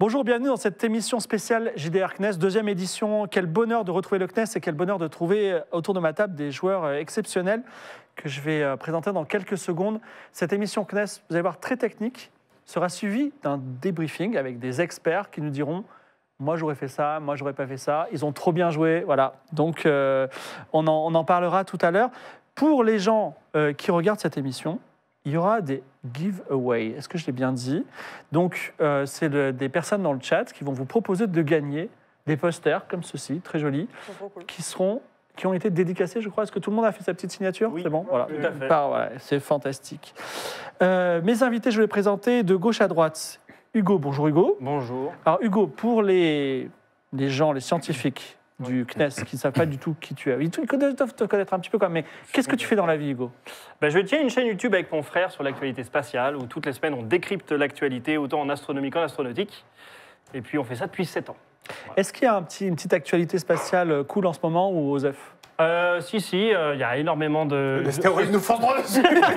Bonjour, bienvenue dans cette émission spéciale JDR CNES, deuxième édition. Quel bonheur de retrouver le CNES et quel bonheur de trouver autour de ma table des joueurs exceptionnels que je vais présenter dans quelques secondes. Cette émission CNES, vous allez voir, très technique, sera suivie d'un débriefing avec des experts qui nous diront « moi j'aurais fait ça, moi j'aurais pas fait ça, ils ont trop bien joué ». Voilà, donc on en parlera tout à l'heure. Pour les gens qui regardent cette émission, il y aura des giveaways. Est-ce que je l'ai bien dit? Donc, c'est des personnes dans le chat qui vont vous proposer de gagner des posters comme ceci, très jolis, Cool. qui ont été dédicacés, je crois. Est-ce que tout le monde a fait sa petite signature? Oui, c'est bon, voilà. tout à fait. Voilà, c'est fantastique. Mes invités, je vais les présenter de gauche à droite. Hugo, bonjour Hugo. Bonjour. Alors Hugo, pour les gens, les scientifiques du CNES qui ne savent pas du tout qui tu es, ils doivent te connaître un petit peu quand même, mais qu'est-ce que tu fais dans la vie, Hugo? Je tiens une chaîne YouTube avec mon frère sur l'actualité spatiale, où toutes les semaines on décrypte l'actualité, autant en astronomie qu'en astronautique. Et puis on fait ça depuis 7 ans. Est-ce qu'il y a une petite actualité spatiale cool en ce moment ou OSEF? Si, il y a énormément de... Les stéroïdes nous fondront dessus.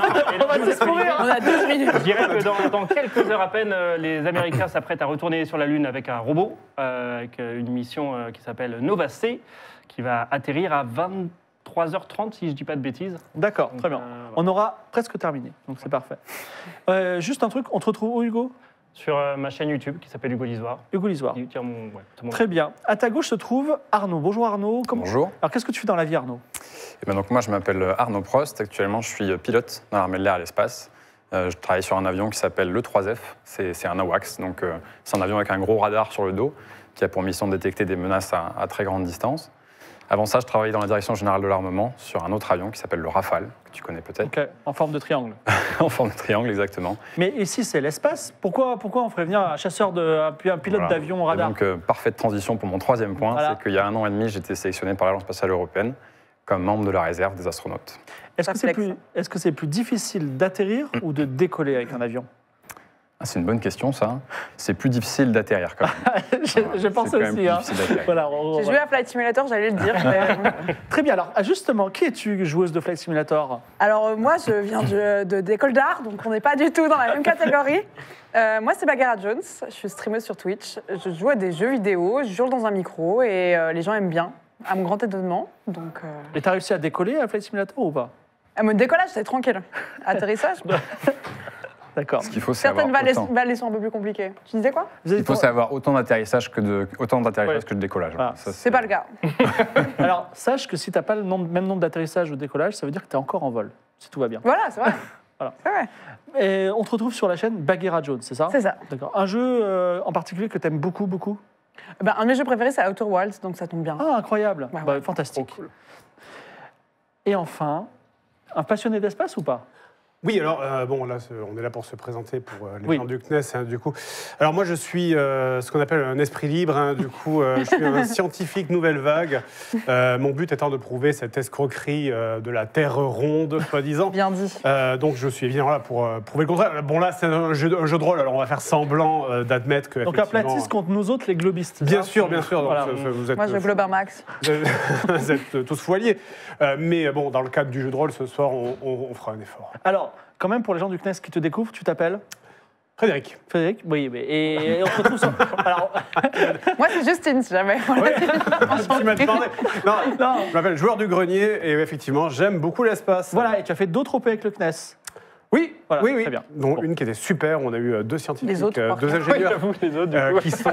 On a 12 minutes. Je dirais que dans quelques heures à peine, les Américains s'apprêtent à retourner sur la Lune avec un robot, avec une mission qui s'appelle Nova C, qui va atterrir à 23h30, si je ne dis pas de bêtises. D'accord, très bien. Voilà. On aura presque terminé, donc c'est parfait. Juste un truc, on te retrouve où, Hugo? Sur ma chaîne YouTube qui s'appelle Hugo Lisoire. Hugo Lisoire. Très Très bien. À ta gauche se trouve Arnaud. Bonjour Arnaud. Bonjour. Alors qu'est-ce que tu fais dans la vie, Arnaud? Donc moi, je m'appelle Arnaud Prost. Actuellement, je suis pilote dans l'armée de l'air et l'espace. Je travaille sur un avion qui s'appelle le 3F. C'est un AWACS. Donc, c'est un avion avec un gros radar sur le dos qui a pour mission de détecter des menaces à très grande distance. Avant ça, je travaillais dans la direction générale de l'armement sur un autre avion qui s'appelle le Rafale, que tu connais peut-être. Ok, en forme de triangle. En forme de triangle, exactement. Mais ici, c'est l'espace. Pourquoi on ferait venir un pilote Voilà. d'avion au radar? Et donc, parfaite transition pour mon troisième point, Voilà. c'est qu'il y a 1 an et demi, j'ai été sélectionné par l'Agence spatiale européenne comme membre de la réserve des astronautes. Est-ce Flex. que c'est plus difficile d'atterrir ou de décoller avec un avion? C'est une bonne question, ça. C'est plus difficile d'atterrir, quand même. Je pense C'est quand même aussi. plus Hein. difficile d'atterrir. Voilà, J'ai joué à Flight Simulator, j'allais le dire. Très bien. Alors, justement, qui es-tu, joueuse de Flight Simulator? Alors moi, je viens d'école d'art, donc on n'est pas du tout dans la même catégorie. Moi, c'est Bagheera Jones, je suis streameuse sur Twitch. Je joue à des jeux vidéo, je joue dans un micro et les gens aiment bien, à mon grand étonnement. Donc, Et t'as réussi à décoller à Flight Simulator ou pas? à mon décollage, c'est tranquille. Atterrissage, D'accord. Ce qu'il faut, c'est certaines avoir autant. vallées sont un peu plus compliquées. Tu disais quoi? Vous avez- Il faut savoir autant d'atterrissage que de Ouais. décollage. Ah, Ça, C'est pas le cas. Alors, sache que si tu n'as pas le même nombre d'atterrissages ou de décollage, ça veut dire que tu es encore en vol, si tout va bien. Voilà, c'est vrai. Voilà. C'est vrai, Et on te retrouve sur la chaîne Bagheera Jones, c'est ça? c'est ça. D'accord. Un jeu en particulier que tu aimes beaucoup, beaucoup? Un de mes jeux préférés, c'est Outer Wilds, donc ça tombe bien. Ah, incroyable. Ouais, Bah, ouais. fantastique. Et enfin, un passionné d'espace ou pas? Oui, alors, bon, là, on est là pour se présenter pour les Oui. gens du CNES, hein, du coup. Alors, moi, je suis ce qu'on appelle un esprit libre, hein, du coup, je suis un scientifique nouvelle vague. Mon but étant de prouver cette escroquerie de la Terre ronde, soi-disant. Bien dit. Donc, je suis évidemment là pour prouver le contraire. Bon, là, c'est un jeu de rôle, alors on va faire semblant d'admettre que. Donc un effectivement, platiste contre nous autres, les globistes. c'est Bien ça? sûr, bien sûr. Donc, Voilà. vous êtes, Moi, je Glober Max. vous êtes tous foiliers. Mais bon, dans le cadre du jeu de rôle, ce soir, on fera un effort. Alors, quand même, pour les gens du CNES qui te découvrent, tu t'appelles Frédéric. Frédéric? Oui, et on te retrouve sur... Alors, Moi, c'est Justine, si jamais. Ouais. Tu m'as demandé. Non, non. je m'appelle Joueur du Grenier et effectivement, j'aime beaucoup l'espace. Voilà, et tu as fait d'autres OP avec le CNES. Oui, Voilà, oui, oui. très bien. Dont Bon. une qui était super. On a eu deux scientifiques, Les autres, par deux contre. ingénieurs. J'avoue que les autres, du coup. Qui sont,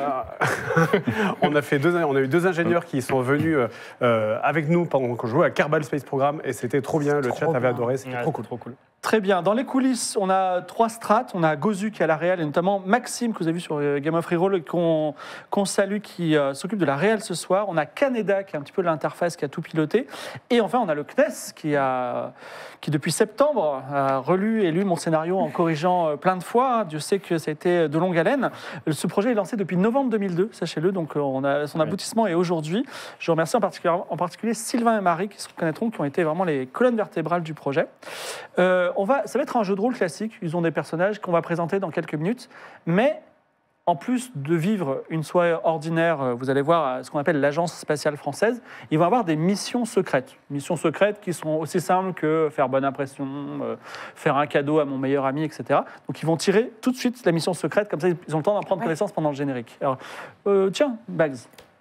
on a eu deux ingénieurs qui sont venus avec nous pendant qu'on jouait à Kerbal Space Program et c'était trop bien. Le chat avait adoré, c'était Ouais, trop cool. trop cool. Très bien. Dans les coulisses, on a 3 strates. On a Gozu qui est à la réal et notamment Maxime, que vous avez vu sur Game of Reroll, qu'on salue, qui s'occupe de la réal ce soir. On a Kaneda qui est un petit peu l'interface, qui a tout piloté. Et enfin, on a le CNES qui depuis septembre, a relu et lu mon scénario en corrigeant plein de fois. Dieu sait que ça a été de longue haleine. Ce projet est lancé depuis novembre 2002, sachez-le. Donc, son aboutissement est aujourd'hui. Je remercie en particulier Sylvain et Marie, qui se reconnaîtront, qui ont été vraiment les colonnes vertébrales du projet. Ça va être un jeu de rôle classique. Ils ont des personnages qu'on va présenter dans quelques minutes. Mais en plus de vivre une soirée ordinaire, vous allez voir ce qu'on appelle l'Agence spatiale française, ils vont avoir des missions secrètes. Missions secrètes qui sont aussi simples que faire bonne impression, faire un cadeau à mon meilleur ami, etc. Donc ils vont tirer tout de suite la mission secrète, comme ça ils ont le temps d'en prendre connaissance pendant le générique. Alors, tiens, Bags.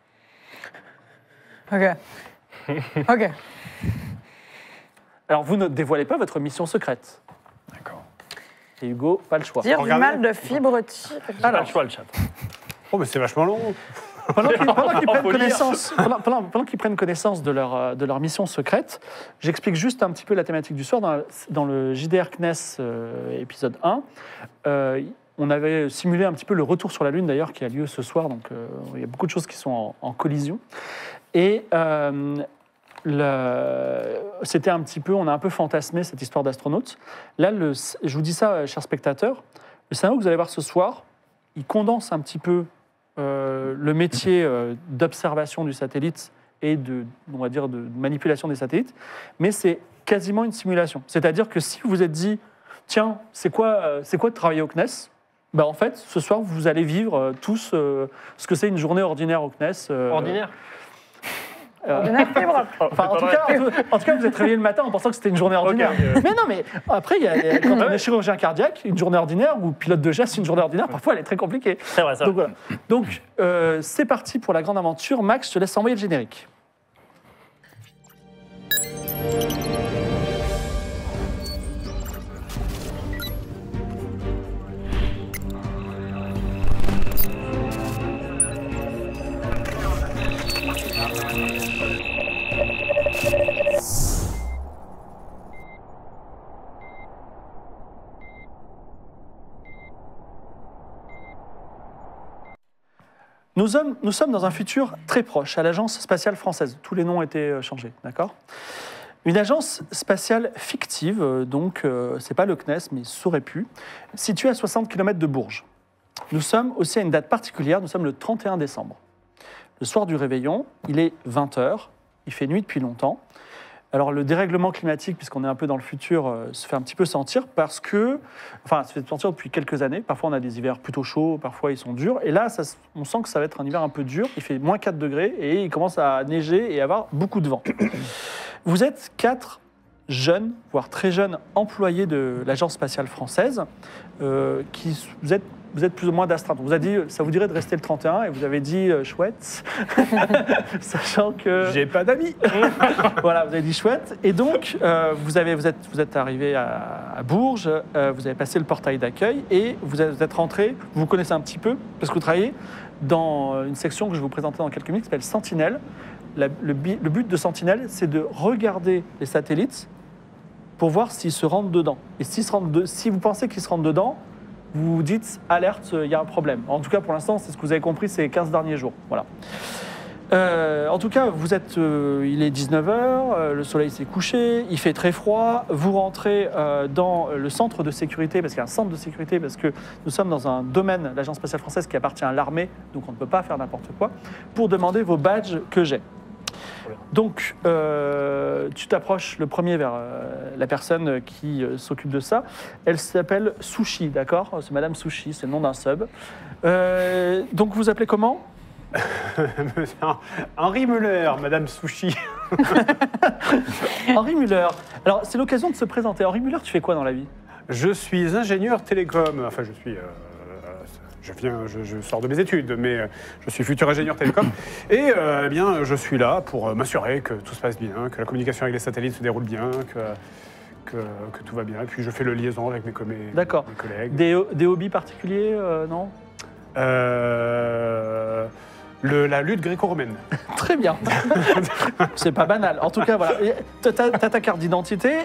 Ok. Ok. Alors vous ne dévoilez pas votre mission secrète. D'accord. Et Hugo, pas le choix. Dire du Regardez. mal de fibre type. Pas le choix, le chat. Oh, mais c'est vachement long. Pendant qu'ils prennent Faut lire. connaissance, pendant qu'ils prennent connaissance de leur mission secrète, j'explique juste un petit peu la thématique du soir. Dans le JDR CNES épisode 1, on avait simulé un petit peu le retour sur la Lune, d'ailleurs, qui a lieu ce soir. Donc, il y a beaucoup de choses qui sont en collision. Et c'était un petit peu, on a un peu fantasmé cette histoire d'astronaute. Là, je vous dis ça, chers spectateurs, le scénario que vous allez voir ce soir, il condense un petit peu le métier d'observation du satellite et on va dire, de manipulation des satellites, mais c'est quasiment une simulation. C'est-à-dire que si vous vous êtes dit, tiens, c'est quoi de travailler au CNES ? Ben, en fait, ce soir, vous allez vivre tous ce que c'est une journée ordinaire au CNES. Ordinaire. Ordinaire fibre. Enfin, en tout cas, vous êtes réveillé le matin en pensant que c'était une journée ordinaire. Ok. Mais non, mais après, quand on est chirurgien cardiaque, une journée ordinaire, ou pilote de chasse, une journée ordinaire, parfois, elle est très compliquée. C'est vrai, ça. Donc voilà. Donc, c'est parti pour la grande aventure. Max, je te laisse envoyer le générique. Nous sommes dans un futur très proche, à l'Agence spatiale française. Tous les noms ont été changés, d'accord ? Une agence spatiale fictive, donc c'est pas le CNES, mais ça aurait pu, située à 60 km de Bourges. Nous sommes aussi à une date particulière, nous sommes le 31 décembre. Le soir du réveillon, il est 20h, il fait nuit depuis longtemps. Alors le dérèglement climatique, puisqu'on est un peu dans le futur, se fait un petit peu sentir parce que, enfin, se fait sentir depuis quelques années. Parfois on a des hivers plutôt chauds, parfois ils sont durs. Et là, on sent que ça va être un hiver un peu dur. Il fait moins 4 degrés et il commence à neiger et avoir beaucoup de vent. Vous êtes 4 jeunes, voire très jeunes employés de l'Agence spatiale française, vous êtes plus ou moins d'astreinte. On vous a dit, ça vous dirait de rester le 31, et vous avez dit chouette, sachant que... J'ai pas d'amis. Voilà, vous avez dit chouette. Et donc, vous êtes arrivé à Bourges, vous avez passé le portail d'accueil, et vous êtes rentré, vous connaissez un petit peu, parce que vous travaillez dans une section que je vais vous présenter dans quelques minutes, qui s'appelle Sentinelle. Le but de Sentinelle, c'est de regarder les satellites pour voir s'ils se rentrent dedans. Et si vous pensez qu'ils se rentrent dedans, vous vous dites, alerte, il y a un problème. En tout cas, pour l'instant, c'est ce que vous avez compris ces 15 derniers jours. Voilà. En tout cas, il est 19h, le soleil s'est couché, il fait très froid. Vous rentrez dans le centre de sécurité, parce qu'il y a un centre de sécurité, parce que nous sommes dans un domaine, l'Agence spatiale française, qui appartient à l'armée, donc on ne peut pas faire n'importe quoi, pour demander vos badges que j'ai. Donc, tu t'approches le premier vers la personne qui s'occupe de ça. Elle s'appelle Sushi, d'accord ? C'est Madame Sushi, c'est le nom d'un sub. Donc, vous appelez comment ? Henri Muller, Madame Sushi. Henri Muller. Alors, c'est l'occasion de se présenter. Henri Muller, tu fais quoi dans la vie ? Je suis ingénieur télécom. Enfin, je sors de mes études, mais je suis futur ingénieur télécom. Et eh bien, je suis là pour m'assurer que tout se passe bien, que la communication avec les satellites se déroule bien, que tout va bien. Et puis, je fais le liaison avec mes collègues. D'accord. Des hobbies particuliers, non ? La lutte gréco-romaine. Très bien. C'est pas banal. En tout cas, voilà. Tu as ta carte d'identité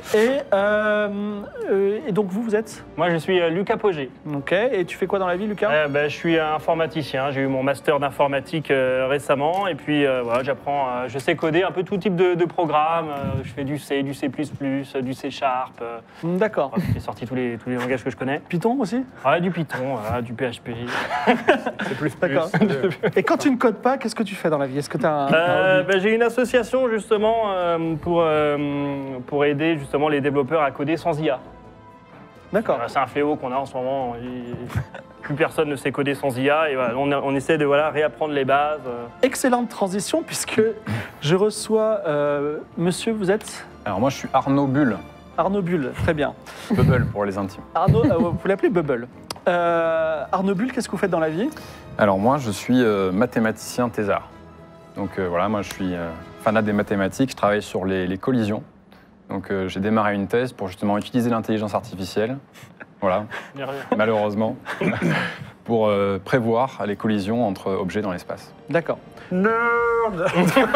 et donc vous êtes ? Moi, je suis Lucas Pogé. Ok. Et tu fais quoi dans la vie, Lucas ? Je suis informaticien. J'ai eu mon master d'informatique récemment. Et puis, voilà, j'apprends, je sais coder un peu tout type de programme. Je fais du C, du C++, du C Sharp. D'accord. J'ai sorti tous les langages que je connais. Python aussi ? Ouais, du Python, du PHP. C'est plus. D'accord. Et quand tu ne codes pas, qu'est-ce que tu fais dans la vie ? Est-ce que tu as un hobby ? J'ai une association justement pour aider justement les développeurs à coder sans IA. D'accord. C'est un fléau qu'on a en ce moment. Plus personne ne sait coder sans IA. Et voilà, on essaie de réapprendre les bases. Excellente transition, puisque je reçois... monsieur, vous êtes Alors moi, je suis Arnaud Bull, Arnaud Bull, très bien. Bubble pour les intimes. Arnaud, vous l'appelez Bubble. Arnaud Bull, qu'est-ce que vous faites dans la vie? Alors moi, je suis mathématicien thésard. Donc voilà, moi, je suis fanat des mathématiques. Je travaille sur les collisions. Donc j'ai démarré une thèse pour justement utiliser l'intelligence artificielle. Voilà, malheureusement, pour prévoir les collisions entre objets dans l'espace. D'accord. Nerd.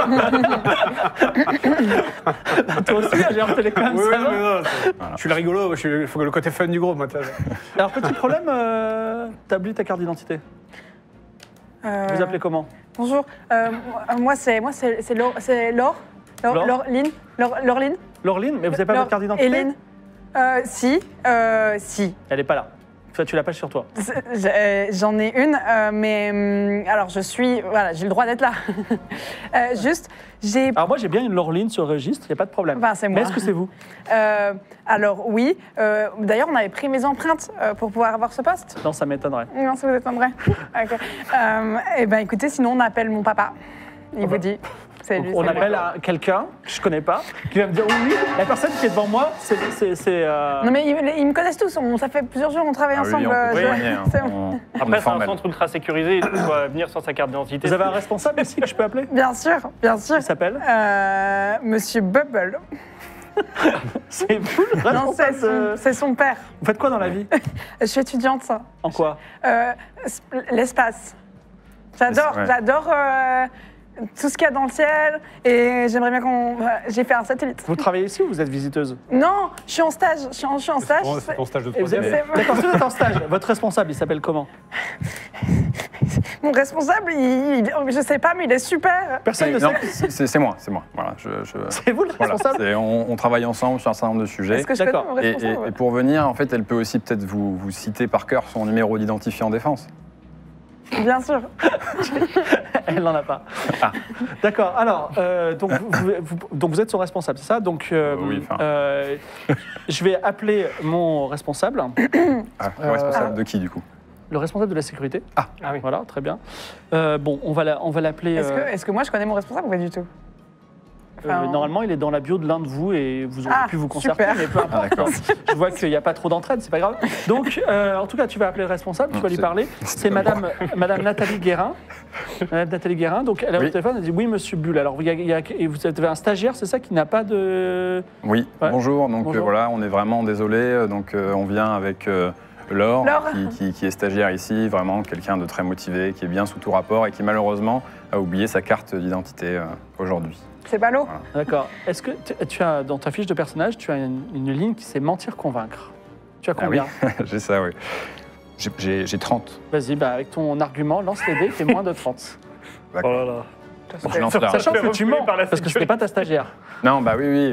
Toi aussi, j'ai un télécom, Oui, ça oui, va mais non, je suis le rigolo, il faut que le côté fun du groupe. Moi, Alors, petit problème, t'as oublié ta carte d'identité. Vous appelez comment? Bonjour, moi c'est Laure. Laure Laureline. Laureline, mais vous n'avez pas votre carte d'identité? Hélène. Si. Elle n'est pas là. Toi, tu l'as pas sur toi. J'en ai une, mais alors je suis, voilà, j'ai le droit d'être là. Juste, j'ai. Alors moi, j'ai bien une Laureline sur le registre, il n'y a pas de problème. Enfin, c'est moi. Mais est-ce que c'est vous? Alors oui. D'ailleurs, on avait pris mes empreintes pour pouvoir avoir ce poste. Non, ça m'étonnerait. Non, ça vous étonnerait. Ok. Eh ben, écoutez, sinon on appelle mon papa. Il vous dit. C'est lui. On c'est lui. appelle quelqu'un que je connais pas, qui va me dire oui, la personne qui est devant moi, c'est. Non mais ils me connaissent tous. Ça fait plusieurs jours qu'on travaille Ah oui, ensemble. on peut témoigner, hein. c'est bon. On est Après, c'est un formel. centre ultra sécurisé. Il doit venir sans sa carte d'identité. Vous avez un responsable ici que je peux appeler? Bien sûr, bien sûr. Il s'appelle? Monsieur Bubble. C'est vous le Non, responsable c'est son père. Vous faites quoi dans la vie? Je suis étudiante. En quoi? L'espace. J'adore, Ouais. j'adore tout ce qu'il y a dans le ciel et j'aimerais bien qu'on. J'ai fait un satellite. Vous travaillez ici ou vous êtes visiteuse? Non, je suis en stage. Je suis en stage. C'est ton stage de Et vous êtes... troisième. C'est- D'accord, si vous êtes en stage, votre responsable, il s'appelle comment? Mon responsable, je sais pas, mais il est super. Personne ne Non, sait. c'est moi. Voilà, C'est vous le voilà, responsable? on travaille ensemble sur un certain nombre de sujets. Est-ce que je connais D'accord. mon Et, responsable et pour venir, en fait, elle peut aussi peut-être vous citer par cœur son numéro d'identifiant défense. Bien sûr. Elle n'en a pas. Ah. D'accord, alors, donc vous êtes son responsable, c'est ça? Donc, Oui, enfin. je vais appeler mon responsable, Ah, le responsable de qui, du coup? le responsable de la sécurité. Ah oui. Voilà, très bien. Bon, on va l'appeler... Est-ce que moi je connais mon responsable ou pas du tout? Enfin, normalement, il est dans la bio de l'un de vous et vous aurez Ah, pu vous concerter, super. mais peu importe. Ah, d'accord. Je vois qu'il n'y a pas trop d'entraide, c'est pas grave. Donc, en tout cas, tu vas appeler le responsable, tu vas lui c'est- parler. C'est pas Madame Nathalie Guérin. Madame Nathalie Guérin, donc elle a Oui. au téléphone, elle dit oui, monsieur Bull. Alors, et vous avez un stagiaire, c'est ça, qui n'a pas de. Oui, Ouais. bonjour. Donc Bonjour. voilà, on est vraiment désolé. Donc on vient avec Laure, Laure. qui est stagiaire ici, vraiment quelqu'un de très motivé, qui est bien sous tout rapport et qui malheureusement a oublié sa carte d'identité aujourd'hui. c'est ballot. D'accord. Est-ce que tu as, dans ta fiche de personnage, tu as une ligne qui c'est mentir-convaincre? Tu as Ah combien? J'ai ça, oui. J'ai 30. Vas-y, avec ton argument, lance les dés, fais moins de 30. Oh là là. Bon, je lance la- Sachant que tu refoulé mens, par la parce que ce n'est pas ta stagiaire. Non, bah oui.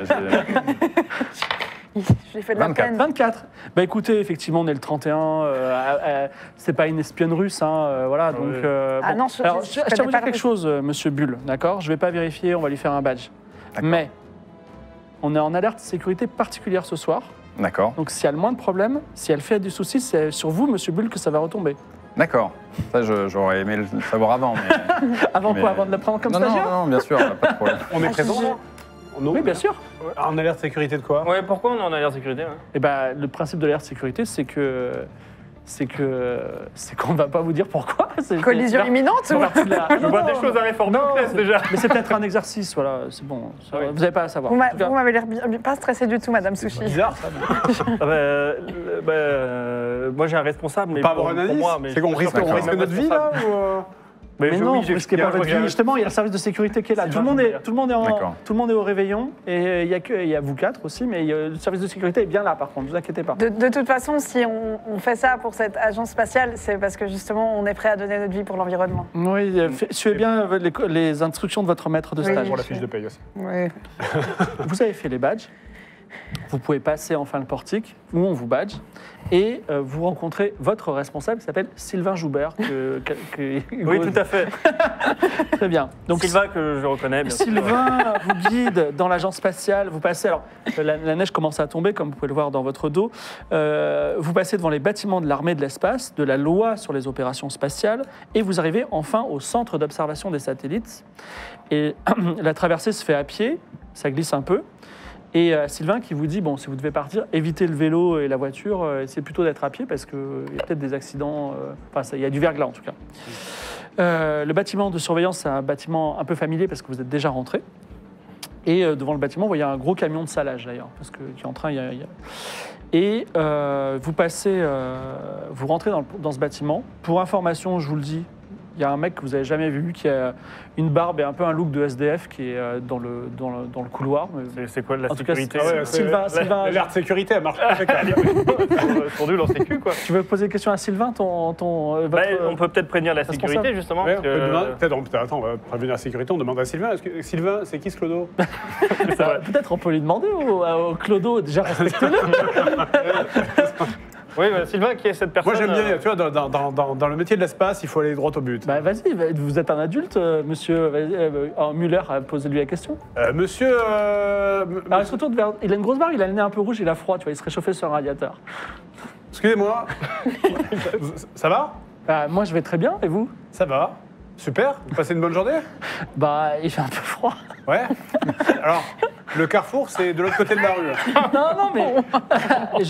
J'ai fait de la 24. peine. 24. Bah écoutez, effectivement, on est le 31. C'est pas une espionne russe, hein, voilà. Donc, Ah bon. non, Alors, je je tiens à connais vous pas dire le quelque chose, monsieur Bull, d'accord? Je vais pas vérifier, on va lui faire un badge. D'accord. Mais on est en alerte sécurité particulière ce soir. D'accord. Donc, s'il y a le moins de problèmes, si elle fait du souci, c'est sur vous, monsieur Bull, que ça va retomber. D'accord. Ça, j'aurais aimé le savoir avant. Mais... Avant Mais- quoi? Avant de le prendre comme non, stagiaire? non, bien sûr, pas de problème. On est Ah, présent je- là Non, Oui, bien sûr. En alerte sécurité de quoi? Ouais, pourquoi on est en alerte sécurité hein Et ben, le principe de l'alerte sécurité, c'est qu'on ne va pas vous dire pourquoi. C'est- Collision c'est- imminente c'est ou partie de la- Je vois des choses à réformer Non, en classe c'est- déjà. Mais c'est peut-être un exercice, voilà, c'est bon. Ça, Oui. vous n'avez pas à savoir. Vous En tout cas, m'avez l'air pas stressé du tout, Madame C'est Sushi. bizarre ça. Moi j'ai un responsable, mais Pas pour, avoir un pour indice. moi. mais C'est qu'on je suis risque, sûr que on c'est risque même notre vie là responsable. ou mais je- non, oui, vous j'ai risquez pas expliqué, votre je crois vie. que Justement, il y a le service de sécurité qui est là. C'est Tout le monde pas est, bien. tout le monde est, D'accord. tout le monde est au réveillon et il y a vous quatre aussi, mais le service de sécurité est bien là par contre, ne vous inquiétez pas. De toute façon, si on fait ça pour cette agence spatiale, c'est parce que justement, on est prêt à donner notre vie pour l'environnement. Oui, suivez bien les instructions de votre maître de Oui. stage. Pour la fiche de paye aussi. Oui. Vous avez fait les badges. Vous pouvez passer enfin le portique, où on vous badge, et vous rencontrez votre responsable qui s'appelle Sylvain Joubert. Oui, tout à fait. Très bien. Donc Sylvain que je reconnais, bien sûr. Sylvain vous guide dans l'agence spatiale. Vous passez, alors la neige commence à tomber, comme vous pouvez le voir dans votre dos. Vous passez devant les bâtiments de l'armée de l'espace, de la loi sur les opérations spatiales, et vous arrivez enfin au centre d'observation des satellites. Et la traversée se fait à pied, ça glisse un peu. Et Sylvain qui vous dit, bon, si vous devez partir, évitez le vélo et la voiture, essayez plutôt d'être à pied parce qu'il y a peut-être des accidents, il y a du verglas en tout cas. Le bâtiment de surveillance, c'est un bâtiment un peu familier parce que vous êtes déjà rentré. Et devant le bâtiment, vous voyez un gros camion de salage d'ailleurs, parce que qui est en train, Et vous passez, vous rentrez dans ce bâtiment. Pour information, je vous le dis, il y a un mec que vous n'avez jamais vu qui a une barbe et un peu un look de SDF qui est dans le couloir. C'est quoi de la En tout cas, sécurité Sylvain, L'alerte sécurité, elle marche pas. Pour nul en sécu, quoi. tu veux poser une question à Sylvain, On peut peut-être prévenir la responsable. sécurité, justement. Ouais, parce on peut que- demander- peut-être, attends, on va prévenir la sécurité, on demande à Sylvain. Sylvain, c'est qui ce clodo? Peut-être on peut lui demander au Clodo, déjà respecte-le. Oui, Sylvain, qui est cette personne Moi j'aime bien, tu vois, dans le métier de l'espace, il faut aller droit au but. Bah vas-y, vous êtes un adulte, monsieur Muller, posez-lui la question. Monsieur... Alors, il se retourne vers... Il a une grosse barbe, il a le nez un peu rouge, il a froid, tu vois, il se réchauffait sur un radiateur. Excusez-moi. Ça va? Bah, moi je vais très bien, et vous? Ça va. Super. Vous passez une bonne journée? Bah, il fait un peu froid. Ouais. Alors, le carrefour, c'est de l'autre côté de la rue. Non, mais et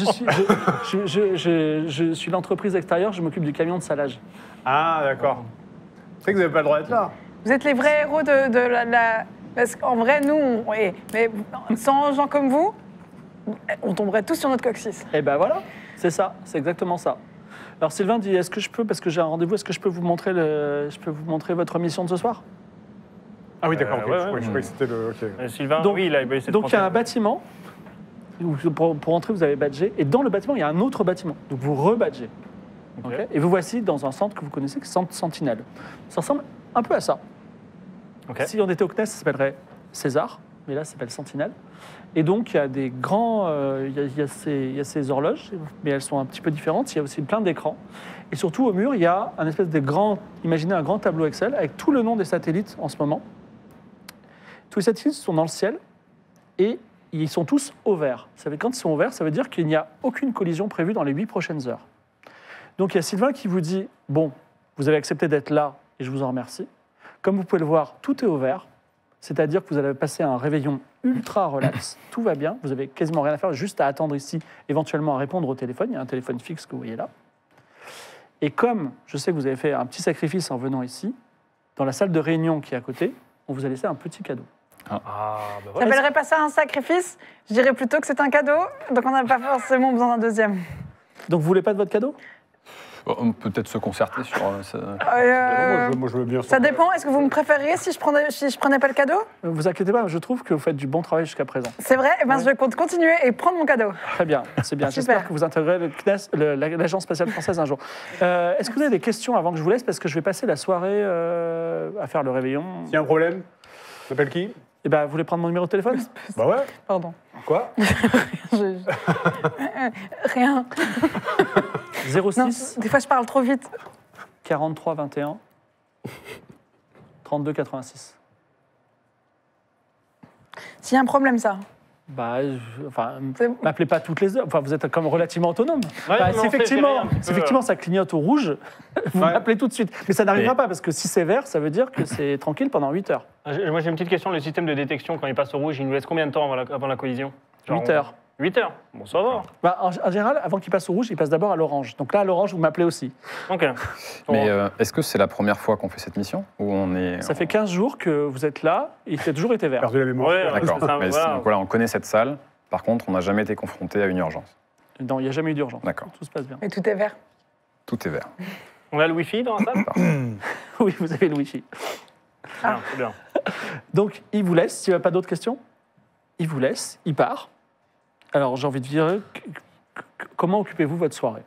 je suis l'entreprise extérieure, je m'occupe du camion de salage. Ah, d'accord. C'est que vous n'avez pas le droit d'être là. Vous êtes les vrais héros de la... Parce qu'en vrai, nous, mais sans gens comme vous, on tomberait tous sur notre coccyx. Et ben voilà, c'est ça, c'est exactement ça. Alors Sylvain dit, est-ce que je peux, parce que j'ai un rendez-vous, est-ce que je peux vous montrer votre mission de ce soir? Ah oui, d'accord. ok. ouais, Je croyais que c'était le... ok. Sylvain, Donc- oui, il a essayé de Donc il y a un prendre- bâtiment, où pour entrer vous avez badgé, et dans le bâtiment il y a un autre bâtiment, donc vous rebadgez. Ok. Ok. Et vous voici dans un centre que vous connaissez, qui est Centre Sentinelle. Ça ressemble un peu à ça. Ok. Si on était au CNES, ça s'appellerait César, mais là ça s'appelle Sentinelle. Et donc il y a des grands, il y a ces horloges, mais elles sont un petit peu différentes. Il y a aussi plein d'écrans. Et surtout au mur, il y a un espèce de grand, imaginez un grand tableau Excel avec tout le nom des satellites en ce moment. Tous les satellites sont dans le ciel et ils sont tous au vert. Quand ils sont au vert, ça veut dire qu'il n'y a aucune collision prévue dans les 8 prochaines heures. Donc il y a Sylvain qui vous dit, bon, vous avez accepté d'être là et je vous en remercie. Comme vous pouvez le voir, tout est au vert. C'est-à-dire que vous allez passer un réveillon ultra relax, tout va bien, vous avez quasiment rien à faire, juste à attendre ici, éventuellement à répondre au téléphone. Il y a un téléphone fixe que vous voyez là. Et comme je sais que vous avez fait un petit sacrifice en venant ici, dans la salle de réunion qui est à côté, on vous a laissé un petit cadeau. Ah, bah voilà. J'appellerais pas ça un sacrifice, je dirais plutôt que c'est un cadeau, donc on n'a pas forcément besoin d'un deuxième. Donc vous voulez pas de votre cadeau? On peut peut-être se concerter sur ça. Moi, je veux bien... Ça dépend, est-ce que vous me préfériez si je prenais pas le cadeau? Vous inquiétez pas, je trouve que vous faites du bon travail jusqu'à présent. C'est vrai? Eh ben, Ouais. je compte continuer et prendre mon cadeau. Très bien, c'est bien. Super. J'espère que vous intégrerez le CNES, l'Agence spatiale française un jour. Est-ce que vous avez des questions avant que je vous laisse? Parce que je vais passer la soirée à faire le réveillon. S'il y a un problème, t'appelles qui? Eh ben, vous voulez prendre mon numéro de téléphone? Bah ouais. Pardon. Quoi? Rien. 06 Non, des fois je parle trop vite. 43 21 32 86. S'il y a un problème, ça. Bah, C'est bon. m'appelez pas toutes les heures. Enfin, vous êtes comme relativement autonome. Ouais, Bah, mais on si sait effectivement, jamais un petit si peu, effectivement ça clignote au rouge, vous Ouais. m'appelez tout de suite. Mais ça n'arrivera Mais- pas parce que si c'est vert, ça veut dire que c'est tranquille pendant 8 heures. Moi, j'ai une petite question. Le système de détection, quand il passe au rouge, il nous laisse combien de temps avant la collision? 8 heures. 8 heures. Bon, ça va. Bah, en général, avant qu'il passe au rouge, il passe d'abord à l'orange. Donc là, à l'orange, vous m'appelez aussi. Ok. Mais est-ce que c'est la première fois qu'on fait cette mission? Ou on est... Ça fait 15 jours que vous êtes là et il a toujours été vert. Perdu la mémoire. Ouais, D'accord. c'est ça, Mais voilà. donc voilà, on connaît cette salle. Par contre, on n'a jamais été confronté à une urgence. Non, il n'y a jamais eu d'urgence. D'accord. Tout se passe bien. Mais tout est vert. Tout est vert. On a le Wi-Fi dans la salle? Oui, vous avez le Wi-Fi. Ah, c'est bien. Donc, il vous laisse. S'il n'y a pas d'autres questions, il vous laisse. Il part. Alors, j'ai envie de dire, comment occupez-vous votre soirée?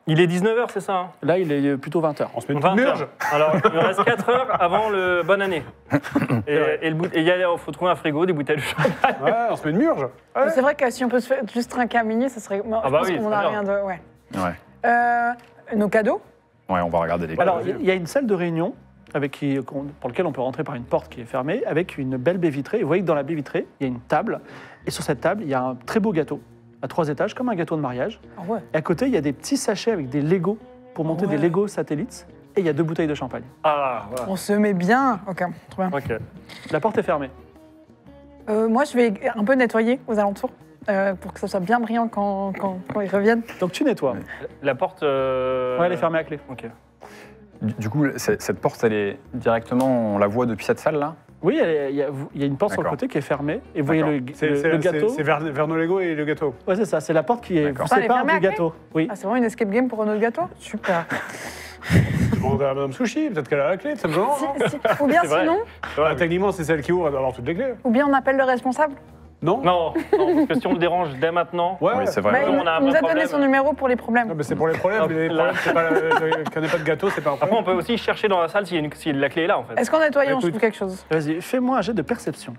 Il est 19h, c'est ça hein Là, il est plutôt 20h. On se met une 20 petite heures. murge. Alors, il nous reste 4 heures avant le bonne année. Et il faut trouver un frigo, des bouteilles de champagne. Ouais, on se met une murge. Ouais. C'est vrai que si on peut se faire juste trinquer à minuit, ça serait. Moi, Ah je bah pense oui, qu'on c'est n'a bien. rien de. Ouais. Ouais. Nos cadeaux. Ouais, on va regarder les Alors, cadeaux. il y a une salle de réunion pour laquelle on peut rentrer par une porte qui est fermée, avec une belle baie vitrée. Et vous voyez que dans la baie vitrée, il y a une table. Et sur cette table, il y a un très beau gâteau, à 3 étages, comme un gâteau de mariage. Ah ouais. Et à côté, il y a des petits sachets avec des Legos pour monter des Legos satellites. Et il y a 2 bouteilles de champagne. Ah, voilà. On se met bien. Ok, trop bien. Ok. La porte est fermée. Moi, je vais un peu nettoyer aux alentours pour que ça soit bien brillant quand ils reviennent. Donc tu nettoies. La porte. Ouais, elle est fermée à clé. Ok. Du coup, cette porte, elle est directement, on la voit depuis cette salle-là? Oui, il y a une porte sur le D'accord. côté qui est fermée. Et vous voyez D'accord. le gâteau. C'est vers nos Lego et le gâteau. Ouais, c'est ça. C'est la porte qui est, D'accord. vous Elle est sépare fermée à du clé gâteau. Oui. Ah, c'est vraiment une escape game pour notre gâteau. Super. Je demande à Madame Sushi, peut-être qu'elle a la clé, tout simplement. Ou bien C'est vrai. sinon, Bah, techniquement, c'est celle qui ouvre, elle doit avoir toutes les clés. ou bien on appelle le responsable. Non Non, parce que si on le dérange dès maintenant. Ouais, Oui, c'est Bah, vrai. Ouais, il on a un nous vrai a donné problème. son numéro pour les problèmes. Non, mais c'est pour les problèmes. Hop, Les là. problèmes, c'est pas qu'on n'ait pas de gâteau, c'est pas un Après, problème. on peut aussi chercher dans la salle si la clé est là, en fait. Est-ce qu'en nettoyant, on Écoute. trouve quelque chose? Vas-y, fais-moi un jet de perception.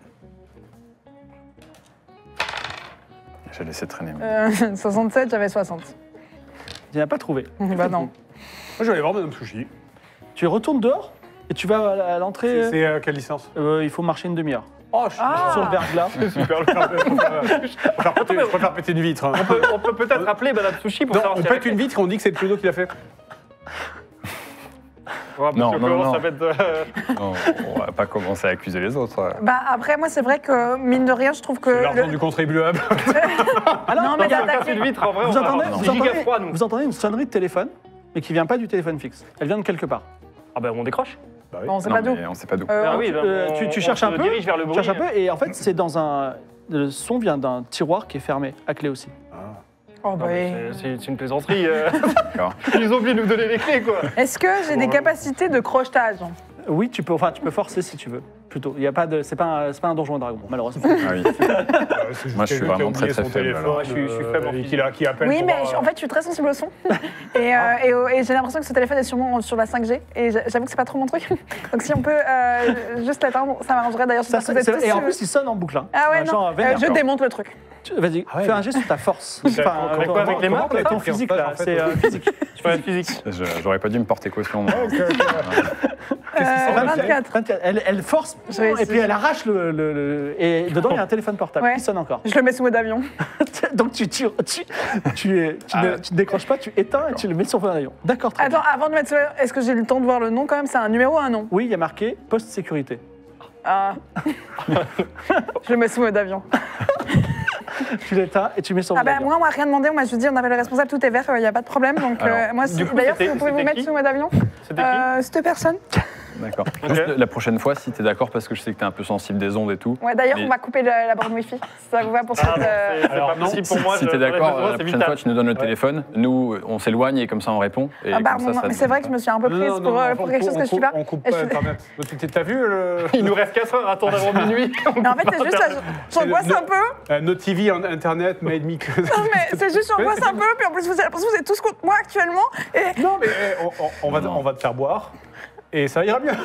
J'ai laissé traîner. 67, j'avais 60. Tu n'as pas trouvé. Bah non. Moi, je vais aller voir Madame Sushi. Tu retournes dehors et tu vas à l'entrée. C'est quelle licence Il faut marcher une demi-heure. Oh, Sur le verglas. super. Je préfère péter une vitre. hein. On peut peut-être appeler Madame Sushi pour Non, savoir on si pète une vitre et on dit que c'est le Pluto qui l'a fait. Non, non. Ça va être. Non, on va pas commencer à accuser les autres. Bah après, moi, c'est vrai que, mine de rien, je trouve que... C'est l'argent du contribuable. Non, mais On va d'attaquer- casser une vitre, en vrai, Vous on va entendez, avoir vous, des giga entendez, froid, nous. vous entendez une sonnerie de téléphone, mais qui vient pas du téléphone fixe. Elle vient de quelque part. Ah ben, on décroche. Bah oui. Bon, on sait Non, pas d'où. mais on sait pas d'où. Ah oui, tu on cherches se un peu, dirige vers le bruit. cherches un peu, et en fait, c'est dans un. Le son vient d'un tiroir qui est fermé, à clé aussi. Oh, bah, Non, mais c'est une plaisanterie. D'accord. Ils ont oublié de nous donner les clés, quoi. Est-ce que j'ai des capacités de crochetage? Oui, tu peux forcer si tu veux. Plutôt, il y a pas de, c'est pas un donjon et dragon, malheureusement. Ah oui. C'est Moi, je suis juste quelqu'un qui a vraiment oublié très, son très faible, téléphone, alors. Je suis faible en et physique. qui appelle Oui, pour, mais en fait, je suis très sensible au son. Et j'ai l'impression que ce téléphone est sûrement sur la 5G. Et j'avoue que c'est pas trop mon truc. Donc si on peut juste l'éteindre, ça m'arrangerait. D'ailleurs, Ça, j'espère que vous êtes tous... et en plus, il sonne en boucle. Hein. Ah ouais, Genre, non. vénère. Je démonte le truc. Vas-y, ouais, fais un mais- geste sur ta force. Avec quoi, avec les mains, Avec ton comme ça physique, en là. fait, C'est physique. Tu fais la physique. J'aurais pas dû me porter caution. moi. 24. 24. Elle force, Je vais et puis essayer. elle arrache et dedans, il y a un téléphone portable Ouais. qui sonne encore. Je le mets sous mode avion. Donc tu ne décroches pas, tu éteins et tu le mets sur ton rayon. D'accord, très bien. Attends, avant de mettre... Est-ce que j'ai le temps de voir le nom quand même? C'est un numéro ou un nom? Oui, il y a marqué poste sécurité. Ah. Je le mets sous mode avion. Tu l'éteins et tu mets sur Ah le bah rayon. moi, on m'a rien demandé. On m'a juste dit, on appelle le responsable, tout est vert, il n'y a pas de problème. Donc Alors, moi, du coup, d'ailleurs, si c'était- vous pouvez vous c'était mettre qui sous mode avion. C'était qui Cette personne. D'accord. Juste la prochaine fois, si t'es d'accord, parce que je sais que t'es un peu sensible des ondes et tout. Ouais, d'ailleurs, Mais- on va couper la borne Wi-Fi. Si ça vous va pour cette... Ah, non, c'est Alors, pas non, possible pour moi. Si je- t'es d'accord, j'en ai la besoin, c'est prochaine vital. fois, tu nous donnes le téléphone. Nous, on s'éloigne et comme ça, on répond. Et Ah bah, comme ça, mais c'est vrai que je me suis un peu prise pour quelque chose que je suis pas. On coupe Et pas je- Internet. T'as vu le... Il nous reste 4 heures à attendre avant minuit. Mais en fait, c'est juste, j'angoisse le- un peu. No TV en Internet made me... Non, mais c'est juste, j'angoisse un peu. Puis en plus, vous avez l'impression que vous êtes tous contre moi actuellement. Et... Non, mais on va te faire boire et ça ira bien.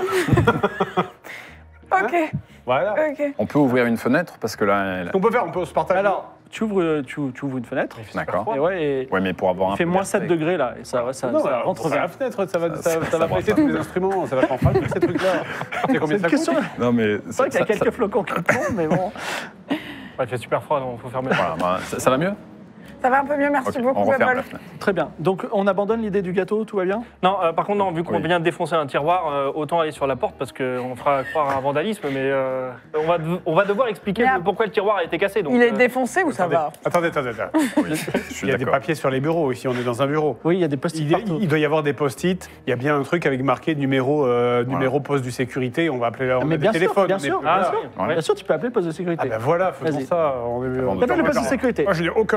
Ok, Voilà. ok. On peut ouvrir une fenêtre parce que là. On peut se partager. Alors, tu ouvres une fenêtre. D'accord. Et ouais, et Ouais, mais pour avoir un il fait peu moins d'air 7 frais. degrés là. Et ça non, ça alors, rentre à bien. la fenêtre, ça va va presser pas. tous les instruments, ça va t'en faire ces trucs-là. Tu sais combien C'est ça une question. coûte C'est Non, mais. vrai qu'il y a quelques flocons qui tombent, mais bon. Ouais, il fait super froid, donc il faut fermer. Voilà, bah, ça va mieux? Ça va un peu mieux, merci Ok, beaucoup, on referme Bubble. la fenêtre. Très bien. Donc, on abandonne l'idée du gâteau, tout va bien? Non, par contre, non, vu qu'on Oui. vient de défoncer un tiroir, autant aller sur la porte parce qu'on fera croire à un vandalisme, mais on va devoir expliquer Mais pourquoi le tiroir a été cassé. Donc, Il est défoncé ou ça va? Attendez. Oui, je suis Il y a des d'accord. papiers sur les bureaux ici, on est dans un bureau. Oui, il y a des post-it partout. Il doit y avoir des post-it, il y a bien un truc avec marqué numéro poste du sécurité, on va appeler on mais a bien des sûr, téléphones. bien mais sûr. voilà. Ah, oui, Ouais. ouais. Bien sûr, tu peux appeler le poste de sécurité. Ah ben voilà, faisons Vas-y. ça. Avant de T'appelles le poste de sécurité. Moi je n'ai aucun choix à part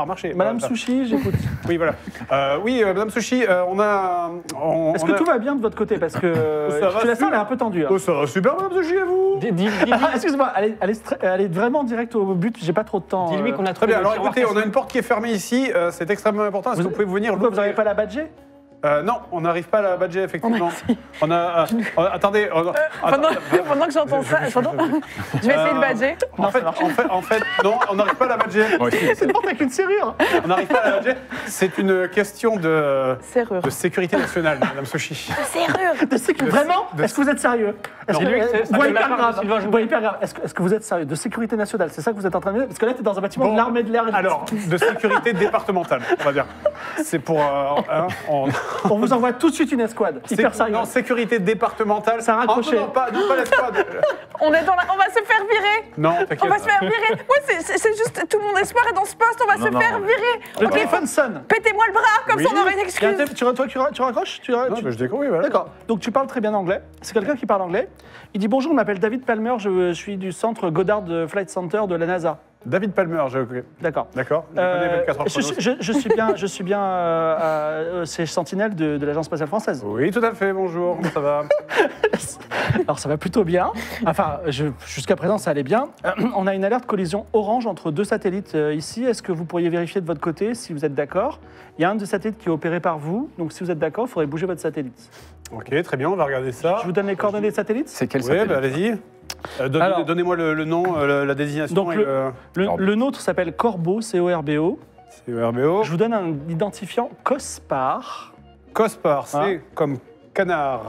marché. Madame Sushi, j'écoute. Oui, voilà. Oui, Madame Sushi, on a... Est-ce que tout va bien de votre côté? Parce que Ça va la salle super. est un peu tendue. Là. Oh, ça va super, Madame Sushi, à vous. Ah, excuse-moi, allez vraiment direct au but, j'ai pas trop de temps. Dis-lui qu'on a Très trouvé bien, le alors tiroir écoutez, on a cassé. une porte qui est fermée ici, c'est extrêmement important. Est-ce que vous pouvez venir Pourquoi vous l'ouvrir n'avez pas la badger? Non, on n'arrive pas à la badger, effectivement. On a... attendez... Pendant que j'entends ça, pardon, je vais essayer de badger. En fait, non, on n'arrive pas à la badger. Moi aussi. C'est une porte avec une serrure. On n'arrive pas à la badger. C'est une question de Serrure. sécurité nationale, Madame Sushi. Serrure. Vraiment? Est-ce que vous êtes sérieux? Est-ce que Dis-lui que c'est Voix de la hyper part de grave. Sylvain Jouvet. Voix hyper grave. Est-ce que vous êtes sérieux? De sécurité nationale, c'est ça que vous êtes en train de dire? Parce que là, tu es dans un bâtiment Bon. de l'armée de l'air. Alors, de sécurité départementale, on va dire. C'est pour... On vous envoie tout de suite une escouade. Hyper sérieux. Non, sécurité départementale. Ça a raccroché. Non, pas l'escouade. On va se faire virer. Non, On t'inquiète. va se faire virer. Moi, c'est juste tout mon espoir est dans ce poste. On va se faire virer. Le Ok, téléphone sonne. pétez-moi le bras, comme Oui. ça on aura une Il y a un excuse. téléphone- tu raccroches? Non, mais je découvre, oui, voilà. D'accord. Donc tu parles très bien anglais. C'est quelqu'un qui parle anglais. Il dit bonjour, je m'appelle David Palmer, je suis du centre Goddard Flight Center de la NASA. David Palmer, D'accord. D'accord. Je connais 24 heures chrono. Je suis bien c'est Sentinelle de l'Agence spatiale française. Oui, tout à fait, bonjour, comment ça va? Alors ça va plutôt bien. Enfin, jusqu'à présent ça allait bien. On a une alerte collision orange entre deux satellites ici. Est-ce que vous pourriez vérifier de votre côté si vous êtes d'accord? Il y a un des satellites qui est opéré par vous, donc si vous êtes d'accord, il faudrait bouger votre satellite. Ok, très bien, on va regarder ça. Je vous donne les coordonnées des satellites. C'est quel Oui, satellite bah, allez-y. Alors- Donnez-moi le nom, la désignation. Donc, et Le nôtre s'appelle Corbeau, C-O-R-B-O. C'est RBO. Je vous donne un identifiant COSPAR. Cospar, c'est Ah. comme canard.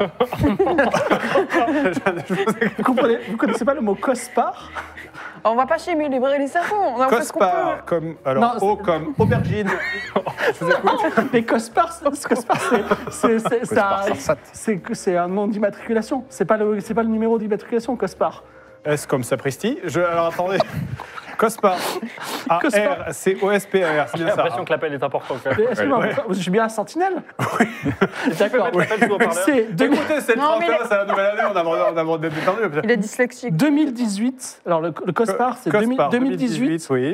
Vous connaissez pas le mot COSPAR? On va pas chimer les cerveaux. On a fait ce qu'on peut. Cospar, comme, alors, Non, O comme aubergine. Je vous écoute. Mais COSPAR, c'est un nom d'immatriculation. C'est pas le numéro d'immatriculation, COSPAR. S comme sapristi. Alors attendez. Cospar. Cospar. A-R-C-O-S-P-A-R. C'est J'ai bien ça. l'impression que l'appel est important. Quand même. Mais excuse-moi, je suis bien à Sentinelle? Oui. D'accord. Mettre l'appel sous haut-parleur. C'est Écoutez, c'est le Non, mais 31, c'est la nouvelle année, on a le droit d'être détendu. Il est dyslexique. 2018. Alors le COSPAR, c'est Cospar, 2018 oui.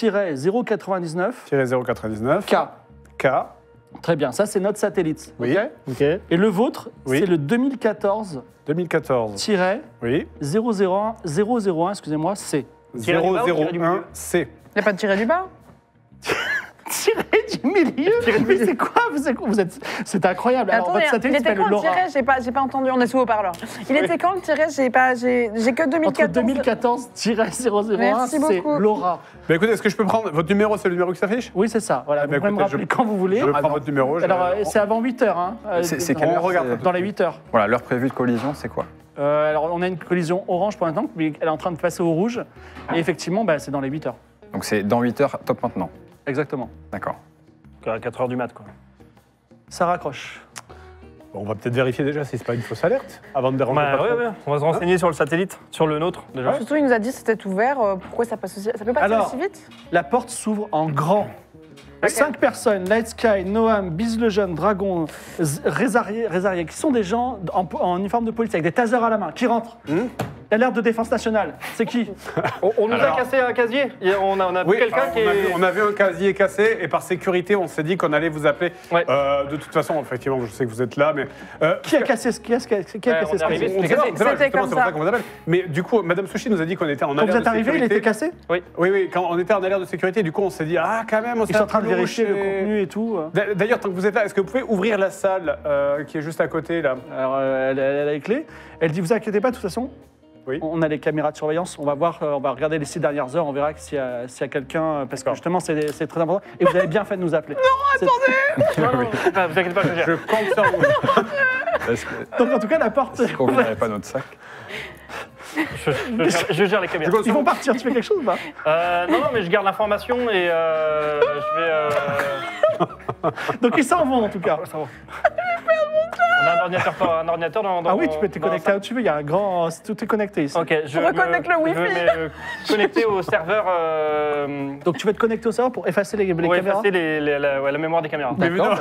099 099. K. K. Très bien, ça c'est notre satellite. Oui. ok Ok. Et le vôtre, Oui. c'est le 2014 2014. Oui. 001, excusez-moi, C. Tiré du bas ou tiré du milieu 001 C. Il n'y a pas de tiré du bas? Tiré du milieu. Mais c'est quoi? C'est incroyable. Alors Attendez, votre il satellite était s'appelle quand le Laura. tirage? J'ai pas entendu, on est sous haut-parleur. Il était quand le tirage? J'ai que 2014. Entre 2014-001, Merci c'est beaucoup. Laura. Bah écoutez, est-ce que je peux prendre votre numéro? C'est le numéro qui s'affiche? Oui, c'est ça. Voilà, Ah, vous bah, pouvez me écoutez, rappeler quand vous voulez. Je prends votre numéro. Alors, c'est avant 8 heures. Hein, C'est quelle on heure regarde c'est- dans les 8 heures. Voilà, l'heure prévue de collision, c'est quoi? Alors, on a une collision orange pour l'instant, mais elle est en train de passer au rouge. Et effectivement, bah, c'est dans les 8 heures. Donc c'est dans 8 heures, top maintenant. Exactement. D'accord. À 4h du mat, quoi. Ça raccroche. Bon, on va peut-être vérifier déjà si c'est pas une fausse alerte avant de déranger. Bah, le patron. ouais. On va se renseigner sur le satellite, sur le nôtre, déjà. Surtout, il nous a dit que c'était ouvert. Pourquoi ça passe aussi? Ça peut pas Alors, passer aussi vite? La porte s'ouvre en grand. Ok. 5 personnes, Light Sky, Noam, Biz le Jeune, Dragon, Rézarié, qui sont des gens en uniforme de police avec des tasers à la main, qui rentrent. L'alerte de défense nationale. C'est qui? On nous a Alors- cassé un casier. On a vu Oui, quelqu'un qui est. on a vu un casier cassé et par sécurité, on s'est dit qu'on allait vous appeler. Ouais. De toute façon, effectivement, je sais que vous êtes là, mais. Qui a cassé ce qui a cassé ce on est casier arrivé, On c'était sait pas, cassé. on sait pas, C'était justement, comme c'est pour ça. ça qu'on vous appelle. Mais du coup, Madame Sushi nous a dit qu'on était en Quand alerte vous êtes de arrivé, il sécurité. était cassé? Oui, quand on était en alerte de sécurité, du coup, on s'est dit, ah, quand même, on Ils sont en train de vérifier le contenu et tout. D'ailleurs, tant que vous êtes là, est-ce que vous pouvez ouvrir la salle qui est juste à côté, là? Alors, elle a les clés. Elle dit, vous inquiétez pas, de toute façon. Oui. On a les caméras de surveillance. On va voir, on va regarder les 6 dernières heures. On verra s'il y a quelqu'un, parce que D'accord. justement, c'est très important. Et vous avez bien fait de nous appeler. Non, vous inquiétez pas, je gère. Je compte sur vous. Est-ce que- Donc, en tout cas, la porte. qu'on ne verrait pas notre sac? Je gère les caméras. Ils vont partir. Tu fais quelque chose ou pas? Non, mais je garde l'information et je vais. Donc, ils s'en vont, en tout cas. Ça va. On a un ordinateur dans. Ah oui, tu peux te dans connecter là où tu veux. Il y a un grand. Tout est connecté ici. Ok, je reconnecte le Wi-Fi. Je vais me connecter au serveur. Donc, tu veux te connecter au serveur pour effacer les Pour caméras? effacer la mémoire des caméras. D'accord.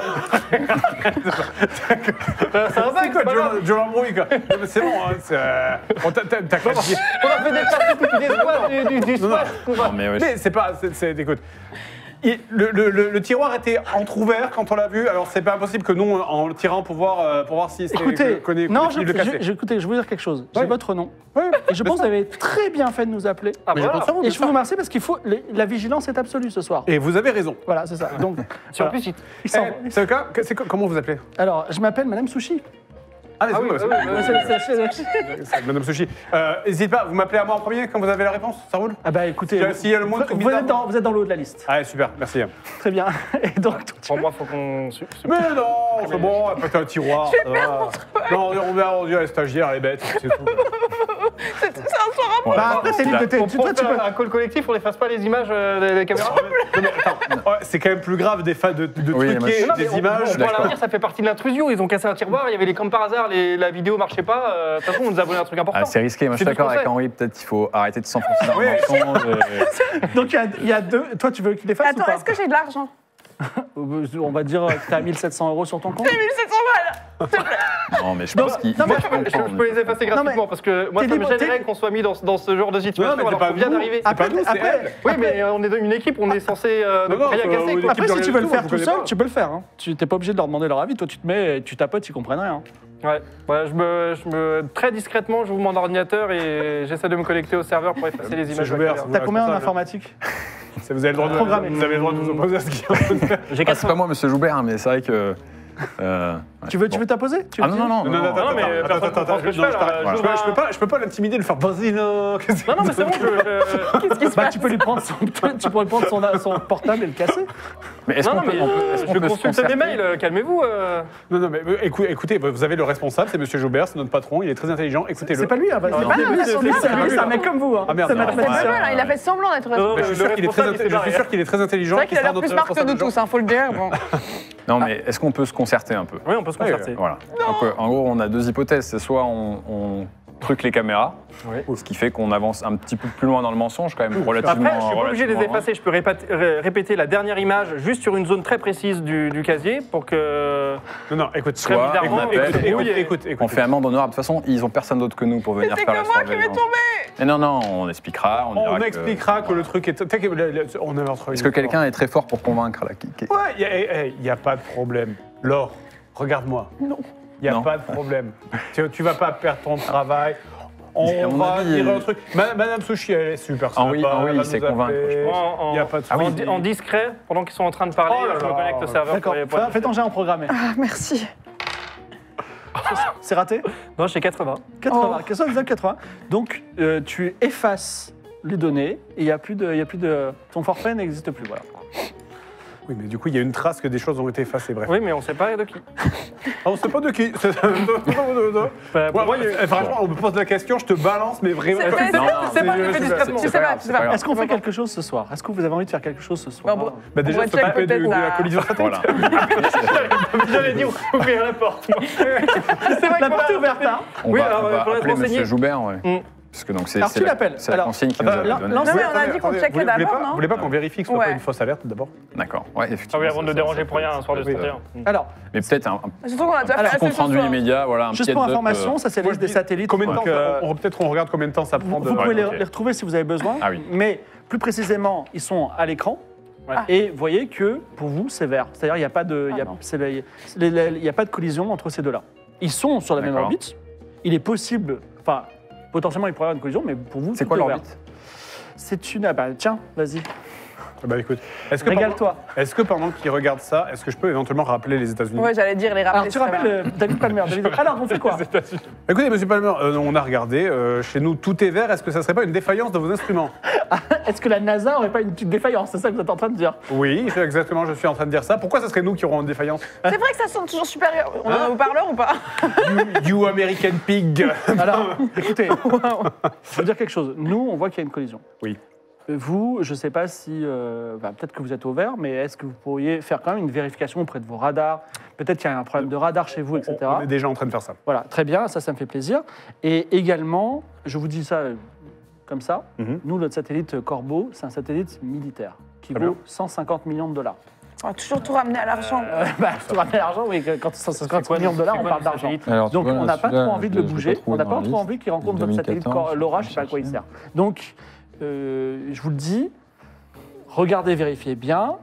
Ça va pas, C'est quoi, c'est pas grave. Joe Lambrouille, quoi? Non, mais c'est bon, hein, t'as qu'à dire. On a fait des parties depuis des squats, du Non, non. squat. Non, mais ouais, Mais c'est pas. Écoute. Le tiroir était entrouvert quand on l'a vu, alors c'est pas impossible que nous, en le tirant pour voir si c'est Écoutez, non, possible de le casser. écoutez, je vais vous dire quelque chose. Ouais. J'ai votre nom. Ouais, Et je pense que vous avez très bien fait de nous appeler. Ah, mais je voilà. pense Et je vous remercie parce qu'il faut. La vigilance est absolue ce soir. Et vous avez raison. Voilà, c'est ça. Donc, Si en voilà. plus, Il s'en va. C'est le cas comment vous appelez? Alors, je m'appelle Madame Sushi. Ah, Ah oui, c'est oui, oui, c'est Madame Sushi. N'hésitez pas, vous m'appelez à moi en premier quand vous avez la réponse, ça roule? Ah bah écoutez, S'il y a le mot vous êtes dans le haut de la liste. Ah, super, merci. Très bien. Et donc, Pour moi, faut qu'on. Mais non, c'est bon, peut-être un tiroir. ça va. Non, on dirait les stagiaires, elle est bête, c'est tout. C'est un soir Ouais. bah, après, c'est libre de Pour toi, tu peux. faire un call collectif, on efface pas les images des caméras. Non, mais attends, ouais, c'est quand même plus grave des de Oui, truquer moi, je- Non, mais des images. On pourra leur dire, ça fait partie de l'intrusion. Ils ont cassé un tiroir, il y avait les comme par hasard, la vidéo marchait pas. De toute façon, on nous a volé un truc important. Ah, c'est risqué, moi je suis C'est tout ce d'accord qu'on avec sait. Henri, peut-être qu'il faut arrêter de s'enfoncer dans Oui. le mensonge. Donc, il y a deux. Toi, tu veux qu'il les fasse ou Attends, pas est-ce que j'ai de l'argent? On va dire que tu as 1700 € sur ton compte. 1700 balles. Non, mais je pense qu'il non, mais faut comprendre. Je peux les effacer gratuitement parce que moi, t'es ça me libre, gênerait t'es- qu'on soit mis dans ce genre de situation Non, mais c'est alors pas qu'on vient nous. d'arriver. C'est pas nous, c'est après- elle. Oui, mais on est une équipe, on est censé Non, non, rien faut- casser. oui, quoi. Après, si tu veux le Tout, faire vous tout connaissez seul, pas. tu peux le faire. Hein. Tu n'es pas obligé de leur demander leur avis. Toi, tu te mets, tu tapotes, ils comprennent rien. Ouais, très discrètement, j'ouvre mon ordinateur et j'essaie de me connecter au serveur pour effacer les images. Joubert, de la c'est caméra. T'as combien en responsable. informatique? Vous avez le droit de Programmé. vous avez le droit de vous opposer à ce qu'il est en train de faire. J'ai Ah, c'est pas moi, monsieur Joubert, mais c'est vrai que. ouais, Tu veux bon. t'apposer? Ah non, non, non. Non, mais personne comprend ce que je fais, alors, Je peux pas l'intimider, le faire vas-y non. Non, non, mais c'est bon, Qu'est-ce qui se Bah, passe? tu peux lui prendre son portable et le casser. Mais est-ce Non, qu'on non, peut. mais est-ce qu'on je peut se consulte mes concerter mails, calmez-vous. Non, mais écoutez, vous avez le responsable, c'est Monsieur Joubert, c'est notre patron, il est très intelligent, écoutez-le. C'est pas lui, hein, Non, vas-y. non, C'est un mec comme vous. Hein. Ah, merde, C'est non, notre ouais. médecin. Il a fait semblant d'être Non, Mais je suis sûr qu'il est très responsable, il s'est barré. je suis sûr qu'il est très intelligent. C'est vrai qu'il a sera l'air plus notre smart que nous responsable tous, hein, faut le dire. Bon. Non, mais est-ce qu'on peut se concerter un peu? Oui, on peut se concerter. Voilà. Donc, en gros, on a deux hypothèses. C'est soit on truque les caméras, Oui. ce qui fait qu'on avance un petit peu plus loin dans le mensonge, quand même, relativement. Après, je suis pas obligé de les relativement effacer. Je peux répéter la dernière image juste sur une zone très précise du casier pour que. Non, écoute, Très Soit bizarrement, on appelle- écoute, loin. On fait amende honorable. De toute façon, ils ont personne d'autre que nous pour venir C'est faire que la moi qui vais surveillance. tomber. Mais non, non, on expliquera. On, dira on que- expliquera que le truc est. On a notre. Est-ce que quelqu'un est très fort pour convaincre là Ouais, il n'y a pas de problème. Laure, regarde-moi. Non. Il n'y a Non. pas de problème. Tu vas pas perdre ton travail. À On mon va avis, dire un truc. Madame Sushi, elle est super sympa. Henri, elle va il nous sait appeler. convaincre, je Il n'y a pas de en, souci. en discret, pendant qu'ils sont en train de parler, Oh là je me là. connecte au serveur. D'accord, fais ton jet en programmé. Ah, merci. C'est raté? Non, j'ai 80. 80. Oh. Question exacte 80. Donc, tu effaces les données et il n'y a plus de. Ton forfait n'existe plus. Voilà. Oui, mais du coup, il y a une trace que des choses ont été effacées. Bref. Oui, mais on sait pas de qui. Ah, on sait pas de qui. Bah, pour Ouais, moi, il y a eu- franchement, on me pose la question, je te balance, mais vraiment. C'est- C'est Non, pas, non, c'est pas, c'est- je fais c'est- discrètement. Tu sais pas, tu sais pas. Est-ce qu'on fait quelque chose ce soir? Est-ce que vous avez envie de faire quelque chose ce soir? Bon, Bah déjà, On va s'il te plaît, check peut-être de la la- collision satellite. Voilà. J'allais dire ouvrir la porte. C'est vrai La qu'on porte est va- ouverte, hein? On Oui, va, alors, on va faudrait se appeler renseigner. Monsieur Joubert, ouais. Mm. Parce que donc c'est Alors, c'est tu la, l'appelles. c'est la Alors, consigne qu'il nous attends, avait donnée. non, mais on a Attendez, dit qu'on attendez, checkait vous voulez d'abord, pas- non Vous voulez pas qu'on vérifie que ce soit pas Ouais. une fausse alerte d'abord? D'accord, ouais, Ah effectivement. oui, avant de ça- ne déranger ça pour rien un soir de Oui, 31. Alors, Mais peut-être un Surtout qu'on a déjà Alors, fait compte assez ce rendu soir. immédiat, voilà, un juste petit pour heads up, information, ça c'est la Moi, liste je des dis, satellites. Combien de temps donc, peut-être on regarde combien de temps ça prend de. vous pouvez les ok. retrouver si vous avez besoin. Ah oui. Mais plus précisément, ils sont à l'écran. Ouais. Et vous voyez que pour vous, c'est vert. C'est-à-dire qu'il n'y a pas de, il y a- Ah non. c'est la- il y a pas de collision entre ces deux-là. Ils sont sur la même D'accord. orbite. Il est possible, enfin, potentiellement, il pourrait y avoir une collision, mais pour vous, C'est tout quoi est vert. l'orbite? C'est une. Ah bah, tiens, vas-y, Bah écoute, régale-toi. est-ce que pendant qu'il regarde ça, est-ce que je peux éventuellement rappeler les États-Unis? Ouais, j'allais dire les Alors, rappeler. tu c'est très rappelles David Palmer. Alors, on fait quoi? Écoutez, monsieur Palmer, on a regardé, chez nous tout est vert, est-ce que ça serait pas une défaillance de vos instruments? Est-ce que la NASA n'aurait pas une petite défaillance? C'est ça que vous êtes en train de dire. Oui, exactement, je suis en train de dire ça. Pourquoi ça serait nous qui aurons une défaillance? C'est vrai que ça sonne toujours supérieur. On a un haut-parleur ou pas? You American pig. Alors, écoutez, je vais vous dire quelque chose. Nous, on voit qu'il y a une collision. Oui. Vous, je ne sais pas si... peut-être que vous êtes au vert, mais est-ce que vous pourriez faire quand même une vérification auprès de vos radars? Peut-être qu'il y a un problème de radar chez vous, etc. On est déjà en train de faire ça. Voilà, très bien, ça me fait plaisir. Et également, je vous dis ça comme ça, Mhm. nous, notre satellite Corbeau, c'est un satellite militaire qui Très vaut bien. 150 millions de dollars. On va toujours tout ramener à l'argent. Tout ramener l'argent, oui, quand 150 millions de dollars, on parle d'argent. Alors, tu Donc vois, on n'a pas celui-là, trop envie de le je l'ai bouger, trouvé on n'a dans pas la trop liste. envie qu'il rencontre votre satellite 2014, Laura, je ne sais pas à quoi il chercher. sert. Donc, je vous le dis, regardez, vérifiez bien.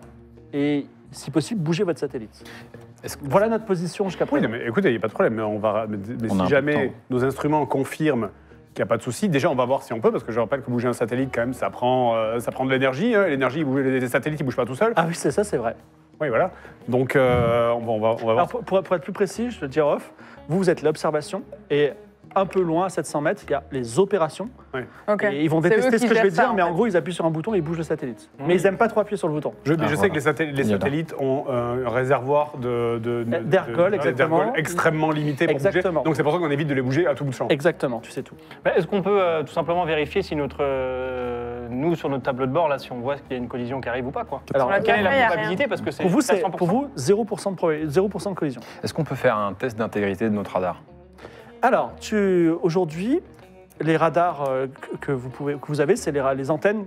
et, si possible, bouger votre satellite. Est-ce que- Voilà notre position jusqu'à Oui, présent. mais écoutez, il n'y a pas de problème. Mais On a un si peu de jamais temps. nos instruments confirment qu'il n'y a pas de souci, déjà, on va voir si on peut, parce que je rappelle que bouger un satellite, quand même, ça prend de l'énergie. Hein. L'énergie, les satellites, ils ne bougent pas tout seuls. Ah oui, c'est ça, c'est vrai. Oui, voilà. Donc, on va voir. Alors, pour être plus précis, je le dis off, vous êtes l'observation, et un peu loin, à 700 mètres, il y a les opérations. Ok. Et ils vont C'est eux détester qui ce que je vais gèrent ça, dire, mais en fait. gros, ils appuient sur un bouton et ils bougent le satellite. Mais ils n'aiment pas trop appuyer sur le bouton. Je Ah, sais voilà. que les Il y a satellites ont un réservoir D'ergols, exactement. d'ergols extrêmement limité pour Exactement. bouger. Donc c'est pour ça qu'on évite de les bouger à tout bout de champ. Exactement, tu sais tout. Bah, est-ce qu'on peut tout simplement vérifier si nous, sur notre tableau de bord, là, si on voit qu'il y a une collision qui arrive ou pas, quoi? Alors, Sur la Quelle est il y a la rien. probabilité? Parce que c'est pour vous, c'est 100%. pour vous 0% de 0% de collision. Est-ce qu'on peut faire un test d'intégrité de notre radar? Alors, aujourd'hui, les radars que vous avez, c'est les antennes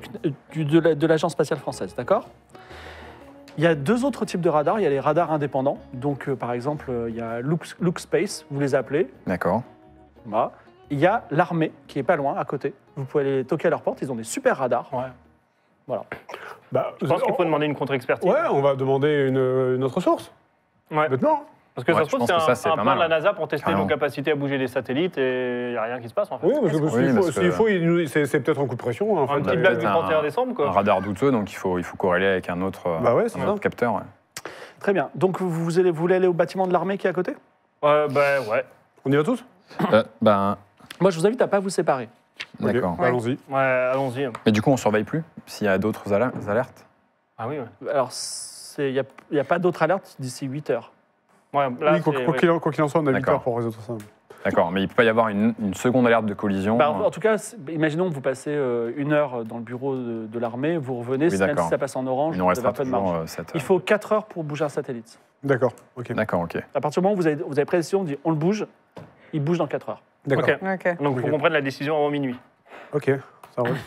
de l'Agence spatiale française, d'accord? Il y a deux autres types de radars. Il y a les radars indépendants. Donc, par exemple, il y a Look Space, vous les appelez. D'accord. Voilà. Il y a l'armée, qui est pas loin, à côté. Vous pouvez aller toquer à leur porte. Ils ont des super radars. Ouais. Voilà. Bah, Je pense qu'il faut demander une contre-expertise. Ouais, on va demander une autre source. Ouais. Maintenant. Parce que Ouais, ça je se trouve, pense c'est que ça, c'est un pas plan de la mal, NASA pour tester Carrément. nos capacités à bouger les satellites et il n'y a rien qui se passe, en fait. Oui, parce que Oui, s'il parce faut, que- c'est peut-être un coup de pression. En Une fait. petite blague du peut-être 31 un- décembre, Un quoi. radar douteux, donc il faut corréler avec un autre, Bah ouais, c'est un ça. autre capteur. Ouais. Très bien. Donc, vous voulez aller au bâtiment de l'armée qui est à côté? Bah ouais. On y va tous? Ben, Moi, je vous invite à pas vous séparer. Ok, d'accord. allons-y. Ouais, allons-y. Mais du coup, on surveille plus s'il y a d'autres alertes? Ah oui, ouais. Alors, il n'y a pas d'autre alerte d'ici 8 heures. Ouais, là, Oui, quoi qu'il en soit, on a 8 D'accord. heures pour résoudre ça. D'accord, mais il peut pas y avoir une seconde alerte de collision. Bah, en tout cas, imaginons que vous passez 1 heure dans le bureau de l'armée, vous revenez, Oui, même d'accord. si ça passe en orange, Il nous vous avez restera un peu de toujours marge. 7 Il faut 4 heures pour bouger un satellite. D'accord, ok. D'accord, ok. À partir du moment où vous avez précision, on dit on le bouge, il bouge dans 4 heures. D'accord. Ok. Ok. Donc, il faut Ok. qu'on prenne la décision avant minuit. Ok, ça roule.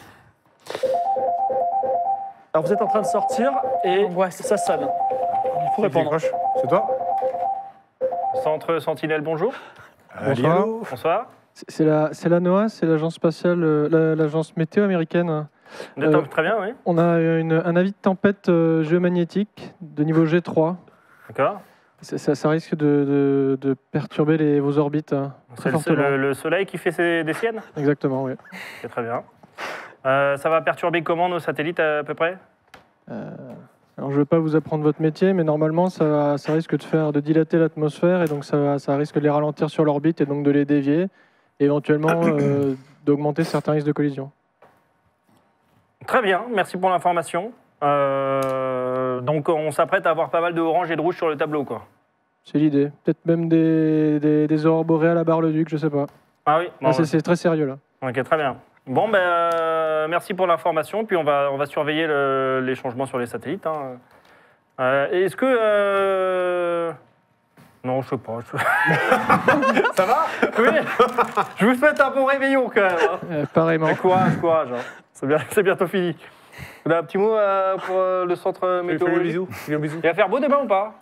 Alors vous êtes en train de sortir et Angoisse. ça sonne. Il faut Qui répondre. décroche C'est toi Centre Sentinelle, bonjour. Allô. Bonsoir. C'est la NOAA, c'est l'agence spatiale, l'agence météo américaine. Très bien, oui. On a un avis de tempête géomagnétique de niveau G3. D'accord. Ça risque de perturber vos orbites très C'est fortement. le soleil qui fait des siennes? Exactement, oui. C'est très bien. Ça va perturber comment nos satellites à peu près? Alors je ne vais pas vous apprendre votre métier, mais normalement ça risque de dilater l'atmosphère et donc ça risque de les ralentir sur l'orbite et donc de les dévier et éventuellement d'augmenter certains risques de collision. Très bien, merci pour l'information. Donc on s'apprête à avoir pas mal de orange et de rouge sur le tableau, quoi. C'est l'idée. Peut-être même des aurores boréales à Bar-le-Duc, je sais pas. Ah oui, bon, Ah, c'est très sérieux là. ok, très bien. Bon, ben, merci pour l'information, puis on va surveiller les changements sur les satellites. Hein. Est-ce que... Non, je sais pas. Ça va? Oui, je vous souhaite un bon réveillon, quand même. Hein. Pareillement. Courage. Hein. C'est bientôt fini. Vous avez un petit mot pour le centre Fais-lui un météorologique? bisou. Fais-lui un bisou. Il va faire beau demain ou pas?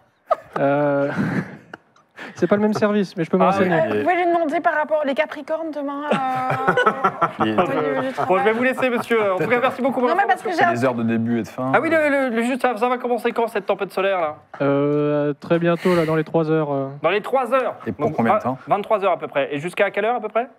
C'est pas le même service, mais je peux me Ah, renseigner. oui. Vous pouvez lui demander par rapport aux Capricornes demain Les, au niveau du Bon, je travail. vais vous laisser, monsieur. En tout cas, merci beaucoup pour Non, mais parce l'information. que j'ai les heures de début et de fin. Ah oui, juste ça va commencer quand, cette tempête solaire, là? Très bientôt, là, dans les 3 heures. Dans les 3 heures. Et pour combien de temps? 23 heures à peu près. Et jusqu'à quelle heure à peu près?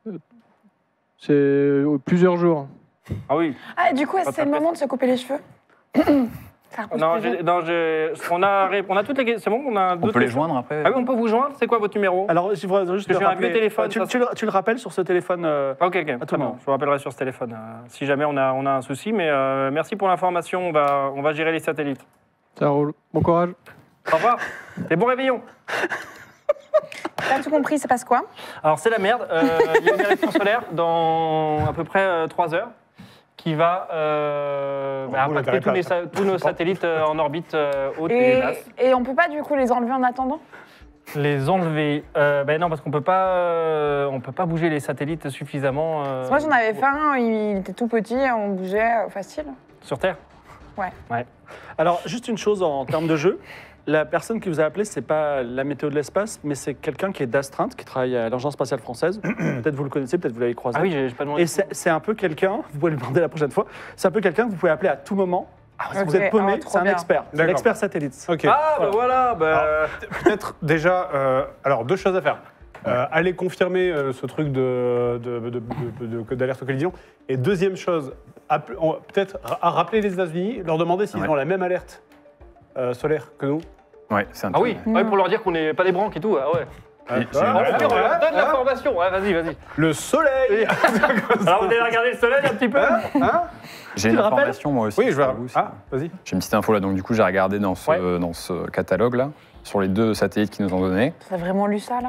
C'est plusieurs jours. Ah oui. Ah, et du coup, Pas c'est le très moment de se couper les cheveux. Ça repousse Non, plus vite. on a toutes les questions. C'est bon, on a On d'autres peut les questions. joindre après? Ah oui, on peut vous joindre. C'est quoi votre numéro? Alors, je voudrais juste Parce que te j'ai un rappeler- vieux téléphone, Tu, ça, tu le rappelles sur ce téléphone. Ok, très le bien. moment. Je vous rappellerai sur ce téléphone si jamais on a un souci. Mais merci pour l'information. On va gérer les satellites. Ça roule. Bon courage. Au revoir. Et bon réveillon. T'as tout compris, ça passe quoi? Alors c'est la merde. Il y a une éruption solaire dans à peu près 3 heures qui va Vous impacter l'intérêt pas, tous nos satellites en orbite haute et basse. Et on peut pas du coup les enlever en attendant? Les enlever. Ben non, parce qu'on peut pas bouger les satellites suffisamment Parce que moi j'en avais fait un, il était tout petit, on bougeait facile. sur Terre. Alors, juste une chose en termes de jeu. La personne qui vous a appelé, c'est pas la météo de l'espace, mais c'est quelqu'un qui est d'astreinte, qui travaille à l'Agence spatiale française. Peut-être vous le connaissez, peut-être vous l'avez croisé. Ah oui, j'ai pas demandé. Et c'est un peu quelqu'un, vous pouvez le demander la prochaine fois, c'est un peu quelqu'un que vous pouvez appeler à tout moment Si vous Ok, êtes paumé, trop c'est un bien. expert. C'est D'accord. l'expert satellite. Ok. Ah, bah voilà, bah... Peut-être déjà, alors 2 choses à faire. Aller confirmer ce truc d'alerte aux collisions. Et deuxième chose, peut-être à rappeler les États-Unis, leur demander s'ils Ouais. ont la même alerte solaire que nous. Ouais, c'est un Ah oui, truc. ouais, pour leur dire qu'on n'est pas des branques et tout, ah ouais. J'ai On une info. donne l'information, ouais, vas-y. Le soleil. Alors, vous allez regarder le soleil un petit peu J'ai Tu une le rappelles information moi aussi. Oui, je vais. pour vous, Ah, vas-y. J'ai une petite info là, donc du coup j'ai regardé dans ce catalogue-là, sur les 2 satellites qu'ils nous ont donnés. T'as vraiment lu ça, là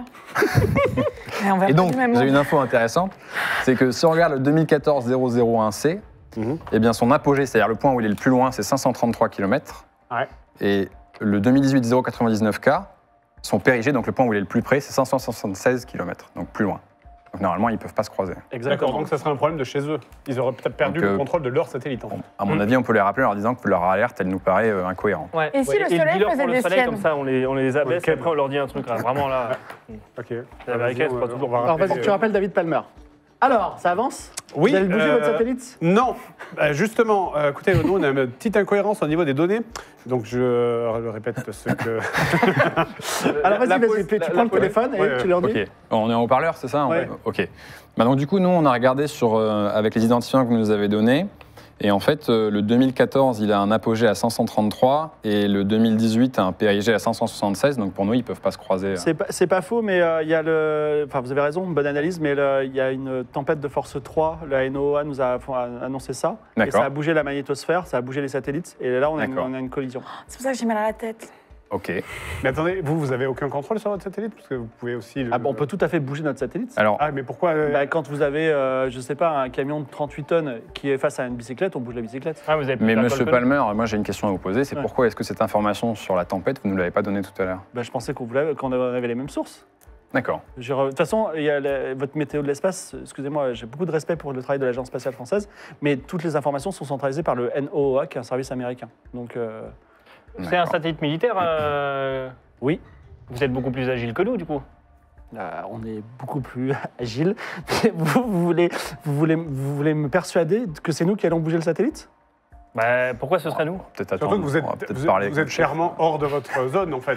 Et on va Et pas donc, du même j'ai mot. une info intéressante, c'est que si on regarde le 2014-001C, eh bien son apogée, c'est-à-dire le point où il est le plus loin, c'est 533 km. Ouais. Et le 2018-099K, son périgée, donc le point où il est le plus près, c'est 576 km, donc plus loin. Donc normalement, ils ne peuvent pas se croiser. D'accord, donc ça serait un problème de chez eux. Ils auraient peut-être perdu Donc, le contrôle de leur satellite. En fait. À mon avis, on peut les rappeler en leur disant que leur alerte, elle nous paraît incohérente. Ouais. Et si le soleil dealer faisait pour le des soleil siennes comme ça, on les abaisse Ok. et après on leur dit un truc là. Vraiment là, Ok. les Américains, c'est pas toujours. On va Alors rappeler, vas-y, tu rappelles David Palmer. Alors, ça avance Oui, Vous avez bougé votre satellite Non, justement, écoutez, nous on a une petite incohérence au niveau des données, donc je le répète ce que... Alors vas-y, La vas-y, pause- tu la- prends la le pause- téléphone et ouais, tu leur dis. Ok, on est en haut-parleur, c'est ça Ouais. Ok. Bah donc du coup, nous, on a regardé avec les identifiants que vous nous avez donnés. Et en fait, le 2014, il a un apogée à 533 et le 2018 a un périgée à 576. Donc pour nous, ils ne peuvent pas se croiser. C'est pas faux, mais il y a le. Enfin, vous avez raison, bonne analyse, mais il y a une tempête de force 3. La NOAA nous a annoncé ça. Et D'accord. ça a bougé la magnétosphère, ça a bougé les satellites. Et là, on a D'accord. une collision. C'est pour ça que j'ai mal à la tête. Ok. Mais attendez, vous avez aucun contrôle sur votre satellite? Parce que vous pouvez aussi... Ah, bon, on peut tout à fait bouger notre satellite. Alors, Ah, mais pourquoi Bah, quand vous avez, je sais pas, un camion de 38 tonnes qui est face à une bicyclette, on bouge la bicyclette. Ah, vous avez plus mais d'alcool Monsieur que Palmer, moi j'ai une question à vous poser. C'est Ouais. pourquoi est-ce que cette information sur la tempête, vous ne nous l'avez pas donnée tout à l'heure? Bah, je pensais qu'on avait les mêmes sources. D'accord. De toute façon, il y a votre météo de l'espace. Excusez-moi, j'ai beaucoup de respect pour le travail de l'Agence spatiale française, mais toutes les informations sont centralisées par le NOAA, qui est un service américain. Donc, C'est un D'accord. satellite militaire oui, Vous êtes beaucoup plus agile que nous, du coup. on est beaucoup plus agile. Vous voulez me persuader que c'est nous qui allons bouger le satellite? Bah, pourquoi ce serait nous Peut-être Surtout attendre. que vous êtes, on va peut-être vous êtes- parler vous avec êtes le chef. clairement hors de votre zone, en fait.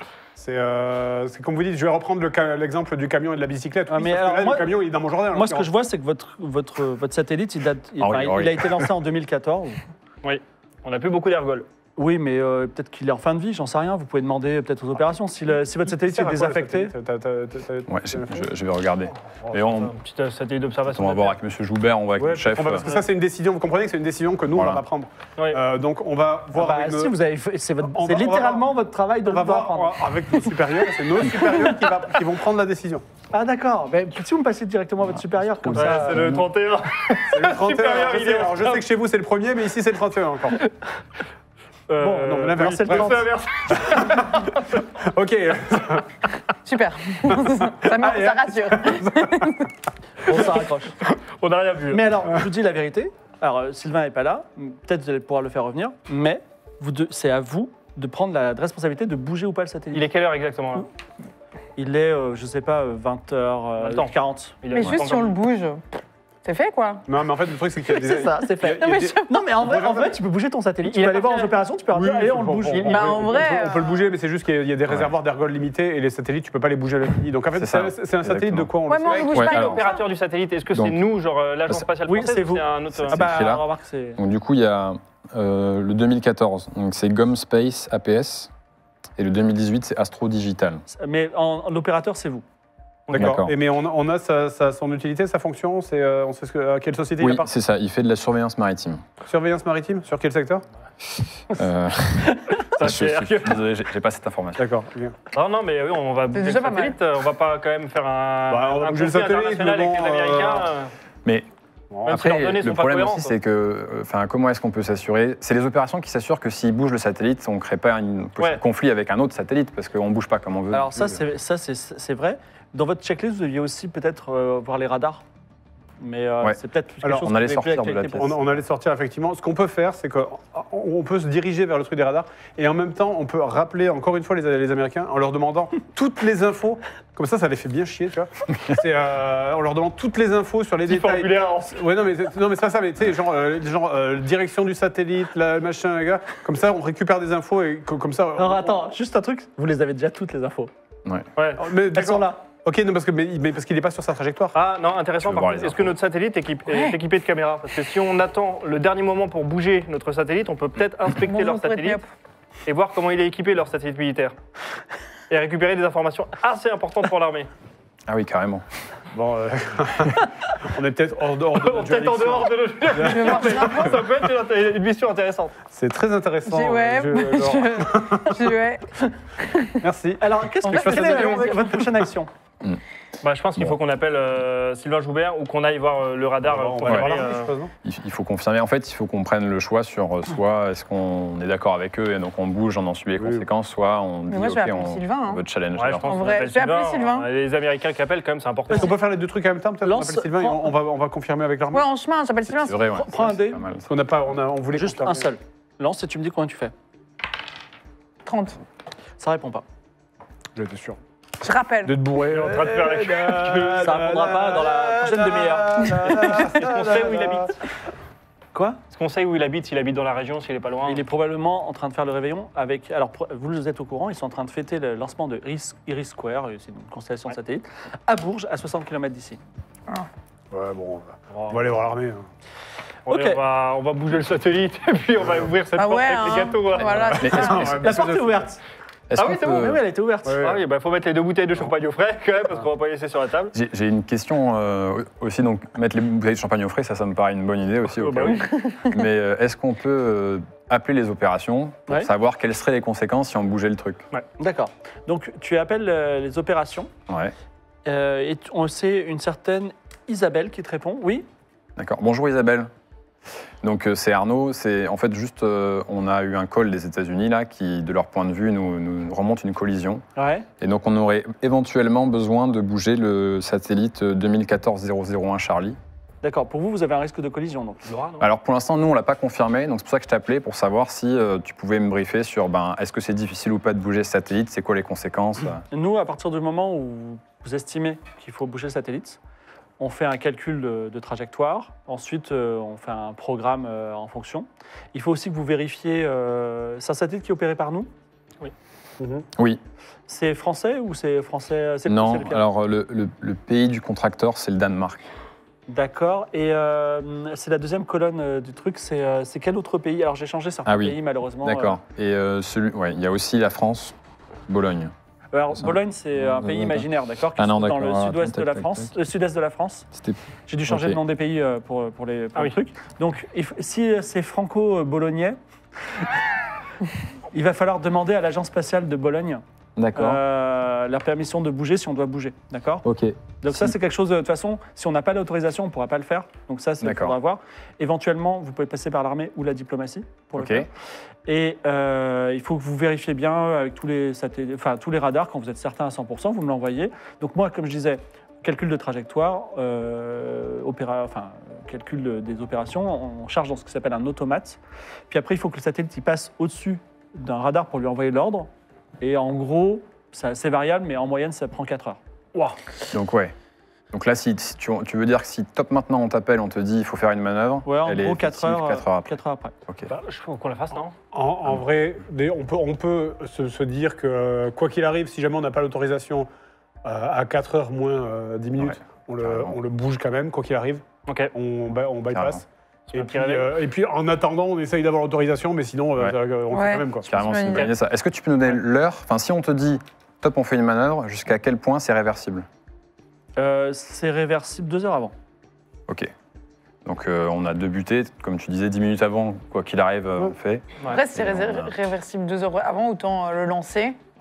C'est comme vous dites, je vais reprendre l'exemple du camion et de la bicyclette. Ah, Oui, mais sauf que alors, là, moi- le camion, il est dans mon jardin. en Moi, ce que je l'occurrence. vois, c'est que votre satellite, il oui. a été lancé en 2014. Oui. On n'a plus beaucoup d'ergols. Oui, mais peut-être qu'il est en fin de vie, j'en sais rien. Vous pouvez demander peut-être aux opérations. Si votre satellite Ça est sert à quoi, le désaffecté, satellite Ouais, je vais regarder. Et on, Un petit satellite d'observation. on va de voir la avec Monsieur Joubert, on va avec Ouais, le chef. parce que ça, c'est une décision. Vous comprenez que c'est une décision que nous, Voilà. on va prendre. Terre. Ouais. Donc, on va voir bah, avec si nos- vous avez, c'est On va- littéralement votre travail de on va le voir voir prendre. avec nos supérieurs. C'est nos supérieurs qui vont prendre la décision. Ah d'accord. Mais si vous me passez directement à votre supérieur comme Ouais, ça. c'est le 31. C'est le 31. Supérieur, Je il sais, est- alors, je sais que chez vous, c'est le premier, mais ici, c'est le 31 encore. Bon, non, mais l'inverse, c'est le bref, 30. c'est l'inverse. Ok. Super. ça rassure. On s'en raccroche. On n'a rien vu. Mais alors, je vous dis la vérité. Alors, Sylvain n'est pas là. Peut-être vous allez pouvoir le faire revenir. Mais c'est à vous de prendre la responsabilité de bouger ou pas le satellite. Il est quelle heure exactement là Il est, je sais pas, 20h40. Il a Mais pas juste si on le bouge, c'est fait quoi. Non, mais en fait, le truc, c'est qu'il y a des. C'est ça, c'est fait. il y a Non, mais des- Non, mais en vrai, tu peux bouger ton satellite. Tu Il peux est aller voir parti- aux opérations, tu peux leur dire, Oui, allez, on le bouge. Bah, en vrai, on peut le bouger, mais c'est juste qu'il y a des réservoirs d'ergols limités et les satellites, tu peux pas les bouger à l'infini. Donc en fait, C'est ça. c'est un satellite de quoi on Ouais, le mais on sait ne bouge Ouais, pas. alors- L'opérateur du satellite, est-ce que c'est Donc- nous, genre l'agence spatiale Oui, française c'est ou vous. c'est un autre C'est- Ah bah, écrit là. remarque, c'est... Donc du coup, il y a le 2014, donc c'est GomSpace APS, et le 2018, c'est Astro Digital. Mais l'opérateur, c'est vous. D'accord. Et mais on a son utilité, sa fonction, on sait à quelle société il Oui, appartient. c'est ça, il fait de la surveillance maritime. Surveillance maritime, sur quel secteur? Euh, Ça, je suis désolé, j'ai pas cette information. D'accord. bien. Non, mais oui, on va bouger le déjà pas mal. satellite. On va pas quand même faire un, Bah, on va un bouger le conflit satellite, international mais avec bon, les Américains. Mais Bon, Même si leurs après, données sont le pas problème cohérentes. aussi, c'est que, comment est-ce qu'on peut s'assurer? C'est les opérations qui s'assurent que s'ils bougent le satellite, on ne crée pas un Ouais. conflit avec un autre satellite, parce qu'on ne bouge pas comme on veut. Alors ça, c'est vrai. Dans votre checklist, vous deviez aussi peut-être voir les radars. Mais Ouais. c'est peut-être quelque Alors, chose on allait qui n'est plus sortir de la d'actualité pour pièce. vous. On allait sortir effectivement. Ce qu'on peut faire, c'est qu'on peut se diriger vers le truc des radars et en même temps, on peut rappeler encore une fois les Américains en leur demandant toutes les infos. Comme ça les fait bien chier, tu vois. On leur demande toutes les infos sur les Petit détails. formulaire. Ouais, non, mais c'est pas ça, mais tu sais, genre, direction du satellite, la machin, les gars. Comme ça, on récupère des infos et comme ça. Alors attends, juste un truc, vous les avez déjà toutes les infos. Ouais. Mais Elles sont d'accord. là. Ok, non, parce qu'il n'est pas sur sa trajectoire. Ah non, intéressant Je veux par voir contre. les Est-ce que infos. notre satellite est équipé de caméras? Parce que si on attend le dernier moment pour bouger notre satellite, on peut peut-être inspecter Bonjour, leur pour être satellite myop. et voir comment il est équipé, leur satellite militaire. Et récupérer des informations assez importantes pour l'armée. Ah oui, carrément. Bon, on est peut-être hors dehors de notre Peut-être en juridiction. dehors de le Je vais voir ça. Ça peut être une mission intéressante. C'est très intéressant. Ouais, ouais. Merci. Alors, qu'est-ce En que fait, quelle c'est est bien. votre prochaine action? Bah, je pense qu'il faut qu'on appelle Sylvain Joubert ou qu'on aille voir le radar. On pour va voir, voir l'armée, je suppose, non Il faut confirmer. En fait, il faut qu'on prenne le choix sur soit est-ce qu'on est d'accord avec eux et donc on bouge, on en subit les Oui. conséquences, soit on dit moi, je vais ok, appeler on Sylvain, hein. veut challenger. Ouais, je leur- pense En qu'on vrai, appelle je vais appeler Sylvain. Les Américains qui appellent quand même, c'est important. Est-ce qu'on peut faire les deux trucs en même temps? Peut-être on Lance- appelle Sylvain et on va confirmer avec l'armée. Ouais, en chemin, j'appelle Sylvain. C'est vrai, ouais. Prends un C'est dé. pas mal. Parce qu'on n'a pas, on voulait Juste confirmer. un seul. Lance et tu me dis combien tu fais. 30. Ça répond pas. J'étais sûr. Je rappelle. D'être bourré. en train de faire la Ça répondra pas dans la prochaine demi-heure. Est-ce qu'on sait où il habite? Quoi? Est-ce qu'on sait où il habite, s'il habite dans la région, s'il est pas loin? Il est probablement en train de faire le réveillon avec. Alors, vous êtes au courant, ils sont en train de fêter le lancement de Iris Square, c'est une constellation de satellites, à Bourges, à 60 km d'ici. Ouais, bon, on va aller voir l'armée. hein. Ouais, Ok. on va bouger le satellite et puis on va ouvrir cette Ah porte ouais, avec les hein. gâteaux. hein. Voilà. Mais est-ce qu'on- La porte est ouverte. est-ce Ah qu'on oui, c'est peut- bon, Oui, elle a été ouverte. Ouais. Ah oui, bah faut mettre les 2 bouteilles de champagne au frais quand même, parce qu'on va pas laisser sur la table. J'ai une question aussi, donc mettre les bouteilles de champagne au frais, ça me paraît une bonne idée aussi. Au Oh, bah cas oui. où. Mais est-ce qu'on peut appeler les opérations pour Ouais. savoir quelles seraient les conséquences si on bougeait le truc? D'accord. Donc, tu appelles les opérations Ouais, et on sait une certaine Isabelle qui te répond. Oui? d'accord. Bonjour Isabelle. Donc c'est Arnaud, c'est en fait juste, on a eu un call des États-Unis là qui, de leur point de vue, nous remonte une collision. Ouais. Et donc on aurait éventuellement besoin de bouger le satellite 2014-001 Charlie. D'accord. Pour vous, vous avez un risque de collision. Donc. Laura, non? Alors pour l'instant, nous, on l'a pas confirmé, donc c'est pour ça que je t'appelais pour savoir si tu pouvais me briefer sur est-ce que c'est difficile ou pas de bouger ce satellite, c'est quoi les conséquences. Nous, à partir du moment où vous estimez qu'il faut bouger le satellite, on fait un calcul de trajectoire. Ensuite, on fait un programme en fonction. Il faut aussi que vous vérifiez. C'est un satellite qui est opéré par nous? Oui, C'est français ou c'est français? C'est non, c'est le pire. alors le pays du contracteur, c'est le Danemark. D'accord. Et c'est la deuxième colonne du truc. C'est quel autre pays? Alors j'ai changé certains Ah oui. pays malheureusement. D'accord. Et il y a aussi la France, Bologne. Alors Ça. Bologne, c'est un pays imaginaire, d'accord? Qui Ah non, se trouve dans le d'accord. sud-ouest de la Tac, France, tac. sud-est de la France. C'était J'ai dû changer Ok. le nom des pays pour le oui. truc. Donc, si c'est franco-bolognais, il va falloir demander à l'agence spatiale de Bologne d'accord. la permission de bouger si on doit bouger, d'accord? Ok. Donc ça, c'est quelque chose, de toute façon, si on n'a pas l'autorisation, on ne pourra pas le faire. Donc ça, c'est il D'accord. faudra voir. Éventuellement, vous pouvez passer par l'armée ou la diplomatie pour Ok. le faire. Et il faut que vous vérifiez bien avec tous les radars, quand vous êtes certain à 100%, vous me l'envoyez. Donc moi, comme je disais, calcul de trajectoire, calcul des opérations, on charge dans ce qui s'appelle un automate. Puis après, il faut que le satellite il passe au-dessus d'un radar pour lui envoyer l'ordre. Et en gros, c'est variable, mais en moyenne, ça prend 4 heures. Donc ouais. Donc là, si tu veux dire que si top maintenant on t'appelle, on te dit il faut faire une manœuvre, Ouais, en elle gros, est 4 effective heures, 4 heures après. 4 heures après. Ok. Bah, je trouve qu'on la fasse, non? En vrai, on peut se dire que quoi qu'il arrive, si jamais on n'a pas l'autorisation à 4 heures moins 10 minutes, Ouais, on le bouge quand même, quoi qu'il arrive. Ok. On bypass. un petit réveil. Et puis en attendant, on essaye d'avoir l'autorisation, mais sinon, Ouais. on le fait Ouais. quand même. Quoi. Carrément, C'est c'est une une bonne bonne idée, ça. Est-ce que tu peux nous donner l'heure? Enfin, si on te dit top, on fait une manœuvre, jusqu'à quel point c'est réversible? C'est réversible 2 heures avant. Ok. Donc on a 2 butées, comme tu disais, 10 minutes avant, quoi qu'il arrive, on fait. Après, si c'est Et on a- réversible 2 heures avant, autant le lancer. Ouais.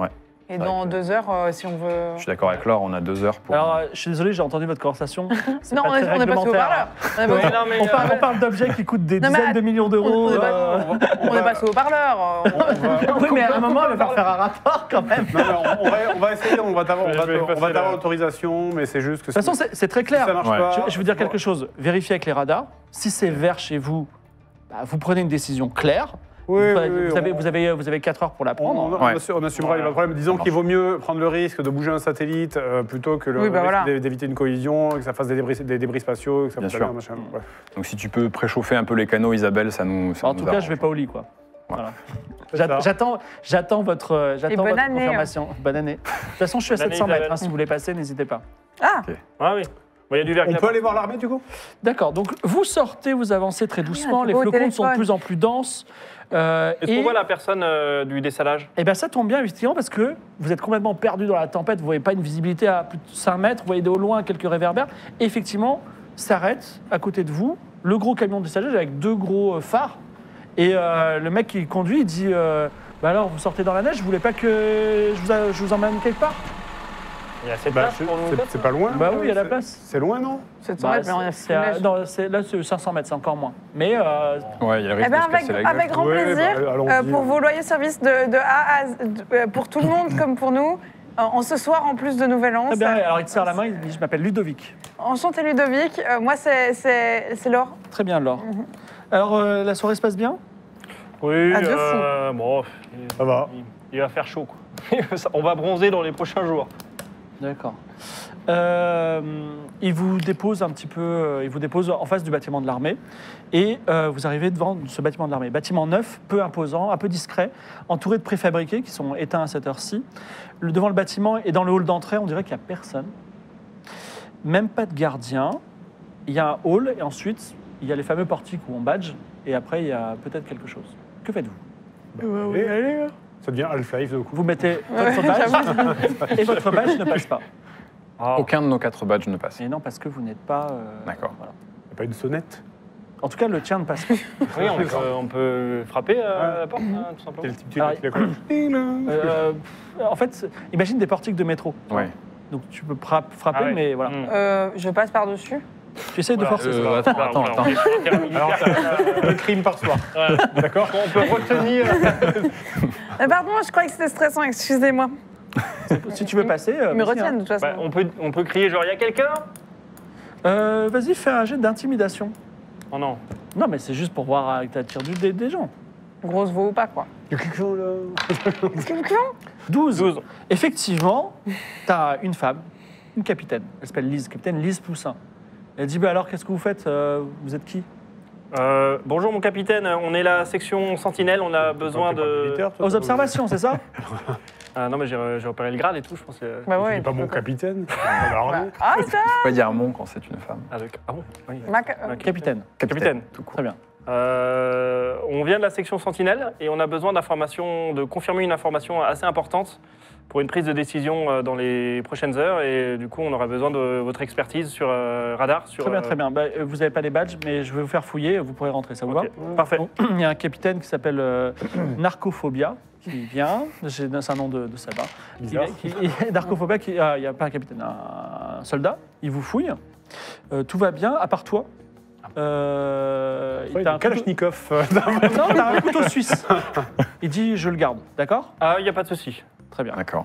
Et dans 2 heures, si on veut. Je suis d'accord avec Laure, on a 2 heures pour. Alors, je suis désolé, j'ai entendu votre conversation. C'est Non, pas on très n'est pas sous réglementaire. haut-parleur. On n'est pas- On parle d'objets qui coûtent des Non, mais dizaines de millions d'euros. on n'est pas- on n'est pas sous haut-parleur. Oui, mais à un moment, il va faire un rapport quand même. Non, mais on va essayer, on va t'avoir Je vais passer t'avoir l'autorisation, mais c'est juste que De toute façon, c'est très clair. si ça marche Ouais. pas. Je vais vous dire quelque chose. Vérifiez avec les radars. Si c'est vert chez vous, bah, vous prenez une décision claire. Oui, vous, oui, oui, vous avez 4 heures pour la prendre. on assumera, il n'y a pas de problème. Disons Ça qu'il vaut mieux prendre le risque de bouger un satellite plutôt que le Oui, bah risque voilà. d'éviter une collision, que ça fasse des débris spatiaux, que ça Bien fasse sûr. machin. Ouais. Donc si tu peux préchauffer un peu les canaux, Isabelle, ça nous. En tout cas, je vais pas au lit, quoi. Voilà. C'est ça. J'attends votre bonne année, confirmation. Bonne année. De toute façon, je suis à Bonne année, 700 mètres. Isabelle. Si vous voulez passer, n'hésitez pas. Ah, Ah oui. Bon, il y a du verre. On peut aller voir l'armée du coup? D'accord. Donc, vous sortez, vous avancez très doucement. un Les beau flocons sont de téléphone. plus en plus denses. Est-ce qu'on voit la personne du dessalage? Et bien ça tombe bien effectivement parce que vous êtes complètement perdu dans la tempête, vous voyez pas une visibilité à plus de 5 mètres, vous voyez au loin quelques réverbères, et effectivement s'arrête à côté de vous, le gros camion de salage avec 2 gros phares, et le mec qui conduit il dit bah alors vous sortez dans la neige, vous voulez pas que je vous emmène quelque part? Il y a assez de Bah, place pour nous. c'est pas loin. Bah oui, il y a la place. C'est loin, non? 700 mètres, mais on a c'est là c'est 500 mètres, c'est encore moins. Mais Ouais, il y a le risque Eh ben de se casser la gueule. avec grand Ouais, plaisir, bah, allons-y. pour vos loyaux services de A à Z, pour tout le monde comme pour nous, en ce soir en plus de Nouvel An. très bien, ça- alors il te serre la main, il dit je m'appelle Ludovic. Enchanté Ludovic, moi c'est Laure. Très bien Laure. Alors la soirée se passe bien? Oui, Ah, de fou. bon, Ça va. il va faire chaud, quoi. On va bronzer dans les prochains jours. D'accord. Il vous dépose un petit peu, il vous dépose en face du bâtiment de l'armée et vous arrivez devant ce bâtiment de l'armée. Bâtiment neuf, peu imposant, un peu discret, entouré de préfabriqués qui sont éteints à cette heure-ci. Devant le bâtiment et dans le hall d'entrée, on dirait qu'il n'y a personne. Même pas de gardien. Il y a un hall et ensuite il y a les fameux portiques où on badge et après il y a peut-être quelque chose. Que faites-vous? Allez, ça devient Half-Life de coup. Vous mettez votre badge et votre badge ne passe pas. Ah. Aucun de nos 4 badges ne passe. Et non, parce que vous n'êtes pas... D'accord. voilà. Y a pas une sonnette? En tout cas, le tien ne passe pas. Oui, on peut frapper à la porte, hein, tout simplement. Quel type Alors, qui a quoi? En fait, imagine des portiques de métro. Ouais. Donc tu peux frapper, Ah ouais. mais voilà. Je passe par-dessus. Tu essayes de forcer ça. Attends. Alors, le crime par soir. D'accord. On peut retenir. Pardon, je croyais que c'était stressant, excusez-moi. Si tu veux passer, Ils me vas-y, retiennent de hein. toute façon. Bah, on peut crier genre, il y a quelqu'un? Vas-y, fais un jet d'intimidation. Oh non. Non, mais c'est juste pour voir avec ta tire des gens. Grosse veau ou pas, quoi. Y a quelqu'un là? 12. 12. Effectivement, tu as une femme, une capitaine. Elle s'appelle Lise, capitaine Lise Poussin. Elle dit, bah alors, qu'est-ce que vous faites? Vous êtes qui? Bonjour mon capitaine, on est la section Sentinelle, on a besoin T'es pas de... militaire, toi, Aux observations, c'est ça? Ah non mais j'ai repéré le grade et tout, je pense. Bah Tu ouais. dis pas mon capitaine? Alors, Bah, ah, ça Tu peux pas dire mon quand c'est une femme. Avec... Ah bon oui. Capitaine. Capitaine. Tout court. Très bien. On vient de la section Sentinelle et on a besoin d'informations, de confirmer une information assez importante pour une prise de décision dans les prochaines heures et du coup on aura besoin de votre expertise sur radar. Sur, Très bien, très bien. Bah, vous n'avez pas les badges, mais je vais vous faire fouiller, vous pourrez rentrer, ça vous Ok, va? parfait. Bon, il y a un capitaine qui s'appelle Narcophobia qui vient, c'est un nom de Saba. Bizarre. Narcophobia, il n'y a pas un capitaine, un soldat, il vous fouille. Tout va bien, à part toi. Ouais, t'as un couteau- Kalachnikov. Non, t'as un couteau suisse. Il dit je le garde, d'accord? Ah il n'y a pas de souci. Très bien. D'accord.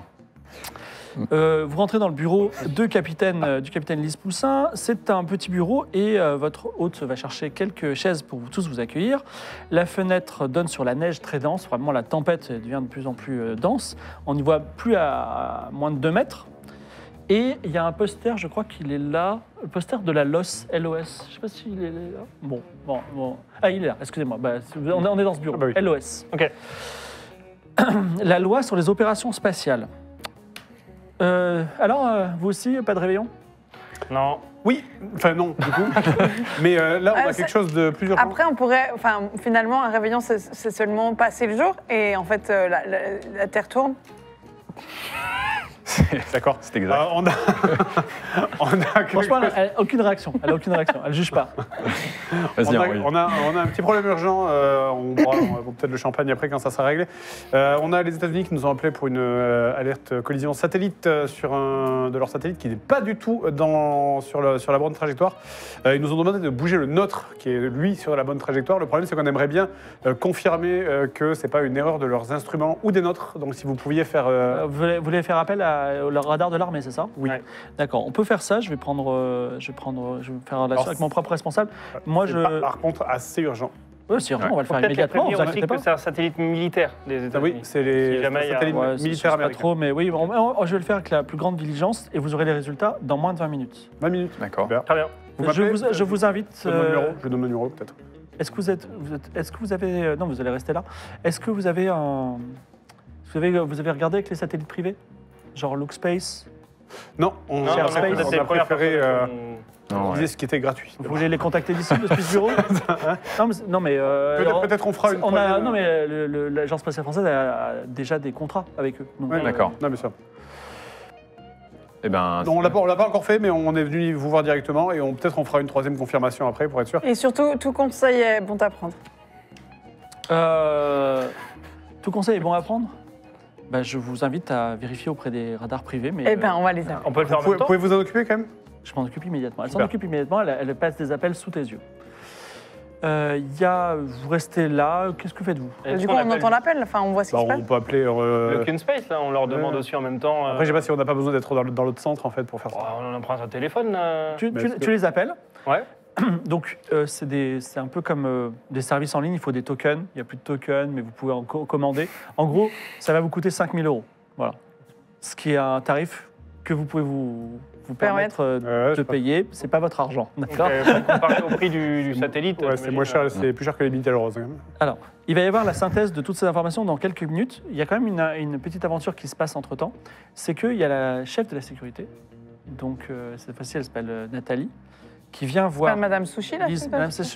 Vous rentrez dans le bureau du capitaine Lise Poussin. C'est un petit bureau et votre hôte va chercher quelques chaises pour vous tous vous accueillir. La fenêtre donne sur la neige très dense. Vraiment, la tempête devient de plus en plus dense. On n'y voit plus à moins de 2 mètres. Et il y a un poster, je crois qu'il est là, le poster de la LOS, LOS. Je ne sais pas s'il est là. Bon. Ah, il est là, excusez-moi. Bah, on est dans ce bureau, Ah bah oui. LOS. Ok. La loi sur les opérations spatiales. Alors, vous aussi, pas de réveillon? Non. Oui, enfin non, du coup. Mais là, on a quelque chose de plus urgent. Après, on pourrait. Enfin, finalement, un réveillon, c'est seulement passer le jour et en fait, la Terre tourne. D'accord. C'est exact. On a... on a Franchement, elle n'a aucune réaction. Elle ne juge pas. Vas-y, on a un petit problème urgent. On boira peut-être le champagne après quand ça sera réglé. On a les États-Unis qui nous ont appelé pour une alerte collision satellite sur un de leurs satellites qui n'est pas du tout sur la bonne trajectoire. Ils nous ont demandé de bouger le nôtre qui est lui sur la bonne trajectoire. Le problème c'est qu'on aimerait bien confirmer que c'est pas une erreur de leurs instruments ou des nôtres. Donc si vous pouviez faire... Vous voulez faire appel au radar de l'armée, c'est ça? Oui. Ouais. D'accord, on peut faire ça. Je vais faire relation avec mon propre responsable. Moi, Par contre, assez urgent. Oui, c'est urgent, on va le faire Peut-être immédiatement, prévenir vous aussi inquiétez pas. que c'est un satellite militaire des États-Unis. Oui, c'est les Si jamais il y a- satellites Ouais, je militaires sais pas américains. trop, mais oui, je vais le faire avec la plus grande diligence et vous aurez les résultats dans moins de 20 minutes. 20 minutes. D'accord. Super. Très bien. Vous m'appelez Je vous invite. Je donne mon numéro. Je donne mon numéro peut-être. Est-ce que vous avez. Non, vous allez rester là. Est-ce que vous avez un. Vous avez regardé avec les satellites privés? Genre Lookspace? Non, on Non, Cher non, Space, c'est on les a premières préféré personnes Non, utiliser ce qui était gratuit. Vous voulez les contacter d'ici, le Space Bureau? Non, mais. Peut-être on fera une troisième. Non, mais l'Agence spatiale française a déjà des contrats avec eux. Donc, Ouais, D'accord. Non, bien sûr. Eh ben, Non, on l'a pas encore fait, mais on est venu vous voir directement et peut-être on fera une troisième confirmation après pour être sûr. Et surtout, tout conseil est bon à prendre. Tout conseil est bon à prendre? Bah, je vous invite à vérifier auprès des radars privés, mais Eh ben, on va les appeler. On peut le faire en Vous même temps. pouvez vous en occuper quand même? je m'en occupe immédiatement. Elle s'en Super. occupe immédiatement, elle passe des appels sous tes yeux. Vous restez là, qu'est-ce que faites-vous? Est-ce Du qu'on coup, on appelle entend l'appel, enfin, on voit ce qui se On passe. peut appeler. le Open Space, là, on leur demande Ouais. aussi en même temps. Après, je sais pas si on n'a pas besoin d'être dans l'autre centre en fait pour faire Oh, ça. on emprunte un téléphone. Là. Tu Mais tu les appelles. Ouais. Donc, c'est un peu comme des services en ligne, il faut des tokens. Il n'y a plus de tokens, mais vous pouvez en commander. En gros, ça va vous coûter 5 000 €. Voilà. Ce qui est un tarif que vous pouvez vous permettre Ouais, de payer. Ce n'est pas votre argent. Donc, D'accord. comparé au prix du satellite. Ouais, c'est moins cher, c'est plus cher que les Minitel Rose. Quand même. Alors, il va y avoir la synthèse de toutes ces informations dans quelques minutes. Il y a quand même une petite aventure qui se passe entre-temps. C'est qu'il y a la chef de la sécurité. Donc, cette fois-ci, elle s'appelle Nathalie, qui vient voir... Madame Sushi, là Lise, c'est Madame ça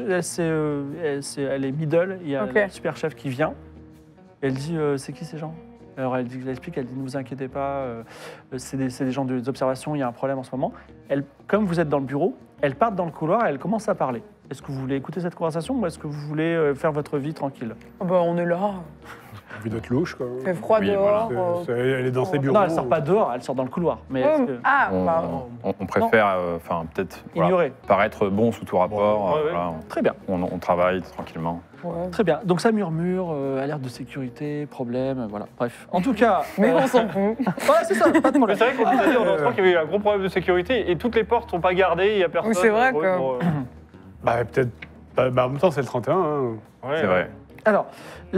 elle est middle, il y a Ok. la super chef qui vient. Elle dit c'est qui ces gens? Alors elle explique, elle dit ne vous inquiétez pas, c'est des gens des observations, il y a un problème en ce moment. Comme vous êtes dans le bureau, elles partent dans le couloir et elles commencent à parler. Est-ce que vous voulez écouter cette conversation ou est-ce que vous voulez faire votre vie tranquille? Oh, bah, on est là. Envie d'être louche quoi. Il fait froid Oui, dehors. Elle est dans ses bureaux. Non, elle sort pas dehors, elle sort dans le couloir. Mais est-ce que- Ah, on, bah, on préfère, peut-être ignorer. paraître bon sous tout rapport. Ouais, ouais. Voilà, Très bien, on travaille tranquillement. ouais. très bien. Donc ça murmure, alerte de sécurité, problème, voilà. Bref. En tout cas, Mais on s'en fout. ouais, c'est ça, pas de Mais problème. c'est vrai qu'on nous a dit en entrant qu'il y avait eu un gros problème de sécurité et toutes les portes sont pas gardées, il n'y a personne. Oui, c'est vrai pour- que- pour, Bah peut-être. Bah, en même temps, c'est le 31. Hein. ouais, C'est vrai. Alors,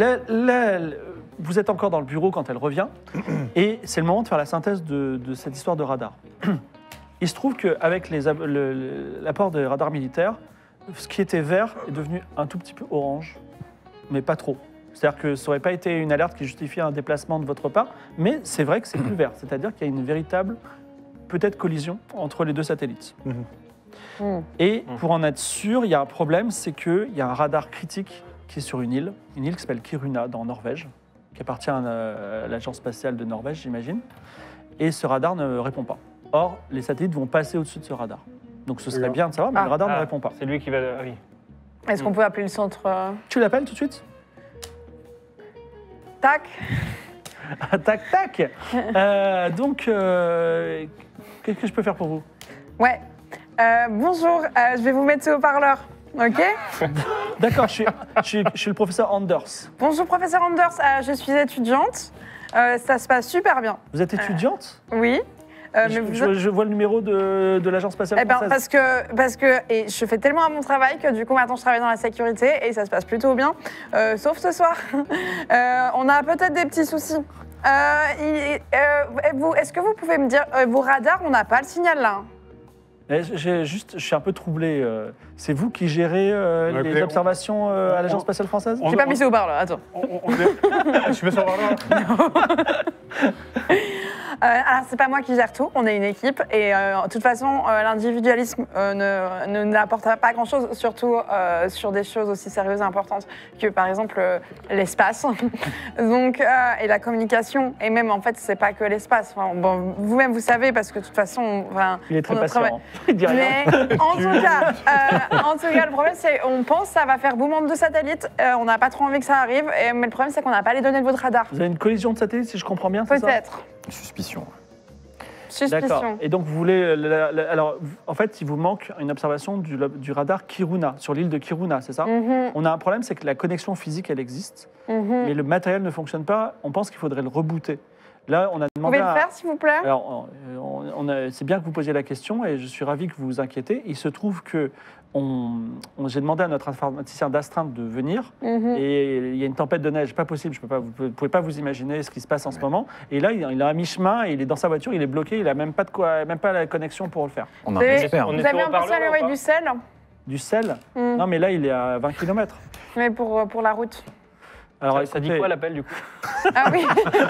vous êtes encore dans le bureau quand elle revient, et c'est le moment de faire la synthèse de cette histoire de radar. Il se trouve qu'avec l'apport des radars militaires, ce qui était vert est devenu un tout petit peu orange, mais pas trop. C'est-à-dire que ça n'aurait pas été une alerte qui justifie un déplacement de votre part, mais c'est vrai que c'est plus vert. C'est-à-dire qu'il y a une véritable, peut-être, collision entre les deux satellites. Hmm. Et pour en être sûr, il y a un problème, c'est qu'il y a un radar critique qui est sur une île qui s'appelle Kiruna, dans Norvège, qui appartient à l'agence spatiale de Norvège, j'imagine. Et ce radar ne répond pas. Or, les satellites vont passer au-dessus de ce radar. Donc ce serait D'accord. bien de savoir, mais le radar ne Ah, répond pas. C'est lui qui va. Ah oui. Est-ce qu'on peut appeler le centre Tu l'appelles tout de suite? Tac. Tac, tac. Qu'est-ce que je peux faire pour vous? Ouais. Bonjour, je vais vous mettre ce haut-parleur. Ok. D'accord, je suis le professeur Anders. Bonjour, professeur Anders. Je suis étudiante. Ça se passe super bien. Vous êtes étudiante? Oui. Mais je, vous je vois le numéro de l'agence spatiale Eh ben, française. parce que et je fais tellement un bon travail que du coup maintenant je travaille dans la sécurité et ça se passe plutôt bien, sauf ce soir. On a peut-être des petits soucis. Est-ce que vous pouvez me dire, vos radars, on n'a pas le signal là? Je suis un peu troublé. C'est vous qui gérez les écoutez, observations à l'agence spatiale française? J'ai pas mis ce haut-parleur, attends. Je mets sur le parleur. Alors, c'est pas moi qui gère tout, on est une équipe. Et de toute façon, l'individualisme n'apporte pas grand-chose, surtout sur des choses aussi sérieuses et importantes que, par exemple, l'espace. Donc, et la communication. Et même, en fait, c'est pas que l'espace. Enfin, bon, vous-même, vous savez, parce que de toute façon... Enfin, Il est très on patient. travaille- Hein. Il dit rien. Mais en tout cas, le problème, c'est on pense que ça va faire boom en 2 satellites. On n'a pas trop envie que ça arrive. Mais le problème, c'est qu'on n'a pas les données de votre radar. Vous avez une collision de satellites, si je comprends bien, c'est ça? Peut-être. Suspicion. D'accord. Suspicion. Et donc, vous voulez... alors, en fait, il vous manque une observation du radar Kiruna, sur l'île de Kiruna, c'est ça? Mhm, On a un problème, c'est que la connexion physique, elle existe, mhm. mais le matériel ne fonctionne pas. On pense qu'il faudrait le rebooter. Là, on a Vous demandé pouvez le faire, s'il vous plaît? Alors, c'est bien que vous posiez la question et je suis ravi que vous vous inquiétez. Il se trouve que j'ai demandé à notre informaticien d'astreinte de venir Mhm. et il y a une tempête de neige, pas possible, vous ne pouvez pas vous imaginer ce qui se passe en ce moment. Et là, il est à mi-chemin, et il est dans sa voiture, il est bloqué, il n'a même pas la connexion pour le faire. On a un Vous expert. on vous est avez sur un peu haut-parleur ça, ou l'envoyer pas du sel? Du sel? Mhm. Non, mais là, il est à 20 km. Mais pour la route. Alors, Ça dit écoutez, quoi l'appel du coup? Ah oui.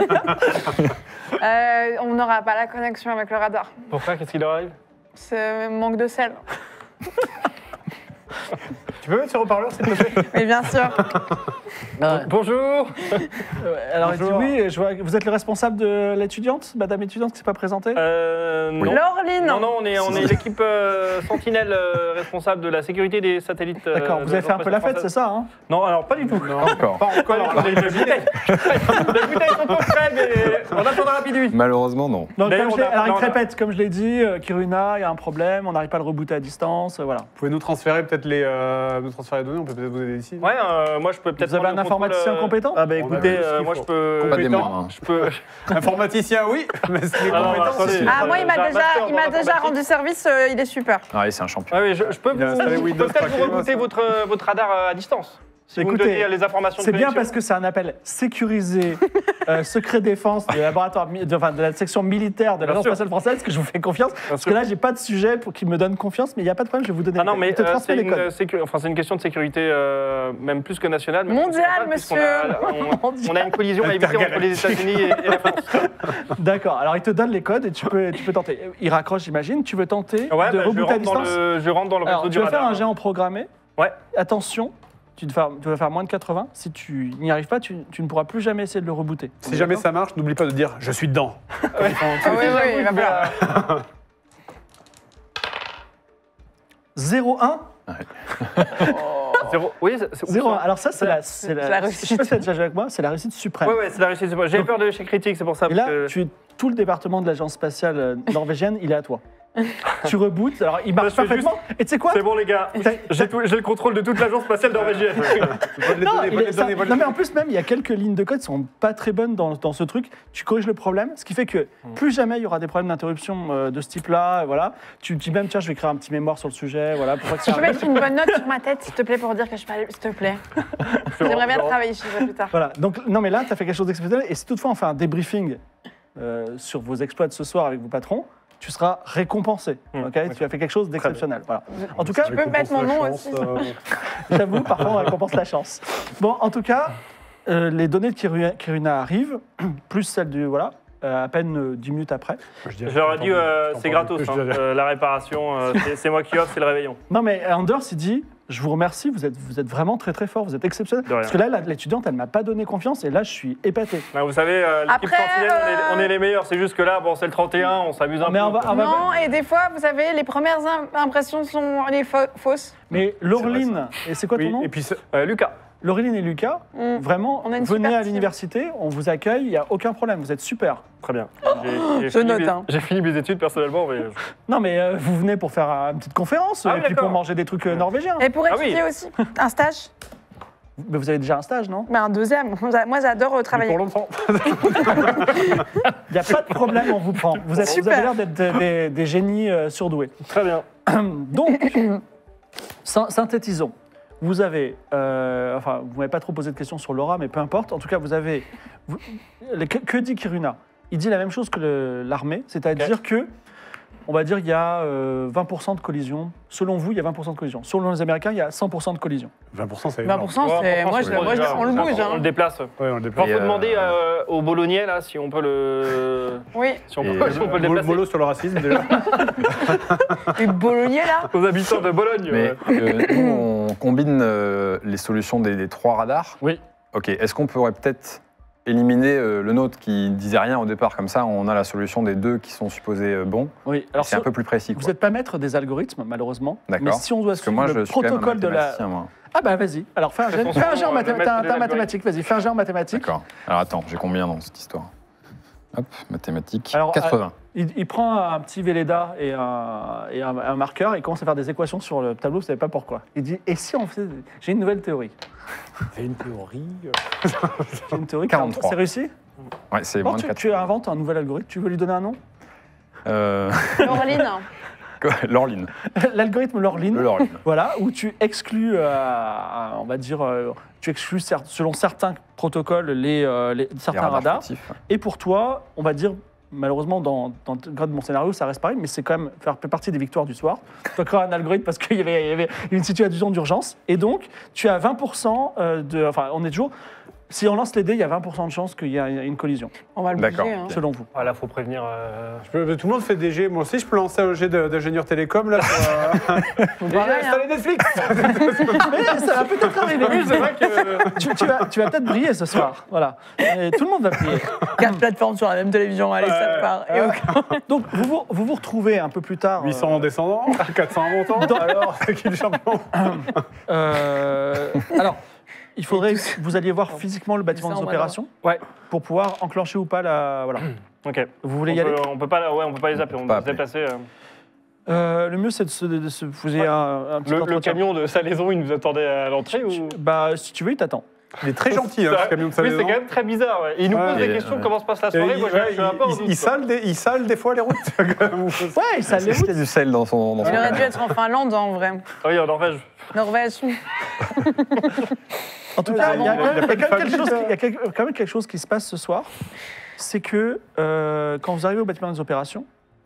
On n'aura pas la connexion avec le radar. Pourquoi? Qu'est-ce qui leur arrive? C'est manque de sel. Tu peux mettre sur haut-parleur, s'il te plaît? Mais bien sûr. Bonjour. alors il dit Bonjour. oui, je vois que vous êtes le responsable de l'étudiante, madame étudiante qui ne s'est pas présentée? Non. Laureline. Non, on est l'équipe Sentinelle responsable de la sécurité des satellites. D'accord, de vous avez fait un peu la fête, c'est française. ça, hein? Non, alors pas du tout. Non, Encore. pas encore. Les bouteilles. Les bouteilles sont pas prêtes, mais on attendra rapidement. Malheureusement, non. Donc, D'ailleurs, alors il on te a- répète, comme je l'ai dit, Kiruna, il y a un problème, on n'arrive pas à le rebooter à distance, voilà. Vous pouvez nous transférer peut-être nous transférer les données, on peut peut-être vous aider ici. Ouais, moi je peux peut-être. Vous avez prendre un le contrôle, informaticien compétent? Ah bah On a écoutez, vu ce qu'il moi faut. je peux. Pas des Compétent. moindres. hein. Je peux. Informaticien, oui, mais c'est les Alors, compétences. attendez. Ah, moi, il J'ai m'a un déjà, master il dans m'a déjà l'informatique. rendu service, il est super. Ah oui, c'est un champion. Ah oui, je peux Il a installé vous Windows peut-être vous tranquillement, rebooter ça. votre radar à distance. Si vous me Écoutez, donnez les informations de C'est bien connexion. parce que c'est un appel sécurisé, secret défense du laboratoire, de la section militaire de l'Agence sûr. spatiale française que je vous fais confiance. Parce que là, j'ai pas de sujet pour qu'il me donne confiance, mais il n'y a pas de problème, je vais vous donner Ah non, les mais codes. Je te transmets c'est les codes. c'est une question de sécurité, même plus que nationale. même Mondiale, continentale, puisqu'on on a une collision à éviter entre les États-Unis et la France. D'accord, alors il te donne les codes et tu peux tenter. Il raccroche, j'imagine. Tu veux tenter Ouais, de bah, rebooter à distance? je rentre dans le Alors, réseau tu du vas faire radar. un jet en programmé. Ouais. Attention, tu vas faire moins de 80. Si tu n'y arrives pas, tu ne pourras plus jamais essayer de le rebooter. Si jamais ça marche, n'oublie pas de dire je suis dedans. Ah oui, oui, il va falloir. 0-1 Zéro. Oui, c'est 0 Alors ça, c'est la la réussite. Je sais pas si tu as déjà joué avec moi, c'est la réussite suprême. Ouais, c'est la réussite. J'ai Donc- peur de l'échec critique, c'est pour ça. Et là, parce que- tout le département de l'agence spatiale norvégienne, il est à toi. Tu rebootes, alors il marche je fais parfaitement. Et tu sais quoi C'est bon, les gars. T'as- J'ai le contrôle de toute l'agence spatiale norvégienne. Vole les Non, données, vole les données, vole les non, mais en données. plus même, il y a quelques lignes de code qui sont pas très bonnes dans ce truc. Tu corriges le problème, ce qui fait que plus jamais il y aura des problèmes d'interruption de ce type-là. Voilà. Tu dis même, tiens, je vais écrire un petit mémoire sur le sujet. Voilà, pour pas que ça Je peux arrive. mettre une bonne note sur ma tête, s'il te plaît, pour dire que je parle. S'il te plaît. J'aimerais bien travailler chez eux plus tard. Voilà. Donc, non, mais là, tu as fait quelque chose d'exceptionnel. Et si toutefois on fait un débriefing sur vos exploits de ce soir avec vos patrons, tu seras récompensé. Ok, tu as fait quelque chose d'exceptionnel. Voilà. En tout cas, Tu peux mettre mon nom aussi. j'avoue, parfois on récompense la chance. Bon, en tout cas, les données de Kiruna arrivent, plus celles du. Voilà, à peine 10 minutes après. Je leur ai dit, c'est gratos. Hein, la réparation, c'est moi qui offre, c'est le réveillon. Non, mais Anders, il dit je vous remercie, vous êtes vraiment très très fort, vous êtes exceptionnel. De rien. Parce que là, l'étudiante, elle m'a pas donné confiance et là, je suis épaté. Ah, vous savez, l'équipe Après, Sentinelle, on est les meilleurs. C'est juste que là, bon, c'est le 31, on s'amuse un Mais peu. on va- Non, et des fois, vous savez, les premières impressions sont les fausses. Mais Laureline, et c'est quoi ton Oui, nom et puis Lucas. Laureline et Lucas, vraiment, On a une venez super à team. l'université, on vous accueille, il n'y a aucun problème, vous êtes super. Très bien. je note, hein. J'ai fini mes études personnellement, mais. Non, mais vous venez pour faire une petite conférence Ah et oui, puis pour d'accord. manger des trucs norvégiens. Et pour Ah oui. étudier aussi. Un stage. Mais vous avez déjà un stage, non? Mais un deuxième. Moi, j'adore travailler. pour longtemps. Il n'y a pas de problème, on vous prend. Vous avez Super. l'air d'être des génies surdoués. Très bien. Donc, synthétisons. Vous avez, enfin, vous m'avez pas trop posé de questions sur Laura, mais peu importe. En tout cas, que dit Kiruna? Il dit la même chose que l'armée, c'est-à-dire que On va dire qu'il y a 20% de collision. Selon vous, il y a 20% de collision. Selon les Américains, il y a 100% de collision. 20%, c'est énorme. 20%, c'est. Moi, on le bouge. On le Hein. déplace. Ouais, on le Il déplace. faut demander au Bolognais, là, si on peut le... Oui. Si on Et- peut, si on peut le déplacer. Mollo sur le racisme, déjà. Et Bolognais, là. Aux habitants de Bologne. Mais nous, on combine les solutions des 3 radars. Oui. Ok, est-ce qu'on pourrait peut-être éliminer le nôtre qui disait rien au départ, comme ça on a la solution des 2 qui sont supposés bons. Oui. Alors c'est un peu plus précis. Vous Quoi. n'êtes pas maître des algorithmes, malheureusement. D'accord. Mais si on doit Parce que suivre moi le je suis quand même un protocole de la. mathématicien, moi. Ah bah vas-y. Alors fais un jet en le maître des mathématiques. Vas-y, fais un jet en mathématiques. D'accord. Alors attends, j'ai combien dans cette histoire? Hop, mathématiques. Alors, 80. Il prend un petit Velleda et un marqueur, il commence à faire des équations sur le tableau, vous ne savez pas pourquoi. Il dit, et si on faisait... J'ai une nouvelle théorie. C'est une théorie. J'ai une théorie. 43. C'est réussi? Ouais, c'est Bon, moins de 4. tu inventes un nouvel algorithme, tu veux lui donner un nom? Laureline. L'Orline. L'algorithme Lorline. Le Lorline. Voilà, où tu exclus, on va dire, tu exclus selon certains protocoles certains Les radars. furtifs. Et pour toi, on va dire, malheureusement, dans le cadre de mon scénario, ça reste pareil, mais c'est quand même faire partie des victoires du soir. Tu as créé un algorithme parce qu'il y avait une situation d'urgence. Et donc, tu as 20% de. Enfin, on est toujours. Si on lance les dés, il y a 20% de chances qu'il y ait une collision, On va le D'accord. bouger. Hein. selon vous. Voilà, faut prévenir. Tout le monde fait des jets. Moi aussi, je peux lancer un jet d'ingénieur télécom, là, pour Pareil, hein. installer Netflix. Mais ça va peut-être arriver. Oui, c'est vrai que... Tu vas peut-être briller ce soir. Voilà. Et tout le monde va briller. 4 plateformes sur la même télévision, allez, ça part. Et aucun- Donc, vous vous retrouvez un peu plus tard. 800 en descendant, 400 en montant. Alors, c'est qui le champion? Alors, il faudrait que vous alliez voir physiquement le bâtiment Ça, des on va opérations Ouais. pour pouvoir enclencher ou pas la. Voilà. Ok. Vous voulez y aller On peut pas les zapper, on Pas peut se appeler. déplacer. Le mieux, c'est de se. Vous ayez un petit Le entretien. camion de salaison, il nous attendait à l'entrée ou... Bah, si tu veux, il t'attend. Il est très gentil, hein, ce camion de Oui, salaison. c'est quand même très bizarre. Ouais. Et il nous Ouais. pose des Et, questions, ouais. comment se passe la Et soirée. Moi, je suis un peu en doute, quoi. il sale des fois les routes. Ouais, ça les Est-ce qu'il y a du sel dans son. Il aurait dû être en Finlande, en vrai. Ah oui, en Norvège. Norvège. En tout cas, il y a il a pas de quand même quelque chose qui se passe ce soir. C'est que quand vous arrivez au bâtiment des opérations,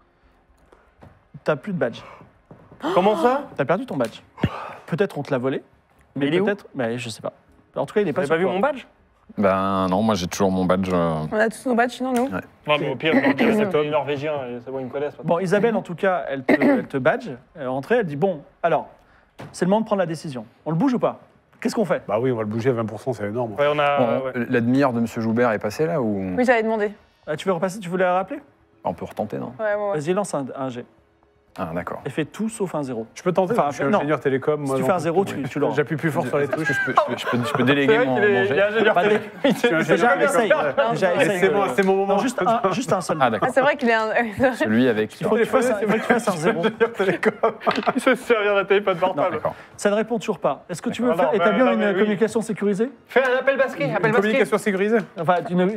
t'as plus de badge. Comment ça? T'as perdu ton badge. Peut-être on te l'a volé, mais Il est où? peut-être. Mais je sais pas. En tout cas, il est Vous pas n'avez sur pas vu toi. mon badge? Ben non, moi j'ai toujours mon badge. On a tous nos badges, sinon, nous. Non, mais au pire, c'est les Norvégiens, et c'est bon, ils me connaissent. Bon, Isabelle, en tout cas, elle te badge. Elle est rentrée, elle dit bon, alors, c'est le moment de prendre la décision. On le bouge ou pas? Qu'est-ce qu'on fait? Bah oui, on va le bouger à 20%, c'est énorme. Ouais, on a. Bon, ouais. la demi-heure de M. Joubert est passée là ou Oui, j'avais demandé. Tu veux repasser? Tu voulais la rappeler? on peut retenter, non? Ouais, ouais. Vas-y, lance un G. Ah d'accord. Et fais tout sauf un 0. Je peux tenter, Enfin, je suis non. ingénieur télécom. Si moi, tu j'en fais un peux 0, plus. tu l'auras. J'appuie plus fort sur les touches. Je peux C'est déléguer vrai mon qu'il est jet. ingénieur Bah, télé. Je suis ingénieur Déjà, télécom. essaye. Déjà, Mais essaye. C'est bon, c'est mon moment. Non, juste un seul. Ah d'accord. Ah, c'est vrai qu'il est un. Celui avec. Il faut que tu fasses un 0. Ingénieur télécom. Il se servir d'un téléphone Ah, portable. d'accord. Ça ne répond toujours pas. Est-ce que tu veux D'accord. Non, établir mais une oui. communication sécurisée? Fais un appel basket, Une appel basket. communication sécurisée. Enfin,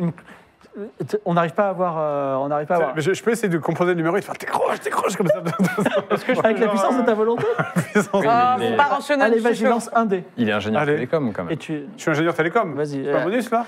on n'arrive pas à avoir. Mais je peux essayer de composer le numéro et de faire décroche comme ça. Est-ce que je Avec peux la puissance de ta volonté? Oui, Ah, mais- faut pas rationner. Allez, vas-y, lance un dé. Il est ingénieur Allez. télécom quand Et même. tu. Je suis ingénieur télécom. Vas-y. C'est pas un bonus là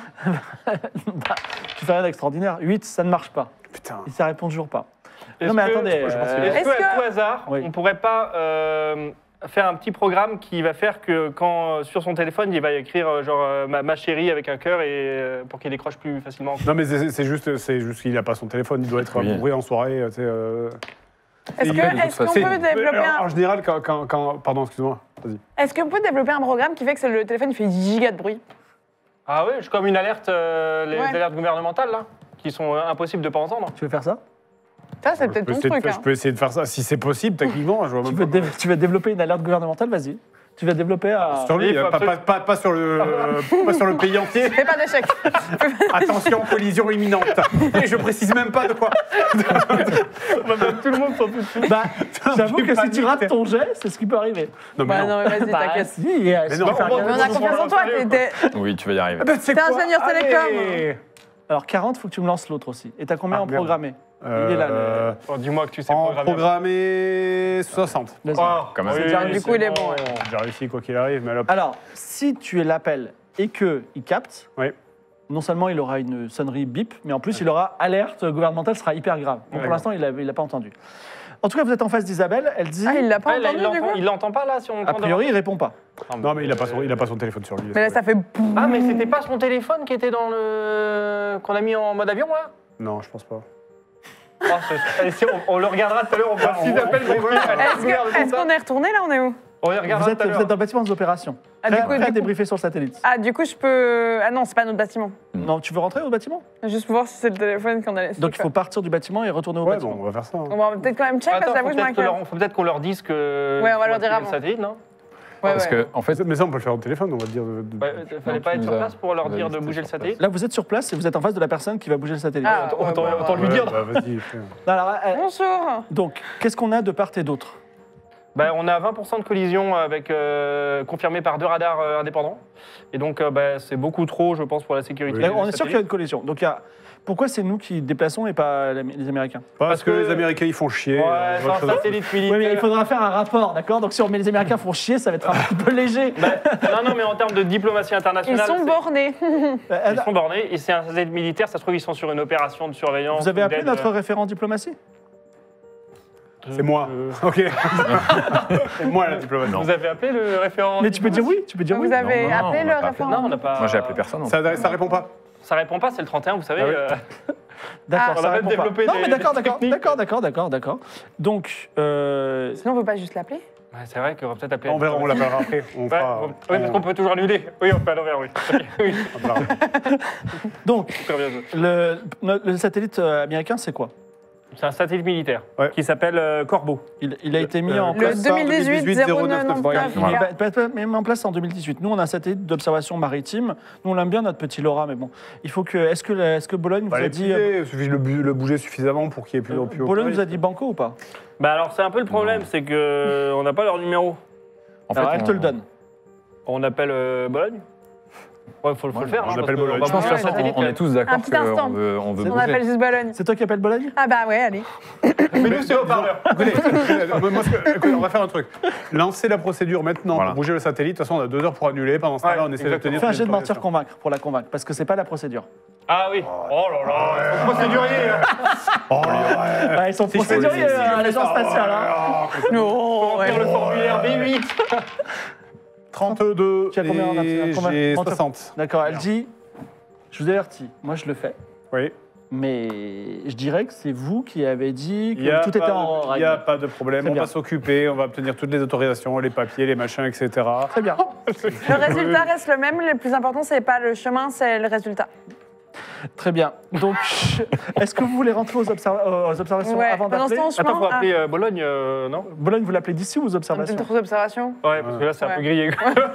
Tu fais rien d'extraordinaire. 8, ça ne marche pas. Putain. Et ça répond toujours pas. Est-ce Non, mais que- attendez. Est-ce Est-ce qu'à que- tout hasard, Oui. on pourrait pas faire un petit programme qui va faire que quand sur son téléphone, il va écrire genre ma chérie avec un cœur et pour qu'il décroche plus facilement. Non, mais c'est juste qu'il n'a pas son téléphone. Il doit être Oui. bourré en soirée. Tu sais, Est-ce Il a de toute qu'on façon. peut développer Alors, en un. général, pardon, excuse-moi. Vas-y. Est-ce qu'on peut développer un programme qui fait que le téléphone il fait 10 gigas de bruit? Ah oui, comme une alerte, les Ouais. alertes gouvernementales là, qui sont impossibles de pas entendre. Tu veux faire ça? Ça, c'est Je peut-être peux ton essayer de truc. faire- Hein. Je peux essayer de faire ça. Si c'est possible, techniquement, je vois Tu même veux, pas. tu veux développer une alerte gouvernementale? Vas-y. Tu vas développer à. Sur lui, il faut pas sur le pays entier. Fais pas d'échec. Attention, collision imminente. Et je précise même pas de quoi. Tout le monde s'en fout. Bah, j'avoue que si panique. tu rates ton jet, c'est ce qui peut arriver. Non, mais Bah non. non, mais vas-y, Bah, t'inquiète. si, si non, tu fais on va- rien. Mais on a confiance en toi. Oui, tu vas y arriver. Ah, ben, c'est T'es quoi ingénieur télécom. Allez. Alors 40, il faut que tu me lances l'autre aussi. Et t'as combien Ah, en merde. programmé? Il est là, le- Oh, dis-moi que tu sais En programmer. programmé 60. Vas-y. Oh, Quand même. oui, Du coup, il est bon, ouais. J'ai réussi quoi qu'il arrive, mais là. Alors, si tu l'appelles et qu'il capte, Oui. non seulement il aura une sonnerie bip, mais en plus il aura alerte gouvernementale, ce sera hyper grave. Donc, pour D'accord. l'instant, il n'a pas entendu. En tout cas, vous êtes en face d'Isabelle. Elle dit. Ah, il l'a pas Ah, là, entendu du coup il l'entend pas là si on A priori, il répond pas. Non, mais il a pas son téléphone sur lui. Mais là, ça fait. Ah, mais c'était pas son téléphone qui était dans le. Qu'on a mis en mode avion là Non, je pense pas. Oh, allez, si, on le regardera tout à l'heure, on voit s'il appelle. Est-ce qu'on est retourné là? On est où? On le Vous regardera êtes, tout à vous êtes l'heure. dans le bâtiment des opérations. Ah, Prêt du coup, à du coup- débriefer sur le satellite. Ah, du coup, je peux. Ah non, c'est pas notre bâtiment. Non, tu veux rentrer au bâtiment? Juste pour voir si c'est le téléphone qu'on a laissé. Donc il faut partir du bâtiment et retourner au Ouais, bâtiment. bon, on va faire ça. hein. On va peut-être quand même check parce Attends, que j'avoue, faut je m'inquiète. faut peut-être qu'on leur dise que. Ouais, on va leur dire le avant. satellite, non Ouais, Parce ouais. que, en fait, Mais ça, on peut le faire au téléphone, on va dire. Ouais, fallait Non, pas tu être nous sur as- place pour leur nous as dire dit de que bouger le c'était sur satellite. Là, vous êtes sur place et vous êtes en face de la personne qui va bouger le satellite. Ah, Autant lui dire. Bah, vas-y, fais. Alors, Bonjour. donc, qu'est-ce qu'on a de part et d'autre? Bah, on a 20% de collision avec, confirmé par 2 radars indépendants. Et donc, bah, c'est beaucoup trop, je pense, pour la sécurité. Oui. du On est sûr qu'il y a satellite. une collision. Donc, pourquoi c'est nous qui déplaçons et pas les Américains? Parce que que- les Américains, ils font chier. Ouais, je c'est vois un que ça- satellite militaire. Oui, mais il faudra faire un rapport, d'accord? Donc, si on met les Américains font chier, ça va être un petit peu léger. Non, mais en termes de diplomatie Ils internationale. sont c'est- bornés. Ils sont bornés et c'est un satellite militaire, ça se trouve, ils sont sur une opération de surveillance. Vous avez ou appelé d'aide, notre référent diplomatie? C'est moi. Ok. C'est moi la diplomatie. Vous avez appelé le référent Mais tu peux dire oui, tu peux dire oui. Vous avez Non, non, appelé on le n'a pas référent? Non, on n'a pas. moi j'ai appelé personne. Ça répond pas. Ça répond pas, c'est le 31, vous savez. Ah oui. D'accord, on ça a même répond pas. développé Non, des- mais d'accord, des d'accord, techniques. d'accord. Donc, Sinon, on peut pas juste l'appeler? Ouais, c'est vrai qu'on va peut-être appeler. On verra, on l'appellera après. On Ouais, fera. oui, parce qu'on peut toujours annuler. Oui, on peut à l'envers, oui. Oui, on fera. donc super bien. le satellite américain, c'est quoi? C'est un satellite militaire Ouais. qui s'appelle Corbeau. Il a été mis en Le place. 2018 0999. 0999. Il est mis en place en 2018. Nous, on a un satellite d'observation maritime. Nous, on aime bien notre petit LoRa, mais bon, il faut que. Est-ce que Bologne vous Bah, a les dit plier, il suffit de le bouger suffisamment pour qu'il y ait plus haut. Bologne vous a dit banco ou pas? Bah alors, c'est un peu le problème, c'est que on n'a pas leur numéro. En fait, Alors, elle te le donne. On appelle Bologne. Ouais, faut le Ouais, faire. on hein, appelle parce que Bologne. on Je pense va que sur le satellite. on est tous d'accord Un petit instant. qu'on veut C'est On bouger. appelle juste Bologne. C'est toi qui appelles Bologne? Ah bah ouais, allez. Mais nous, c'est au parleur. Écoutez, on va faire un truc. Lancez la procédure maintenant Voilà. pour bouger le satellite. De toute façon, on a 2 heures pour annuler. Pendant ce temps-là, Ouais, on essaie exactement. d'obtenir. Fais un jet de une mentir autorisation. convaincre pour la convaincre, parce que c'est pas la procédure. Ah oui. Oh là là, ils sont procéduriers. Oh, ouais. Ouais, ils sont Si je fais procéduriers, des- si je fais l'agence ça, spatiale. hein. Non, Faire le formulaire B8. 32 Tu as combien en et combien j'ai Mentir. 60. D'accord, elle dit, je vous avertis, moi je le fais, Oui. mais je dirais que c'est vous qui avez dit Il n'y a, que tout était en il y a règle. pas de problème. C'est On bien. va s'occuper. On va obtenir toutes les autorisations, les papiers, les machins, etc. Très bien. le résultat reste le même. Le plus important, c'est pas le chemin, c'est le résultat. Très bien. Donc, est-ce que vous voulez rentrer aux observations Ouais. avant Pendant ce d'appeler temps, Attends, faut chemin. appeler Bologne, non Bologne, vous l'appelez d'ici ou aux observations? Trop d'observations. Ouais, parce que là, c'est un peu Ouais. grillé.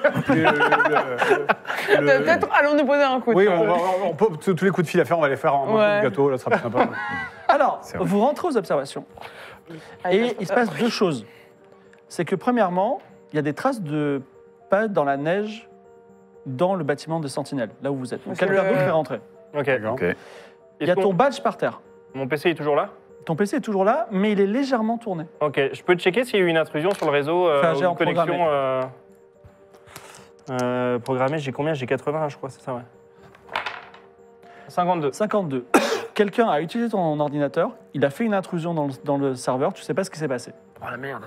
Peut-être allons nous poser un coup. Oui, on peut, tous les coups de fil à faire, on va les faire en mode Ouais. gâteau, là, ce sera plus sympa. Alors, C'est vrai. vous rentrez aux observations et il se passe deux choses. C'est que premièrement, il y a des traces de pas dans la neige dans le bâtiment de Sentinelle, là où vous êtes. Donc, C'est quelqu'un le- d'autre est rentré. Ok. D'accord. Ok. Il y a ton badge par terre. Mon PC est toujours là. Ton PC est toujours là, mais il est légèrement tourné. Ok, je peux checker s'il y a eu une intrusion sur le réseau Fais un ou jet une en connexion programmée. J'ai combien? J'ai 80, je crois, c'est ça, ouais. 52. 52. Quelqu'un a utilisé ton ordinateur, il a fait une intrusion dans le serveur, tu sais pas ce qui s'est passé. Oh la merde.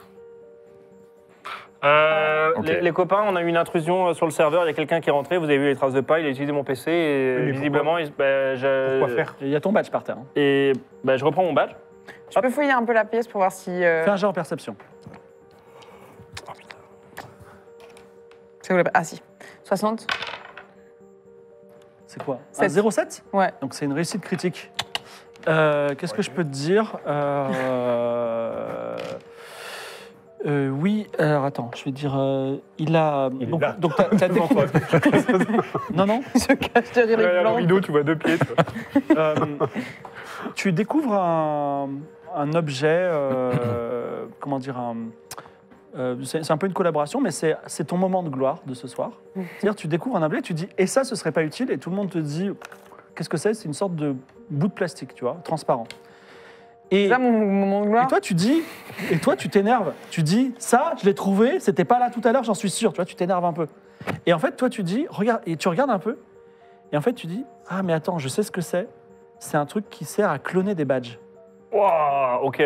Ok. Les copains, on a eu une intrusion sur le serveur, il y a quelqu'un qui est rentré, vous avez vu les traces de pas, il a utilisé mon PC et Oui, mais visiblement, Pourquoi faire Et il y a ton badge par terre. hein. Et je reprends mon badge. Je peux fouiller un peu la pièce pour voir si. Fais un jet en perception. C'est où la- Ah si. 60. C'est quoi? Un Sept. 0,7? Ouais. Donc c'est une réussite critique. Qu'est-ce que je peux te dire? Oui, alors attends, je vais dire. Il a. Il est donc, là. donc t'as Devant toi. Non, non. Il se cache derrière les Derrière le plantes. rideau, tu vois 2 pieds. tu vois. Tu découvres un objet, comment dire, c'est un peu une collaboration, mais c'est ton moment de gloire de ce soir. C'est-à-dire, tu découvres un objet, tu dis, et ça, ce serait pas utile, et tout le monde te dit, qu'est-ce que c'est? C'est une sorte de bout de plastique, tu vois, transparent. Et, C'est ça mon moment de gloire. et toi, tu dis, et toi, tu t'énerves. Tu dis, ça, je l'ai trouvé, c'était pas là tout à l'heure, j'en suis sûr, tu vois, tu t'énerves un peu. Et en fait, toi, tu dis, regarde, et tu regardes un peu, et en fait, tu dis, ah, mais attends, je sais ce que c'est. C'est un truc qui sert à cloner des badges. Wow, ok.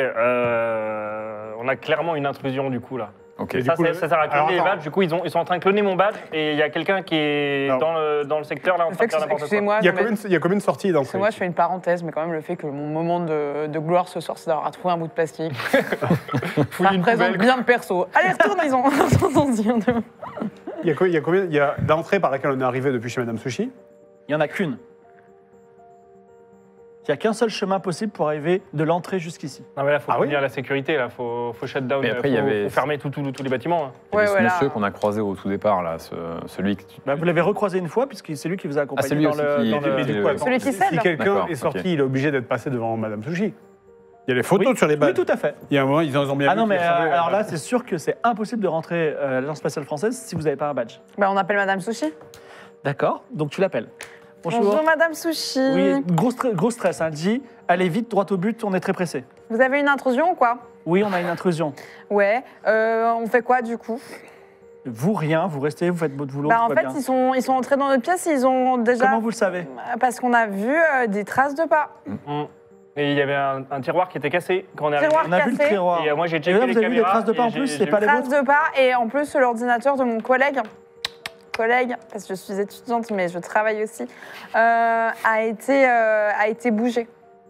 On a clairement une intrusion du coup là. Ok. Et du Ça, coup, ça sert à alors, cloner les attends. badges. Du coup, ils sont en train de cloner mon badge et il y a quelqu'un qui est Alors. dans le secteur là en train de faire n'importe quoi. Excusez-moi, Il y a je mets- combien de sorties dans parce que moi je fais une parenthèse, mais quand même le fait que mon moment de gloire ce soir, c'est d'avoir trouvé un bout de plastique. Ça une représente poubelle. bien le perso. Allez, retourne, ils ont Il y a combien d'entrées par laquelle on est arrivé depuis chez Madame Sushi? Il n'y en a qu'une. Il n'y a qu'un seul chemin possible pour arriver de l'entrée jusqu'ici. Non mais là, faut Ah oui prévenir la sécurité, là, faut shut down, Mais après, il y avait- faut fermer tous les bâtiments. Hein. Il y avait Ouais, ce voilà. monsieur qu'on a croisé au tout départ, là, celui que tu... Bah, vous l'avez recroisé une fois, puisque c'est lui qui vous a accompagné c'est lui dans aussi le. qui- dans le- Mais du coup, attends, Celui qui si scelle. quelqu'un D'accord, est sorti, ok. il est obligé d'être passé devant Madame Sushi. Il y a les photos Oui, sur les oui, badges. tout à fait. Il y a un moment, ils ont bien Ah vu non, qu'il mais ressemblait à- alors là, c'est sûr que c'est impossible de rentrer à l'Agence spatiale française si vous n'avez pas un badge. Bah, on appelle Madame Sushi. D'accord, donc tu l'appelles. Bonjour Madame Sushi. Oui, gros stress, hein. Elle dit allez vite, droit au but, on est très pressé. Vous avez une intrusion ou quoi? Oui, on a une intrusion. Ouais. On fait quoi du coup? Vous, rien, vous restez, vous faites votre boulot. Bah, tout en va fait, bien. ils sont entrés dans notre pièce et ils ont déjà. Comment vous le savez? Parce qu'on a vu des traces de pas. Et il y avait un tiroir qui était cassé quand on est arrivé. Tiroir On a vu le cassé. tiroir. Et moi j'ai Et checké là, les vous avez vu des caméras. traces de pas en et plus, j'ai c'est vu- pas les Traces vôtres? de pas et en plus l'ordinateur de mon collègue, parce que je suis étudiante mais je travaille aussi, a été bougé.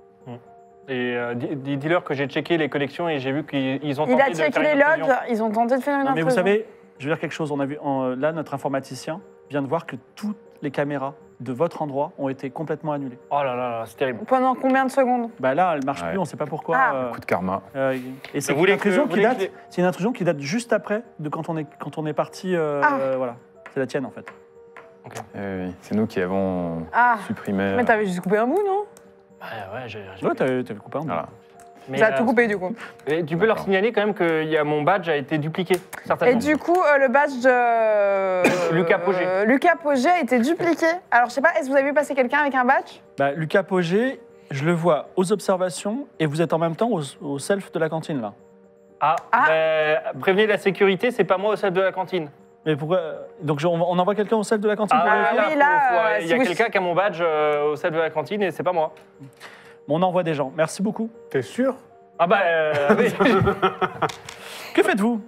Et dis-leur que j'ai checké les connexions et j'ai vu qu'ils ont tenté Il a de checké faire les une intrusion. logs, ils ont tenté de faire une Non, mais vous intrusion. savez, je veux dire quelque chose. On a vu là, notre informaticien vient de voir que toutes les caméras de votre endroit ont été complètement annulées. Oh là là, là, c'est terrible. Pendant combien de secondes? Bah là, elle marche Ouais. plus, on ne sait pas pourquoi. Ah. Coup de karma. Et c'est Vous une voulez intrusion que- qui vous date. voulez que- C'est une intrusion qui date juste après de quand on est parti. Voilà, c'est la tienne en fait. Oui, c'est nous qui avons Ah, supprimé... mais t'avais juste coupé un bout, non? Ouais, j'ai. Ouais, t'avais coupé un bout. Voilà. Mais, Ça a tout coupé du coup. et tu peux leur D'accord. signaler quand même que mon badge a été dupliqué, Et certainement. du coup, le badge de Lucas Pogé. Lucas Pogé a été dupliqué. Alors, je sais pas, est-ce que vous avez vu passer quelqu'un avec un badge? Bah, Lucas Pogé, je le vois aux observations et vous êtes en même temps au self de la cantine là. Ah, Ah. prévenez la sécurité, c'est pas moi au self de la cantine. Mais pourquoi Donc on envoie quelqu'un au self de la cantine pour ouais. vérifier oui, là, il y si a vous- quelqu'un qui a mon badge au self de la cantine et c'est pas moi. Bon, on envoie des gens. Merci beaucoup. T'es sûr? Ah bah oui. Que faites-vous?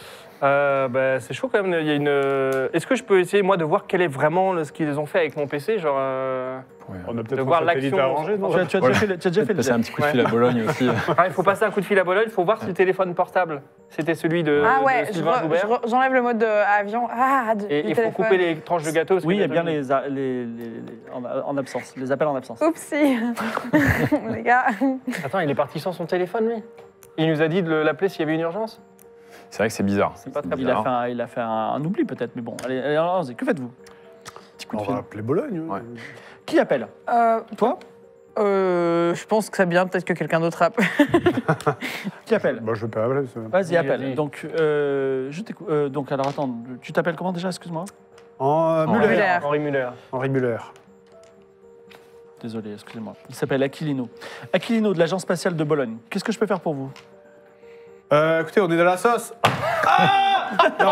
C'est chaud quand même. Il y a une. Est-ce que je peux essayer moi de voir quel est vraiment ce qu'ils ont fait avec mon PC, genre. On a De peut-être voir un satellite l'action. à arranger, non? Tu as déjà fait le Passer un jet. petit coup de fil à Bologne aussi. Ah, il faut passer un coup de fil à Bologne. Il faut voir si le téléphone portable c'était celui de, Ah ouais, de Sylvain Joubert. j'enlève le mode avion. Ah, Et du il faut téléphone. couper les tranches de gâteau. parce Oui, que il y a bien les- en absence, les appels en absence. Oupsie. Les gars. Attends, il est parti sans son téléphone lui. Il nous a dit de l'appeler s'il y avait une urgence. C'est vrai que c'est bizarre. C'est pas très Il bien. a fait un oubli peut-être, mais bon. Allez, allons-y. Que faites-vous? Petit coup de On fil. va appeler Bologne. Ouais. Qui appelle? Toi? Je pense que c'est bien, peut-être que quelqu'un d'autre appelle. Qui appelle? Bah, je vais pas appeler. Vas-y, appelle. vas-y. Donc, je t'écoute. Donc, alors attends, tu t'appelles comment déjà? Excuse-moi. Muller. Muller. Henri Muller. Henri Muller. Désolé, excusez-moi. Il s'appelle Aquilino. Aquilino de l'Agence spatiale de Bologne. Qu'est-ce que je peux faire pour vous? Écoutez, on est dans la sauce. Non.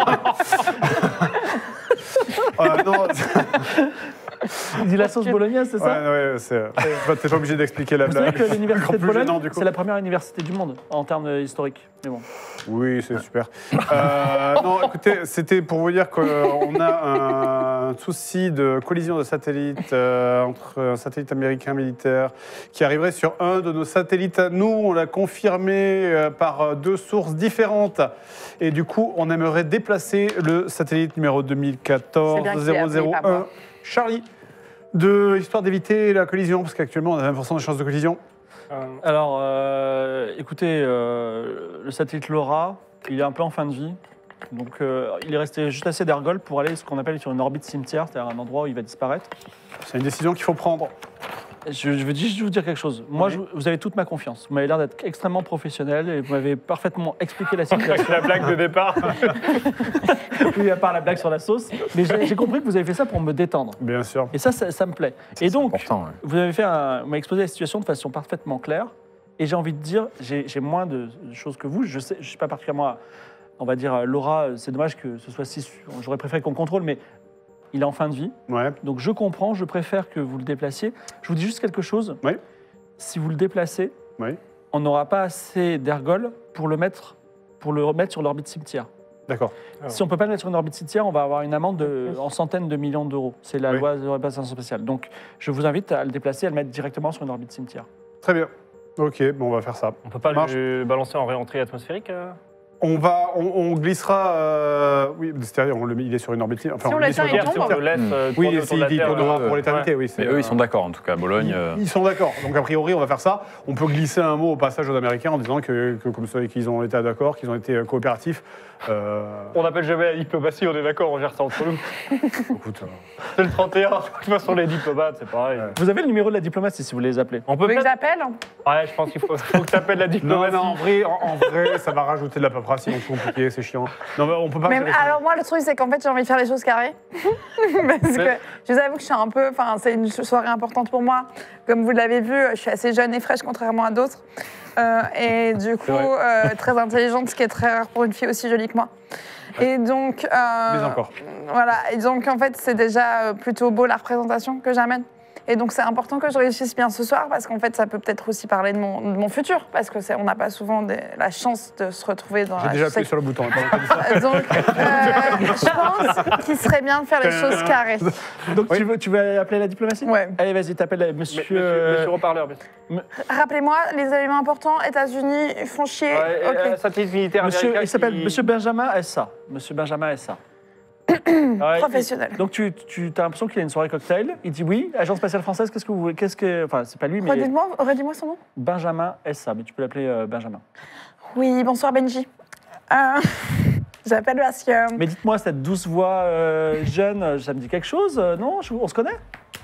Non. Il dit la sauce bolognaise, c'est ça? Ouais, t'es pas obligé d'expliquer la Vous savez blague. que l'université Encore de plus Bologne, gênant, du coup. c'est la première université du monde en termes historiques. Mais bon. Oui, c'est super. Non, écoutez, c'était pour vous dire qu'on a un souci de collision de satellites entre un satellite américain militaire qui arriverait sur un de nos satellites à nous. On l'a confirmé par deux sources différentes. Et du coup, on aimerait déplacer le satellite numéro C'est bien qu'il ait appelé, 2014-001 papa. Charlie, histoire d'éviter la collision, parce qu'actuellement, on a 20% de chances de collision. Alors, écoutez, le satellite LoRa, il est un peu en fin de vie. Donc, il est resté juste assez d'ergol pour aller ce qu'on appelle sur une orbite cimetière, c'est-à-dire un endroit où il va disparaître. C'est une décision qu'il faut prendre. Je veux juste vous dire quelque chose. Moi, Oui. vous avez toute ma confiance. Vous m'avez l'air d'être extrêmement professionnel et vous m'avez parfaitement expliqué la situation. La blague de départ. Oui, à part la blague sur la sauce. Mais j'ai compris que vous avez fait ça pour me détendre. Bien sûr. Et ça me plaît. Et C'est donc, important, ouais. vous m'avez exposé la situation de façon parfaitement claire. Et j'ai envie de dire, j'ai moins de choses que vous. Je suis pas particulièrement, on va dire, Laura, c'est dommage que ce soit si... J'aurais préféré qu'on contrôle, mais il est en fin de vie. Ouais. Donc je comprends, je préfère que vous le déplaciez. Je vous dis juste quelque chose. Oui. Si vous le déplacez, Oui. on n'aura pas assez d'ergols pour le remettre sur l'orbite cimetière. D'accord. Si on ne peut pas le mettre sur une orbite cimetière, on va avoir une amende en centaines de millions d'euros. C'est la Oui. loi de réparation spéciale. Donc, je vous invite à le déplacer et à le mettre directement sur une orbite cimetière. Très bien. Ok, bon, on va faire ça. On peut pas Marche. le balancer en réentrée atmosphérique On glissera. Oui, c'est-à-dire, il est sur une orbite. Enfin, Si on le met laisse sur un, une il orbite tombe. Si on le laisse Oui, tourner autour de la il Terre, tournera pour ouais. l'éternité, oui. Mais eux, ils sont d'accord, en tout cas, à Bologne. Ils sont d'accord. Donc, a priori, on va faire ça. On peut glisser un mot au passage aux Américains en disant que comme ça, qu'ils ont été d'accord, qu'ils ont été coopératifs. On n'appelle jamais la diplomatie, on est d'accord, on gère ça entre nous. Écoute, C'est le 31, de toute façon les diplomates, c'est pareil. Vous avez le numéro de la diplomatie si vous voulez les appeler. On peut Vous voulez que peut-être... j'appelle? Ouais, je pense qu'il faut que tu appelles la non, diplomatie. non, en vrai, ça va rajouter de la paperasse, c'est compliqué, c'est chiant. Non, mais on peut pas. Mais gérer ça. alors moi le truc c'est qu'en fait j'ai envie de faire les choses carrées parce que je vous avoue que je suis un peu, enfin c'est une soirée importante pour moi. Comme vous l'avez vu, je suis assez jeune et fraîche contrairement à d'autres et du coup très intelligente, ce qui est très rare pour une fille aussi jolie que moi. Et donc Mais encore. voilà, et donc en fait c'est déjà plutôt beau la représentation que j'amène. Et donc c'est important que je réussisse bien ce soir parce qu'en fait ça peut peut-être aussi parler de mon futur parce que on n'a pas souvent la chance de se retrouver dans J'ai la déjà appuyé sur le bouton. Donc, je pense qu'il serait bien de faire les choses carrées. Donc, Oui. tu veux appeler la diplomatie? Ouais. Allez, vas-y, t'appelles monsieur... Monsieur reparleur. Rappelez-moi, les éléments importants, États-Unis font chier. Ok. Satellite militaire Monsieur, américain il s'appelle qui- Monsieur Benjamin Essa. Monsieur Benjamin Essa. Ouais, Professionnel. Donc tu as l'impression qu'il y a une soirée cocktail. Il dit oui, agence spatiale française, qu'est-ce que vous voulez? Enfin, c'est pas lui, mais Redis-moi son nom. Benjamin Essa, mais tu peux l'appeler Benjamin. Oui, bonsoir Benji. J'appelle parce que... Mais dites-moi, cette douce voix jeune, ça me dit quelque chose? Non? On se connaît?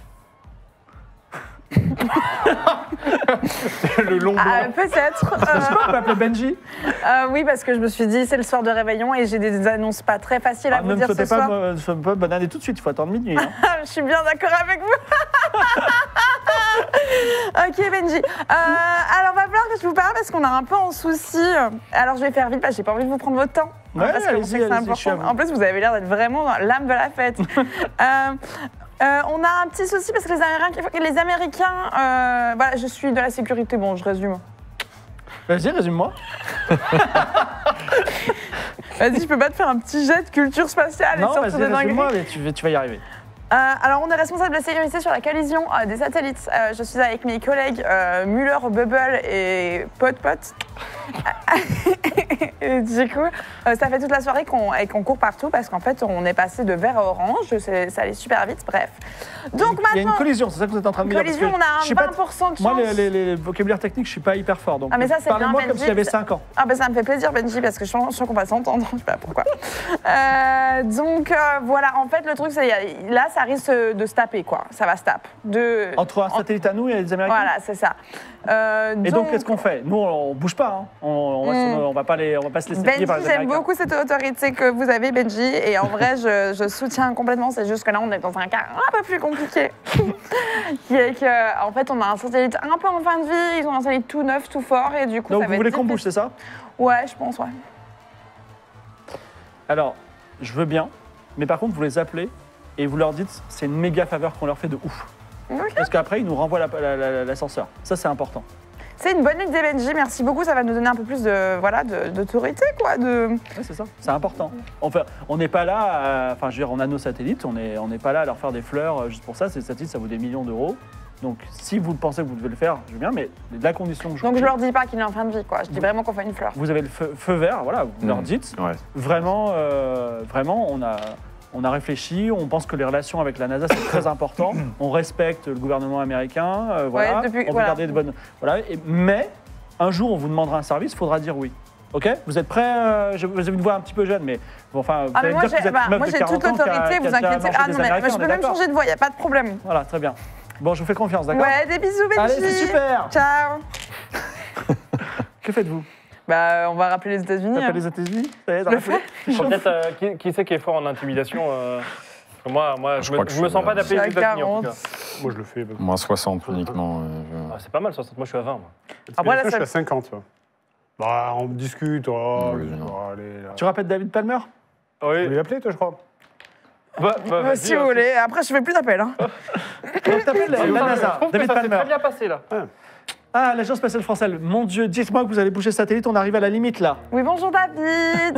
Le long blanc. Peut-être. On peut appeler Benji. Oui, parce que je me suis dit, c'est le soir de réveillon et j'ai des annonces pas très faciles à vous Ne dire me ce sautez soir. pas bonne année tout de suite, il faut attendre minuit. Hein. Je suis bien d'accord avec vous. Ok Benji. Alors va falloir que je vous parle parce qu'on a un peu en souci. Alors je vais faire vite parce que j'ai pas envie de vous prendre votre temps. Ouais, parce que on sait que c'est allez-y, je suis à important. vous. En plus vous avez l'air d'être vraiment dans l'âme de la fête. On a un petit souci parce que les Américains, voilà, je suis de la sécurité. Bon, je résume. Vas-y, résume-moi. Vas-y, je peux pas te faire un petit jet de culture spatiale et Non, sortir vas-y, des dingueries. résume-moi, mais tu vas y arriver. Alors, on est responsable de sécurité sur la collision des satellites. Je suis avec mes collègues Muller, Bubble et Pot. Et du coup, ça fait toute la soirée qu'on court partout parce qu'en fait, on est passé de vert à orange. Ça allait super vite, bref. Donc Il y a une maintenant, collision, c'est ça que vous êtes en train de me dire. parce collision, que on je suis a un pas- 20% de chance. Moi, les vocabulaires techniques, je suis pas hyper fort. Donc, Ah, mais ça, c'est parlez-moi bien, comme Benji. s'il avait 5 ans. Ah ben ça me fait plaisir Benji parce que je sens qu'on va s'entendre, je sais pas pourquoi. Voilà, en fait le truc c'est là ça risque de se taper quoi, ça va se taper. Entre un satellite à nous et les Américains. Voilà, c'est ça. Et donc, qu'est-ce qu'on fait? Nous, on bouge pas. Hein. On va pas se laisser plier par Benji, les j'aime Américains. beaucoup cette autorité que vous avez Benji et en vrai je soutiens complètement, c'est juste que là on est dans un cas un peu plus compliqué. Qui est que en fait on a un satellite un peu en fin de vie, ils ont un satellite tout neuf, tout fort et du coup Donc, ça vous va voulez être qu'on bouge, c'est ça? Ouais, je pense, ouais. Alors, je veux bien, mais par contre, vous les appelez et vous leur dites c'est une méga faveur qu'on leur fait de ouf. Ok. Parce qu'après, ils nous renvoient l'ascenseur. Ça, c'est important. C'est une bonne idée Benji, merci beaucoup, ça va nous donner un peu plus d'autorité quoi, Ouais, c'est ça, c'est important. Enfin, on n'est pas là, enfin, je veux dire, on a nos satellites, on n'est pas là à leur faire des fleurs juste pour ça. Ces satellites, ça vaut des millions d'euros. Donc, si vous pensez que vous devez le faire, je veux bien, mais la condition que je Donc vous je dis, leur dis pas qu'il est en fin de vie quoi, je dis vraiment qu'on fait une fleur. vous avez le feu vert, voilà, vous leur dites. Ouais. Vraiment, on a réfléchi, on pense que les relations avec la NASA, c'est très important. On respecte le gouvernement américain, voilà. depuis- on veut voilà. garder de bonnes... Voilà. Mais, un jour, on vous demandera un service, il faudra dire oui. OK? Vous êtes prêts? Vous avez une voix un petit peu jeune, mais bon, enfin, vous Ah mais allez moi me dire que vous êtes une meuf moi de j'ai 40 toute ans qui a- l'autorité, qui a vous déjà inquiétez. mangé Ah des non mais Américains, je on peux est même d'accord? changer de voix, y a pas de problème. Voilà, très bien. Bon, je vous fais confiance, d'accord? Ouais, des bisous Benji. Allez, c'est super. Ciao. Que faites-vous? Bah on va rappeler les États-Unis. T'appelles les États-Unis? Ça y est, Je t'as le rappelé? Faut peut-être qui c'est qui est fort en intimidation Moi, Je crois que je me sens pas d'appeler je les suis à États-Unis en tout 40. cas. Moi, je le fais. Moins 60 uniquement. C'est pas mal 60, moi je suis à 20. Moi. Après, là, je ça- suis à 50. Tu vois. Bah, on discute. Oh, Oui, bon, non. allez, là. Tu rappelles David Palmer? Tu Oui. l'as appelé, toi, je crois. Vas-y, Si vous voulez, après je fais plus d'appel. Hein. Donc, t'appelles la NASA, David ça s'est Palmer. très bien passé là. Ah, l'agence spatiale française. Mon Dieu, dites-moi que vous allez bouger le satellite, on arrive à la limite là. Oui, bonjour David.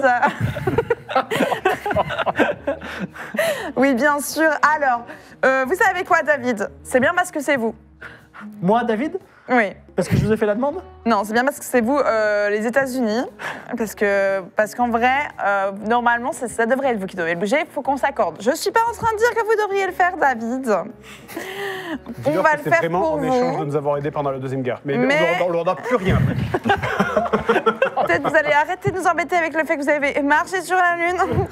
Oui, bien sûr. Alors, vous savez quoi, David? C'est bien parce que c'est vous. Moi, David? Oui. Parce que je vous ai fait la demande? Non, c'est bien parce que c'est vous, les États-Unis. Parce qu'en vrai, normalement, ça devrait être vous qui devez le bouger. Il faut qu'on s'accorde. Je suis pas en train de dire que vous devriez le faire, David. On Dis-leur va que le c'est faire vraiment pour en échange de vous. nous avoir aidés pendant la Deuxième Guerre. Mais, Mais- on leur donne plus rien. Peut-être vous allez arrêter de nous embêter avec le fait que vous avez marché sur la Lune.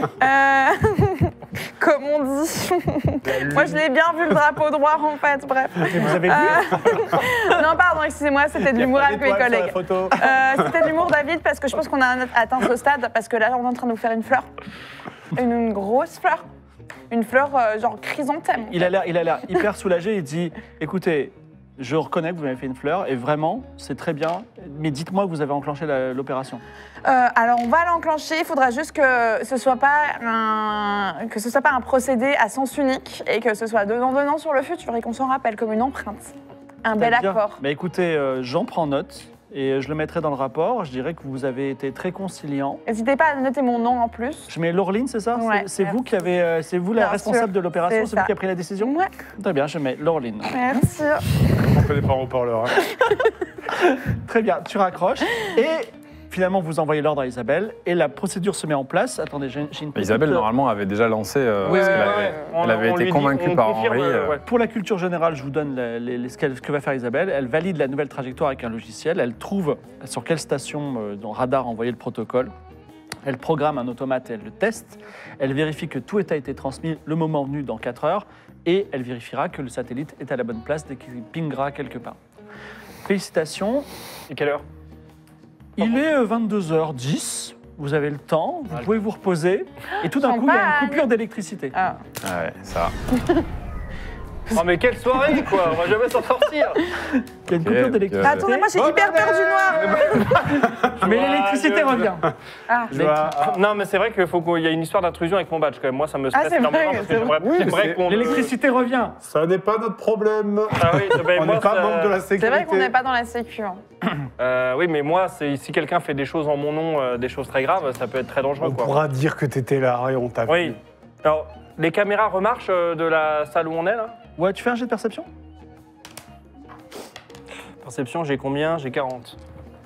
Comme on dit. Moi, je l'ai bien vu, le drapeau droit, en fait. Bref. Et vous avez vu? Non, pardon, excusez-moi, c'était de l'humour avec mes collègues. Photo. C'était de l'humour, David, parce que je pense qu'on a atteint ce stade, parce que là, on est en train de vous faire une fleur. Une grosse fleur. Une fleur genre chrysanthème. Il a l'air hyper soulagé. Il dit écoutez, je reconnais que vous m'avez fait une fleur et vraiment, c'est très bien. Mais dites-moi que vous avez enclenché l'opération. Alors, on va l'enclencher. Il faudra juste que ce soit pas un procédé à sens unique et que ce soit donnant-donnant sur le futur et qu'on s'en rappelle comme une empreinte. Un bel C'est-à-dire- accord. Bah écoutez, j'en prends note et je le mettrai dans le rapport. Je dirais que vous avez été très conciliant. N'hésitez pas à noter mon nom en plus. Je mets Laureline, c'est ça? Ouais. C'est vous qui avez, c'est vous la Bien responsable sûr, de l'opération, c'est c'est vous ça. qui avez pris la décision? Ouais, Très bien, je mets Laureline. merci. On fait des parents haut-parleurs. Hein. Très bien, tu raccroches et finalement vous envoyez l'ordre à Isabelle et la procédure se met en place. Attendez, j'ai une petite- Isabelle, normalement, avait déjà lancé. Oui, parce oui, qu'elle oui, avait, oui. elle avait On été lui dit- convaincue on par confirme, Henri. ouais. Pour la culture générale, je vous donne ce que va faire Isabelle. Elle valide la nouvelle trajectoire avec un logiciel. Elle trouve sur quelle station dans radar envoyer le protocole. Elle programme un automate et elle le teste. Elle vérifie que tout a été transmis le moment venu dans 4 heures. Et elle vérifiera que le satellite est à la bonne place dès qu'il pingera quelque part. Félicitations. Et quelle heure? Il est 22h10. Vous avez le temps. Vous pouvez vous reposer. Et tout d'un coup, il y a une Champagne. coupure d'électricité. Ah. Ah ouais, ça. Oh mais quelle soirée quoi, on va jamais s'en sortir. Il y a une coupure Ok, d'électricité. Attendez, moi j'ai hyper peur du noir. Mais l'électricité Joyeux. revient. Ah. Non mais c'est vrai qu'il faut qu'il y a une histoire d'intrusion avec mon badge quand même, moi ça me stresse c'est vrai, énormément parce que c'est j'aimerais vrai. Oui, mais j'aimerais c'est- qu'on... L'électricité revient. Ça n'est pas notre problème. Ah oui, ben, On moi, n'est pas ça- membre de la C'est sécurité. vrai qu'on n'est pas dans la sécu. Hein. Oui mais moi, si quelqu'un fait des choses en mon nom, des choses très graves, ça peut être très dangereux On quoi. pourra dire que t'étais là et on t'a Oui. vu. Alors, les caméras remarchent de la salle où on est là? Ouais, tu fais un jet de perception? Perception, j'ai combien? J'ai 40.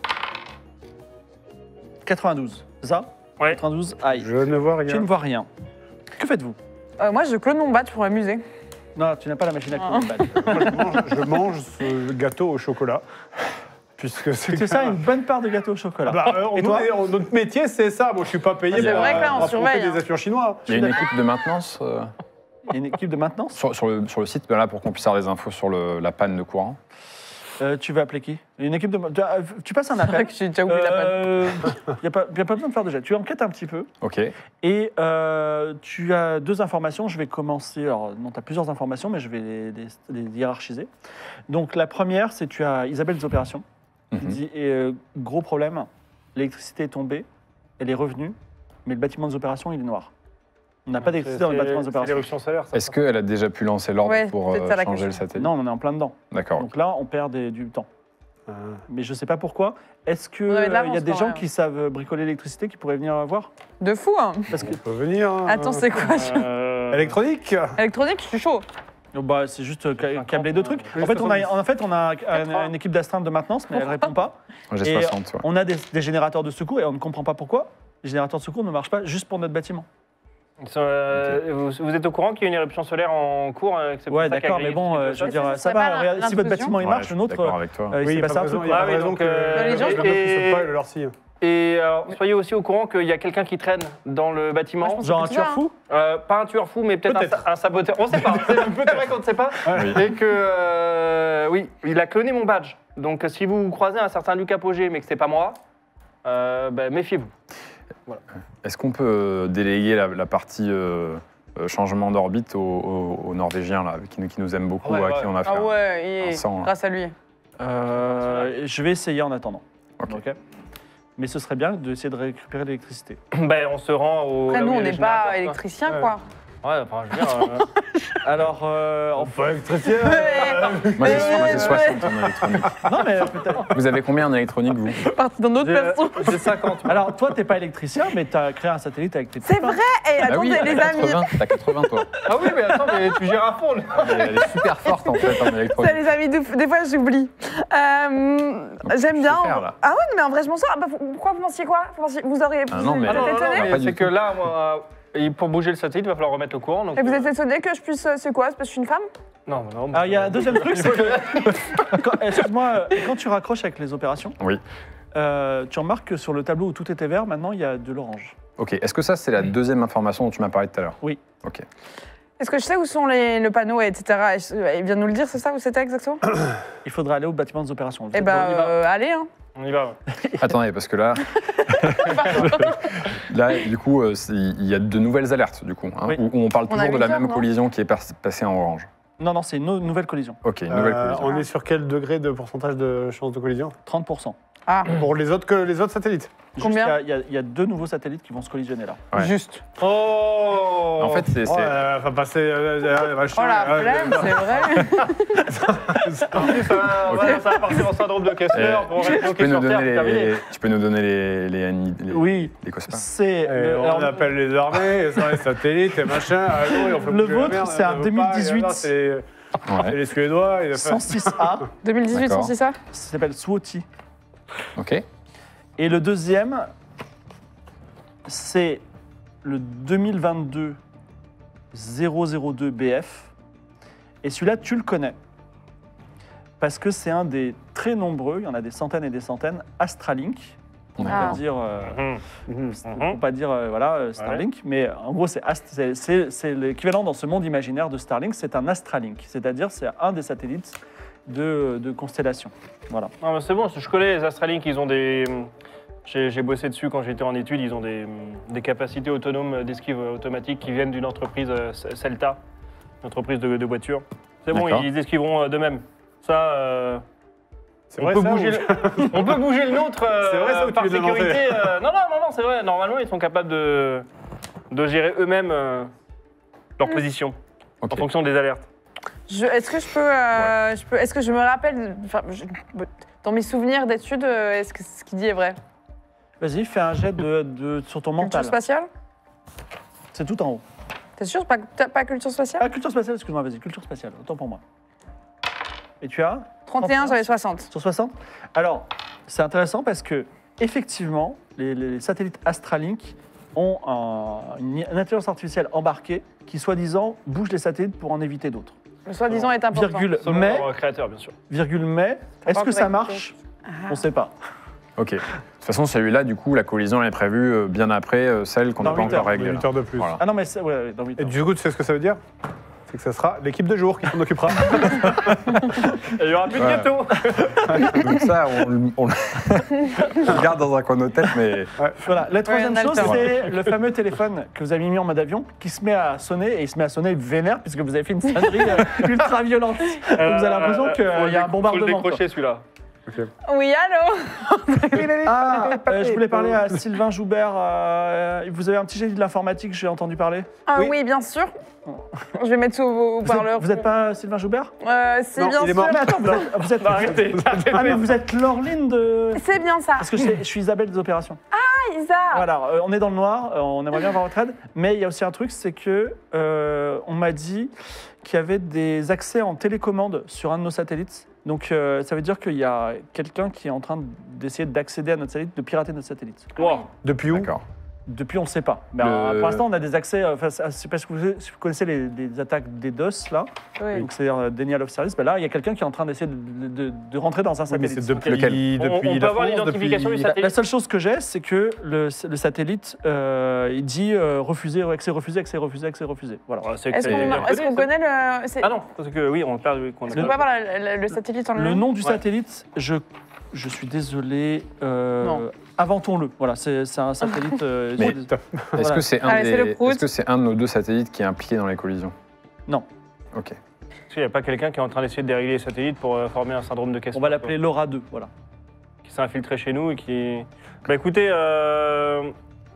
92, c'est ça? Ouais. 92, aïe. Je ne vois Tu rien. ne vois rien. Que faites-vous? Moi je clone mon badge pour m'amuser. Non, tu n'as pas la machine à Ah. cloner. Moi, je mange ce gâteau au chocolat. Puisque c'est C'est ça, une bonne part de gâteau au chocolat. Bah, Et toi? notre métier, c'est ça. Moi, je suis pas payé C'est pour vrai que là, on affronter surveille, des hein. espions chinois. Il y a une équipe de maintenance Il y a une équipe de maintenance. sur le site là, pour qu'on puisse avoir des infos sur la panne de courant. Tu vas appeler qui? Une équipe de. Tu passes un C'est vrai appel. que j'ai déjà oublié la panne. Il n'y a pas besoin de faire de jet. Tu enquêtes un petit peu Ok. et tu as 2 informations. Je vais commencer. Alors, non, tu as plusieurs informations, mais je vais les hiérarchiser. Donc, la première, c'est tu as Isabelle des opérations. qui Mhm. dit gros problème, l'électricité est tombée, elle est revenue, mais le bâtiment des opérations, il est noir. On n'a pas d'électricité dans le bâtiment des C'est opérations. l'éruption solaire ça. Est-ce qu'elle a déjà pu lancer l'ordre Ouais, pour peut-être ça la changer le question. satellite Non, on est en plein dedans. D'accord. Donc là, on perd du temps. Ah. Mais je ne sais pas pourquoi. Est-ce qu'il Vous avez de y l'avance a des quand gens même. qui savent bricoler l'électricité qui pourraient venir voir? De fou, hein. Parce que On peut venir. hein. Attends, c'est quoi Électronique. Électronique, je suis chaud. bah, c'est juste câbler 2 trucs. Oui, En fait, on a 80. une équipe d'astreinte de maintenance, mais elle ne répond pas. J'ai Et 60. ouais. on a des générateurs de secours et on ne comprend pas pourquoi. Les générateurs de secours ne marchent pas juste pour notre bâtiment. Vous êtes au courant qu'il y a une éruption solaire en cours que c'est pour Ouais, ça qu'a d'accord, grillé mais bon, tout je veux ça dire, ça ça serait va. pas Regardez, si votre l'intrusion bâtiment il Ouais, marche, je le suis nôtre, d'accord avec toi. il s'est passé un truc. Ah oui, raison donc, que les gens, je je ne pas leur scie. Et alors, soyez aussi au courant qu'il y a quelqu'un qui traîne dans le bâtiment. Moi, je pense Genre un C'est tout ça, tueur fou? Pas un tueur fou, mais peut-être Peut-être. un saboteur. On sait pas. C'est vrai qu'on ne sait pas. Oui. Et que, oui, il a cloné mon badge. Donc, si vous croisez un certain Luc Apogée, mais que c'est pas moi, méfiez-vous. Est-ce qu'on peut déléguer la partie changement d'orbite aux Norvégiens là, qui nous aiment beaucoup, Ouais, à ouais. qui on a fait Ah ouais, un sang, hein. grâce à lui. Je vais essayer en attendant. Ok. Ok. Mais ce serait bien d'essayer de récupérer l'électricité. Ben, on se rend au. Après, là où nous, il y on a les n'est pas générateurs, quoi. électriciens, Ouais. quoi. Ouais, enfin, je veux dire. Alors, Enfin, électricien. Moi, j'ai 60 en électronique. non, mais peut-être. Vous avez combien en électronique, vous? Parti dans d'autres façons. J'ai 50. Alors, toi, t'es pas électricien, mais t'as créé un satellite avec tes C'est copains. vrai. Et Ah attendez, oui, les t'as amis. 80, t'as 80, toi. Ah oui, mais attends, mais tu gères à fond. Là. Elle est super forte, en fait, en Ça, électronique. les amis, des fois j'oublie. J'aime bien. faire, là. Ah ouais, mais en vrai, je m'en sors. Ah bah, pourquoi vous pensiez quoi? Vous auriez. Ah non, mais- vous êtes étonné Pas du c'est que tout. là, moi, pour bouger le satellite, il va falloir remettre le courant. Donc, Et vous êtes étonné que je puisse. C'est quoi? C'est parce que je suis une femme? Non, non. Alors, il y a un deuxième truc, c'est que. Excuse-moi, quand tu raccroches avec les opérations, Oui. tu remarques que sur le tableau où tout était vert, maintenant, il y a de l'orange. Ok, est-ce que ça, c'est la deuxième information dont tu m'as parlé tout à l'heure? Oui. Ok. Est-ce que je sais où sont le panneau, etc. Il vient de nous le dire, c'est ça? Où c'était exactement? Il faudra aller au bâtiment des opérations. Vous Eh êtes bon, on y va ben, allez, hein. On y va. Attendez, parce que là, du coup, il y a de nouvelles alertes, du coup, hein, Oui. où on parle On a toujours de la 8 heures, même non collision qui est passée en orange. Non, non, c'est une nouvelle collision. Ok, une nouvelle collision. On est sur quel degré de pourcentage de chance de collision 30%. Ah, pour les autres satellites? Juste, Combien il y a 2 nouveaux satellites qui vont se collisionner là. Ouais. Juste. Oh En fait, c'est. Enfin, passer. oh la flemme, c'est vrai. ça va partir en syndrome de Kessler pour tu, rester peux nous sur Terre, donner terminé. tu peux nous donner les Oui, COSPA. c'est. On alors, appelle les armées, et ça, les satellites et machin. Allô, et on fait Le bouger la vôtre, merde, c'est on un veut 2018. pas, et là, c'est les Suédois. Et 106A, 2018, D'accord. c'est ça? ça s'appelle SWOTI. Ok. Et le deuxième, c'est le 2022 002 BF. Et celui-là, tu le connais. Parce que c'est un des très nombreux, il y en a des centaines et des centaines, Astralink. Pour ne pas Ah. dire, Mhm. pour pas dire voilà, Starlink, mais en gros, c'est l'équivalent dans ce monde imaginaire de Starlink, c'est un Astralink. C'est-à-dire, c'est un des satellites de constellation. Voilà. Non, mais c'est bon, je connais les Astralink, ils ont des. J'ai bossé dessus quand j'étais en études, ils ont des capacités autonomes d'esquive automatique qui viennent d'une entreprise Celta, une entreprise de voitures. C'est bon, D'accord. ils esquiveront d'eux-mêmes. Ça, C'est on, vrai, peut ça, bouger on peut bouger le nôtre C'est vrai, ça, ou tu par lui demandais sécurité. Non, c'est vrai. Normalement, ils sont capables de gérer eux-mêmes leur position Ok. en fonction des alertes. Est-ce que je peux, est-ce que je me rappelle, enfin, dans mes souvenirs d'études, est-ce que ce qu'il dit est vrai? Vas-y, fais un jet sur ton Culture mental. spatiale? C'est tout en haut. T'es sûr? Pas culture spatiale? Ah, culture spatiale, excuse-moi, vas-y, culture spatiale, autant pour moi. Et tu as 31, j'avais 60. sur 60. Alors, c'est intéressant parce que, effectivement, les satellites Astralink ont une intelligence artificielle embarquée qui, soi-disant, bouge les satellites pour en éviter d'autres. Le soi-disant est important. Selon Mais, leur créateur, bien sûr. est-ce que ça écouté. marche On ne sait pas. Ok. De toute façon, celui-là, du coup, la collision elle est prévue bien après celle qu'on n'a Dans pas 8 heures. encore réglée. 8 heures de plus. Voilà. Ah non, mais ouais, dans 8 Et heures. du coup, tu sais ce que ça veut dire? C'est que ça sera l'équipe de jour qui s'en occupera. Et il n'y aura plus de Ouais. gâteau. Donc ça, on le garde dans un coin de nos têtes, mais Voilà. La troisième on a le chose, temps. c'est le fameux téléphone que vous avez mis en mode avion qui se met à sonner, et il se met à sonner vénère puisque vous avez fait une sonnerie ultra violente. Donc vous avez l'impression qu'il y a un Faut bombardement. le quoi. décrocher, celui-là. Oui, allô? Ah, je voulais parler à Sylvain Joubert. Vous avez un petit génie de l'informatique, j'ai entendu parler. Ah Oui. oui, bien sûr. Je vais mettre ça au parleur. Vous n'êtes pas Sylvain Joubert? C'est Non, bien il est sûr. mort. Mais attends, vous êtes Arrêtez. Ah, mais vous êtes Laureline de... C'est bien ça. Parce que je suis Isabelle des opérations. Ah, Isa. Voilà, on est dans le noir, on aimerait bien avoir votre aide, mais il y a aussi un truc, c'est que on m'a dit qu'il y avait des accès en télécommande sur un de nos satellites. Donc ça veut dire qu'il y a quelqu'un qui est en train d'essayer d'accéder à notre satellite, de pirater notre satellite. Wow. Depuis où? d'accord. Depuis, on ne sait pas. Mais, Le- pour l'instant, on a des accès. C'est parce que vous connaissez les attaques des DOS, là, Oui. donc c'est-à-dire Denial of Service. Ben là, il y a quelqu'un qui est en train d'essayer de rentrer dans un Oui, mais satellite. c'est depuis, Lequel depuis On peut la avoir France, l'identification depuis- du La satellite. seule chose que j'ai, c'est que le satellite, il dit refuser, accès refusé, accès refusé, accès refusé. Voilà. Ouais, c'est Est-ce c'est qu'on bien est-ce qu'on codé, ça. connaît le. Ah non, parce que oui, on perd. qu'on a Est-ce qu'on peut avoir le satellite en Le lui-même? nom du Ouais. satellite, je suis désolé. Non. Inventons-le. Voilà, c'est un satellite. Mais- je- Est-ce Voilà. que c'est un, Allez, c'est le prout. est-ce que c'est un de nos deux satellites qui est impliqué dans les collisions? Non. Ok. Est-ce qu'il n'y a pas quelqu'un qui est en train d'essayer de dérégler les satellites pour former un syndrome de Kessler? On va l'appeler Laura 2. Voilà. Qui s'est infiltré chez nous et qui. Bah écoutez,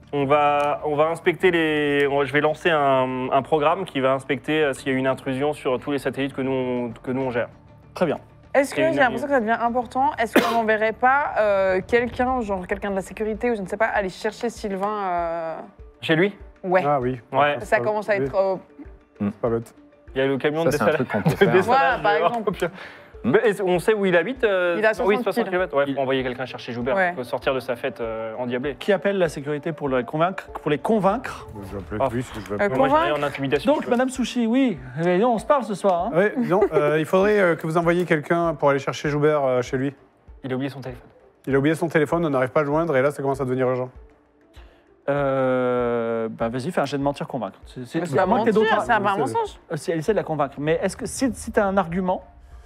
On va inspecter je vais lancer un programme qui va inspecter s'il y a une intrusion sur tous les satellites que nous on gère. Très bien. Est-ce que Et j'ai une l'impression que ça devient important? Est-ce qu'on n'enverrait pas quelqu'un, genre quelqu'un de la sécurité ou je ne sais pas, aller chercher Sylvain Chez lui? Ouais. Ah oui. Ouais. Ça commence à être. C'est pas bête. Il y a le camion de Ça, c'est un truc qu'on peut faire. Voilà, par exemple. On sait où il habite Il a 60 Oui, 60 kilomètres. km. Ouais, il faut envoyer quelqu'un chercher Joubert. Ouais. Il faut sortir de sa fête endiablée. Qui appelle la sécurité pour les convaincre, Je vais appeler Ah. lui, si je veux Euh, appeler. Moi, j'ai Convaincre. rien en intimidation. Donc, Madame Sushi, oui. Eh, on se parle ce soir. Hein. Ouais, non, il faudrait que vous envoyiez quelqu'un pour aller chercher Joubert chez lui. Il a oublié son téléphone. Il a oublié son téléphone, on n'arrive pas à le joindre et là ça commence à devenir urgent. Bah vas-y, fais un jet de mentir convaincre. Mais c'est un moins que t'aies mentir, d'autres- c'est un mensonge. elle essaie de la convaincre. Mais est-ce que si tu as un argument,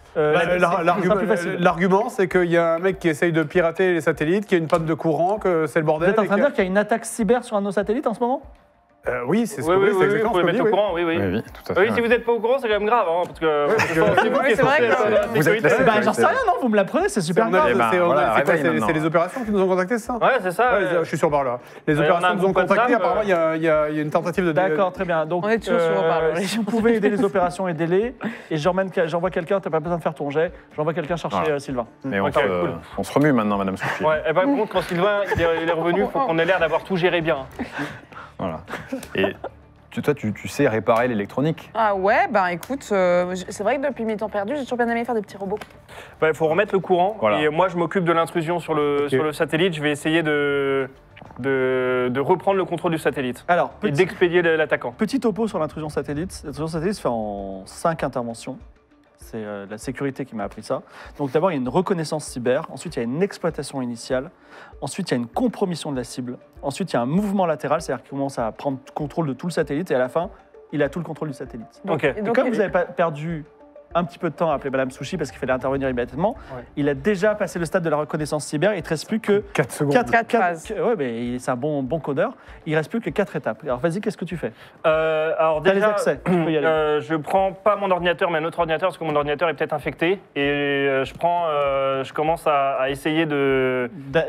L'argument, c'est qu'il y a un mec qui essaye de pirater les satellites, qu'il y a une panne de courant, que c'est le Vous bordel. êtes en et train de que- dire qu'il y a une attaque cyber sur un de nos satellites en ce moment? Oui, c'est ce Oui, que oui, c'est oui, exactement vous ce pouvez que mettre dit, au oui. courant, oui, oui. Oui, tout à fait. Oui, si vous n'êtes pas au courant, c'est quand même grave, hein, parce que c'est vous Oui, qui c'est vrai censé que- être la Vous êtes sécurité. la Bah j'en sais rien, non, vous me l'apprenez, c'est super grave. Eh ben, voilà, c'est quoi, réveille maintenant. c'est les opérations qui nous ont contactés, c'est ça? Ouais, c'est ça. Ouais, je suis sur Barla. Les Ouais, on a opérations un nous ont groupe contactés, WhatsApp, apparemment il y a une tentative de... D'accord, très bien. Donc, On est toujours sur Haut-Parleur. si vous pouvez aider les opérations, aidez-les. Et j'envoie quelqu'un, t'as pas besoin de faire ton jet, j'envoie quelqu'un chercher Voilà. Sylvain. Mais Ok, cool. on se remue maintenant, Madame Sushi. Ouais, et par contre, quand Sylvain il est revenu, il faut qu'on ait l'air d'avoir tout géré bien. Voilà. Et toi, tu sais réparer l'électronique. Ah ouais, ben écoute, c'est vrai que depuis mes temps perdus, j'ai toujours bien aimé faire des petits robots. Il faut remettre le courant. Voilà. Et moi, je m'occupe de l'intrusion sur le satellite. Je vais essayer de reprendre le contrôle du satellite Alors, et d'expédier l'attaquant. petit topo sur l'intrusion satellite. L'intrusion satellite se fait en 5 interventions. C'est la sécurité qui m'a appris ça. Donc d'abord, il y a une reconnaissance cyber. Ensuite, il y a une exploitation initiale. Ensuite, il y a une compromission de la cible. Ensuite, il y a un mouvement latéral, c'est-à-dire qu'il commence à prendre contrôle de tout le satellite. Et à la fin, il a tout le contrôle du satellite. Ok. Et Et comme vous n'avez pas perdu un petit peu de temps à appeler Madame Sushi parce qu'il fallait intervenir immédiatement, Ouais. il a déjà passé le stade de la reconnaissance cyber. Il ne te reste plus que 4 secondes. Quatre phases. Ouais, mais c'est un bon codeur. Il reste plus que 4 étapes. Alors vas-y, qu'est-ce que tu fais? Alors T'as les déjà, accès, tu peux y aller. je prends pas mon ordinateur, mais un autre ordinateur parce que mon ordinateur est peut-être infecté. Et je commence à essayer de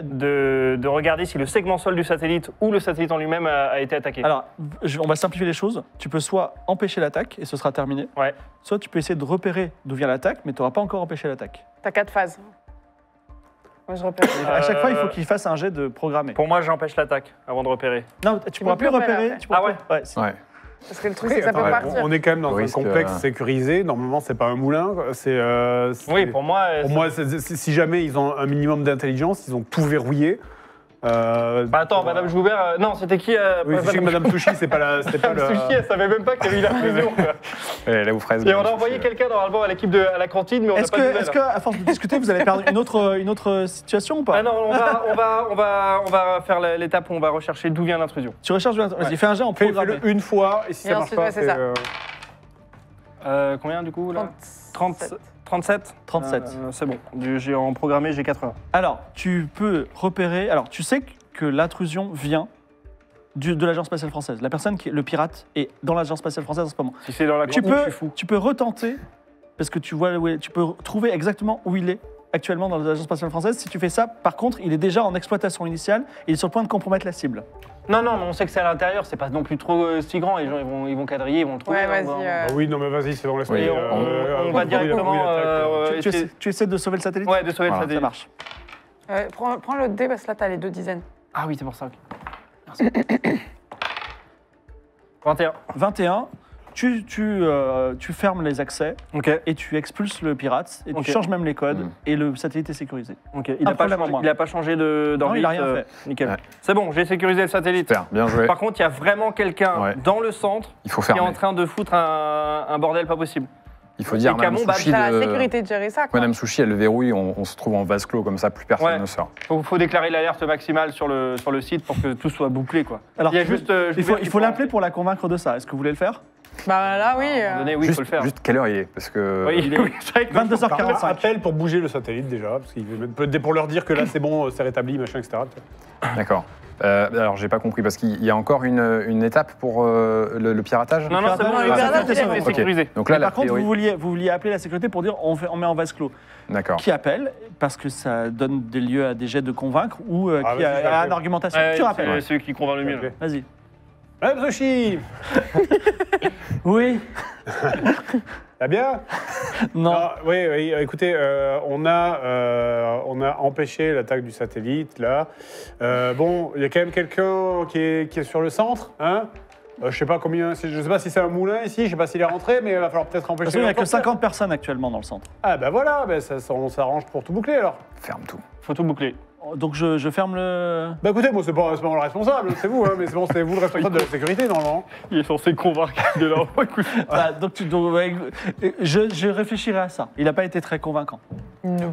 regarder si le segment sol du satellite ou le satellite en lui-même a été attaqué. Alors, on va simplifier les choses. Tu peux soit empêcher l'attaque et ce sera terminé. Ouais. Soit tu peux essayer de repérer d'où vient l'attaque, mais tu n'auras pas encore empêché l'attaque. T'as 4 phases. Moi, je repère. À chaque fois, il faut qu'il fasse un jet de programmé. Pour moi, j'empêche l'attaque avant de repérer. Non, tu pourras plus peux repérer repérer. après. Tu pourras Ah ouais pas- si. Ouais. Parce que le truc, Oui, c'est que ça peut attends, partir. on est quand même dans Au un risque, complexe sécurisé. Normalement, c'est pas un moulin. Quoi. Oui, pour moi. Pour moi, si jamais ils ont un minimum d'intelligence, ils ont tout verrouillé. Bah attends, Madame Joubert. Non, c'était qui Oui, je sais que Madame Sushi, c'est pas la. C'est pas Madame le... Sushi, elle savait même pas qu'il y avait eu la fusion. quoi. Et là, vous ferez. Et on a envoyé quelqu'un normalement à l'équipe à la cantine, mais on n'a Est-ce pas de que, nouvelles. est-ce que, à force de discuter, vous allez perdre une autre situation ou pas? Ah non, on va faire l'étape où on va rechercher d'où vient l'intrusion. Tu recherches. Vas-y, fais un jet en programmé. Fais-le une fois, et si Et ça marche ensuite, pas, ouais, c'est ça. Combien du coup là 37. 37 37. C'est bon. J'ai en programmé, j'ai 80. Alors, tu peux repérer. Alors, tu sais que l'intrusion vient de l'agence spatiale française. La personne le pirate est dans l'agence spatiale française en ce moment. Si c'est dans la Tu cantine, peux, je suis fou. tu peux retenter parce que tu vois, tu peux trouver exactement où il est actuellement dans l'agence spatiale française. Si tu fais ça, par contre, il est déjà en exploitation initiale et il est sur le point de compromettre la cible. Non, mais on sait que c'est à l'intérieur, c'est pas non plus trop si grand. Les gens, ils vont quadriller, ils vont le trouver. Ouais, hein, vas-y. on va- Ah oui, non, mais vas-y, c'est dans l'esprit. Et on va directement. Tu essaies de sauver le satellite? Ouais, de sauver le Voilà, Ça satellite. marche. Prends le dé parce que là, t'as les 2 dizaines. Ah oui, c'est pour ça. ok. Merci. 21. 21. Tu fermes les accès Ok. et tu expulses le pirate et Ok. tu changes même les codes Mm. et le satellite est sécurisé. Ok. Un Il n'a problème en moins. pas changé d'orbite. Non, il a rien fait. Nickel. Ouais. C'est bon, j'ai sécurisé le satellite. Super, bien joué. Par contre, il y a vraiment quelqu'un Ouais. dans le centre Il faut qui est en fermer. train de foutre un bordel pas possible. Il faut dire Et Madame Camon, bah, Sushi. T'as la de- sécurité de gérer ça, quoi. Madame Sushi, elle verrouille, on se trouve en vase clos comme ça, plus personne Ouais. ne sort. Faut déclarer l'alerte maximale sur le site pour que tout soit bouclé, quoi. Alors, Il y a juste. il faut l'appeler pour la convaincre de ça. Est-ce que vous voulez le faire? Bah là, oui. À un moment donné, oui, il faut le faire. Juste quelle heure il est? Parce que. Oui, oui, c'est vrai que 22h45. Appel pour bouger le satellite déjà, parce pour leur dire que là c'est bon, c'est rétabli, machin, etc. D'accord. Alors, j'ai pas compris, parce qu'il y a encore une étape pour le piratage? Non, non, c'est bon, Non, le le piratage, piratage, c'est c'est sécurisé. Donc là, Mais la par contre, priori- vous vouliez appeler la sécurité pour dire on met en vase clos. D'accord. Qui appelle, parce que ça donne des lieux à des jets de convaincre ou Ah, qui vas-y, je a l'appelle. une argumentation. Ouais, Tu rappelles. c'est celui qui convainc le mieux. là. Vas-y. Madame Sochi, Oui. ça bien? Non. Oui, oui, écoutez, on a empêché l'attaque du satellite, là. Bon, il y a quand même quelqu'un qui est sur le centre, hein? Je sais pas combien, je sais pas si c'est un moulin ici, je sais pas s'il est rentré, mais il va falloir peut-être De toute empêcher. façon, il n'y a que l'emporter. 50 personnes actuellement dans le centre. Ah bah voilà, bah on s'arrange pour tout boucler alors. Ferme tout. Faut tout boucler. Donc je ferme le. Bah écoutez, moi c'est pas le responsable, c'est vous, hein, mais c'est bon, c'est vous le responsable de la sécurité normalement. Il est censé convaincre de leur écoute. Voilà, je réfléchirai à ça. Il n'a pas été très convaincant. Non.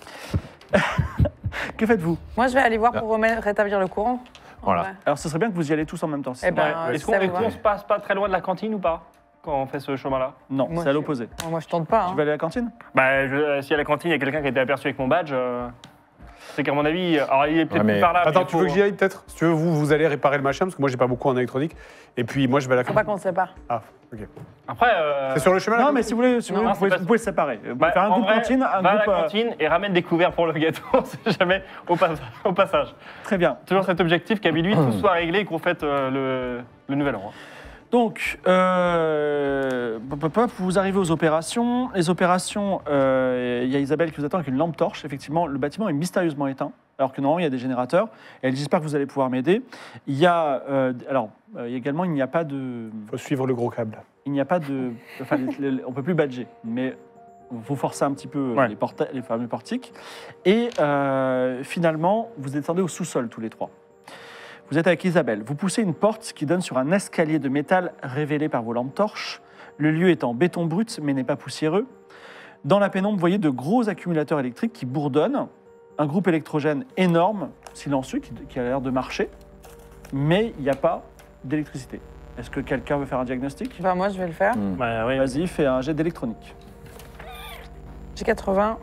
Que faites-vous? Moi, je vais aller voir pour rétablir le courant. Voilà. Ouais. Alors ce serait bien que vous y allez tous en même temps. Eh ben, Ouais. si ça vous va. Est-ce qu'on se passe pas très loin de la cantine ou pas quand on fait ce chemin-là? Non, Moi, c'est à je- l'opposé. Moi, je tente pas. Tu Hein. vas aller à la cantine? Bah, si à la cantine il y a quelqu'un qui a été aperçu avec mon badge, c'est qu'à mon avis, alors il est peut-être Ouais, mais- plus par là. Attends, mais tu veux que j'y aille peut-être? Si tu veux, vous allez réparer le machin, parce que moi j'ai pas beaucoup en électronique. Et puis moi je vais à la Faut pas qu'on se sépare. Ah, ok. Après, C'est sur le chemin là? Non, mais si vous voulez, si vous, Non, voulez, c'est vous pas- pouvez se séparer. Vous pouvez bah, faire un en groupe vrai, cantine, un va à groupe. la cantine et ramène des couverts pour le gâteau, on sait jamais, au passage. Très bien. Toujours cet objectif qu'à minuit tout soit réglé et qu'on fête le nouvel an. Donc, vous arrivez aux opérations. Les opérations, il y a Isabelle qui vous attend avec une lampe torche. Effectivement, le bâtiment est mystérieusement éteint, alors que normalement, il y a des générateurs. Et elle dit, j'espère que vous allez pouvoir m'aider. Il y a, également, il n'y a pas de... Faut suivre le gros câble. Il n'y a pas de... Enfin, on ne peut plus badger, mais vous forcez un petit peu Ouais. les fameux portiques. Et finalement, vous descendez au sous-sol tous les trois. Vous êtes avec Isabelle. Vous poussez une porte qui donne sur un escalier de métal révélé par vos lampes torches. Le lieu est en béton brut, mais n'est pas poussiéreux. Dans la pénombre, vous voyez de gros accumulateurs électriques qui bourdonnent. Un groupe électrogène énorme, silencieux, qui a l'air de marcher. Mais il n'y a pas d'électricité. Est-ce que quelqu'un veut faire un diagnostic? Enfin, moi, je vais le faire. Bah, oui. Vas-y, fais un jet d'électronique. J'ai 80.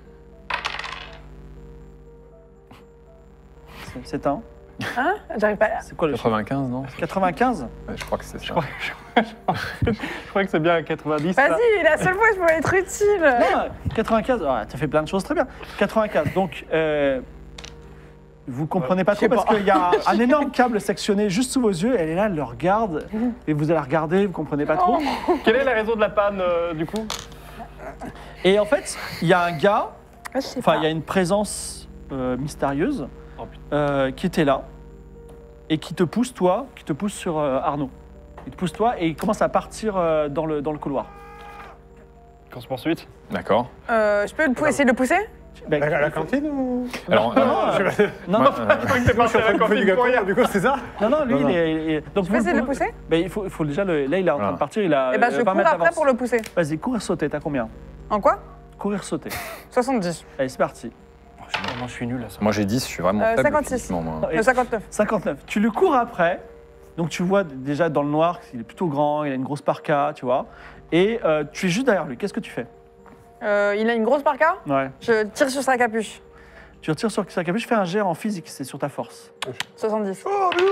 C'est un. Hein? J'arrive pas là. C'est quoi le chiffre? 95, non? 95? Ouais, je crois que c'est ça. Je crois que c'est bien à 90. là. Vas-y, la seule fois où je pourrais être utile. Non, 95, tu as fait plein de choses très bien. 95, donc vous comprenez pas trop parce qu'il y a un énorme câble sectionné juste sous vos yeux. Elle est là, elle le regarde et vous allez la regarder, vous comprenez pas trop. Quelle est la raison de la panne du coup? Et en fait, il y a un gars, Je sais enfin pas. il y a une présence mystérieuse Oh, qui était là et qui te pousse toi, qui te pousse sur Arnaud. Il te pousse toi et il commence à partir dans le couloir. Qu'on se poursuite. D'accord. Je peux essayer de le pousser? Ben, À la cantine ou? Alors, non, Je sais pas. non, moi, Je crois que t'es parti à la Du cantine pour rien. gâteau, du coup, c'est ça? non, lui, Non, non. il est. Donc Je peux essayer de le pousser? Ben, il faut déjà le. Là, il est en train de Voilà. partir. Il a. Eh ben, je 20 cours mètres après d'avance. pour le pousser. Vas-y, courir sauter. T'as combien? En quoi? Courir sauter. 70. Allez, c'est parti. Moi je suis nul à ça. moi j'ai 10, je suis vraiment faible 56. physiquement, moi. Et 59. 59. Tu le cours après. Donc tu vois déjà dans le noir qu'il est plutôt grand. Il a une grosse parka, tu vois. Et tu es juste derrière lui. Qu'est-ce que tu fais? Il a une grosse parka? Ouais. Je tire sur sa capuche. Tu retires sur sa capuche. Fais un jet en physique. C'est sur ta force. 70.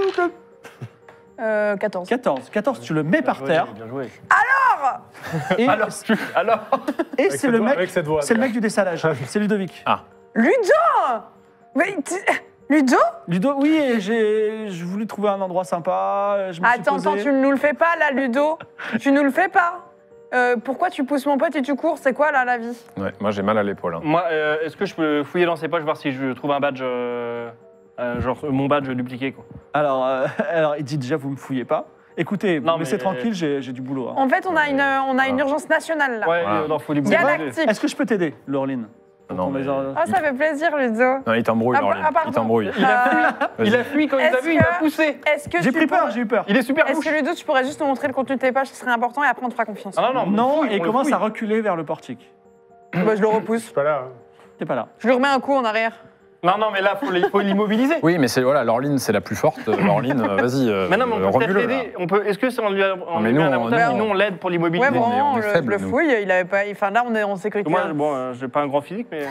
14. 14. Tu le mets par terre. Bien joué. Et, Alors, et c'est le mec. Avec cette voix. C'est le mec du dessalage. C'est Ludovic. Ludo! Mais Ludo? Ludo, oui, et je voulais trouver un endroit sympa. Je me suis Attends, posé. tu ne nous le fais pas là, Ludo. Tu nous le fais pas. Pourquoi tu pousses mon pote et tu cours? C'est quoi là la vie? Ouais, moi j'ai mal à l'épaule. Hein. moi, est-ce que je peux fouiller dans ses poches voir si je trouve un badge, genre mon badge dupliqué quoi. Alors, il dit déjà, vous me fouillez pas. Écoutez, vous Non, me laissez mais- tranquille, j'ai du boulot. hein. En fait, on a une urgence nationale là. Ouais, Voilà. non, faut les bouger. Galactique. Est-ce que je peux t'aider, Laureline? Non, mais- Ah, ça fait plaisir, Ludo. Non, il t'embrouille, Ah, Laureline. pardon. Il t'embrouille. Il a fui. Euh, Il a fui quand il t'a Est-ce vu, il a que- poussé. Est-ce que J'ai tu pris peur, pourrais- j'ai eu peur. Il est super Est-ce louche. que Ludo, tu pourrais juste nous montrer le contenu de tes pages, ce serait important, et après on te fera confiance. Ah non, non, Non, fouille, et il on le commence fouille. à reculer vers le portique. Bah, je le repousse. Je suis pas là. T'es pas là. Je lui remets un coup en arrière. Non, mais là, faut l'immobiliser. Oui, mais voilà, Laureline, c'est la plus forte. Laureline, vas-y, Mais non, mais on peut peut-être remue-le, là. l'aider. Est-ce que c'est en lui mais met nous, un avantage, nous, sinon on l'aide pour l'immobiliser? Ouais, on est- vraiment, on est je faibles, le nous. fouille, il avait pas. Enfin, là, on est en sécurité. Moi, bon, j'ai pas un grand physique, mais...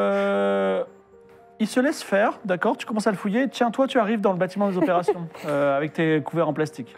Il se laisse faire, d'accord. Tu commences à le fouiller. Tiens, toi, tu arrives dans le bâtiment des opérations avec tes couverts en plastique.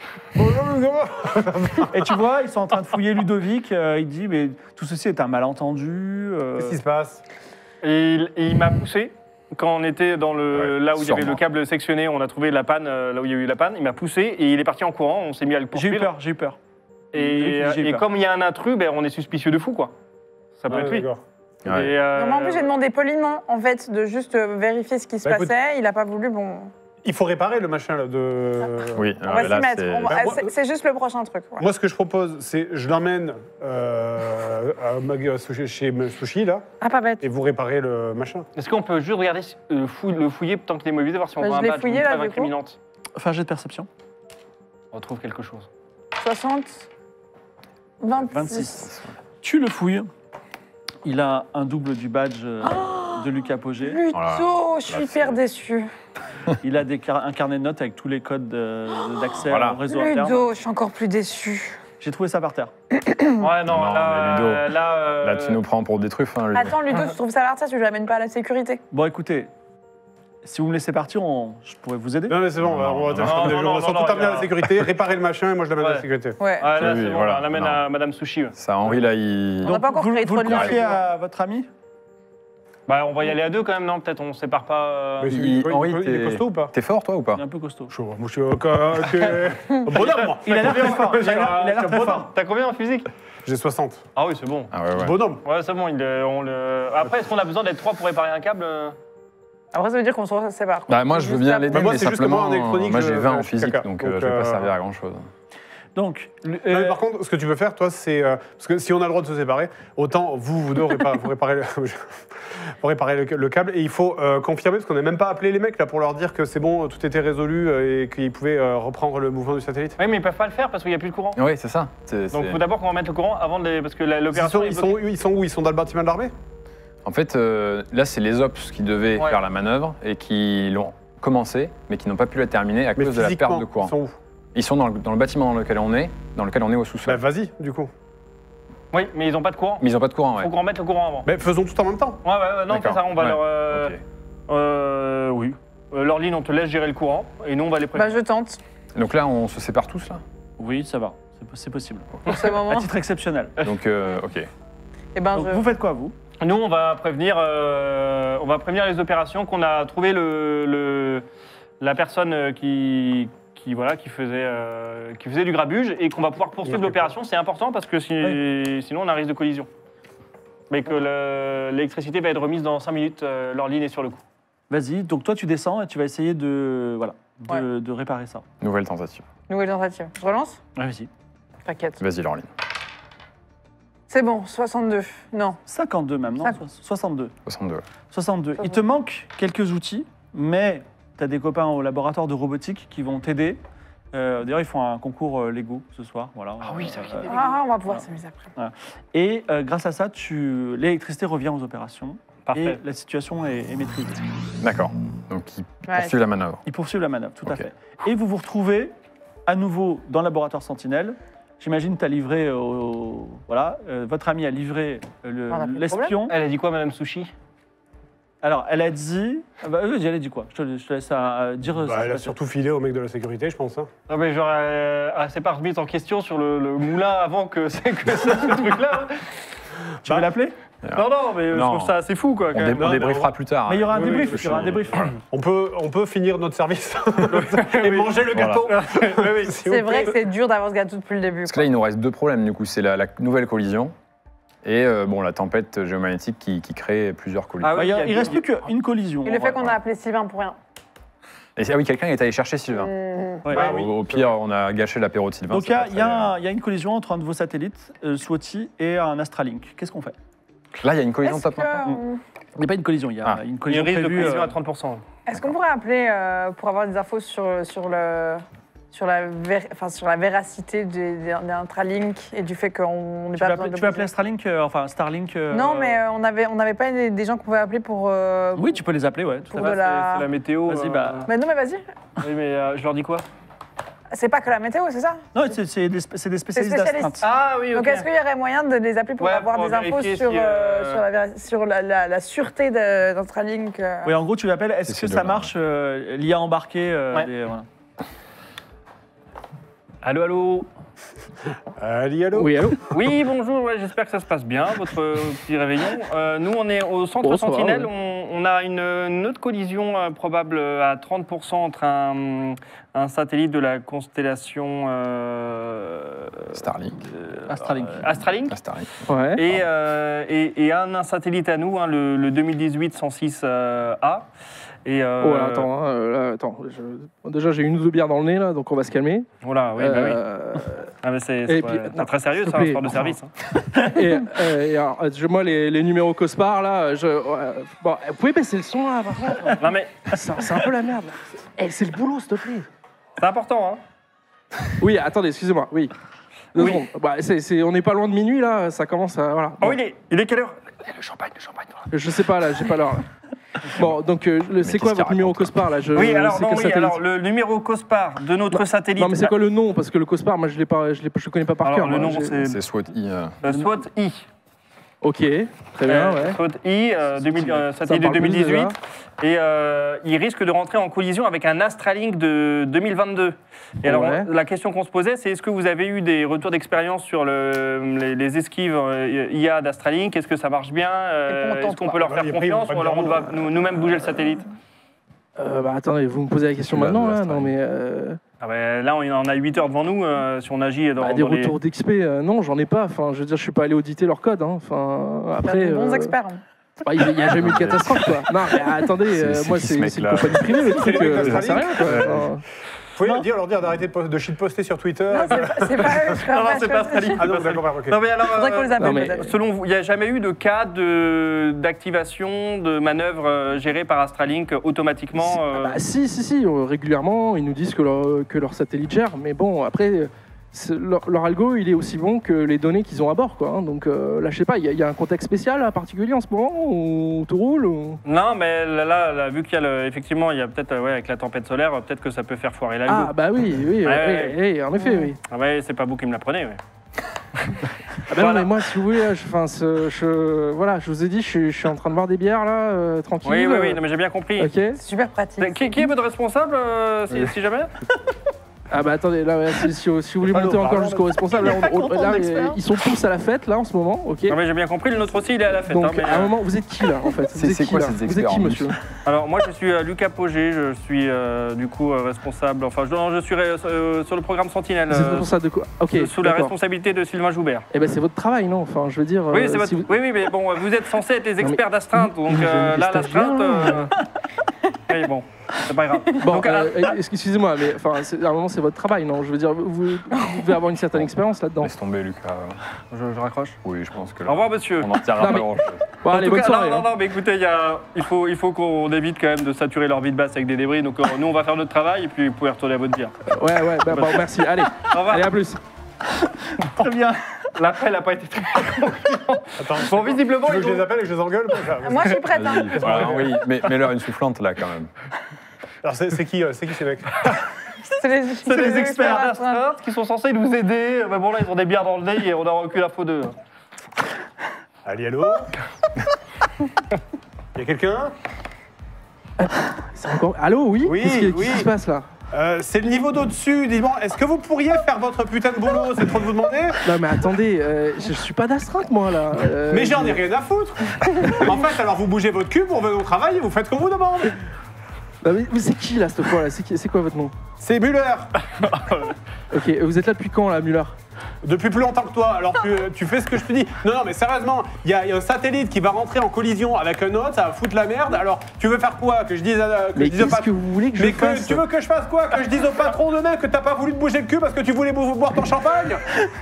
Et tu vois, ils sont en train de fouiller Ludovic. Il dit, mais tout ceci est un malentendu. Qu'est-ce qui se passe? Et il m'a poussé. Quand on était là où il y avait sûrement. le câble sectionné, on a trouvé la panne, là où il y a eu la panne. Il m'a poussé et il est parti en courant. On s'est mis à le J'ai poursuivre. eu peur. Et, J'ai eu et peur. comme il y a un intrus, on est suspicieux de fou, quoi. Ça peut être lui. D'accord. Ouais. Et, Non, mais en plus, j'ai demandé poliment, en fait, de juste vérifier ce qui se Bah, écoute- passait. Il a pas voulu, bon. Il faut réparer le machin là de. Oui, On va s'y là, mettre. c'est- On va- Bah, moi- c'est juste le prochain truc. ouais. Moi, ce que je propose, c'est je l'emmène à chez Sushi là, Ah, pas bête. et vous réparez le machin. Est-ce qu'on peut juste regarder le fouiller tant qu'il est mobilisé, voir si on Bah, voit je un l'ai badge ou fouillé, une là, preuve du coup. incriminante? Enfin, jet de perception. On retrouve quelque chose. 60. 26. 26. Tu le fouilles. Il a un double du badge de Lucas Pogé. Plutôt, je suis hyper déçue. Il a un carnet de notes avec tous les codes d'accès Voilà. au réseau interne. Ludo, je suis encore plus déçue. J'ai trouvé ça par terre. Ouais, non, Non, là, mais Ludo, là, Là, tu nous prends pour des truffes. Hein, Ludo. Attends, Ludo, tu trouves ça à l'artiste, tu l'amènes pas à la sécurité. Bon, écoutez, si vous me laissez partir, je pourrais vous aider. Non, mais c'est bon, Non, on va non, surtout non, t'amener à la non. sécurité, réparer le machin, et moi je l'amène à la Ouais. sécurité. Ouais. là, Oui, c'est bon, voilà. on l'amène Non. à Madame Sushi. Ouais. Ça, Henri, là, il. On n'a pas encore vous, créé vous trop le de liens. confiez à votre ami? Bah, on va y aller à deux quand même, non? Peut-être on se sépare pas. Mais Henri, il est costaud ou pas? T'es fort, toi, ou pas? Il est un peu costaud. Chaud, moi je suis bonhomme, moi. Il a l'air très fort. Il a l'air très bonhomme. fort. T'as combien en physique? J'ai 60. Ah oui, c'est bon. Ah ouais, ouais. Bonhomme. Ouais, c'est bon. Après, est-ce qu'on a besoin d'être trois pour réparer un câble? Après, ça veut dire qu'on se sépare. Bah, moi, je veux bien l'aider, Bah, moi, mais c'est juste que simplement, moi, en électronique, moi, j'ai je 20 en suis physique, caca. donc Donc, je vais pas servir à grand-chose. Donc, Non, mais par contre, ce que tu veux faire, toi, c'est. Parce que si on a le droit de se séparer, autant vous deux, vous réparez le câble. Et il faut confirmer, parce qu'on n'a même pas appelé les mecs là pour leur dire que c'est bon, tout était résolu et qu'ils pouvaient reprendre le mouvement du satellite. Oui, mais ils peuvent pas le faire parce qu'il n'y a plus de courant. Oui, c'est ça. Donc, il faut d'abord qu'on remette le courant avant de. Parce que l'opération. Ils sont où? Ils sont dans le bâtiment de l'armée? En fait, là, c'est les Ops qui devaient Ouais. faire la manœuvre et qui l'ont commencé, mais qui n'ont pas pu la terminer à Mais cause de la perte de physiquement, courant. ils sont où? Ils sont dans le bâtiment dans lequel on est au Bah sous-sol. vas-y, du coup. Oui, mais ils n'ont pas de courant. Mais ils n'ont pas de courant, Il ouais. faut qu'on remette le courant avant. Mais faisons tout en même temps. Ouais, non, on fait D'accord. ça. On va Ouais. leur. Ok. Oui. Laureline, on te laisse gérer le courant et nous, on va les Bah, prévenir. je tente. Donc là, on se sépare tous, là oui, ça va. C'est possible. Pour ce À moment. titre exceptionnel. Donc, ok. Et ben, Donc, vous faites quoi, vous? Nous, on va prévenir les opérations qu'on a trouvé la personne qui faisait du grabuge et qu'on va pouvoir poursuivre l'opération. C'est important parce que sinon, on a un risque de collision. Mais que l'électricité va être remise dans 5 minutes. Laureline est sur le coup. Vas-y, donc toi, tu descends et tu vas essayer de réparer ça. Nouvelle tentative. Nouvelle tentative. Je relance? Ouais, vas-y. T'inquiète. Vas-y, Laureline. C'est bon, 62. Non. 52 même, non? 62. 62. 62. Il te manque quelques outils, mais tu as des copains au laboratoire de robotique qui vont t'aider. D'ailleurs, ils font un concours Lego ce soir. Voilà. Ah oui, c'est vrai qu'il y a des Ah, on va pouvoir Voilà. s'amuser après. Et grâce à ça, l'électricité revient aux opérations. Parfait. Et la situation est maîtrisée. D'accord. Donc, ils Ouais. poursuivent la manœuvre. Ils poursuivent la manœuvre, tout à Ok. fait. Et vous vous retrouvez à nouveau dans le laboratoire Sentinelle. J'imagine que tu as livré votre ami a livré On a plus de l'espion. Elle a dit quoi, Madame Sushi? Alors, elle a dit. Elle a dit quoi? Je te laisse dire. Bah, ça. elle a surtout filé au mec de la sécurité, je pense. Hein. Non, mais genre, elle s'est pas remise en question sur le moulin avant que ce truc-là. Tu veux l'appeler? Non, mais je Non. trouve ça assez fou, quoi. quand même. On débriefera plus tard. Mais il y aura un oui, débrief. oui, Il y aura un débrief. On peut finir notre service et manger le Voilà. gâteau. C'est vrai que c'est dur d'avoir ce gâteau depuis le début. Parce que là, il nous reste deux problèmes, du coup. C'est la nouvelle collision et la tempête géomagnétique qui crée plusieurs collisions. Ah oui, Ouais, il il y a- reste plus qu'une collision. Et le fait qu'on a appelé Sylvain pour rien. Et oui, quelqu'un est allé chercher Sylvain. Ouais. Bah, Au pire, on a gâché l'apéro de Sylvain. Donc c'est pas il y très- a une collision entre un de vos satellites, SWATI, et un Astralink. Qu'est-ce qu'on fait? Là, il y a une collision Est-ce top. que, Il n'y a pas une collision, il y a Ah. une Il y a collision un risque de prévue. collision à 30%. est-ce qu'on pourrait appeler pour avoir des infos sur sur la véracité des Intralink et du fait qu'on n'est Tu pas vas besoin appeler, de tu vas appeler Starlink, Starlink. Non, mais on avait pas des gens qu'on pouvait appeler pour. Oui, tu peux les appeler, ouais. Tout pour à de fait. la- C'est la météo. Vas-y, bah. Mais non, mais vas-y. Oui, mais je leur dis quoi? C'est pas que la météo, c'est ça? Non, c'est des spécialistes spécialistes. d'astreinte. Ah oui, ok. Donc est-ce qu'il y aurait moyen de les appeler pour Ouais, avoir pour des infos vérifier sur, si, sur la sûreté d'Intralink Oui, en gros, tu l'appelles. Est-ce C'est que ces ça deux-là. marche l'IA embarqué Ouais. voilà. Allô, allô. Allô. Oui, allô. Oui, bonjour, ouais, j'espère que ça se passe bien, votre petit réveillon. Nous, on est au centre Bon, ça va, Sentinelle, ouais. on a une autre collision probable à 30% entre un satellite de la constellation Starlink. Astralink. Astralink Ah, Starlink. Ouais. et un satellite à nous, le 2018-106A. Et, Oh, là, attends, là, attends. Déjà, j'ai une ou deux bières dans le nez, là, donc on va se calmer. Voilà, oui, bah oui. Ah, mais c'est et puis, non, très sérieux, s'il te ça, un plaît, sport de enfin. service. Hein. Et alors, moi, les numéros Cospar, là, bon, vous pouvez baisser le son, là, par contre. Non, mais C'est un peu la merde, là. Eh, c'est le boulot, s'il te plaît. c'est important, hein. Oui, attendez, excusez-moi, oui. Deux Oui. secondes. Bah, on n'est pas loin de minuit, là, ça commence à... Voilà. Oh, il est quelle heure? Le champagne. Je sais pas, là, j'ai pas l'heure, là. Bon, donc, c'est quoi qu'est-ce qu'il votre numéro raconte, Cospar, là Oui, alors, c'est non, quel oui, satellite alors le numéro COSPAR de notre satellite. Non, mais c'est quoi le nom? Parce que le Cospar, moi, je le connais pas par Alors, cœur. le moi, nom, j'ai- c'est C'est SWAT-I. SWAT-I. Ok, très bien, ouais. SWAT-I, satellite de me parle plus, 2018. déjà. Et il risque de rentrer en collision avec un Astralink de 2022. Et alors, Ouais. la question qu'on se posait, c'est est-ce que vous avez eu des retours d'expérience sur les esquives IA d'Astralink? Est-ce que ça marche bien? Est-ce qu'on peut leur faire Après, ils vont confiance pas ou alors on dire doit non. nous-mêmes bouger le satellite? Bah, attendez, vous me posez la question Là, maintenant, de là? l'Astralink. Non, mais... Ah ben, là, on en a 8 heures devant nous. Si on agit dans, des dans les... retours d'XP, non, j'en ai pas. Enfin, je veux dire, je suis pas allé auditer leur code. Hein. Enfin, après, Des bons experts. bah, il y a jamais eu de catastrophe, quoi. Non, mais attendez, C'est moi, qui, ce c'est une mec-là compagnie privée, le truc, les mecs j'en sais rien, quoi. Enfin, Vous pouvez leur dire d'arrêter de shitposter sur Twitter. Non, c'est pas eux. je Non, non, c'est pas je- Astralink. Ah non, d'accord, ok. Non, mais alors, Faudrait qu'on les appelle Non, mais- peut-être. selon vous, il n'y a jamais eu de cas d'activation de manœuvres gérées par Astralink automatiquement bah, si, régulièrement, ils nous disent que leur satellite gère, mais bon, après, leur algo, il est aussi bon que les données qu'ils ont à bord, quoi. Hein. Donc là, je sais pas, il y a un contexte spécial, là, particulier en ce moment, où tout roule ou... Non, mais là, vu qu'il y a effectivement, il y a peut-être avec la tempête solaire, peut-être que ça peut faire foirer l'algo. Ah, bah oui, Ouais. en effet, oui. Ah ouais, c'est pas vous qui me l'apprenez. Ouais. Ah bah Voilà. non, mais moi, si vous voulez, voilà, je vous ai dit, je suis en train de boire des bières, là, tranquille. Oui, non, mais j'ai bien compris. Ok. C'est super pratique. Qui est votre responsable, si jamais? Ah bah attendez, là, ouais, si vous voulez monter Allô, encore pardon. jusqu'au responsable, là, ils sont tous à la fête, là, en ce moment, ok. Non, mais j'ai bien compris, le nôtre aussi, il est à la fête. Donc, hein, mais, à un moment, vous êtes qui, là, en fait Vous êtes c'est qui, quoi là ces Vous êtes experts, qui, en monsieur Alors, moi, je suis Lucas Pogé, je suis du coup responsable, enfin, je suis sur le programme Sentinelle, C'est pour ça de quoi Ok, sous la d'accord. responsabilité de Sylvain Joubert. Eh ben, c'est votre travail, non Enfin, je veux dire... Oui, c'est si votre... vous- oui, mais bon, vous êtes censés être les mais- experts d'astreinte, donc mais j'ai là, des l'astreinte... stagiaires, Oui, bon, c'est pas grave. Bon, Donc, excusez-moi, mais enfin, à un moment, c'est votre travail, non Je veux dire, vous devez avoir une certaine expérience là-dedans. Laisse tomber, Lucas. je raccroche. Oui, je pense que Au là, revoir, monsieur. on n'en tirera Non, pas mais- grand-chose. Bon, allez, En tout bonne cas, soirée. non, hein. non, mais écoutez, il faut qu'on évite quand même de saturer l'orbite basse avec des débris. Donc nous, on va faire notre travail et puis vous pouvez retourner à votre bière. Ouais, bah, bon, merci. Allez, Au revoir. allez, à plus. Très bien. L'appel n'a pas été très... Attends, Bon, visiblement, tu veux ils que je les vont- appelle et que je les engueule Moi, je suis prête. hein. Vas-y. Voilà, oui, mais mets-leur une soufflante, là, quand même. Alors, c'est qui ces mecs? C'est les experts d'astreinte. d'astreinte qui sont censés nous aider. Mais bon, là, ils ont des bières dans le nez et on n'a aucune info d'eux. Allô? Y a quelqu'un? C'est encore... Allô, oui Oui, Qu'est-ce oui. qui se passe là C'est le niveau d'au-dessus. Dis-moi, est-ce que vous pourriez faire votre putain de boulot? C'est trop de vous demander? Non, mais attendez, je suis pas d'astreinte, moi, là. Mais j'en ai rien à foutre. En fait, alors vous bougez votre cul, vous revenez au travail et vous faites comme vous demande. Non, mais c'est qui, là, cette fois, là C'est quoi votre nom C'est Muller. Ok, vous êtes là depuis quand, là, Muller Depuis plus longtemps que toi, alors tu fais ce que je te dis. Non, mais sérieusement, il y a un satellite qui va rentrer en collision avec un autre, ça va foutre la merde. Alors, tu veux faire quoi? Que je dise, Mais je dise au qu'est-ce que patron. vous voulez que je Mais fasse tu veux que je fasse quoi? Que je dise au patron demain que t'as pas voulu te bouger le cul parce que tu voulais boire ton champagne?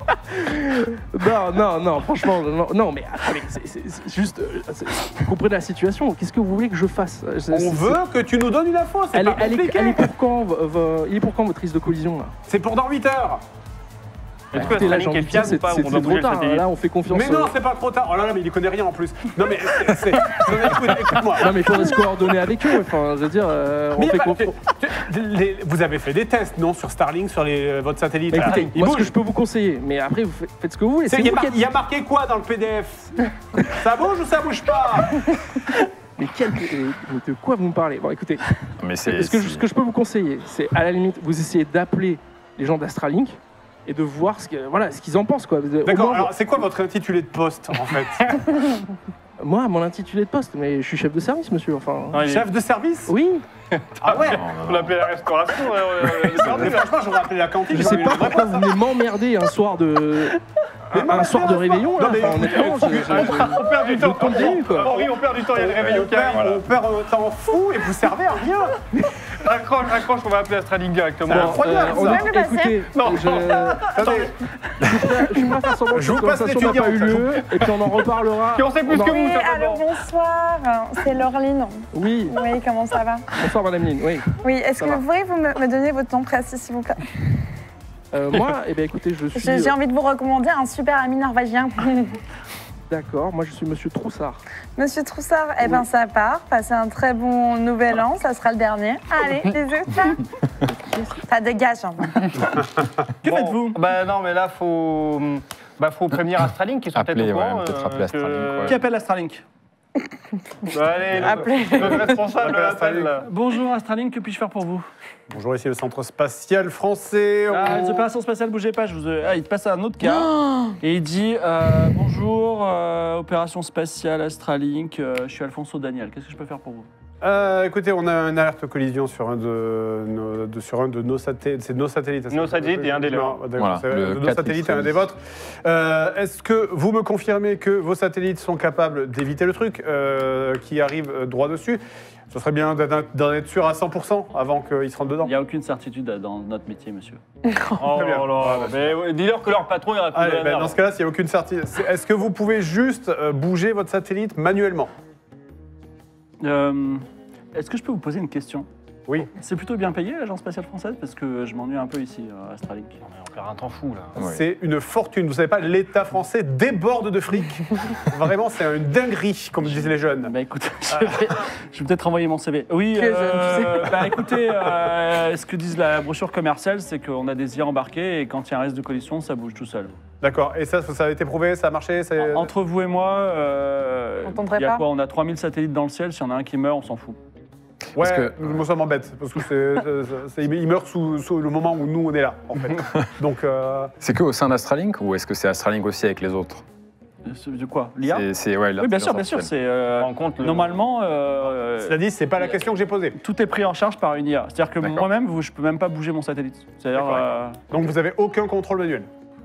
Non, franchement, non, mais attendez, c'est juste, vous comprenez la situation. Qu'est-ce que vous voulez que je fasse? On veut que tu nous donnes une info, c'est pas compliqué. Elle est pour quand, il est pour quand votre risque de collision là? C'est pour dans 8 heures. Est-ce que Écoutez, là, Astraling j'ai envie est de dire, fiable ou pas? c'est On doit trop bouger le tard. satellite. Là, on fait confiance. Mais non, c'est pas trop tard. Oh là là, mais il y connaît rien en plus. Non, mais écoute-moi. Non, mais il faudrait se coordonner avec eux. Enfin, je veux dire, on Mais fait bah, confiance. vous avez fait des tests, non, sur Starlink, sur votre satellite. Bah, là. écoutez, Il moi, ce bouge. que je peux vous conseiller, mais après, vous faites ce que vous voulez. C'est Il y, vous qui êtes- il y a marqué quoi dans le PDF? Ça bouge ou ça bouge pas? Mais de quoi vous me parlez? Bon, écoutez, Mais c'est. ce que je peux vous conseiller, c'est à la limite, vous essayez d'appeler les gens d'Astralink et de voir ce qu'ils en pensent, quoi. Au D'accord, moins, alors c'est quoi votre intitulé de poste, en fait? moi, mon intitulé de poste, mais je suis chef de service, monsieur. Enfin, Non, il est- Chef de service? oui. Ah ouais? On l'appelait la restauration. Mais franchement, j'aurais appelé la cantine. Je sais pas pourquoi vous venez m'emmerder un soir de réveillon. Là. Non, mais Enfin, honnêtement, On perd du temps. tombe des nues, quoi. Henri, on perd du temps. Il y a le réveillon qui arrive. On perd un temps fou et vous servez à rien. Raccroche, on va appeler Astraling directement. C'est incroyable, on ça. a- Ça peut passer. écoutez, Non. Attendez, je suis prêt à faire semblant que Je cette vous passe conversation n'a pas eu l'étudiant, lieu, et puis on en reparlera. Qui en sait plus que en- vous, Oui, ça, allô, d'abord. bonsoir. C'est Laureline. Oui, Oui, comment ça va? bonsoir Madame Lynn, oui. Oui, est-ce Ça que va. vous pourriez me donner votre nom précis, s'il vous plaît? Moi, eh bien écoutez, je suis... J'ai envie de vous recommander un super ami norvégien. D'accord, moi je suis Monsieur Troussard. Monsieur Troussard, eh ben ça part. Passez un très bon nouvel an, ça sera le dernier. Allez, bisous. Ça dégage. Hein. Que faites-vous? Bah non, mais là, faut prévenir Astraling qui sont peut-être Appeler, au courant. ouais, peut-être appeler Astraling, ouais. Qui appelle Astralink? Allez, Appelez. notre responsable Appelle appelle. Astraling. là. Bonjour Astralink, que puis-je faire pour vous? bonjour, ici le centre spatial français. Ah, les opérations spatiales, bougez pas. Il te passe à un autre cas. Et il dit bonjour, opération spatiale Astralink, je suis Alfonso Daniel. Qu'est-ce que je peux faire pour vous? Écoutez, on a une alerte collision sur un de nos satellites. C'est nos satellites. Nos satellites et un des leurs. Non, d'accord, Voilà, c'est le de nos 4 satellites et un des vôtres. Est-ce que vous me confirmez que vos satellites sont capables d'éviter le truc qui arrive droit dessus? Ce serait bien d'en être sûr à 100% avant qu'ils se rentrent dedans. Il n'y a aucune certitude dans notre métier, monsieur. Oh Très bien. là, mais ouais, dis-leur que leur patron il raconte de Allez, la ben, merde. dans ce cas-là, s'il n'y a aucune certitude, est-ce que vous pouvez juste bouger votre satellite manuellement? Est-ce que je peux vous poser une question? Oui. C'est plutôt bien payé, l'agence spatiale française? Parce que je m'ennuie un peu ici, à Astralink. Non, mais on perd un temps fou là. Ouais. C'est une fortune. Vous savez pas, l'État français déborde de fric. Vraiment, c'est une dinguerie, comme disent les jeunes. Bah écoute, je vais peut-être envoyer mon CV. Oui, Que jeune, tu bah écoutez, ce que disent la brochure commerciale, c'est qu'on a des IA embarqués et quand il y a un risque de collision, ça bouge tout seul. D'accord. Et ça a été prouvé, ça a marché Entre vous et moi, On tenterait il y a pas quoi? On a 3000 satellites dans le ciel, s'il y en a un qui meurt, on s'en fout. Ouais, Parce que- moi ça m'embête, parce que il meurt sous le moment où nous on est là, en fait. Donc, C'est que au sein d'Astralink ou est-ce que c'est Astralink aussi avec les autres? De quoi? L'IA? Ouais, Oui, bien sûr, bien sûr. C'est, On rend compte le- normalement, cela dit, c'est pas la question que j'ai posée. tout est pris en charge par une IA. C'est-à-dire que D'accord. moi-même, je peux même pas bouger mon satellite. C'est-à-dire, D'accord. Donc vous avez aucun contrôle manuel.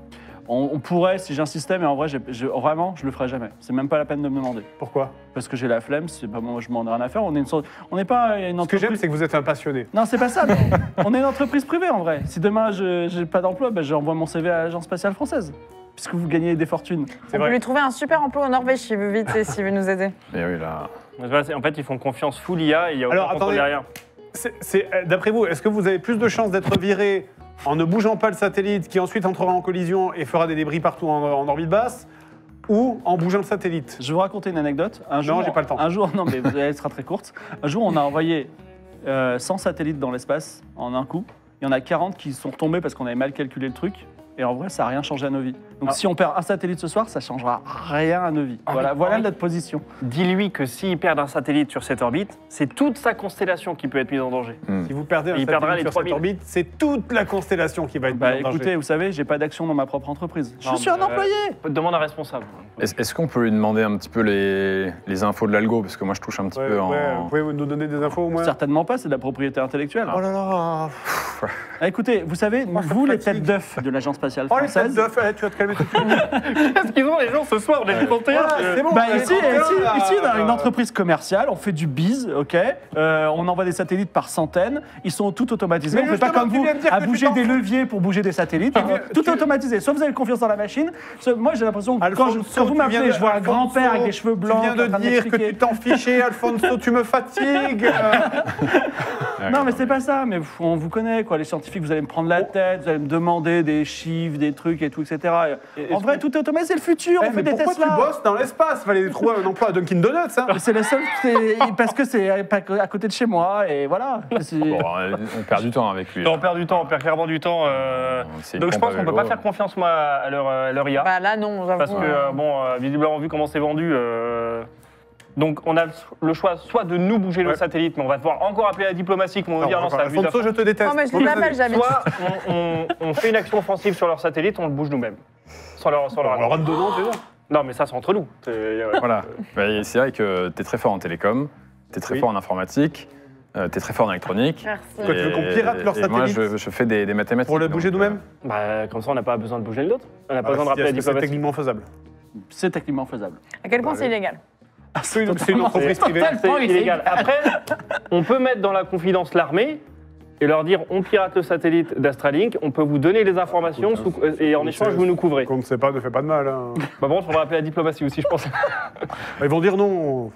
on pourrait si j'insistais, mais en vrai, vraiment, je le ferais jamais. C'est même pas la peine de me demander. Pourquoi? Parce que j'ai la flemme, c'est pas moi, je m'en ai rien à faire. On n'est pas une Ce que entreprise. j'aime, c'est que vous êtes un passionné. Non, c'est pas ça. Non. On est une entreprise privée en vrai. Si demain je j'ai pas d'emploi, ben, j'envoie mon CV à l'agence spatiale française, puisque vous gagnez des fortunes. C'est On peut vrai. lui trouver un super emploi en Norvège s'il veut vite et s'il veut nous aider. Mais oui, là. En fait, ils font confiance full IA et il y a aucun Alors, contrôle attendez. derrière. D'après vous, est-ce que vous avez plus de chances d'être viré en ne bougeant pas le satellite qui ensuite entrera en collision et fera des débris partout en orbite basse, ou en bougeant le satellite? Je vais vous raconter une anecdote. Un jour, j'ai pas le temps. Un jour, non, mais elle sera très courte. Un jour, on a envoyé 100 satellites dans l'espace en un coup. Il y en a 40 qui sont tombés parce qu'on avait mal calculé le truc. Et en vrai, ça n'a rien changé à nos vies. Donc Ah. si on perd un satellite ce soir, ça changera rien à nos vies. Voilà, notre position. Dis-lui que s'il perd un satellite sur cette orbite, c'est toute sa constellation qui peut être mise en danger. Si vous perdez un Il perdra satellite les sur cette 3000. orbite, c'est toute la constellation qui va être Bah mise en danger. écoutez, vous savez, j'ai pas d'action dans ma propre entreprise. Non, Je suis un mais, employé. Demande un responsable. Est-ce qu'on peut lui demander un petit peu les infos de l'algo? Parce que moi, je touche un petit Ouais, peu en. ouais, vous pouvez nous donner des infos au moins? Certainement pas, c'est de la propriété intellectuelle. Oh là là. Ah, écoutez, vous savez, ça vous me les fatigue. têtes d'œufs de l'agence spatiale spatiale Oh, les têtes française. d'œuf, tu vas te calmer tout de suite. Qu'est-ce qu'ils ont les gens ce soir? On est monté. Voilà, c'est bon. Bah, on est ici, tranquille, ici, on a là. une entreprise commerciale, on fait du biz, ok. On envoie des satellites par centaines, ils sont tout automatisés. Mais On ne fait pas justement, comme tu vous viens de dire à que tu bouger t'en des fous. leviers pour bouger des satellites. Tout est automatisé. Soit vous avez confiance dans la machine, soit moi j'ai l'impression que quand vous m'appelez, je vois un grand-père avec des cheveux blancs. Tu viens qui est en de train dire que m'expliquer. tu t'en fichais, Alfonso, tu me fatigues. Non, mais c'est pas ça, mais on vous connaît, quoi. Les scientifiques, vous allez me prendre la tête, vous allez me demander des chiffres, des trucs et tout, etc. En vrai, tout est automatisé, c'est le futur, on fait Mais des pourquoi Tesla. tu bosses dans l'espace? Fallait trouver un emploi à Dunkin' Donuts, hein. C'est le seul, parce que c'est à côté de chez moi, et voilà. Bon, on perd du temps avec lui. On perd du temps, on perd clairement du temps. C'est une Donc je pompe pense à qu'on peut vélo. pas faire confiance moi à leur IA. Bah là, non, j'avoue. Parce que, visiblement, vu comment c'est vendu, donc on a le choix soit de nous bouger nos Ouais. satellites, mais on va devoir encore appeler la diplomatie, qu'on va dire non, ça abuse. Alfonso, je te déteste. Oh, mais je les appelle jamais. Soit on fait une action offensive sur leur satellite, on le bouge nous-mêmes. Sans leur On leur rentre dedans, c'est ça. Non, mais ça, c'est entre nous. Voilà. Bah, c'est vrai que tu es très fort en télécom, tu es très Oui. fort en informatique, tu es très fort en électronique. Merci. Quoi, tu veux qu'on pirate leur et moi, satellite je fais des mathématiques. Pour le donc, bouger nous-mêmes? Bah, comme ça, on n'a pas besoin de bouger l'autre. On n'a pas besoin de rappeler la C'est diplomatie. techniquement faisable. C'est techniquement faisable. À quel point Bah, c'est illégal? C'est une entreprise privée. C'est illégal. Après, on peut mettre dans la confidence l'armée et leur dire on pirate le satellite d'Astralink, on peut vous donner les informations et en échange, vous nous couvrez. Qu'on ne sait pas ne fait pas de mal. Hein. Bah bon, il faudra appeler la diplomatie aussi, je pense. Ils vont dire non.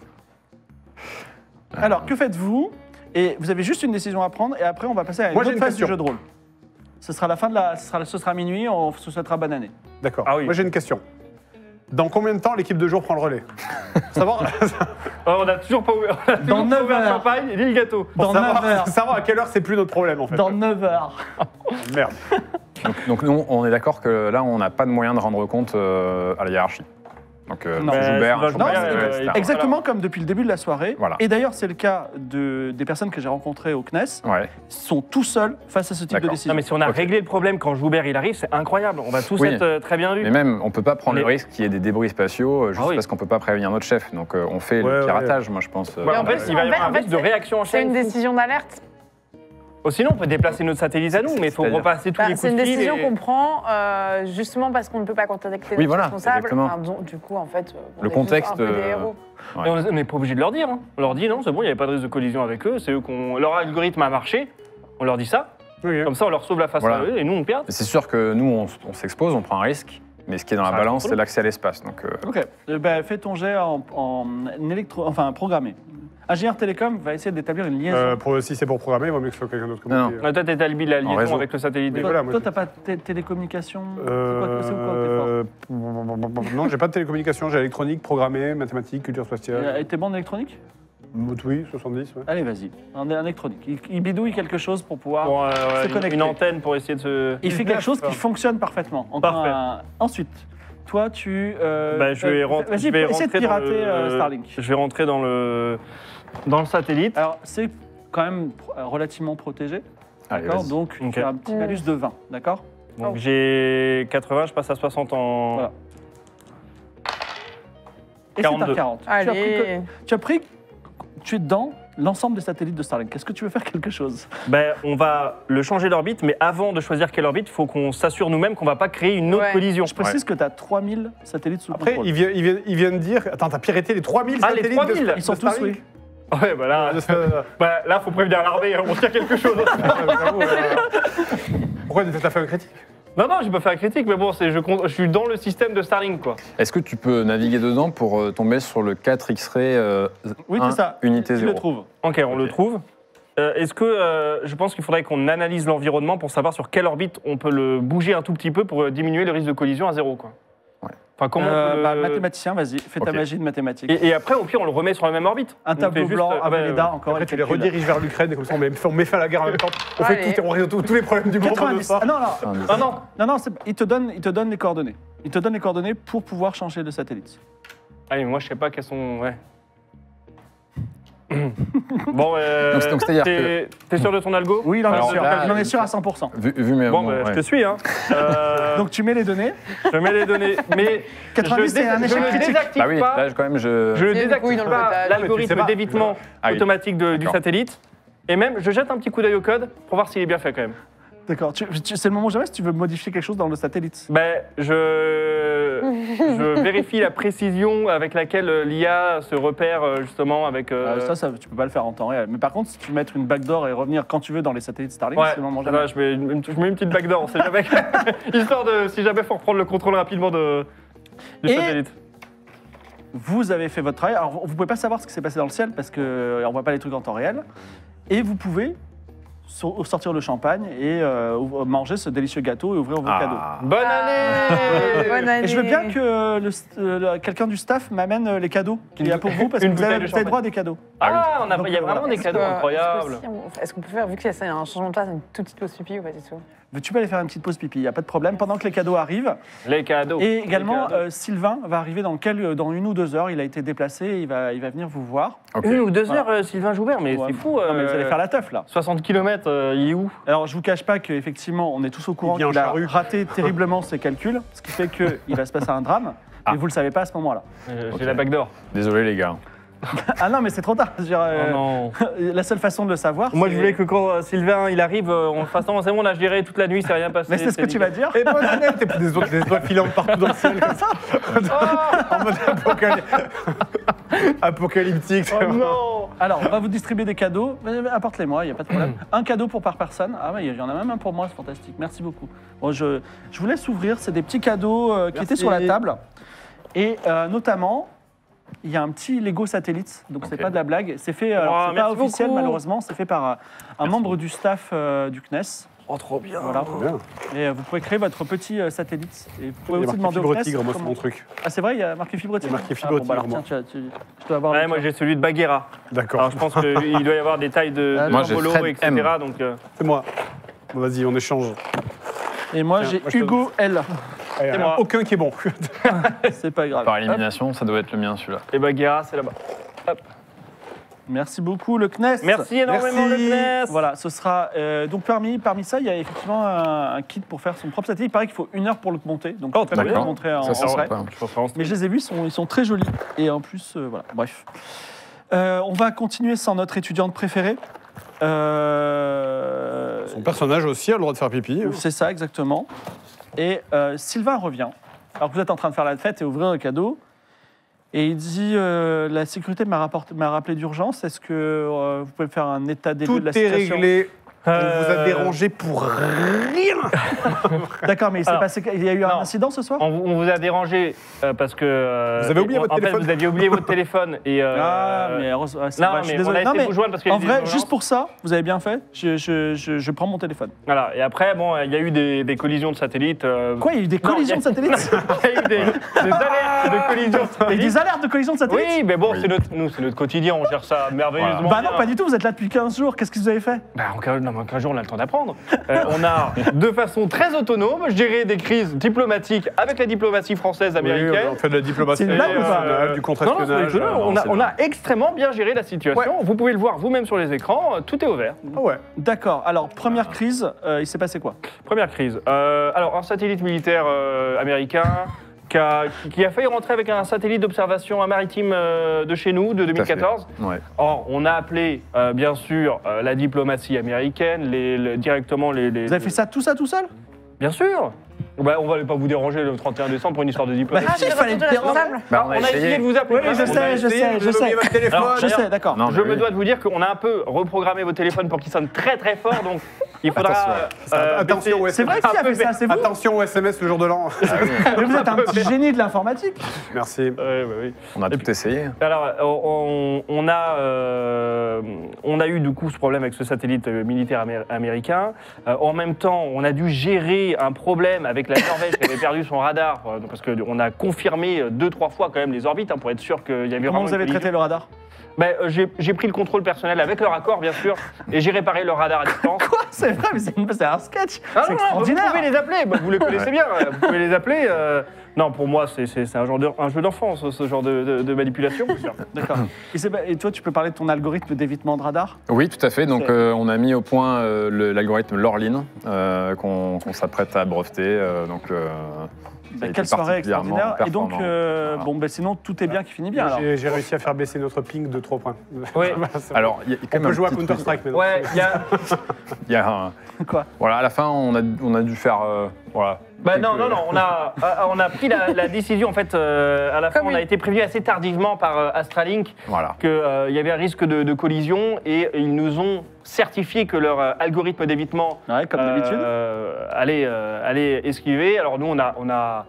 Alors, que faites-vous? Et vous avez juste une décision à prendre, et après, on va passer à une Moi, j'ai autre une phase du question. jeu de rôle. Ce sera la fin de la. Ce sera minuit, on se souhaitera bonne année. D'accord. Ah oui. Moi, j'ai une question. Dans combien de temps l'équipe de jour prend le relais? Savoir, On n'a toujours pas ouvert, on a toujours Dans pas 9 ouvert le heures. champagne ni le gâteau. Dans 9 heures. savoir à quelle heure c'est plus notre problème en fait. Dans 9 heures. Merde. Donc nous, on est d'accord que là, on n'a pas de moyen de rendre compte à la hiérarchie. Donc Non. Joubert, Non, Joubert, c'est- etc. Exactement comme depuis le début de la soirée. Voilà. Et d'ailleurs, c'est le cas des personnes que j'ai rencontrées au CNES. Ouais. Sont tout seuls face à ce type de D'accord. décision. Non, mais si on a Ok. réglé le problème quand Joubert il arrive, c'est incroyable. On va tous Oui. être très bien vus. Mais même, on peut pas prendre Mais- le risque qu'il y ait des débris spatiaux juste Ah oui. parce qu'on peut pas prévenir notre chef. Donc on fait Ouais, le ouais. piratage, moi je pense. Ouais, en Mais fait, il va y avoir un risque de réaction en C'est chaîne. une fou. décision d'alerte. Oh, sinon, on peut déplacer notre satellite à nous, mais il faut C'est-à-dire repasser tous Bah, les c'est coups une de fil. décision et- qu'on prend justement parce qu'on ne peut pas contacter Oui, notre voilà, responsable. exactement. Enfin, du coup, en fait, on Le est contexte, juste un peu des héros. Ouais. Et on n'est pas obligé de leur dire. Hein. On leur dit non, c'est bon, il n'y avait pas de risque de collision avec eux. C'est eux qu'on. Leur algorithme a marché. On leur dit ça. Oui, hein. Comme ça, on leur sauve la face Voilà. à eux et nous, on perd. Mais c'est sûr que nous, on s'expose, on prend un risque. Mais ce qui est dans la Ça balance, reste c'est l'accès à l'espace. Donc Ok. Fais ton jet en programmé. Ingénieur télécom va essayer d'établir une liaison. Si c'est pour programmer, il vaut mieux que ce soit quelqu'un d'autre que Non, moi. non. qui- Toi, t'as la liaison réseau. avec le satellite. Mais des- voilà, moi, Toi, je- t'as pas de télécommunication. C'est quoi tes forces Non, j'ai pas de télécommunication, j'ai électronique, programmée, mathématiques, culture spatiale. Et t'es bon en électronique? Oui, 70, ouais. Allez, vas-y. En électronique. Il bidouille quelque chose pour pouvoir. Pour, se connecter. une antenne pour essayer de se. Il fait quelque chose qui fonctionne parfaitement. Encore Parfait. Ensuite, toi, tu. Bah, je vais Vas-y, je vais essaie de rentrer dans pirater le- Starlink. Je vais rentrer dans le satellite. Alors, c'est quand même relativement protégé. allez, D'accord. vas-y. Donc, Ok. tu as un petit malus de 20. D'accord. Donc j'ai 80, je passe à 60 en. Voilà. Et c'est à 42. 40. Allez. Tu es dans l'ensemble des satellites de Starlink. Est-ce que tu veux faire quelque chose? Ben, on va le changer d'orbite, mais avant de choisir quelle orbite, il faut qu'on s'assure nous-mêmes qu'on va pas créer une autre Ouais. collision. Je précise que tu as 3000 satellites sous Après, contrôle. il vient de dire. Attends, t'as piraté les 3000 Ah, les satellites 3000, de Ils sont tous, Starlink oui. Ouais, bah là, là, faut prévenir l'armée, on tire quelque chose. J'avoue, Pourquoi t'as fait un critique? Non, j'ai pas fait un critique, mais bon, je suis dans le système de Starlink, quoi. Est-ce que tu peux naviguer dedans pour tomber sur le 4 X-ray Oui, 1, c'est ça. unité Tu 0 le trouves. Ok, on le trouve. Est-ce que je pense qu'il faudrait qu'on analyse l'environnement pour savoir sur quelle orbite on peut le bouger un tout petit peu pour diminuer le risque de collision à 0, quoi. Ouais. Enfin, comment on peut le- Mathématicien, vas-y, fais ta Ok. magie de mathématique. et après, au pire, on le remet sur la même orbite. Un On tableau fait juste, blanc, un bah, Velleda, encore Après, une tu les calcul. rediriges vers l'Ukraine et comme ça, on met fin à la guerre en même temps. On Allez. on résout tous les problèmes du monde. en 90. deux soirs. Ah, non, Ah non, non, non, il te donne les coordonnées. Il te donne les coordonnées pour pouvoir changer de satellite. ah, mais moi, je sais pas quelles sont. Ouais. Bon, Donc, c'est-à-dire que- t'es sûr de ton algo? Oui, il en est Alors sûr. là, Il en est sûr à 100%. vu mes Bon, bon, bah, je ouais. te suis, hein. Donc tu mets les données. Je mets les données, mais 90, c'est un échec je ne critique. désactive Bah oui, pas. là quand même Je je. ne C'est une couille désactive dans le pas pétage. Mais tu sais l'algorithme pas. d'évitement Ah oui. automatique du D'accord. satellite. Et même, je jette un petit coup d'œil au code pour voir s'il est bien fait quand même. D'accord. C'est le moment jamais si tu veux modifier quelque chose dans le satellite. Ben, je vérifie la précision avec laquelle l'IA se repère justement avec. Ça, tu peux pas le faire en temps réel. Mais par contre, si tu veux mettre une backdoor et revenir quand tu veux dans les satellites Starlink, Ouais, c'est le moment ça jamais. va, je mets une petite backdoor, on sait jamais. Histoire de, si jamais faut reprendre le contrôle rapidement du Et- satellite. Vous avez fait votre travail. Alors, vous pouvez pas savoir ce qui s'est passé dans le ciel parce qu'on voit pas les trucs en temps réel. Et vous pouvez sortir le champagne et manger ce délicieux gâteau et ouvrir vos cadeaux. Bonne année. Bonne année. Et je veux bien que quelqu'un du staff m'amène les cadeaux qu'il y a pour vous parce que Une vous avez bouteille de vous avez droit à des cadeaux. Ah, il y a Donc, vraiment des cadeaux incroyables. Est-ce qu'on peut faire, vu qu'il y a un changement de place, une toute petite pause pipi ou pas du tout? Tu peux aller faire une petite pause pipi, il n'y a pas de problème, pendant que les cadeaux arrivent. Les cadeaux. Et également, Les cadeaux. Sylvain va arriver dans 1 ou 2 heures. Il a été déplacé, il va venir vous voir. Ok. 1 ou 2 heures, Sylvain Joubert, mais Ouais. c'est fou. Non, mais vous allez faire la teuf là. 60 km, il est où? Alors, je vous cache pas qu'effectivement, on est tous au courant Il vient en qu'il a charrue. raté terriblement ses calculs, ce qui fait qu'il va se passer un drame. Mais vous le savez pas à ce moment-là. J'ai la backdoor. Désolé les gars. Ah non, mais c'est trop tard. Je veux dire, Oh non. la seule façon de le savoir. Moi, je c'est- voulais que quand Sylvain il arrive, on fasse non, c'est bon, on a géré toute la nuit, c'est rien passé. Mais c'est ce que tu vas dire. Et bonne année, t'es des doigts filantes partout dans le ciel comme ça. En mode apocalyptique. Oh non. Alors, on va vous distribuer des cadeaux. Apporte-les-moi, il n'y a pas de problème. Un cadeau pour par personne. Ah oui, il y en a même un pour moi, c'est fantastique. Merci beaucoup. Bon, je vous laisse ouvrir. C'est des petits cadeaux qui étaient sur la table. Et notamment, il y a un petit Lego satellite. Donc, c'est Ok. pas de la blague. C'est fait, alors, c'est pas merci officiel beaucoup. malheureusement. C'est fait par un membre du staff du CNES. Oh, trop bien. Voilà. Bien. Et vous pouvez créer votre petit satellite. Et vous Il pouvez y a aussi marqué demander au fibre CNES. tigre, moi c'est comment- mon truc. Ah, c'est vrai, il y a marqué fibre tigre. Il y a marqué fibre Ah, bon, bah, alors, tigre, tiens, je dois avoir Ouais, le moi tien. j'ai celui de Bagheera. D'accord, Alors je pense qu'il doit y avoir des tailles de Ah, moi, j'ai polo, Fred etc. M. Donc, c'est moi. Bon, vas-y, on échange. Et moi, Tiens, j'ai moi, je te Hugo L. C'est moi. Aucun qui est bon. C'est pas grave. Par Hop. élimination, ça doit être le mien celui-là. et Bagheera, c'est là-bas. Merci beaucoup, le CNES. Merci énormément, Merci. le CNES. Voilà, ce sera. Donc, parmi ça, il y a effectivement un kit pour faire son propre satellite. Il paraît qu'il faut 1 heure pour le monter. Donc, Oh, je peux vous le d'accord. montrer en Ça sert vrai. pas. Je pense Mais je les ai vus, ils sont très jolis. Et en plus, voilà, bref. On va continuer sans notre étudiante préférée. Son personnage aussi a le droit de faire pipi. C'est ça, exactement. Et Sylvain revient. Alors que vous êtes en train de faire la fête et ouvrir le cadeau. Et il dit la sécurité m'a rappelé d'urgence. Est-ce que vous pouvez me faire un état des lieux Tout de la est situation réglé. On vous a dérangé pour rien. D'accord, mais Alors, il y a eu un non. incident ce soir On vous a dérangé parce que. Vous avez oublié votre en fait, téléphone. vous aviez oublié votre téléphone. Et, Ah, mais heureusement, c'est non, vrai, je suis mais on a désolé. essayé Non, de mais vous joindre parce qu'il y a en eu des vrai, urgences. juste pour ça, vous avez bien fait. Je prends mon téléphone. Voilà, et après, bon, il y a eu des collisions de satellites. Quoi, il y a eu des collisions de satellites Il y a eu des alertes de collisions de Il y a eu satellites. des alertes de collisions de satellites Oui, mais bon, Oui. c'est notre quotidien, on gère ça merveilleusement. Bah non, bien. pas du tout, vous êtes là depuis 15 jours. Qu'est-ce que vous avez fait Bah, en 15 jours, on a le temps d'apprendre. On a, de façon très autonome, géré des crises diplomatiques avec la diplomatie française américaine. On fait de la diplomatie C'est une blague ou pas internationale, du Non, contre-espionnage. non, on a extrêmement bien géré la situation. Ouais. Vous pouvez le voir vous-même sur les écrans, tout est ouvert. Ah ouais. D'accord, alors première crise, il s'est passé quoi? Première crise. Alors, un satellite militaire américain qui a failli rentrer avec un satellite d'observation maritime de chez nous, de Tout à fait. 2014. Ouais. Or, on a appelé, bien sûr, la diplomatie américaine, directement les... Vous avez fait ça tout seul? Bien sûr. Bah, on va pas vous déranger le 31 décembre pour une histoire de diplomatie. Ah, c'est Il fallait le te responsable. Bah, on a essayé de vous appeler. Oui, je sais, je sais, je sais. Votre téléphone. Alors, Je sais, d'accord. Non, Je mais me oui. dois de vous dire qu'on a un peu reprogrammé vos téléphones pour qu'ils sonnent très très fort, donc il faudra. Attention au C'est vrai SMS. qui a fait ça, c'est vous? Attention au SMS le jour de l'an. Mais vous êtes un petit génie de l'informatique. Merci. Oui. On a tout essayé. Alors, on a eu du coup ce problème avec ce satellite militaire américain. En même temps, on a dû gérer un problème avec la Norvège qui avait perdu son radar, parce qu'on a confirmé 2-3 fois quand même les orbites pour être sûr qu'il y avait Comment vraiment vous une avez collision. traité le radar? J'ai pris le contrôle personnel avec leur accord, bien sûr, et j'ai réparé leur radar à distance. Quoi? C'est vrai, mais c'est un sketch. Ah C'est non, extraordinaire. vous pouvez les appeler, vous les connaissez bien, vous pouvez les appeler. Non, pour moi, c'est un jeu d'enfant, ce genre de manipulation. D'accord. Et toi, tu peux parler de ton algorithme d'évitement de radar? Oui, tout à fait. Donc, on a mis au point l'algorithme Lorlin qu'on s'apprête à breveter. a été Quelle soirée particulièrement extraordinaire. Et donc, performant. Voilà. bon, sinon, tout est bien qui finit bien. Alors. J'ai réussi à faire baisser notre ping de 3 points. Oui. Voilà, c'est bon. Alors, il y a quand On même peut un jouer à petit truc. Counter-Strike maintenant. Ouais, Il y a un- Quoi Voilà, à la fin, on a dû faire. Voilà. Bah non, quelques- non, non, on a pris la décision, en fait, à la fin, Comme on a une- été prévenu assez tardivement par Astralink Voilà. qu'il y avait un risque de collision et ils nous ont certifié que leur algorithme d'évitement Ouais, comme d'habitude. allait esquiver. Alors nous, on a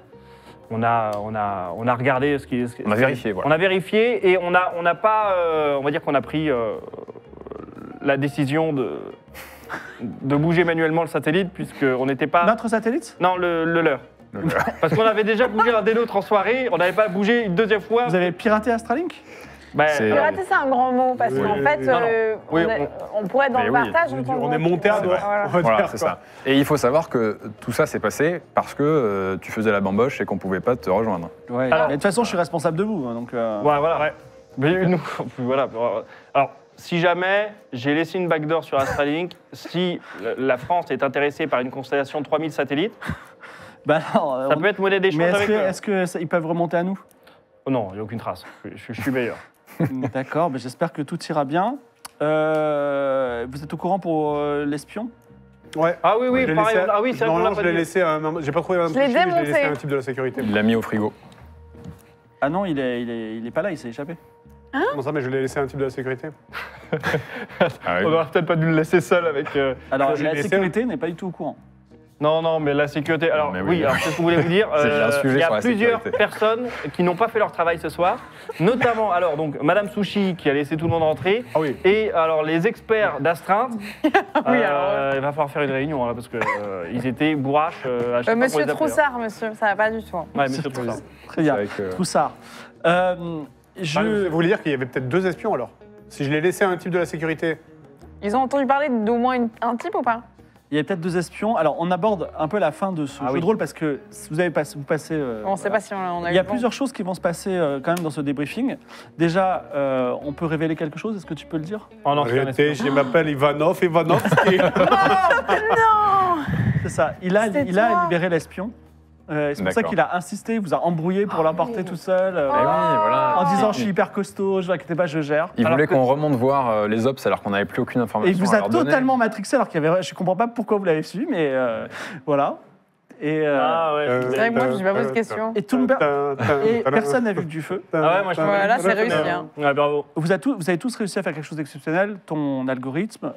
regardé ce qui... On a vérifié, voilà. On a vérifié et on n'a pas... on va dire qu'on a pris la décision de bouger manuellement le satellite puisqu'on n'était pas... Notre satellite Non, le leur. Parce qu'on avait déjà bougé un des nôtres en soirée, on n'avait pas bougé une deuxième fois. Vous avez piraté Astralink Bah, C'est- Pirater, c'est un grand mot, parce Oui, qu'en oui, fait, oui. Non, non. Oui, on pourrait être dans Mais le oui. partage. On est monté à doigt. Voilà. on va Voilà, dire, c'est quoi. ça. Et il faut savoir que tout ça s'est passé parce que tu faisais la bamboche et qu'on pouvait pas te rejoindre. Ouais. Alors- Mais de toute façon, je suis responsable de vous. Donc, Ouais, voilà. Mais nous, voilà. Alors, si jamais j'ai laissé une backdoor sur Astralink, si la France est intéressée par une constellation de 3000 satellites, bah non, ça peut être monnaie d'échange mais avec eux. est-ce qu'ils peuvent remonter à nous Oh non, il n'y a aucune trace. Je suis meilleur. D'accord, mais j'espère que tout ira bien. Vous êtes au courant pour l'espion Ouais. Ah oui, oui, Je l'ai pareil. laissé- Ah oui, c'est vrai qu'on l'a Normalement, pas je l'ai dit. laissé à un... J'ai pas trouvé un Je l'ai petit, mais je l'ai laissé démonté. à un type de la sécurité. Il l'a mis au frigo. Ah non, il est pas là, il s'est échappé. Comment ça, mais je l'ai laissé à un type de la sécurité. Ah oui. On aurait peut-être pas dû le laisser seul avec... Alors, Je la l'ai laissé. sécurité n'est pas du tout au courant. Non, non, mais la sécurité. Alors, Mais oui, oui. alors c'est ce que je voulais vous dire. C'est un sujet il y a sur la plusieurs sécurité. personnes qui n'ont pas fait leur travail ce soir, notamment, alors, donc, Madame Sushi qui a laissé tout le monde rentrer, Ah oui. et alors les experts d'astreinte. Oui, alors, il va falloir faire une réunion, là, parce que ils étaient bourraches à chaque fois pour Monsieur les appeler, hein. Troussard, monsieur, ça va pas du tout. Ouais, Monsieur Troussard. Très bien. C'est vrai que- Troussard. Vous voulez dire qu'il y avait peut-être 2 espions alors? Si je l'ai laissé à un type de la sécurité. Ils ont entendu parler d'au moins un type ou pas? Il y a peut-être 2 espions. Alors, on aborde un peu la fin de ce Ah jeu oui. de rôle parce que vous passez. On ne sait pas si on a eu Il y a le vent. plusieurs choses qui vont se passer quand même dans ce débriefing. Déjà, on peut révéler quelque chose. Est-ce que tu peux le dire Oh non, En c'est un réalité, espion. je m'appelle Ivanovski. C'est ça. Il a C'est toi. libéré l'espion. C'est pour ça D'accord. qu'il a insisté, il vous a embrouillé pour l'emporter tout seul. Eh oui, voilà. En disant je suis hyper costaud, je vous inquiétez pas, je gère. Il Alors voulait que- qu'on remonte voir les ops alors qu'on n'avait plus aucune information. Et il vous à a leur donner. totalement matrixé alors qu'il y avait. Je comprends pas pourquoi vous l'avez su, mais voilà. Et, Ah ouais. C'est vrai que moi, je n'ai pas posé de questions. et tout le et personne n'a vu que du feu. Ah ouais, moi je peux. Ouais, là, c'est réussi. Hein. Ouais, bravo. Vous avez tous réussi à faire quelque chose d'exceptionnel. Ton algorithme,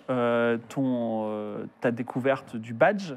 ta découverte du badge,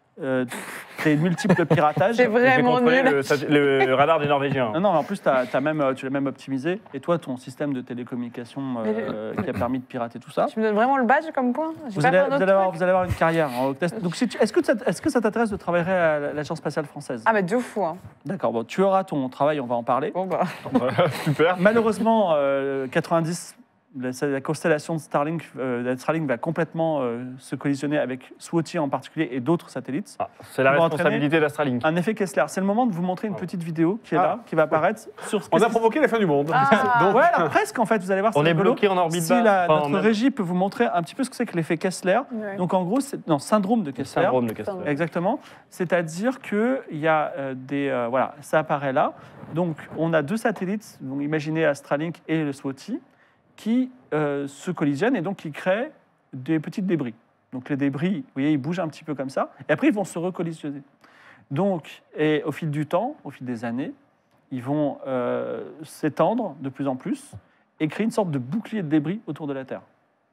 tes multiples piratages. C'est J'ai vraiment contrôlé nul. le radar des Norvégiens. Non, non, en plus, tu l'as même optimisé. Et toi, ton système de télécommunication qui a permis de pirater tout ça. Tu me donnes vraiment le badge comme point? J'ai Vous pas allez, fait un vous autre allez avoir, truc. vous allez avoir une carrière. Donc, est-ce que ça t'intéresse de travailler à l'Agence spatiale française Ah, mais 2 fois. Hein. D'accord, bon, tu auras ton travail, on va en parler. Bon, bah. Super. Malheureusement, 90, la constellation de Starlink va complètement se collisionner avec SWOT en particulier et d'autres satellites. Ah, c'est la Ils vont responsabilité d'Astralink. Un effet Kessler. C'est le moment de vous montrer une petite vidéo qui est Ah. là, qui va apparaître sur ce On a provoqué la fin du monde. Ah. Ouais, alors, presque en fait, vous allez voir. On c'est est rigolo. bloqué en orbite Si basse. Enfin, notre même- régie peut vous montrer un petit peu ce que c'est que l'effet Kessler. Ouais. Donc en gros, c'est syndrome de Kessler. Syndrome de Kessler. Exactement. C'est-à-dire qu'il y a voilà, ça apparaît là. Donc on a 2 satellites, donc imaginez Astralink et le SWOT, qui se collisionnent et donc qui créent des petits débris. Donc les débris, vous voyez, ils bougent un petit peu comme ça, et après ils vont se recollisionner. Donc, et au fil du temps, au fil des années, ils vont s'étendre de plus en plus et créer une sorte de bouclier de débris autour de la Terre,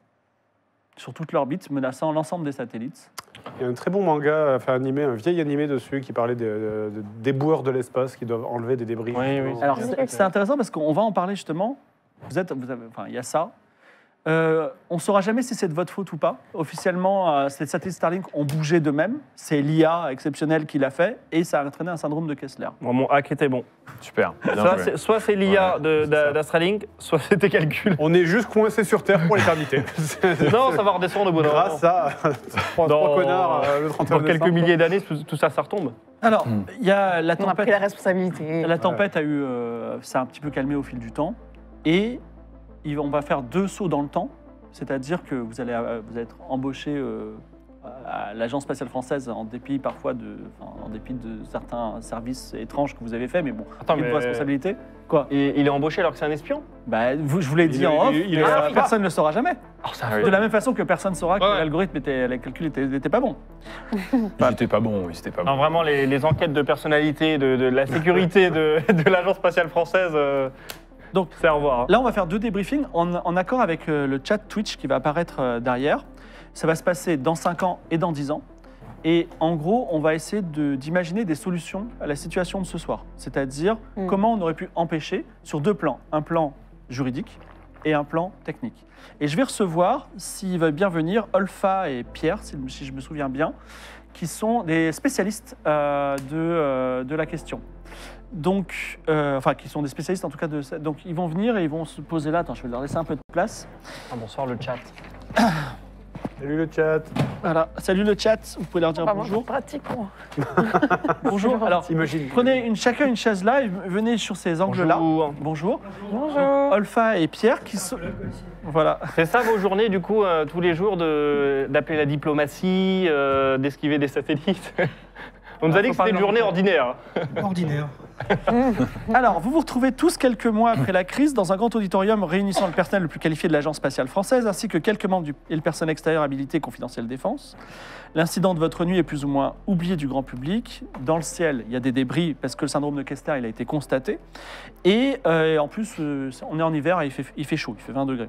sur toute l'orbite, menaçant l'ensemble des satellites. Il y a un très bon manga, enfin animé, un vieil animé dessus qui parlait des boueurs de l'espace qui doivent enlever des débris. Oui, oui. Alors, c'est- c'est intéressant parce qu'on va en parler justement. Enfin, il y a ça. On ne saura jamais si c'est de votre faute ou pas. Officiellement, ces satellites Starlink ont bougé d'eux-mêmes. C'est l'IA exceptionnelle qui l'a fait et ça a entraîné un syndrome de Kessler. Bon, mon hack était bon. Super. Bien joué. Soit c'est l'IA d'Astralink, soit c'est tes calculs. On est juste coincé sur Terre pour l'éternité. Non, ça va redescendre au bout d'un moment. Grâce à trois connards le 31 Dans quelques décembre. milliers d'années, tout ça, ça retombe. Alors, il y a la On a pris la tempête. responsabilité. La tempête a eu, s'est un petit peu calmée au fil du temps et on va faire 2 sauts dans le temps. C'est-à-dire que vous allez être embauché l'Agence spatiale française, en dépit parfois en dépit de certains services étranges que vous avez faits, mais bon, Attends, une mais- responsabilité. Quoi? Et il est embauché alors que c'est un espion? Bah, je vous l'ai dit en off, il mais, le personne ne le saura jamais. Ah oui. De la même façon que personne ne saura que Ouais. l'algorithme les calculs n'étaient pas bons. C'était pas bon, oui, c'était pas Non, bon. vraiment, les enquêtes de personnalité, de la sécurité de l'Agence spatiale française, Donc, c'est au revoir. Hein. là, on va faire 2 débriefings en accord avec le chat Twitch qui va apparaître derrière. Ça va se passer dans 5 ans et dans 10 ans. Et en gros, on va essayer d'imaginer des solutions à la situation de ce soir. C'est-à-dire comment on aurait pu empêcher sur 2 plans. Un plan juridique et un plan technique. Et je vais recevoir, s'il veut bien venir, Olfa et Pierre, si je me souviens bien, qui sont des spécialistes de la question. Donc, enfin, qui sont des spécialistes en tout cas de ça. Donc, ils vont venir et ils vont se poser là. Attends, je vais leur laisser un peu de place. Ah, bonsoir le chat. Salut le chat. Voilà. Salut le chat. Vous pouvez leur dire Vraiment, bonjour. pratique, moi. Bonjour. Alors, Imagine. prenez chacun une chaise là et venez sur ces angles-là. Bonjour. Bonjour. Bonjour. Olfa et Pierre qui sont. Voilà. C'est ça vos journées, du coup, tous les jours, d'appeler la diplomatie, d'esquiver des satellites? On nous a dit que c'était une journée ordinaire. Ordinaire. Alors, vous vous retrouvez tous quelques mois après la crise dans un grand auditorium réunissant le personnel le plus qualifié de l'Agence spatiale française ainsi que quelques membres et le personnel extérieur habilité confidentiel défense. L'incident de votre nuit est plus ou moins oublié du grand public. Dans le ciel, il y a des débris parce que le syndrome de Kester il a été constaté. Et en plus, on est en hiver et il fait chaud, il fait 20 degrés.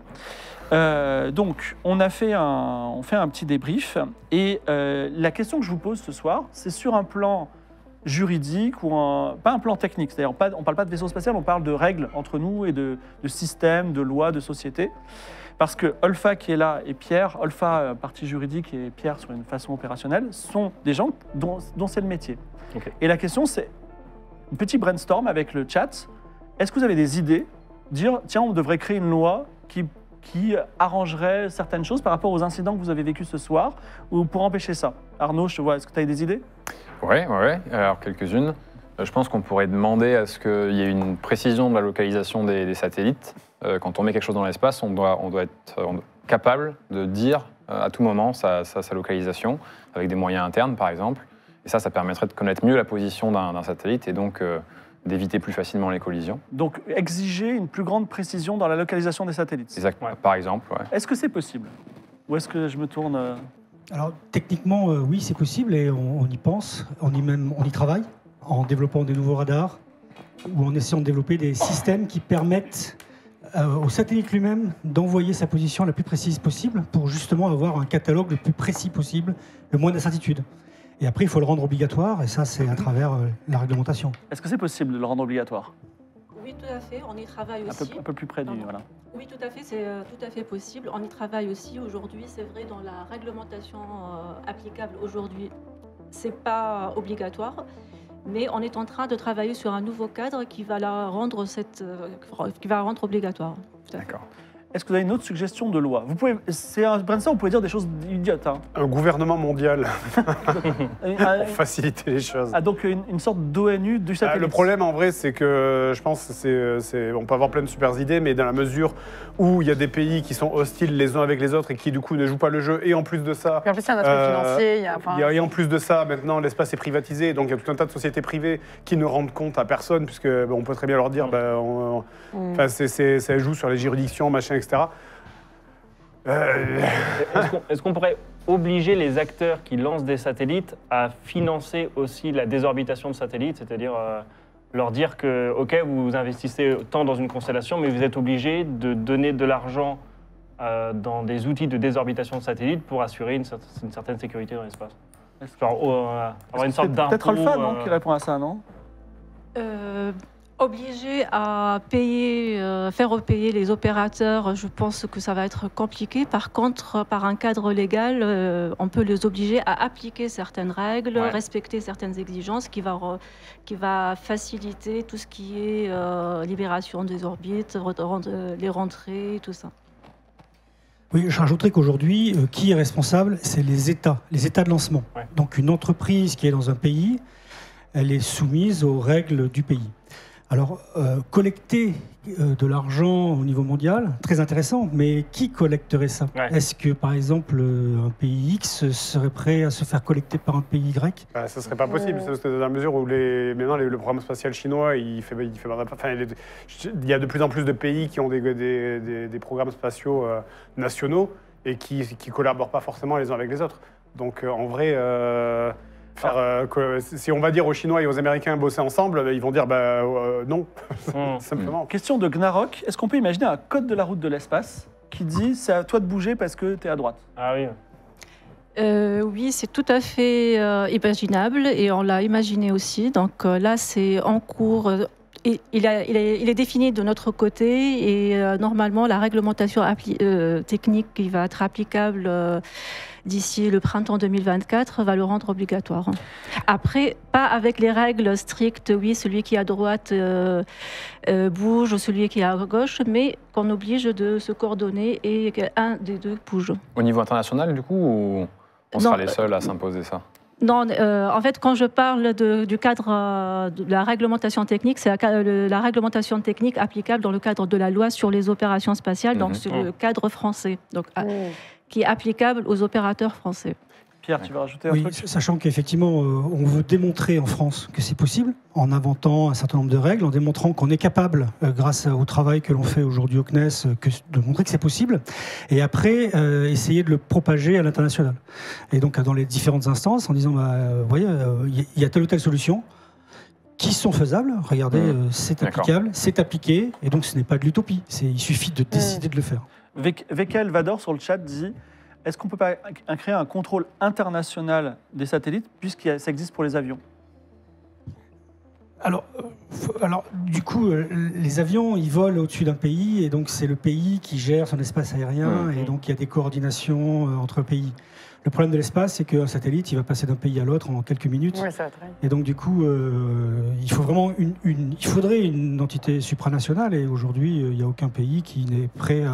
Donc, on fait un petit débrief. Et la question que je vous pose ce soir, c'est sur un plan juridique ou pas un plan technique. C'est-à-dire, on ne parle pas de vaisseau spatial, on parle de règles entre nous et de systèmes, de lois, de sociétés. Parce que Olfa qui est là et Pierre, Olfa partie juridique et Pierre sur une façon opérationnelle, sont des gens dont c'est le métier. Ok. Et la question c'est, un petit brainstorm avec le chat, est-ce que vous avez des idées? Dire, tiens, on devrait créer une loi qui arrangerait certaines choses par rapport aux incidents que vous avez vécus ce soir, ou pour empêcher ça. Arnaud, je te vois, est-ce que tu as des idées? Oui, alors quelques-unes. Je pense qu'on pourrait demander à ce qu'il y ait une précision de la localisation des satellites. Quand on met quelque chose dans l'espace, on doit être capable de dire à tout moment sa localisation, avec des moyens internes par exemple. Et ça permettrait de connaître mieux la position d'un satellite et donc d'éviter plus facilement les collisions. Donc, exiger une plus grande précision dans la localisation des satellites. Exactement, Ouais. par exemple. Ouais. Est-ce que c'est possible? Ou est-ce que je me tourne Alors techniquement, oui, c'est possible et on y pense, on y travaille en développant des nouveaux radars ou en essayant de développer des systèmes qui permettent au satellite lui-même d'envoyer sa position la plus précise possible pour justement avoir un catalogue le plus précis possible, le moins d'incertitudes. Et après, il faut le rendre obligatoire et ça, c'est à travers la réglementation. Est-ce que c'est possible de le rendre obligatoire? Oui, tout à fait, on y travaille aussi. Un peu plus près du... Pardon. Voilà. Oui, tout à fait, c'est tout à fait possible. On y travaille aussi aujourd'hui, c'est vrai, dans la réglementation applicable aujourd'hui, c'est pas obligatoire, mais on est en train de travailler sur un nouveau cadre qui va la rendre qui va la rendre obligatoire. Tout à fait. D'accord. Est-ce que vous avez une autre suggestion de loi? C'est un brainstorm, vous pouvez dire des choses idiotes. Hein. Un gouvernement mondial Ah, pour faciliter les choses. donc une sorte d'ONU du Ah, satellite. le problème en vrai, c'est que je pense que on peut avoir plein de super idées, mais dans la mesure où il y a des pays qui sont hostiles les uns avec les autres et qui du coup ne jouent pas le jeu, et en plus de ça, Puis en plus, il y a un aspect financier. Il y a, enfin, et en plus de ça, maintenant l'espace est privatisé, donc il y a tout un tas de sociétés privées qui ne rendent compte à personne, puisque on peut très bien leur dire, enfin, ça joue sur les juridictions, machin, etc. Est-ce qu'on pourrait obliger les acteurs qui lancent des satellites à financer aussi la désorbitation de satellites, c'est-à-dire leur dire que, ok, vous investissez tant dans une constellation, mais vous êtes obligé de donner de l'argent dans des outils de désorbitation de satellites pour assurer une certaine sécurité dans l'espace. Genre avoir une sorte d'impôt. Peut-être Alpha, non, qui répond à ça, non? Obligé à payer, faire repayer les opérateurs, je pense que ça va être compliqué. Par contre, par un cadre légal, on peut les obliger à appliquer certaines règles, Ouais. respecter certaines exigences qui va faciliter tout ce qui est libération des orbites, les rentrées, tout ça. Oui, je rajouterais qu'aujourd'hui, qui est responsable? C'est les États de lancement. Ouais. Donc une entreprise qui est dans un pays, elle est soumise aux règles du pays. Alors, collecter de l'argent au niveau mondial, très intéressant, mais qui collecterait ça? Est-ce que, par exemple, un pays X serait prêt à se faire collecter par un pays Y? Ça ne serait pas possible, dans la mesure où maintenant le programme spatial chinois, il y a de plus en plus de pays qui ont des programmes spatiaux nationaux et qui ne collaborent pas forcément les uns avec les autres. Donc, en vrai... si on va dire aux Chinois et aux Américains bosser ensemble, ils vont dire non, simplement. Question de Gnarok. Est-ce qu'on peut imaginer un code de la route de l'espace qui dit c'est à toi de bouger parce que tu es à droite? Ah oui. Oui, c'est tout à fait imaginable et on l'a imaginé aussi. Donc là, c'est en cours. Il est défini de notre côté et normalement, la réglementation technique qui va être applicable d'ici le printemps 2024 va le rendre obligatoire. Après, pas avec les règles strictes, oui, celui qui est à droite bouge, celui qui est à gauche, mais qu'on oblige de se coordonner et qu'un des deux bouge. Au niveau international, du coup, ou on sera les seuls à s'imposer ça? Non, en fait, quand je parle du cadre de la réglementation technique, c'est la réglementation technique applicable dans le cadre de la loi sur les opérations spatiales, donc c'est le cadre français, donc, qui est applicable aux opérateurs français. Pierre, tu veux rajouter un truc? Sachant qu'effectivement, on veut démontrer en France que c'est possible, en inventant un certain nombre de règles, en démontrant qu'on est capable, grâce au travail que l'on fait aujourd'hui au CNES, de montrer que c'est possible, et après, essayer de le propager à l'international. Et donc, dans les différentes instances, en disant, vous voyez, il y a telle ou telle solution, qui sont faisables, regardez, c'est applicable, c'est appliqué, et donc ce n'est pas de l'utopie, il suffit de décider de le faire. Vekel Vador sur le chat dit: est-ce qu'on peut pas créer un contrôle international des satellites puisque ça existe pour les avions? Alors, du coup, les avions, ils volent au-dessus d'un pays, et donc c'est le pays qui gère son espace aérien, et donc il y a des coordinations entre pays. Le problème de l'espace, c'est qu'un satellite, il va passer d'un pays à l'autre en quelques minutes. Oui, ça va très vite. Et donc, du coup, il faut vraiment il faudrait une entité supranationale, et aujourd'hui, il n'y a aucun pays qui n'est prêt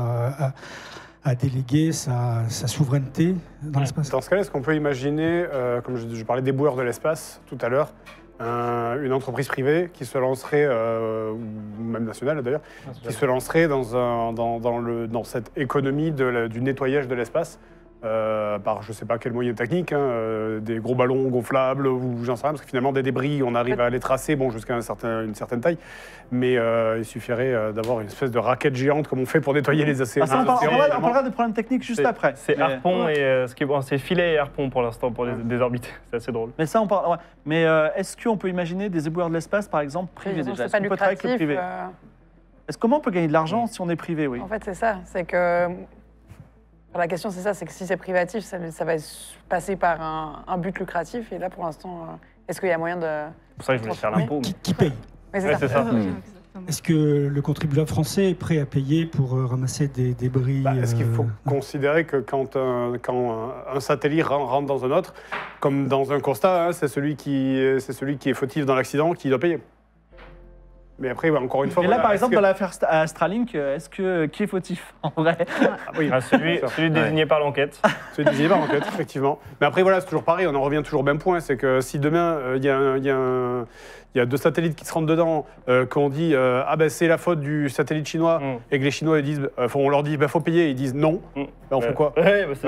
à déléguer sa souveraineté dans l'espace. Dans ce cas-là, est-ce qu'on peut imaginer, comme je parlais des boueurs de l'espace tout à l'heure, une entreprise privée qui se lancerait, ou même nationale d'ailleurs, qui se lancerait dans cette économie du nettoyage de l'espace par je ne sais pas quel moyen technique, des gros ballons gonflables ou j'en sais rien, parce que finalement des débris, on arrive à les tracer jusqu'à une certaine taille, mais il suffirait d'avoir une espèce de raquette géante comme on fait pour nettoyer les océans. On parlera des problèmes techniques juste après. C'est harpon et c'est filet et harpon pour l'instant pour les désorbités, c'est assez drôle. Mais ça on parle. Ouais. Mais est-ce qu'on peut imaginer des éboueurs de l'espace par exemple privés déjà? Est-ce qu'on peut travailler avec le privé? Comment on peut gagner de l'argent si on est privé? Oui. En fait, c'est ça. C'est que la question, c'est ça, c'est que si c'est privatif, ça va passer par un but lucratif. Et là, pour l'instant, est-ce qu'il y a moyen de... C'est pour ça que je voulais faire l'impôt. Qui paye? Oui, c'est ça. Est-ce que le contribuable français est prêt à payer pour ramasser des débris? Est-ce qu'il faut considérer que quand un satellite rentre dans un autre, comme dans un constat, c'est celui qui est fautif dans l'accident qui doit payer? Mais après, encore une fois... Et là, par exemple, dans l'affaire Astralink, qui est fautif, en vrai? Celui désigné par l'enquête. Celui désigné par l'enquête, effectivement. Mais après, voilà, c'est toujours pareil, on en revient toujours au même point, c'est que si demain, il y a deux satellites qui se rentrent dedans, qu'on dit c'est la faute du satellite chinois, et que les Chinois ils disent, on leur dit faut payer, ils disent non, on fait quoi?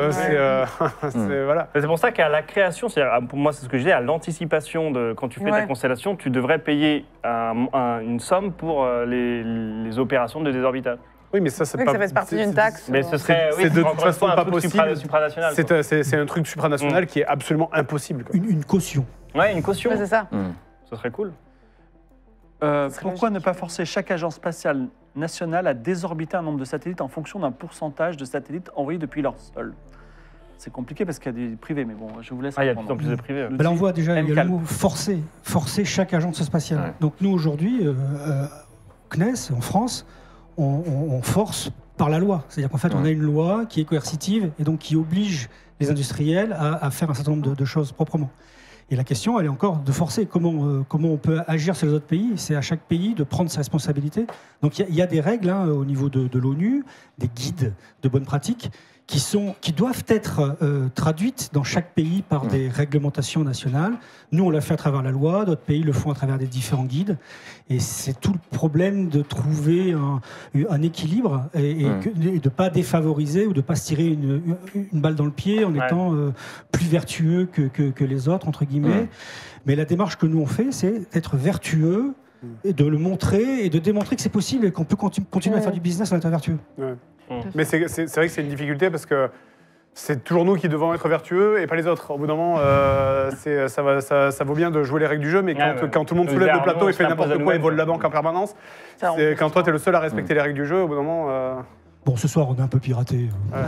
Voilà. C'est pour ça qu'à la création, pour moi c'est ce que je dis, à l'anticipation quand tu fais ta constellation, tu devrais payer une somme pour les opérations de désorbitage. Oui, mais ça, c'est pas... ça fait partie d'une taxe. Mais ce serait, c'est de toute façon pas possible. Supranational. C'est un truc supranational qui est absolument impossible. Une caution. Ouais, une caution. Ouais, c'est ça. Ce serait cool. Pourquoi ne pas forcer chaque agence spatiale nationale à désorbiter un nombre de satellites en fonction d'un pourcentage de satellites envoyés depuis leur sol? C'est compliqué parce qu'il y a des privés, mais bon, je vous laisse il y a de plus en plus de privés. Là, on voit déjà, il y a le mot forcer chaque agence spatiale. Ouais. Donc nous, aujourd'hui, CNES, en France, on force par la loi. C'est-à-dire qu'en fait, on a une loi qui est coercitive et donc qui oblige les industriels à faire un certain nombre de choses proprement. Et la question, elle est encore de forcer. Comment on peut agir sur les autres pays? C'est à chaque pays de prendre ses responsabilités. Donc il y a des règles au niveau de l'ONU, des guides de bonnes pratiques, qui doivent être traduites dans chaque pays par des réglementations nationales. Nous, on l'a fait à travers la loi, d'autres pays le font à travers des différents guides. Et c'est tout le problème de trouver un équilibre et de ne pas défavoriser ou de ne pas se tirer une balle dans le pied en étant plus vertueux que les autres, entre guillemets. Mais la démarche que nous on fait, c'est d'être vertueux, et de le montrer et de démontrer que c'est possible et qu'on peut continuer à faire du business en étant vertueux. Ouais. Mais c'est vrai que c'est une difficulté parce que c'est toujours nous qui devons être vertueux et pas les autres. Au bout d'un moment, ça vaut bien de jouer les règles du jeu, mais quand tout le monde soulève le plateau et fait n'importe quoi et vole la banque en permanence, quand toi tu es le seul à respecter les règles du jeu, au bout d'un moment... Bon, ce soir, on a un peu piraté.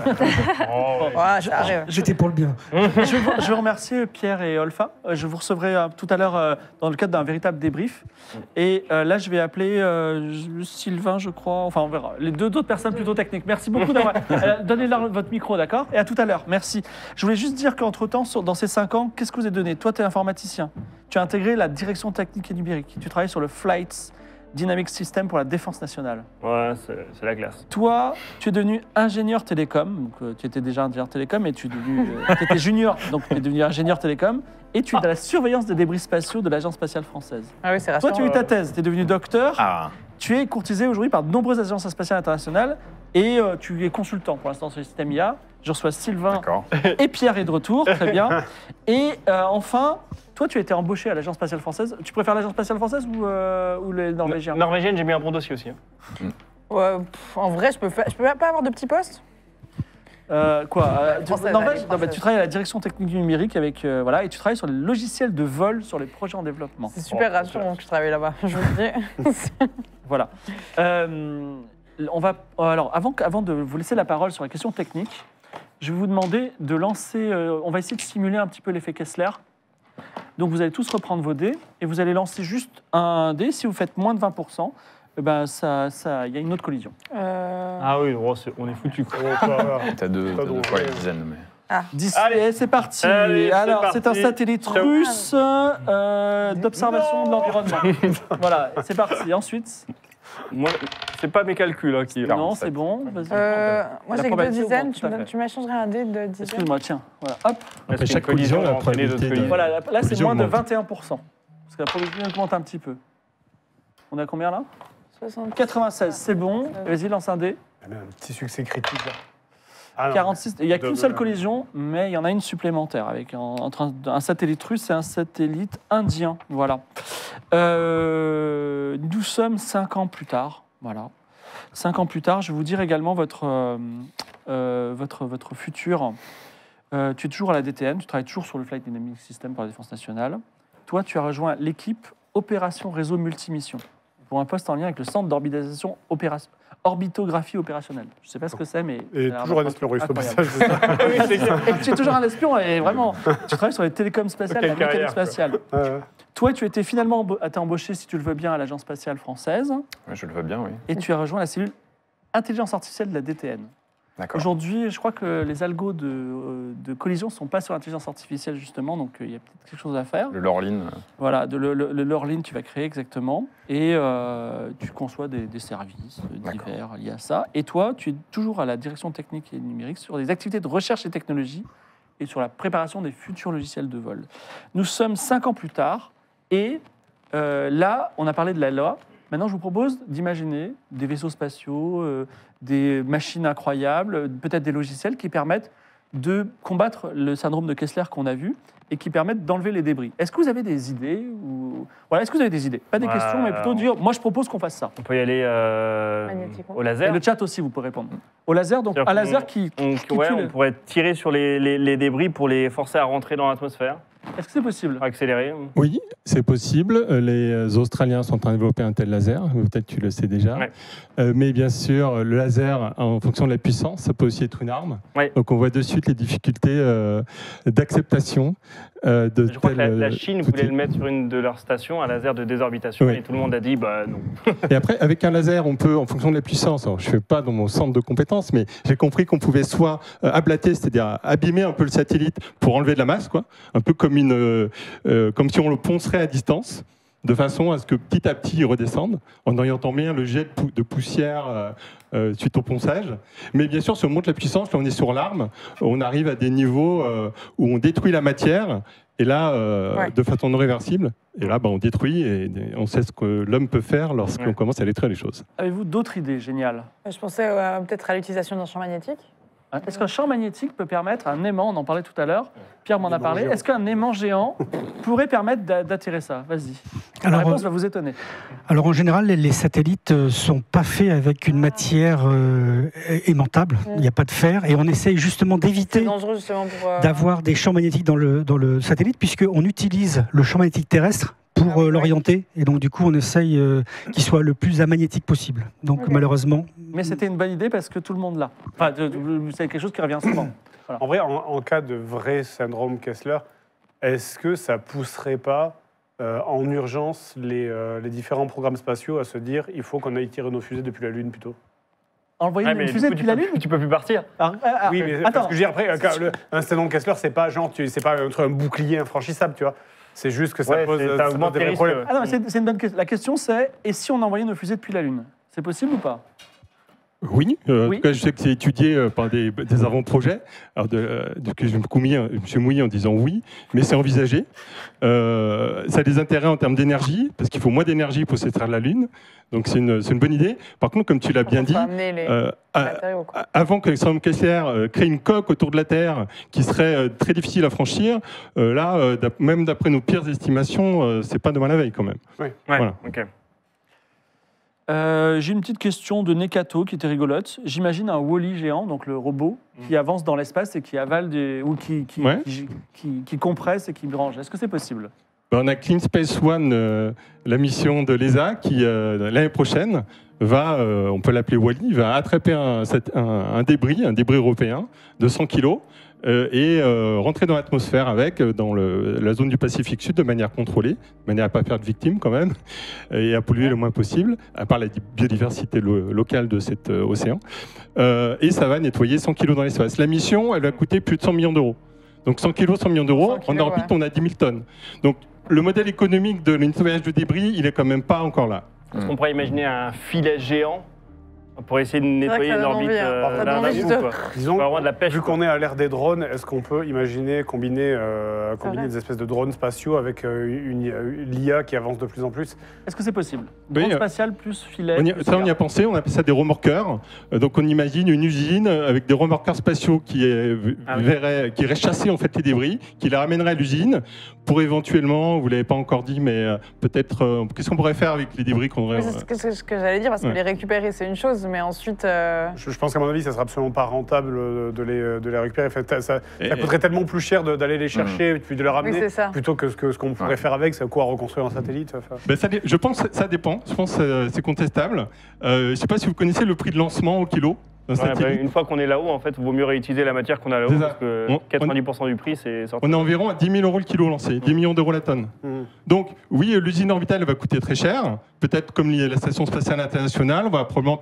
J'étais pour le bien. Je veux remercier Pierre et Olfa. Je vous recevrai tout à l'heure dans le cadre d'un véritable débrief. Et là, je vais appeler Sylvain, je crois. Enfin, on verra. Les deux autres personnes plutôt techniques. Merci beaucoup d'avoir... Donnez-leur votre micro, d'accord? Et à tout à l'heure. Merci. Je voulais juste dire qu'entre-temps, dans ces 5 ans, qu'est-ce que vous avez donné? Toi, tu es informaticien. Tu as intégré la direction technique et numérique. Tu travailles sur le Flight Dynamic System pour la défense nationale. Ouais, c'est la classe. Toi, tu es devenu ingénieur télécom. Donc, tu étais déjà ingénieur télécom et tu étais junior, donc tu es devenu ingénieur télécom. Et tu es de la surveillance des débris spatiaux de l'Agence spatiale française. Ah oui, c'est rassurant. Toi, tu as eu ta thèse, tu es devenu docteur. Tu es courtisé aujourd'hui par de nombreuses agences spatiales internationales et tu es consultant pour l'instant sur le système IA. Je reçois Sylvain et Pierre est de retour, très bien. Et enfin, toi, tu as été embauché à l'Agence spatiale française. Tu préfères l'Agence spatiale française ou les Norvégiens? Norvégienne, j'ai mis un bon dossier aussi. En vrai, je peux pas avoir de petits postes? Norvège, tu travailles à la direction technique du numérique avec, et tu travailles sur les logiciels de vol sur les projets en développement. C'est super rassurant que je travaille là-bas, je vous le dis. Voilà. Alors, avant de vous laisser la parole sur la question technique, je vais vous demander de lancer... on va essayer de simuler un petit peu l'effet Kessler. Donc, vous allez tous reprendre vos dés et vous allez lancer juste un dé. Si vous faites moins de 20%, il y a une autre collision. Ah oui, on est foutu. T'as deux fois les dizaines. Mais... 10. Allez, c'est parti. Alors, c'est un satellite russe d'observation de l'environnement. Voilà, c'est parti. Ensuite... Moi, c'est pas mes calculs qui... Non, c'est bon. Moi, j'ai que 2 dizaines. Tu m'échangerais un dé de dizaines. Excuse-moi, tiens. Voilà, hop. Après chaque collision, la probabilité de... Voilà, là, c'est moins de 21%. Parce que la probabilité augmente un petit peu. On a combien, là 96, c'est bon. Vas-y, lance un dé. Un petit succès critique, là. 46. Il n'y a qu'une seule collision, mais il y en a une supplémentaire avec un satellite russe et un satellite indien. Voilà. Nous sommes 5 ans plus tard. Voilà. 5 ans plus tard, je vais vous dire également votre futur. Tu es toujours à la DTN, tu travailles toujours sur le Flight Dynamic System pour la Défense nationale. Toi, tu as rejoint l'équipe Opération Réseau Multimission pour un poste en lien avec le Centre d'orbitation orbitographie opérationnelle. Je ne sais pas ce que c'est, mais... Et toujours un espion russe au passage. Et tu es toujours un espion, et vraiment, tu travailles sur les télécoms spatiales, la mécanique spatiale. Toi, tu étais finalement embauché, si tu le veux bien, à l'Agence spatiale française. Oui, je le veux bien, oui. Et tu as rejoint la cellule intelligence artificielle de la DTN. Aujourd'hui, je crois que les algos de collision ne sont pas sur l'intelligence artificielle, justement, donc il y a peut-être quelque chose à faire. Le Lorlin. Voilà, le Lorlin, tu vas créer exactement. Et tu conçois des services divers liés à ça. Et toi, tu es toujours à la direction technique et numérique sur des activités de recherche et technologie et sur la préparation des futurs logiciels de vol. Nous sommes 5 ans plus tard et là, on a parlé de la loi. Maintenant, je vous propose d'imaginer des vaisseaux spatiaux, des machines incroyables, peut-être des logiciels qui permettent de combattre le syndrome de Kessler qu'on a vu et qui permettent d'enlever les débris. Est-ce que vous avez des idées Voilà, est-ce que vous avez des idées? Pas des questions, mais plutôt dire, moi je propose qu'on fasse ça. On peut y aller au laser. Et le chat aussi, vous pouvez répondre. Au laser, donc un laser qui on pourrait tirer sur les débris pour les forcer à rentrer dans l'atmosphère. Est-ce que c'est possible? Accélérer? Oui, c'est possible. Les Australiens sont en train de développer un tel laser. Peut-être tu le sais déjà. Ouais. Mais bien sûr, le laser, en fonction de la puissance, ça peut aussi être une arme. Ouais. Donc on voit de suite les difficultés d'acceptation de Je crois que la Chine voulait le mettre sur une de leurs stations, un laser de désorbitation, et tout le monde a dit non. Et après, avec un laser, on peut, en fonction de la puissance, alors je ne fais pas dans mon centre de compétences, mais j'ai compris qu'on pouvait soit ablater, c'est-à-dire abîmer un peu le satellite pour enlever de la masse, quoi, un peu comme si on le poncerait à distance. de façon à ce que petit à petit ils redescendent, en orientant bien le jet de poussière suite au ponçage. Mais bien sûr, si on monte la puissance, là on est sur l'arme, on arrive à des niveaux où on détruit la matière, et là, de façon non réversible, et là, on détruit, et on sait ce que l'homme peut faire lorsqu'on commence à détruire les choses. Avez-vous d'autres idées géniales? Je pensais peut-être à l'utilisation d'un champ magnétique. Est-ce qu'un champ magnétique peut permettre, un aimant, on en parlait tout à l'heure, Pierre m'en a parlé, est-ce qu'un aimant géant pourrait permettre d'attirer ça? Vas-y. La réponse va vous étonner. Alors en général, les satellites ne sont pas faits avec une matière aimantable, il n'y a pas de fer, et on essaye justement d'éviter d'avoir des champs magnétiques dans le satellite, puisqu'on utilise le champ magnétique terrestre pour l'orienter, et donc du coup on essaye qu'il soit le plus amagnétique possible. Donc malheureusement... Mais c'était une bonne idée parce que tout le monde l'a. Enfin, c'est quelque chose qui revient souvent. Voilà. En vrai, en cas de vrai syndrome Kessler, est-ce que ça pousserait pas en urgence les différents programmes spatiaux à se dire il faut qu'on aille tirer nos fusées depuis la Lune plutôt? Envoyer une fusée depuis la Lune? Tu peux plus partir. Oui, mais parce que je veux dire, après, un syndrome Kessler, c'est pas genre, c'est pas un bouclier infranchissable, tu vois. C'est juste que ça pose des vrais problèmes. Ah non, c'est une bonne question. La question c'est, et si on envoyait nos fusées depuis la Lune? C'est possible ou pas? Oui, en tout cas, je sais que c'est étudié par des avant-projets. Alors, je me suis mouillé en disant oui, mais c'est envisagé. Ça a des intérêts en termes d'énergie, parce qu'il faut moins d'énergie pour s'extraire de la Lune. Donc, c'est une bonne idée. Par contre, comme tu l'as bien dit, avant que Alexandre Kessler crée une coque autour de la Terre qui serait très difficile à franchir, là, même d'après nos pires estimations, c'est pas demain la veille quand même. Oui, voilà. Ok. J'ai une petite question de Nekato qui était rigolote. J'imagine un Wall-E géant, donc le robot, qui avance dans l'espace et qui avale ou qui compresse et qui range. Est-ce que c'est possible? On a Clean Space One, la mission de l'ESA, qui l'année prochaine va, on peut l'appeler Wall-E, va attraper un débris européen de 100 kg et rentrer dans l'atmosphère avec, dans la zone du Pacifique Sud, de manière contrôlée, de manière à ne pas faire de victimes quand même, et à polluer le moins possible, à part la biodiversité locale de cet océan. Et ça va nettoyer 100 kg dans l'espace. La mission, elle va coûter plus de 100 millions d'euros. Donc 100 kg, 100 millions d'euros, en orbite, on a 10 000 tonnes. Donc le modèle économique de nettoyage de débris, il est quand même pas encore là. Est-ce qu'on pourrait imaginer un filet géant pour essayer de nettoyer une orbite Disons, vu qu'on est à l'ère des drones, est-ce qu'on peut imaginer combiner des espèces de drones spatiaux avec l'IA qui avance de plus en plus? Est-ce que c'est possible? Drone spatial plus filet. On y a pensé, on appelle ça des remorqueurs. Donc on imagine une usine avec des remorqueurs spatiaux qui iraient chasser en fait les débris, qui les ramèneraient à l'usine pour éventuellement, vous ne l'avez pas encore dit, mais peut-être, qu'est-ce qu'on pourrait faire avec les débris qu'on aurait... C'est ce que j'allais dire, parce que les récupérer, c'est une chose, mais ensuite... Je pense qu'à mon avis, ça ne sera absolument pas rentable de les récupérer. Ça coûterait tellement plus cher d'aller les chercher puis de les ramener, plutôt que ce qu'on pourrait faire avec, c'est quoi, reconstruire un satellite. Je pense que ça dépend, je pense que c'est contestable. Je ne sais pas si vous connaissez le prix de lancement au kilo. Une fois qu'on est là-haut, en fait, il vaut mieux réutiliser la matière qu'on a là-haut, parce que 90% du prix, c'est sorti. On est environ à 10 000 € le kilo lancé, 10 millions d'euros la tonne. Donc, oui, l'usine orbitale va coûter très cher. Peut-être comme la Station spatiale internationale, on va probablement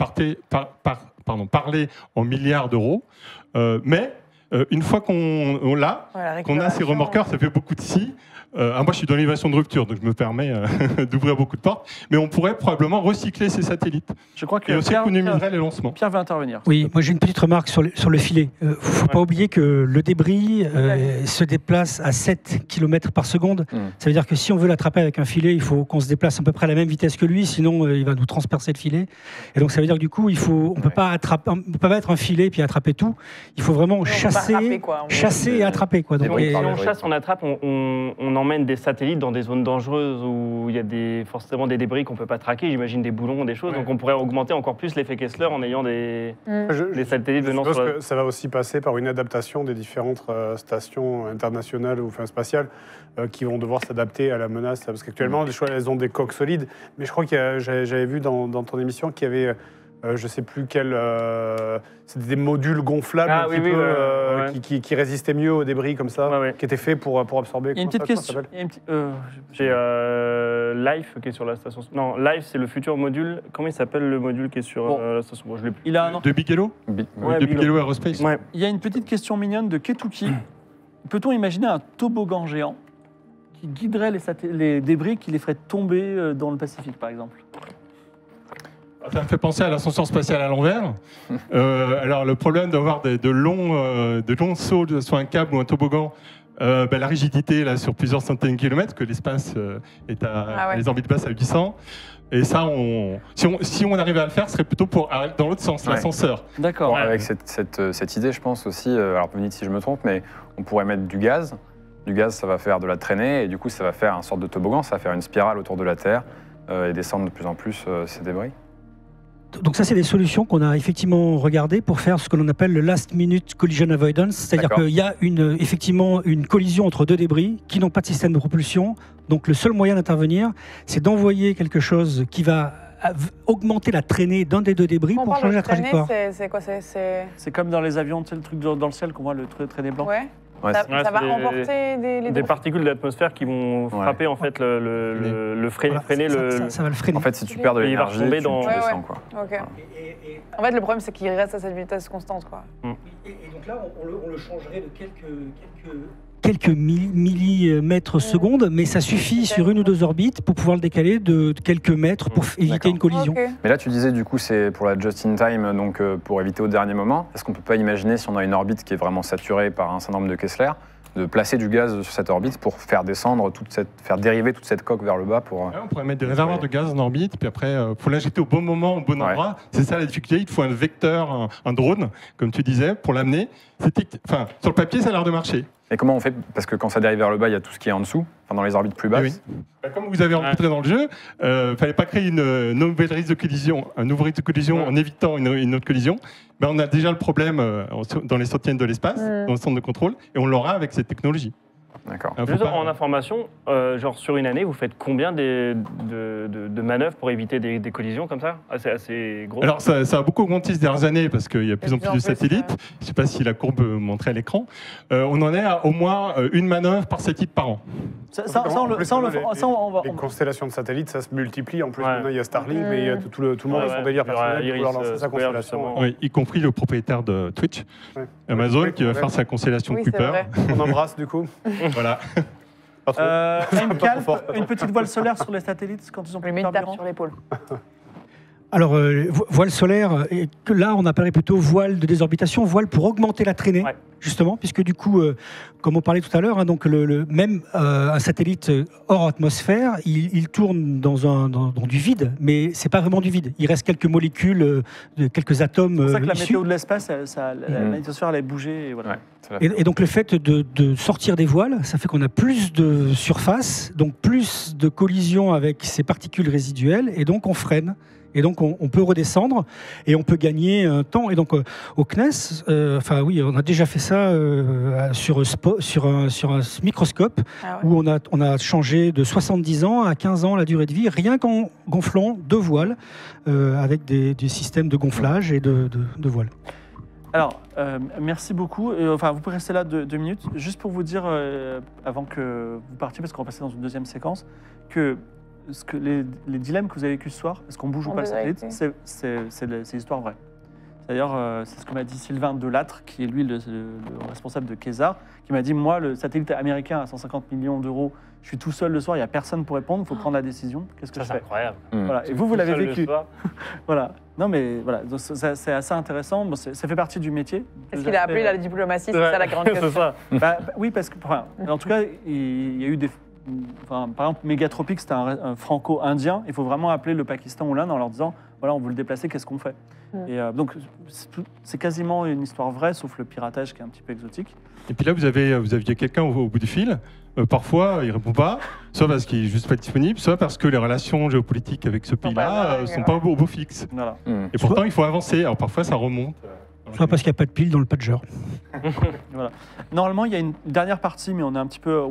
parler en milliards d'euros. Mais une fois qu'on a ces remorqueurs, ça fait beaucoup de scie. Moi, je suis dans l'innovation de rupture, donc je me permets d'ouvrir beaucoup de portes. Mais on pourrait probablement recycler ces satellites. Je crois que et aussi économiserait les lancements. Pierre va intervenir. Oui, moi j'ai une petite remarque sur le filet. Il ne faut pas oublier que le débris se déplace à 7 km par seconde. Ça veut dire que si on veut l'attraper avec un filet, il faut qu'on se déplace à peu près à la même vitesse que lui, sinon il va nous transpercer le filet. Et donc ça veut dire que du coup, on ne peut pas mettre un filet et puis attraper tout. Il faut vraiment chasser et attraper. Quoi. Donc, si on chasse, on attrape, on emmène des satellites dans des zones dangereuses où il y a forcément des débris qu'on ne peut pas traquer, j'imagine des boulons, des choses, donc on pourrait augmenter encore plus l'effet Kessler en ayant des satellites venant sur... Je pense que ça va aussi passer par une adaptation des différentes stations internationales ou spatiales qui vont devoir s'adapter à la menace, parce qu'actuellement, elles ont des coques solides, mais je crois que j'avais vu dans ton émission qu'il y avait... je ne sais plus quel... c'était des modules gonflables qui résistaient mieux aux débris comme ça, qui étaient faits pour absorber. Il y a une petite question. J'ai Life qui est sur la station... Non, Life, c'est le futur module. Comment il s'appelle le module qui est sur la station? Je l'ai plus. Il a un nom. De Bigelow de Bigelow Aerospace. Il y a une petite question mignonne de Ketuki. Peut-on imaginer un toboggan géant qui guiderait les débris, qui les ferait tomber dans le Pacifique, par exemple? Ça me fait penser à l'ascenseur spatial à l'envers. Alors le problème d'avoir de longs sauts sur un câble ou un toboggan, la rigidité là, sur plusieurs centaines de kilomètres, que l'espace est à les orbites basses à 800. Et ça, si on arrivait à le faire, ce serait plutôt dans l'autre sens, l'ascenseur. D'accord. Bon, avec cette idée, je pense aussi, alors vous me dites si je me trompe, mais on pourrait mettre du gaz. Du gaz, ça va faire de la traînée, et du coup, ça va faire une sorte de toboggan, ça va faire une spirale autour de la Terre et descendre de plus en plus ces débris. Donc ça, c'est des solutions qu'on a effectivement regardées pour faire ce que l'on appelle le last minute collision avoidance, c'est-à-dire qu'il y a effectivement une collision entre deux débris qui n'ont pas de système de propulsion. Donc le seul moyen d'intervenir, c'est d'envoyer quelque chose qui va augmenter la traînée d'un des deux débris pour changer la trajectoire. C'est quoi? C'est comme dans les avions, tu sais, le truc dans le ciel qu'on voit, le traînée blanc. Ouais, ça va emporter des particules de l'atmosphère qui vont frapper en fait freiner ça va le freiner. En fait, si tu perds de l'énergie, tu descends, quoi. Okay. En fait, le problème, c'est qu'il reste à cette vitesse constante, quoi. Et donc là, on le changerait de quelques millimètres secondes, mais ça suffit sur une ou deux orbites pour pouvoir le décaler de quelques mètres pour éviter une collision. Mais là, tu disais, du coup, c'est pour la just-in-time, donc pour éviter au dernier moment. Est-ce qu'on ne peut pas imaginer, si on a une orbite qui est vraiment saturée par un syndrome de Kessler, de placer du gaz sur cette orbite pour faire descendre faire dériver toute cette coque vers le bas pour... On pourrait mettre des réservoirs de gaz en orbite, puis après, il faut l'injecter au bon moment, au bon endroit. C'est ça la difficulté, il faut un vecteur, un drone, comme tu disais, pour l'amener. Sur le papier, ça a l'air de marcher. Et comment on fait? Parce que quand ça dérive vers le bas, il y a tout ce qui est en dessous, dans les orbites plus basses. Oui. Comme vous avez rencontré dans le jeu, il ne fallait pas créer un nouveau risque de collision en évitant une autre collision. On a déjà le problème dans les centièmes de l'espace, dans le centre de contrôle, et on l'aura avec cette technologie. D'accord. En information, genre sur une année, vous faites combien de manœuvres pour éviter des collisions comme ça? C'est assez gros. Alors ça a beaucoup augmenté ces dernières années parce qu'il y a de plus en plus de satellites. Je ne sais pas si la courbe montrait à l'écran. On en est à au moins une manœuvre par satellite par an. Les constellations de satellites, ça se multiplie. En plus, maintenant, il y a Starlink, mais il y a tout le monde a son délire personnel pour pouvoir lancer sa constellation. Oui, y compris le propriétaire de Twitch, Amazon, qui va faire sa constellation Kuiper. On embrasse du coup. Voilà. Une petite voile solaire sur les satellites quand ils ont plus de carburant sur l'épaule. Alors, voile solaire, et que là, on appellerait plutôt voile de désorbitation, voile pour augmenter la traînée, justement, puisque du coup, comme on parlait tout à l'heure, donc même un satellite hors atmosphère, il tourne dans du vide, mais c'est pas vraiment du vide. Il reste quelques molécules, quelques atomes. C'est pour ça que la météo de l'espace, l'atmosphère, elle a bougé. Et, voilà. Et donc, le fait de sortir des voiles, ça fait qu'on a plus de surface, donc plus de collisions avec ces particules résiduelles, et donc on freine. Et donc, on peut redescendre et on peut gagner un temps. Et donc, au CNES, on a déjà fait ça sur un microscope où on a changé de 70 ans à 15 ans la durée de vie, rien qu'en gonflant deux voiles avec des systèmes de gonflage et de voiles. Alors, merci beaucoup. Vous pouvez rester là 2 minutes. Juste pour vous dire, avant que vous partiez, parce qu'on va passer dans une deuxième séquence, que les dilemmes que vous avez vécu ce soir, est-ce qu'on bouge ou pas le satellite, c'est l'histoire vraie. D'ailleurs, c'est ce que m'a dit Sylvain Delattre, qui est lui le responsable de Késar, qui m'a dit, moi, le satellite américain à 150 millions d'euros, je suis tout seul le soir, il n'y a personne pour répondre, il faut prendre la décision. Qu'est-ce que je fais? C'est incroyable. Voilà. Et vous l'avez vécu. Voilà. Non, mais voilà, c'est assez intéressant. Bon, ça fait partie du métier. Est-ce qu'il a appelé la diplomatie? C'est ça la grande question. Oui, parce que, en tout cas, il y a eu des... par exemple, Mégatropique, c'était un franco-indien. Il faut vraiment appeler le Pakistan ou l'Inde en leur disant, voilà, on veut le déplacer, qu'est-ce qu'on fait? Et donc, c'est quasiment une histoire vraie, sauf le piratage qui est un petit peu exotique. Et puis là, vous aviez quelqu'un au bout du fil. Parfois, il ne répond pas, soit parce qu'il n'est juste pas disponible, soit parce que les relations géopolitiques avec ce pays-là ne sont pas au beau fixe. Voilà. Et pourtant, il faut avancer. Alors parfois, ça remonte. Soit parce qu'il n'y a pas de pile dans le pager. Voilà. Normalement, il y a une dernière partie, mais on est un petit peu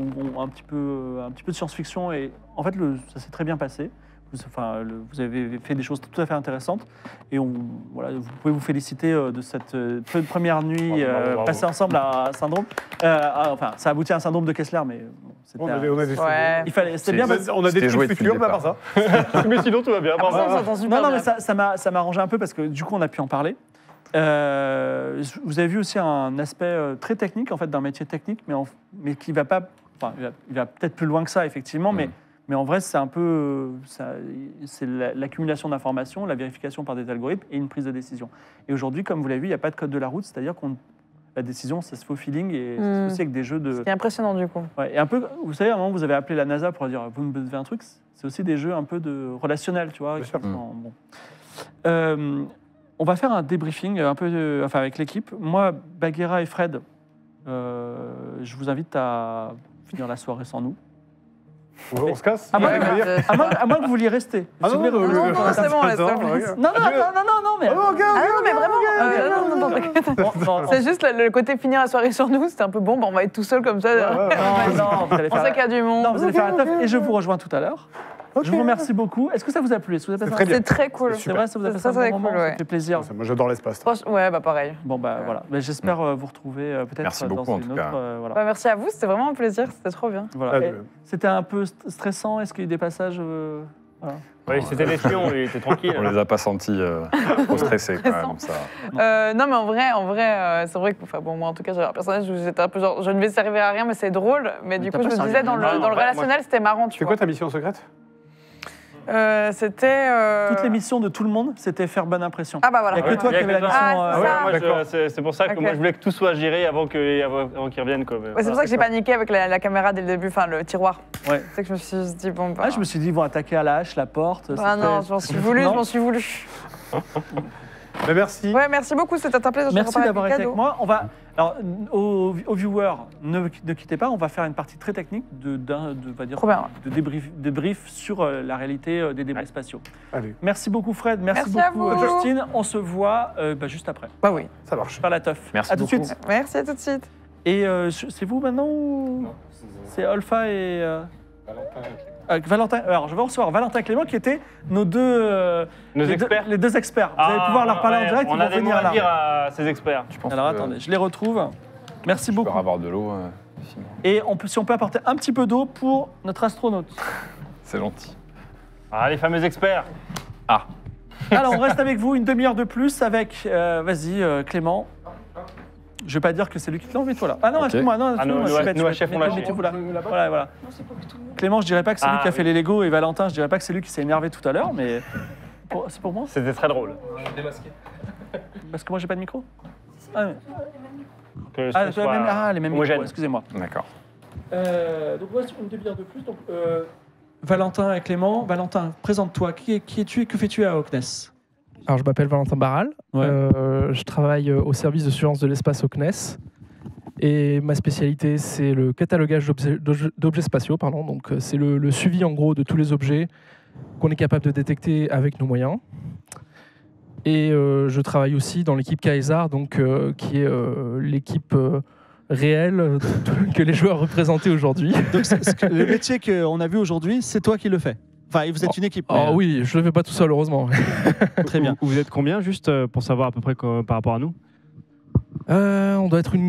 de science-fiction. Et en fait, ça s'est très bien passé. Vous avez fait des choses tout à fait intéressantes. Et vous pouvez vous féliciter de cette première nuit passée ensemble à un syndrome. Ça aboutit à un syndrome de Kessler, mais bon, c'était... C'était bien. On a des trucs futurs, mais à part ça. Mais sinon, tout va bien. Non, mais ça m'a arrangé un peu parce que du coup, on a pu en parler. Vous avez vu aussi un aspect très technique, en fait, d'un métier technique, mais qui ne va pas Enfin, il va peut-être plus loin que ça, effectivement, mais en vrai, c'est un peu c'est l'accumulation d'informations, la vérification par des algorithmes et une prise de décision. Et aujourd'hui, comme vous l'avez vu, il n'y a pas de code de la route, c'est-à-dire qu'on la décision, ça se fait au feeling et ça se fait aussi avec des jeux de... C'est impressionnant du coup. Ouais, et un peu, vous savez, à un moment, vous avez appelé la NASA pour dire vous me devez un truc, c'est aussi des jeux un peu de relationnel, tu vois. Bon. On va faire un débriefing un peu, enfin avec l'équipe. Moi, Bagheera et Fred, je vous invite à finir la soirée sans nous. On se casse à moins que vous vouliez rester. Non, c'est bon, laisse-le. Non, mais vraiment. C'est juste le côté finir la soirée sur nous, c'était un peu bon, on va être tout seul comme ça. On sait qu'il y a du monde. Non, vous allez faire la teuf et je vous rejoins tout à l'heure. Je vous remercie beaucoup. Est-ce que ça vous a plu? C'est très cool. C'est vrai, ça vous a fait un bon moment, ça fait plaisir. Moi, j'adore l'espace. Ouais, bah pareil. Bon, bah voilà. J'espère vous retrouver peut-être dans une autre... Bah, merci à vous, c'était vraiment un plaisir, c'était trop bien. Voilà. C'était un peu stressant. Est-ce qu'il y a eu des passages... Voilà. Oui, c'était les fions, il était tranquille. On les a pas sentis trop stressés quand même. Ça. Non, mais en vrai c'est vrai que, enfin, bon, moi en tout cas, j'avais un personnage où j'étais un peu genre, je ne vais servir à rien, mais c'est drôle. Mais du coup, je me disais, dans le relationnel, c'était marrant. C'est quoi ta mission secrète? C'était... Toutes les missions de tout le monde, c'était faire bonne impression. Ah bah voilà. Il n'y a que toi qui avais la mission. C'est pour ça que moi je voulais que tout soit géré avant qu'ils reviennent. C'est pour ça que j'ai paniqué avec la caméra dès le début, enfin le tiroir. Ouais. C'est que je me suis dit, bon... je me suis dit, ils vont attaquer à la hache, la porte. Ah non, je m'en suis voulu. Ben merci. Ouais, merci beaucoup, c'était un plaisir. Merci d'avoir été avec moi. On va, alors, aux viewers, ne quittez pas, on va faire une partie très technique de débrief sur la réalité des débris spatiaux. Allez. Merci beaucoup Fred, merci beaucoup Justine. On se voit juste après. Bah oui. Ça marche. Par la teuf. Merci beaucoup. Tout de suite. Merci, à tout de suite. Et c'est vous maintenant ou... Non. C'est Olfa et... Valentin. Alors, je vais recevoir Valentin et Clément qui étaient nos deux experts. Les deux experts. Vous allez pouvoir leur parler en direct. On a des mots à dire à ces experts. Alors, attendez, je les retrouve. Merci beaucoup. On peut avoir de l'eau. Et si on peut apporter un petit peu d'eau pour notre astronaute. C'est gentil. Ah, les fameux experts. Ah. Alors, on reste avec vous une demi-heure de plus avec, vas-y, Clément. Je vais pas dire que c'est lui qui te l'a envoyé, toi là. Ah non, excuse-moi, nous, chef, on l'a fait. Voilà. Clément, je dirais pas que c'est lui qui a fait les Lego et Valentin, je dirais pas que c'est lui qui s'est énervé tout à l'heure, mais c'est pour moi. C'était très drôle. Je suis démasqué. Parce que moi, j'ai pas de micro. Ah, les mêmes micros, excusez-moi. D'accord. Donc, voici une demi-heure de plus. Donc, Valentin et Clément. Valentin, présente-toi. Qui es-tu et que fais-tu à OCNES? Alors, je m'appelle Valentin Barral. Ouais. Je travaille au service de surveillance de l'espace au CNES. Et ma spécialité, c'est le catalogage d'objets spatiaux. Donc, c'est le suivi, en gros, de tous les objets qu'on est capable de détecter avec nos moyens. Et je travaille aussi dans l'équipe Kaesar, donc, qui est l'équipe réelle que les joueurs représentaient aujourd'hui. Donc, le métier qu'on a vu aujourd'hui, c'est toi qui le fais? Enfin, vous êtes une équipe. Oh oui, je ne le fais pas tout seul, heureusement. Très bien. Vous êtes combien, juste pour savoir à peu près par rapport à nous? On doit être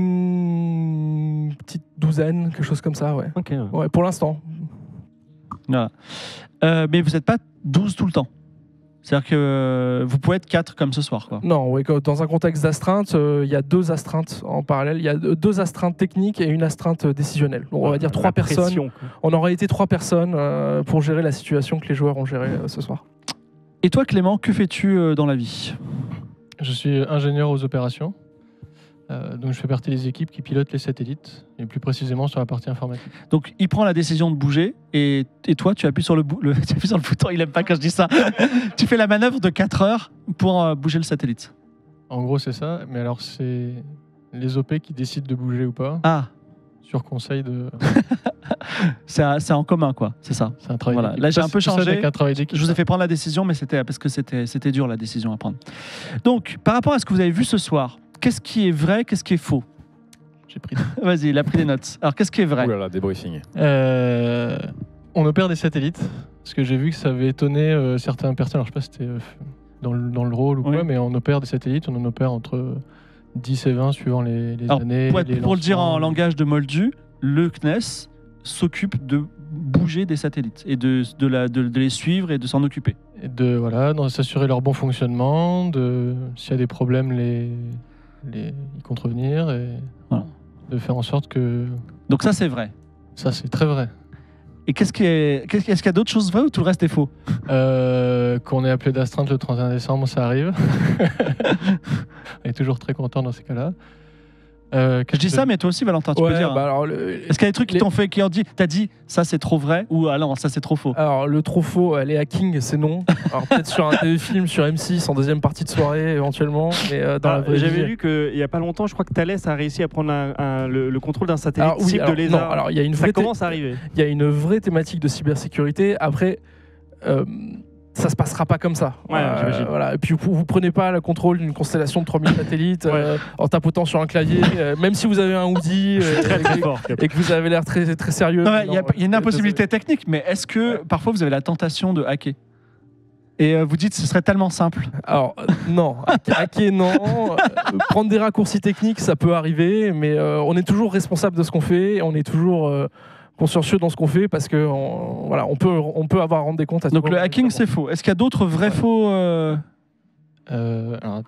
une petite douzaine, quelque chose comme ça, ouais. Ok. Ouais, pour l'instant. Voilà. Mais vous n'êtes pas 12 tout le temps. C'est-à-dire que vous pouvez être 4 comme ce soir, quoi. Non, ouais, dans un contexte d'astreinte, il y a 2 astreintes en parallèle. Il y a 2 astreintes techniques et une astreinte décisionnelle. Donc, on va dire 3 personnes. On aurait été 3 personnes pour gérer la situation que les joueurs ont gérée ce soir. Et toi, Clément, que fais-tu dans la vie? Je suis ingénieur aux opérations. Donc je fais partie des équipes qui pilotent les satellites, et plus précisément sur la partie informatique. Donc il prend la décision de bouger, et toi tu appuies sur le bouton, il aime pas quand je dis ça. Tu fais la manœuvre de 4 heures pour bouger le satellite. En gros c'est ça, mais alors c'est les OP qui décident de bouger ou pas. Ah. Sur conseil de... c'est en commun, quoi, c'est ça. C'est un travail d'équipe. Là j'ai un peu changé, je vous ai fait prendre la décision, mais c'était parce que c'était dur la décision à prendre. Donc par rapport à ce que vous avez vu ce soir, qu'est-ce qui est vrai, qu'est-ce qui est faux? J'ai pris. Vas-y, il a pris des notes. Alors, qu'est-ce qui est vrai? Ouh là là, débriefing. On opère des satellites, parce que j'ai vu que ça avait étonné certaines personnes. Alors, je ne sais pas si c'était dans le rôle ou quoi, mais on opère des satellites. On en opère entre 10 et 20 suivant les années. Pour le dire en langage de Moldu, le CNES s'occupe de bouger des satellites et de les suivre et de s'en occuper. Et de s'assurer leur bon fonctionnement, s'il y a des problèmes, y contrevenir et de faire en sorte que... Donc ça c'est vrai. Ça, c'est très vrai. Et est-ce qu'il y a d'autres choses vraies ou tout le reste est faux? Qu'on est appelé d'astreinte le 31 décembre, ça arrive. On est toujours très content dans ces cas-là. Je dis ça, mais toi aussi, Valentin, tu peux dire. Bah alors, est-ce qu'il y a des trucs qui t'ont fait, qui ont dit, t'as dit, ça c'est trop vrai, ou ah non, ça c'est trop faux? Alors, le trop faux, les hacking, c'est non. Alors, peut-être sur un téléfilm, sur M6, en deuxième partie de soirée, éventuellement. Mais dans la vraie j'avais vie... lu qu'il n'y a pas longtemps, je crois que Thales a réussi à prendre le contrôle d'un satellite cible de l'ESA. Non, alors, il y a une ça vraie commence à arriver. Il y a une vraie thématique de cybersécurité. Après, ça se passera pas comme ça. Ouais, j'imagine. Voilà. Et puis vous prenez pas le contrôle d'une constellation de 3000 satellites en tapotant sur un clavier, même si vous avez un hoodie et que vous avez l'air très, très sérieux. Il y a une impossibilité technique, mais est-ce que parfois vous avez la tentation de hacker? Et vous dites que ce serait tellement simple. Alors, non. Hacker, non. Prendre des raccourcis techniques, ça peut arriver, mais on est toujours responsable de ce qu'on fait. On est toujours consciencieux dans ce qu'on fait parce que voilà, on peut avoir à rendre des comptes à ce Donc moment, le hacking, c'est faux. Est-ce qu'il y a d'autres vrais faux alors,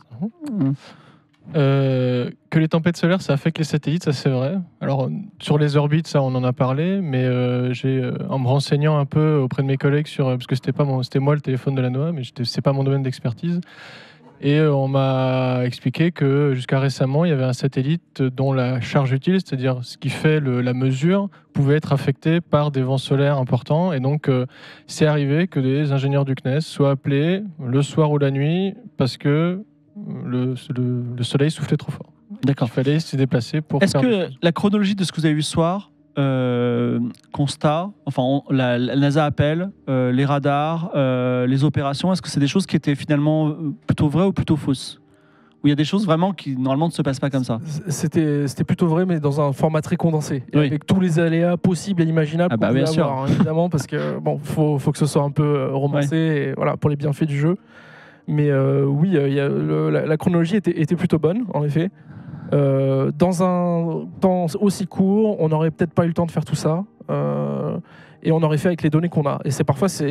que les tempêtes solaires, ça affecte les satellites, ça c'est vrai. Alors sur les orbites, ça on en a parlé, mais en me renseignant un peu auprès de mes collègues parce que c'était moi le téléphone de la NOAA, mais c'est pas mon domaine d'expertise. Et on m'a expliqué que jusqu'à récemment, il y avait un satellite dont la charge utile, c'est-à-dire ce qui fait la mesure, pouvait être affecté par des vents solaires importants. Et donc, c'est arrivé que des ingénieurs du CNES soient appelés le soir ou la nuit parce que le soleil soufflait trop fort. D'accord. Il fallait se déplacer pour Est-ce faire que la chronologie de ce que vous avez vu ce soir, constat, enfin la NASA appelle, les radars, les opérations, est-ce que c'est des choses qui étaient finalement plutôt vraies ou plutôt fausses? Ou il y a des choses vraiment qui normalement ne se passent pas comme ça? C'était plutôt vrai, mais dans un format très condensé, Oui. avec tous les aléas possibles et imaginables qu'on bien pouvait sûr. avoir, hein, évidemment, parce que bon, faut que ce soit un peu romancé, et, voilà, pour les bienfaits du jeu. Mais oui, la chronologie était plutôt bonne, en effet. Dans un temps aussi court, on n'aurait peut-être pas eu le temps de faire tout ça. Et on aurait fait avec les données qu'on a. Et c'est parfois, c'est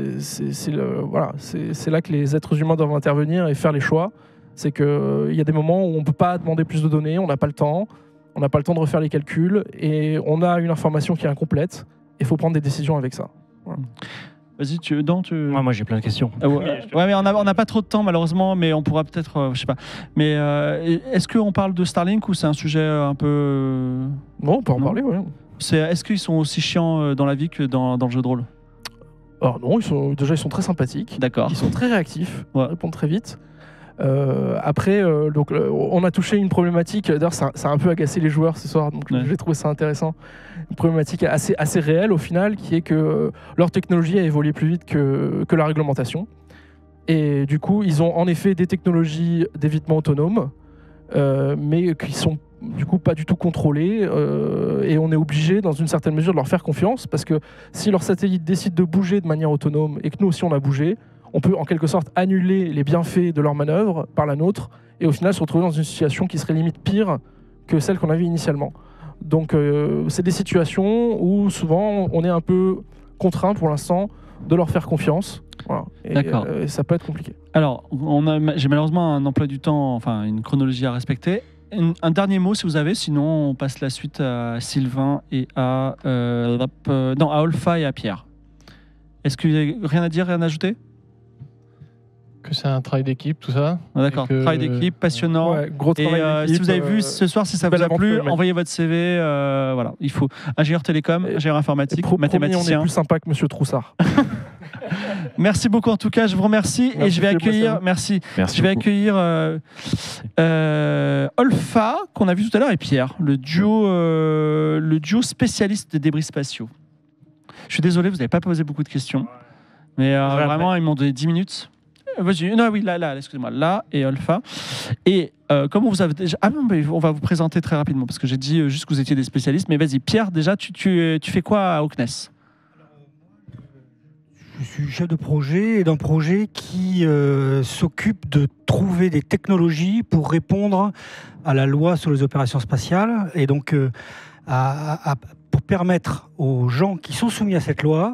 là que les êtres humains doivent intervenir et faire les choix. C'est qu'il y a des moments où on ne peut pas demander plus de données, on n'a pas le temps, on n'a pas le temps de refaire les calculs, et on a une information qui est incomplète, et il faut prendre des décisions avec ça. Voilà. Vas-y, Moi j'ai plein de questions. Ouais, mais on n'a pas trop de temps malheureusement, mais on pourra peut-être, je sais pas. Mais est-ce qu'on parle de Starlink ou c'est un sujet un peu... Bon, on peut en parler, oui. Est-ce qu'ils sont aussi chiants dans la vie que dans le jeu de rôle? Alors non, ils sont très sympathiques. D'accord. Ils sont très réactifs, ils répondent très vite. Après, on a touché une problématique, d'ailleurs ça a un peu agacé les joueurs ce soir, donc j'ai trouvé ça intéressant. Une problématique assez réelle au final, qui est que leur technologie a évolué plus vite que la réglementation. Et du coup, ils ont en effet des technologies d'évitement autonome, mais qui sont du coup pas du tout contrôlées, et on est obligé dans une certaine mesure de leur faire confiance, parce que si leur satellite décide de bouger de manière autonome et que nous aussi on a bougé, on peut en quelque sorte annuler les bienfaits de leur manœuvre par la nôtre et au final se retrouver dans une situation qui serait limite pire que celle qu'on avait initialement. Donc c'est des situations où souvent on est un peu contraint pour l'instant de leur faire confiance. Voilà. Et ça peut être compliqué. Alors, j'ai malheureusement un emploi du temps, enfin une chronologie à respecter. Un dernier mot si vous avez, sinon on passe la suite à Sylvain et à Olfa et à Pierre. Est-ce que vous avez rien à dire, rien à ajouter? Que c'est un travail d'équipe, tout ça. D'accord, travail d'équipe, passionnant. Ouais, gros travail d'équipe. Si vous avez vu ce soir, si ça vous a plu, envoyez votre CV. Voilà, il faut ingénieur télécom, ingénieur informatique, mathématicien. On est plus sympa que Monsieur Troussard. Merci beaucoup en tout cas, je vous remercie. Et je vais accueillir, je vais accueillir Olfa, qu'on a vu tout à l'heure, et Pierre, le duo spécialiste des débris spatiaux. Je suis désolé, vous n'avez pas posé beaucoup de questions, mais vraiment, ils m'ont donné 10 minutes. Vas-y, non, oui, là, excusez-moi, là et Olfa. Et comment vous avez déjà... Ah non, mais on va vous présenter très rapidement, parce que j'ai dit juste que vous étiez des spécialistes, mais vas-y, Pierre, déjà, tu fais quoi au CNES? Je suis chef de projet, et d'un projet qui s'occupe de trouver des technologies pour répondre à la loi sur les opérations spatiales, et donc pour permettre aux gens qui sont soumis à cette loi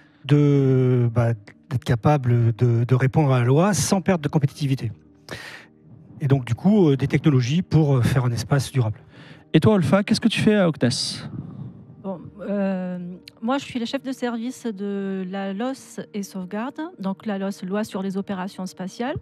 d'être capables de répondre à la loi sans perte de compétitivité. Et donc du coup, des technologies pour faire un espace durable. Et toi, Olfa, qu'est-ce que tu fais au CNES? Bon, Moi, je suis le chef de service de la LOS et sauvegarde, donc la LOS, loi sur les opérations spatiales.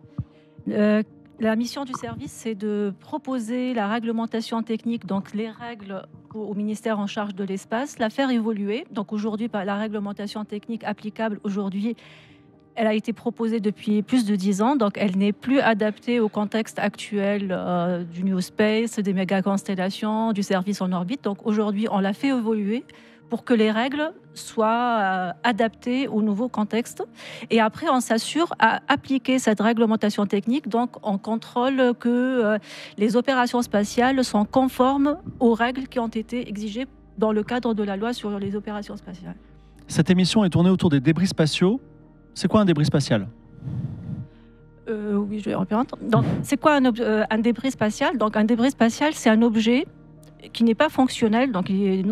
La mission du service, c'est de proposer la réglementation technique, donc les règles au ministère en charge de l'espace, la faire évoluer. Donc aujourd'hui, la réglementation technique applicable aujourd'hui, elle a été proposée depuis plus de 10 ans, donc elle n'est plus adaptée au contexte actuel du New Space, des méga-constellations, du service en orbite. Donc aujourd'hui, on l'a fait évoluer pour que les règles soient adaptées au nouveau contexte. Et après, on s'assure à appliquer cette réglementation technique. Donc, on contrôle que les opérations spatiales sont conformes aux règles qui ont été exigées dans le cadre de la loi sur les opérations spatiales. Cette émission est tournée autour des débris spatiaux. C'est quoi un débris spatial ? Oui, je vais reprendre. Donc, c'est quoi un débris spatial ? Donc, un débris spatial, c'est un objet qui n'est pas fonctionnel, donc il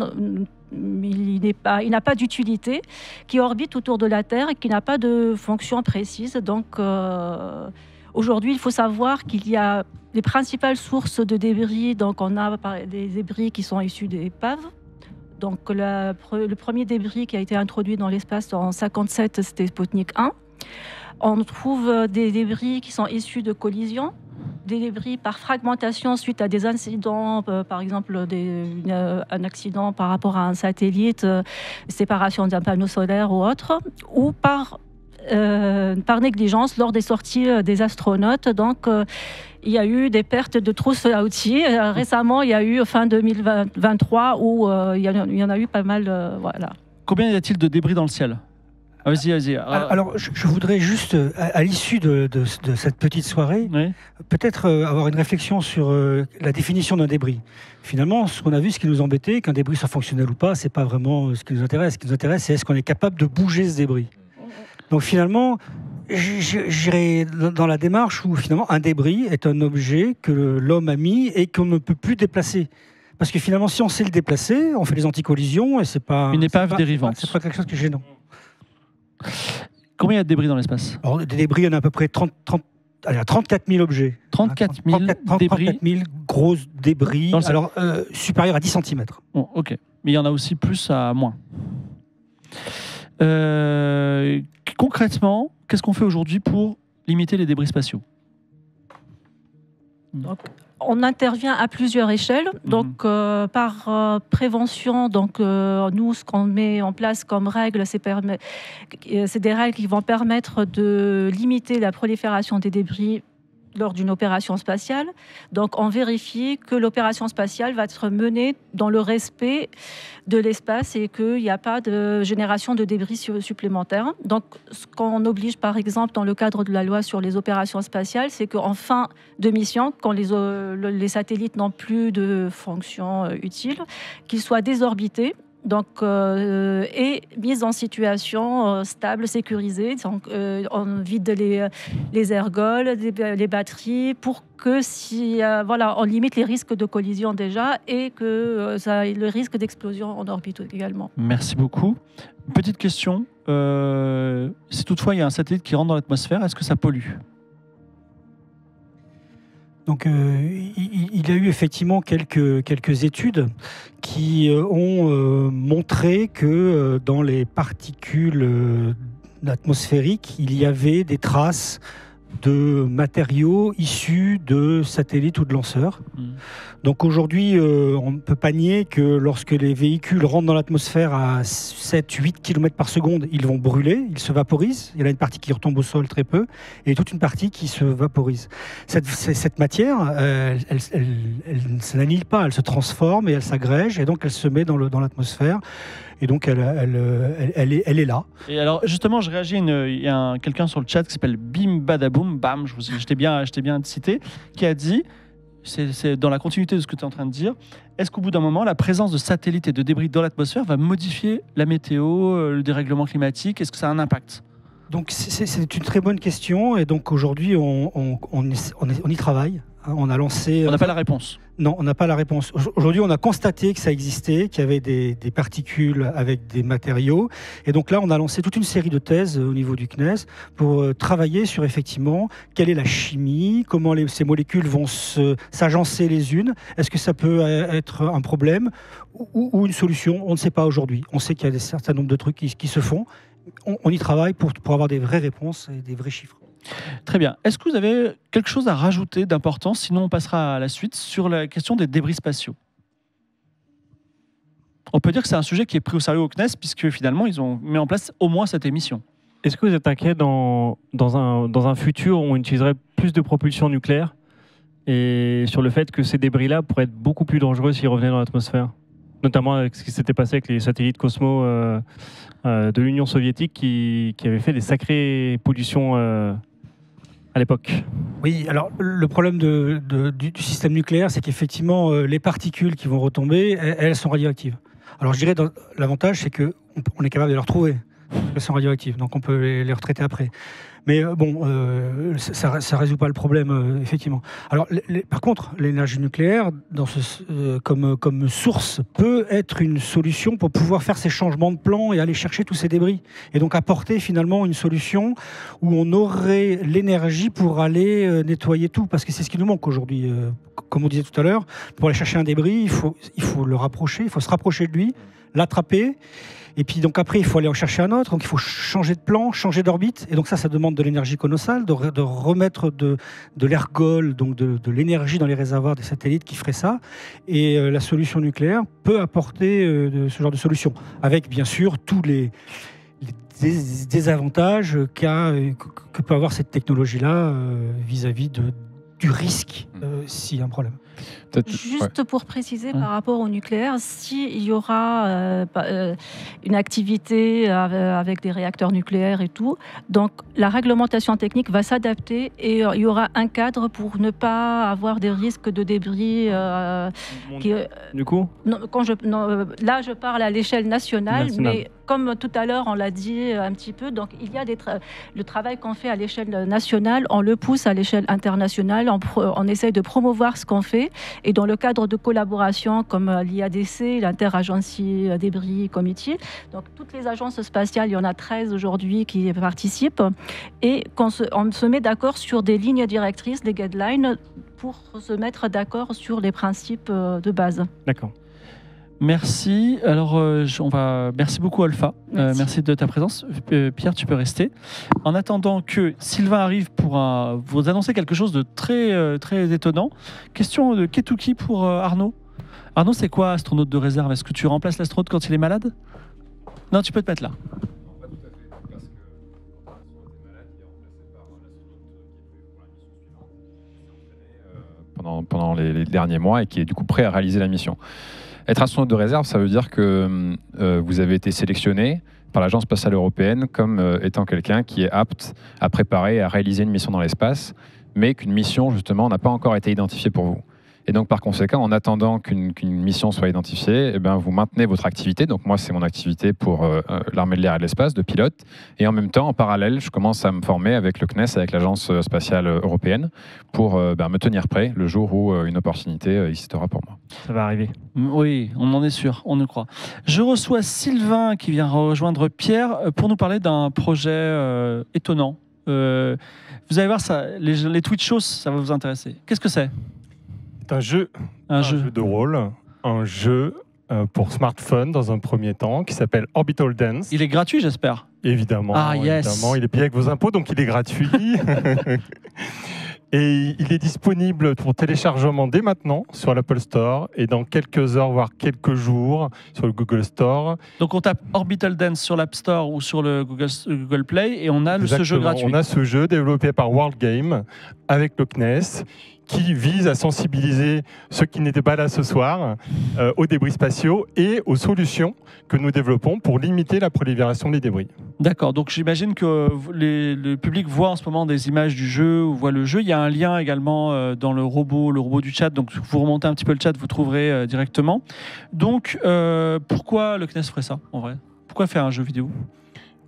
n'a pas d'utilité, qui orbite autour de la Terre et qui n'a pas de fonction précise. Donc, aujourd'hui, il faut savoir qu'il y a les principales sources de débris. Donc, on a des débris qui sont issus des épaves. Donc, le premier débris qui a été introduit dans l'espace en 1957, c'était Sputnik 1. On trouve des débris qui sont issus de collisions, des débris par fragmentation suite à des incidents, par exemple un accident par rapport à un satellite, séparation d'un panneau solaire ou autre, ou par négligence lors des sorties des astronautes. Donc, il y a eu des pertes de trousses à outils. Récemment, il y a eu fin 2023 où il y en a eu pas mal. Voilà. Combien y a-t-il de débris dans le ciel ? Vas-y. Alors, je voudrais juste, à l'issue de cette petite soirée, Oui. peut-être avoir une réflexion sur la définition d'un débris. Finalement, ce qu'on a vu, ce qui nous embêtait, qu'un débris soit fonctionnel ou pas, c'est pas vraiment ce qui nous intéresse. Ce qui nous intéresse, c'est est-ce qu'on est capable de bouger ce débris. Donc finalement, j'irai dans la démarche où finalement un débris est un objet que l'homme a mis et qu'on ne peut plus déplacer. Parce que finalement, si on sait le déplacer, on fait des anticollisions et c'est pas une épave dérivante. C'est pas quelque chose qui est gênant. Combien il y a de débris dans l'espace ? Alors, des débris, il y en a à peu près 34 000 objets. 34 000 débris. 34 000 gros débris, alors supérieurs à 10 cm. Bon, ok. Mais il y en a aussi plus à moins. Concrètement, qu'est-ce qu'on fait aujourd'hui pour limiter les débris spatiaux ? Donc, on intervient à plusieurs échelles. Donc, par prévention, nous, ce qu'on met en place comme règles, c'est des règles qui vont permettre de limiter la prolifération des débris lors d'une opération spatiale. Donc, on vérifie que l'opération spatiale va être menée dans le respect de l'espace et qu'il n'y a pas de génération de débris supplémentaires. Donc, ce qu'on oblige, par exemple, dans le cadre de la loi sur les opérations spatiales, c'est qu'en fin de mission, quand les satellites n'ont plus de fonction utile, qu'ils soient désorbités. Donc, et mise en situation stable, sécurisée. Donc, on vide les ergols, les batteries, pour que on limite les risques de collision déjà et que le risque d'explosion en orbite également. Merci beaucoup. Petite question. Si toutefois il y a un satellite qui rentre dans l'atmosphère, est-ce que ça pollue ? Donc, il y a eu effectivement quelques études qui ont montré que dans les particules atmosphériques, il y avait des traces de matériaux issus de satellites ou de lanceurs. Donc aujourd'hui, on ne peut pas nier que lorsque les véhicules rentrent dans l'atmosphère à 7-8 km par seconde, ils vont brûler, ils se vaporisent. Il y en a une partie qui retombe au sol très peu et toute une partie qui se vaporise. Cette matière, elle ne s'annihile pas, elle se transforme et elle s'agrège et donc elle se met dans l'atmosphère. Et donc, elle est là. Et alors, justement, je réagis, il y a quelqu'un sur le chat qui s'appelle Bim Badaboum, Bam, je t'ai bien cité, qui a dit, c'est dans la continuité de ce que tu es en train de dire, est-ce qu'au bout d'un moment, la présence de satellites et de débris dans l'atmosphère va modifier la météo, le dérèglement climatique ? Est-ce que ça a un impact ? Donc c'est une très bonne question et donc aujourd'hui on y travaille On a lancé. On n'a pas la réponse. Non, on n'a pas la réponse. Aujourd'hui, on a constaté que ça existait, qu'il y avait des particules avec des matériaux. Et donc là, on a lancé toute une série de thèses au niveau du CNES pour travailler sur effectivement quelle est la chimie, comment ces molécules vont s'agencer les unes. Est-ce que ça peut être un problème ou une solution? On ne sait pas aujourd'hui. On sait qu'il y a un certain nombre de trucs qui se font. On y travaille pour avoir des vraies réponses et des vrais chiffres. Très bien. Est-ce que vous avez quelque chose à rajouter d'important? Sinon, on passera à la suite sur la question des débris spatiaux. On peut dire que c'est un sujet qui est pris au sérieux au CNES, puisque finalement, ils ont mis en place au moins cette émission. Est-ce que vous êtes inquiet dans un futur où on utiliserait plus de propulsion nucléaire et sur le fait que ces débris-là pourraient être beaucoup plus dangereux s'ils revenaient dans l'atmosphère? Notamment avec ce qui s'était passé avec les satellites Cosmo de l'Union soviétique qui avaient fait des sacrées pollutions à l'époque. Oui, alors le problème du système nucléaire, c'est qu'effectivement, les particules qui vont retomber, elles sont radioactives. Alors je dirais, l'avantage, c'est qu'on est capable de les retrouver. Elles sont radioactives, donc on peut les retraiter après. Mais bon, ça ne résout pas le problème, effectivement. Alors, par contre, l'énergie nucléaire, comme source, peut être une solution pour pouvoir faire ces changements de plan et aller chercher tous ces débris. Et donc apporter finalement une solution où on aurait l'énergie pour aller nettoyer tout. Parce que c'est ce qui nous manque aujourd'hui. Comme on disait tout à l'heure, pour aller chercher un débris, il faut le rapprocher, il faut se rapprocher de lui, l'attraper. Et puis donc après, il faut aller en chercher un autre, donc il faut changer de plan, changer d'orbite. Et donc ça demande de l'énergie colossale, de remettre de l'ergol, donc de l'énergie dans les réservoirs des satellites qui ferait ça. Et la solution nucléaire peut apporter ce genre de solution, avec bien sûr tous les désavantages que peut avoir cette technologie-là vis-à-vis du risque s'il y a un problème. Juste pour préciser par rapport au nucléaire, s'il y aura une activité avec des réacteurs nucléaires et tout, donc la réglementation technique va s'adapter et il y aura un cadre pour ne pas avoir des risques de débris. Du coup là, je parle à l'échelle nationale, mais comme tout à l'heure, on l'a dit un petit peu, donc il y a le travail qu'on fait à l'échelle nationale, on le pousse à l'échelle internationale, on essaye de promouvoir ce qu'on fait. Et dans le cadre de collaboration comme l'IADC, l'Interagency Débris Committee, donc toutes les agences spatiales, il y en a 13 aujourd'hui qui participent, et on se met d'accord sur des lignes directrices, des guidelines, pour se mettre d'accord sur les principes de base. D'accord. Merci. Alors, merci beaucoup, Alpha. Merci de ta présence. Pierre, tu peux rester. En attendant que Sylvain arrive pour vous annoncer quelque chose de très, très étonnant. Question de Ketuki pour Arnaud. Arnaud, c'est quoi astronaute de réserve? Est-ce que tu remplaces l'astronaute quand il est malade? Non, tu peux te mettre là. Pendant les derniers mois et qui est du coup prêt à réaliser la mission. Être astronaute de réserve, ça veut dire que vous avez été sélectionné par l'Agence spatiale européenne comme étant quelqu'un qui est apte à préparer et à réaliser une mission dans l'espace, mais qu'une mission, justement, n'a pas encore été identifiée pour vous. Et donc, par conséquent, en attendant qu'une mission soit identifiée, vous maintenez votre activité. Donc, moi, c'est mon activité pour l'armée de l'air et de l'espace, de pilote. Et en même temps, en parallèle, je commence à me former avec le CNES, avec l'Agence spatiale européenne, pour me tenir prêt le jour où une opportunité existera pour moi. Ça va arriver. Oui, on en est sûr, on le croit. Je reçois Sylvain qui vient rejoindre Pierre pour nous parler d'un projet étonnant. Vous allez voir, ça, les Twitch shows, ça va vous intéresser. Qu'est-ce que c'est ? Un jeu de rôle, un jeu pour smartphone dans un premier temps qui s'appelle Orbital Dance. Il est gratuit, j'espère. Évidemment, yes. Évidemment, il est payé avec vos impôts, donc il est gratuit. Et il est disponible pour téléchargement dès maintenant sur l'Apple Store et dans quelques heures, voire quelques jours, sur le Google Store. Donc on tape Orbital Dance sur l'App Store ou sur le Google Play et on a ce jeu gratuit. On a ce jeu développé par World Game avec le CNES qui vise à sensibiliser ceux qui n'étaient pas là ce soir aux débris spatiaux et aux solutions que nous développons pour limiter la prolifération des débris. D'accord, donc j'imagine que le public voit en ce moment des images du jeu, ou voit le jeu. Il y a un lien également dans le robot du chat, donc vous remontez un petit peu le chat, vous trouverez directement. Donc pourquoi le CNES ferait ça en vrai? Pourquoi faire un jeu vidéo?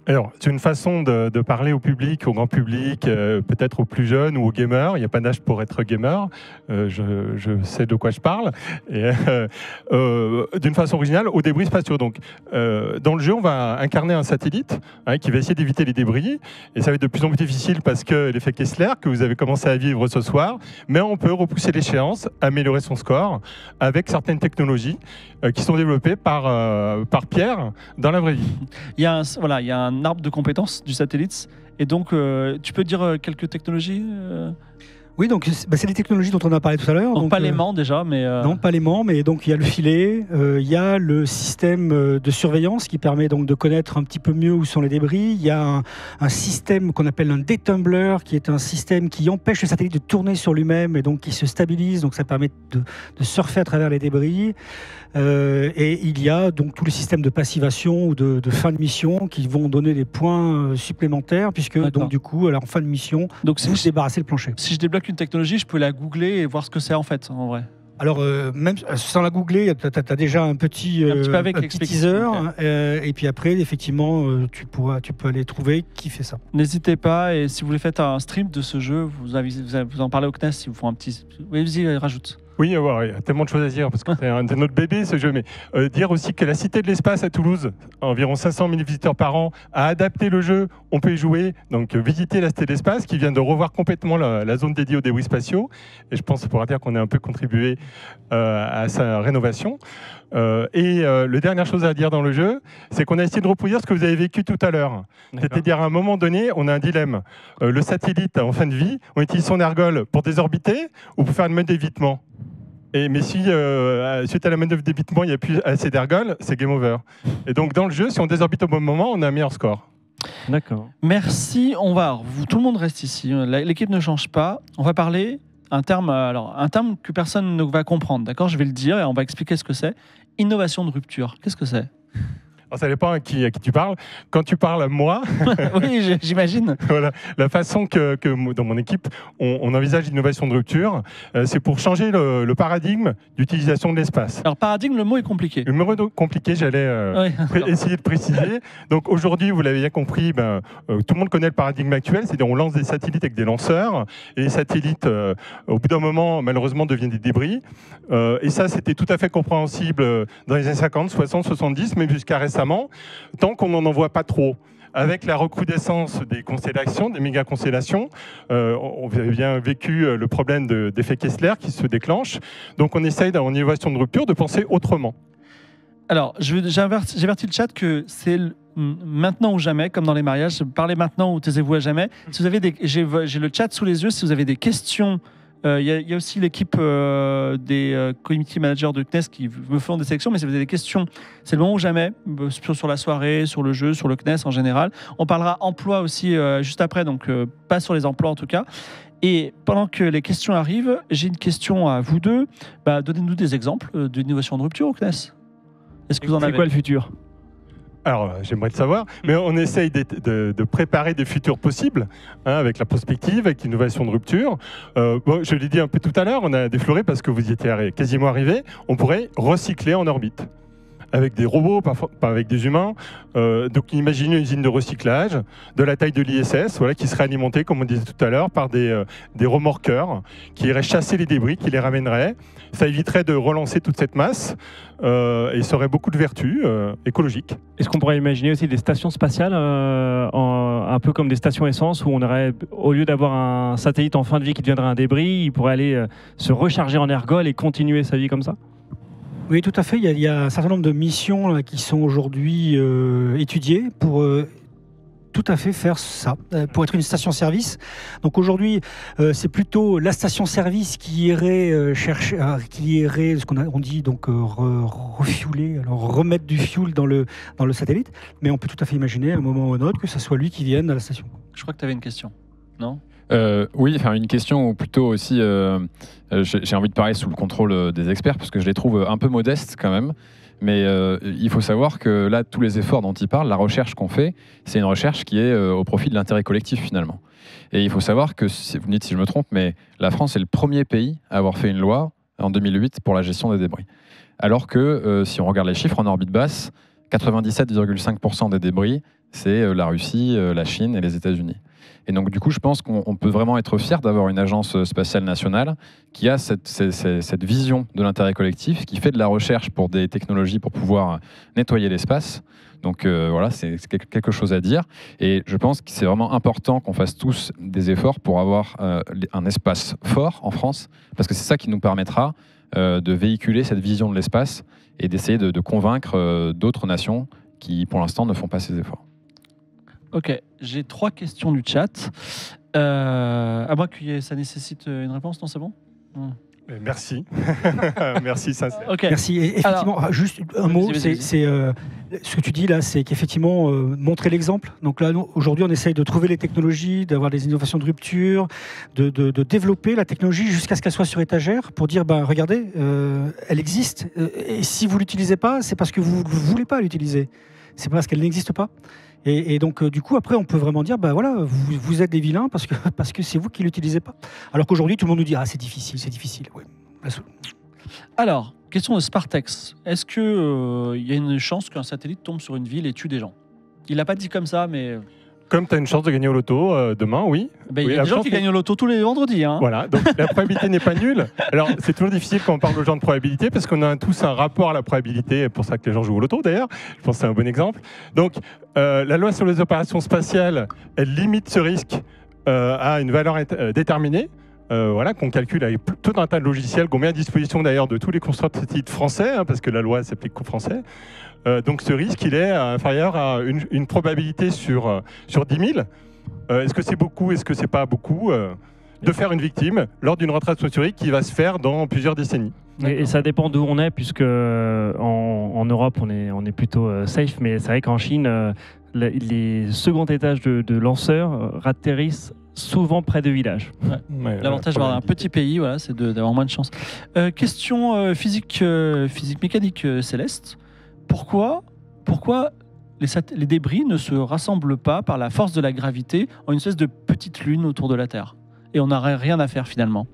Alors, c'est une façon de parler au public, au grand public, peut-être aux plus jeunes ou aux gamers. Il n'y a pas d'âge pour être gamer. Je sais de quoi je parle. Et d'une façon originale, aux débris spatiaux. Donc, dans le jeu, on va incarner un satellite qui va essayer d'éviter les débris. Et ça va être de plus en plus difficile parce que l'effet Kessler, que vous avez commencé à vivre ce soir, mais on peut repousser l'échéance, améliorer son score avec certaines technologies qui sont développées par Pierre dans la vraie vie. Il y a un arbre de compétences du satellite. Et donc, tu peux dire quelques technologies Oui, donc c'est les technologies dont on a parlé tout à l'heure. Donc pas l'aimant déjà, mais... Non, pas l'aimant, mais donc il y a le filet, il y a le système de surveillance qui permet donc de connaître un petit peu mieux où sont les débris. Il y a un système qu'on appelle un detumbler, qui est un système qui empêche le satellite de tourner sur lui-même et donc qui se stabilise. Donc ça permet de surfer à travers les débris. Et il y a donc tous les systèmes de passivation ou de fin de mission qui vont donner des points supplémentaires, puisque donc du coup, en fin de mission, donc vous débarrassez le plancher. Si je débloque une technologie, je peux la googler et voir ce que c'est en fait, en vrai. Alors, même sans la googler, tu as déjà un petit teaser. Et puis après, effectivement, tu peux aller trouver qui fait ça. N'hésitez pas, et si vous voulez faire un stream de ce jeu, vous en parlez au CNES, si vous font un petit... Oui, vas-y, rajoute. Oui, il y a tellement de choses à dire, parce que c'est notre bébé ce jeu, mais dire aussi que la Cité de l'Espace à Toulouse, environ 500 000 visiteurs par an, a adapté le jeu, on peut y jouer, donc visiter la Cité de l'Espace, qui vient de revoir complètement la zone dédiée aux débris spatiaux, et je pense pour dire qu'on a un peu contribué à sa rénovation. La dernière chose à dire dans le jeu, c'est qu'on a essayé de reproduire ce que vous avez vécu tout à l'heure. C'est-à-dire à un moment donné, on a un dilemme. Le satellite en fin de vie, on utilise son ergol pour désorbiter ou pour faire une manœuvre d'évitement. Mais si, suite à la manœuvre d'évitement, il n'y a plus assez d'ergol, c'est game over. Et donc dans le jeu, si on désorbite au bon moment, on a un meilleur score. D'accord. Merci. Tout le monde reste ici. L'équipe ne change pas. On va parler un terme que personne ne va comprendre. D'accord, je vais le dire et on va expliquer ce que c'est. Innovation de rupture. Qu'est-ce que c'est ? Alors, ça dépend à qui tu parles. Quand tu parles à moi, oui, j'imagine. Voilà, la façon que dans mon équipe, on envisage l'innovation de rupture, c'est pour changer le paradigme d'utilisation de l'espace. Alors, paradigme, le mot est compliqué. Le mot est compliqué, j'allais essayer de préciser. Donc, aujourd'hui, vous l'avez bien compris, tout le monde connaît le paradigme actuel, c'est-à-dire on lance des satellites avec des lanceurs, et les satellites, au bout d'un moment, malheureusement, deviennent des débris. Et ça, c'était tout à fait compréhensible dans les années 50, 60, 70, même jusqu'à récemment, tant qu'on n'en envoie pas trop. Avec la recrudescence des constellations, des méga-constellations, on avait bien vécu le problème d'effet Kessler qui se déclenche. Donc on essaye, en innovation de rupture, de penser autrement. Alors, j'avertis le chat que c'est maintenant ou jamais, comme dans les mariages. Parlez maintenant ou taisez-vous à jamais. Si vous avez j'ai le chat sous les yeux. Si vous avez des questions, il y a aussi l'équipe des community managers de CNES qui me font des sélections, mais si vous avez des questions, c'est le moment ou jamais, sur la soirée, sur le jeu, sur le CNES en général. On parlera emploi aussi juste après, donc pas sur les emplois en tout cas. Et pendant que les questions arrivent, j'ai une question à vous deux. Donnez-nous des exemples d'innovation de rupture au CNES. Est-ce que vous en avez ? C'est quoi le futur ? Alors, j'aimerais le savoir, mais on essaye de préparer des futurs possibles, avec la prospective, avec l'innovation de rupture. Je l'ai dit un peu tout à l'heure, on a défloré parce que vous y étiez quasiment arrivé, on pourrait recycler en orbite. Avec des robots, pas avec des humains. Donc imaginez une usine de recyclage de la taille de l'ISS, qui serait alimentée, comme on disait tout à l'heure, par des remorqueurs qui iraient chasser les débris, qui les ramèneraient. Ça éviterait de relancer toute cette masse et ça aurait beaucoup de vertus écologiques. Est-ce qu'on pourrait imaginer aussi des stations spatiales, un peu comme des stations essence, où on aurait, au lieu d'avoir un satellite en fin de vie qui deviendrait un débris, il pourrait aller se recharger en ergol et continuer sa vie comme ça ? Oui, tout à fait. Il y a un certain nombre de missions là, qui sont aujourd'hui étudiées pour tout à fait faire ça, pour être une station-service. Donc aujourd'hui, c'est plutôt la station-service qui irait chercher, qui irait, ce on dit donc refueler, alors remettre du fuel dans le satellite. Mais on peut tout à fait imaginer à un moment ou à un autre que ce soit lui qui vienne à la station. Je crois que tu avais une question, non ? Oui, enfin une question, ou plutôt aussi, j'ai envie de parler sous le contrôle des experts, parce que je les trouve un peu modestes quand même. Mais il faut savoir que là, tous les efforts dont ils parlent, la recherche qu'on fait, c'est une recherche qui est au profit de l'intérêt collectif finalement. Et il faut savoir que, vous me dites si je me trompe, mais la France est le premier pays à avoir fait une loi en 2008 pour la gestion des débris. Alors que, si on regarde les chiffres en orbite basse, 97,5% des débris c'est la Russie, la Chine et les États-Unis. Et donc, du coup, je pense qu'on peut vraiment être fier d'avoir une agence spatiale nationale qui a cette vision de l'intérêt collectif, qui fait de la recherche pour des technologies pour pouvoir nettoyer l'espace. Donc voilà, c'est quelque chose à dire. Et je pense que c'est vraiment important qu'on fasse tous des efforts pour avoir un espace fort en France, parce que c'est ça qui nous permettra de véhiculer cette vision de l'espace et d'essayer de convaincre d'autres nations qui, pour l'instant, ne font pas ces efforts. Ok, j'ai 3 questions du chat. À moins que ça nécessite une réponse, non, c'est bon? Merci. Merci, ça. Okay. Merci. Et effectivement, alors, juste un mot, vas-y. Ce que tu dis là, c'est qu'effectivement, montrer l'exemple. Donc là, aujourd'hui, on essaye de trouver les technologies, d'avoir des innovations de rupture, de développer la technologie jusqu'à ce qu'elle soit sur étagère pour dire, ben, regardez, elle existe. Et si vous ne l'utilisez pas, c'est parce que vous ne voulez pas l'utiliser. C'est parce qu'elle n'existe pas. Et donc, du coup, après, on peut vraiment dire, bah voilà, vous êtes des vilains parce que c'est vous qui ne l'utilisez pas. Alors qu'aujourd'hui, tout le monde nous dit, ah, c'est difficile. Ouais. Alors, question de Spartex. Est-ce qu'il y a une chance qu'un satellite tombe sur une ville et tue des gens? Il l'a pas dit comme ça, mais... Comme tu as une chance de gagner au loto demain, oui. Il y a des gens qui gagnent au loto tous les vendredis. Hein. Voilà, donc la probabilité n'est pas nulle. Alors, c'est toujours difficile quand on parle aux gens de probabilité, parce qu'on a tous un rapport à la probabilité, pour ça que les gens jouent au loto d'ailleurs. Je pense que c'est un bon exemple. Donc, la loi sur les opérations spatiales, elle limite ce risque à une valeur déterminée. Voilà, qu'on calcule avec tout un tas de logiciels qu'on met à disposition d'ailleurs de tous les constructeurs de satellites français, hein, parce que la loi s'applique qu'aux Français. Donc ce risque, il est inférieur à une probabilité sur 10 000. Est-ce que c'est beaucoup, est-ce que c'est pas beaucoup de faire une victime lors d'une retraite atmosphérique qui va se faire dans plusieurs décennies. Et ça dépend d'où on est, puisque en Europe, on est plutôt safe, mais c'est vrai qu'en Chine, les seconds étages de lanceurs atterrissent souvent près de villages. Ouais. L'avantage d'avoir un petit pays, voilà, c'est d'avoir moins de chance. Question physique mécanique Céleste. Pourquoi les débris ne se rassemblent pas par la force de la gravité en une espèce de petite lune autour de la Terre? Et on n'aurait rien à faire finalement.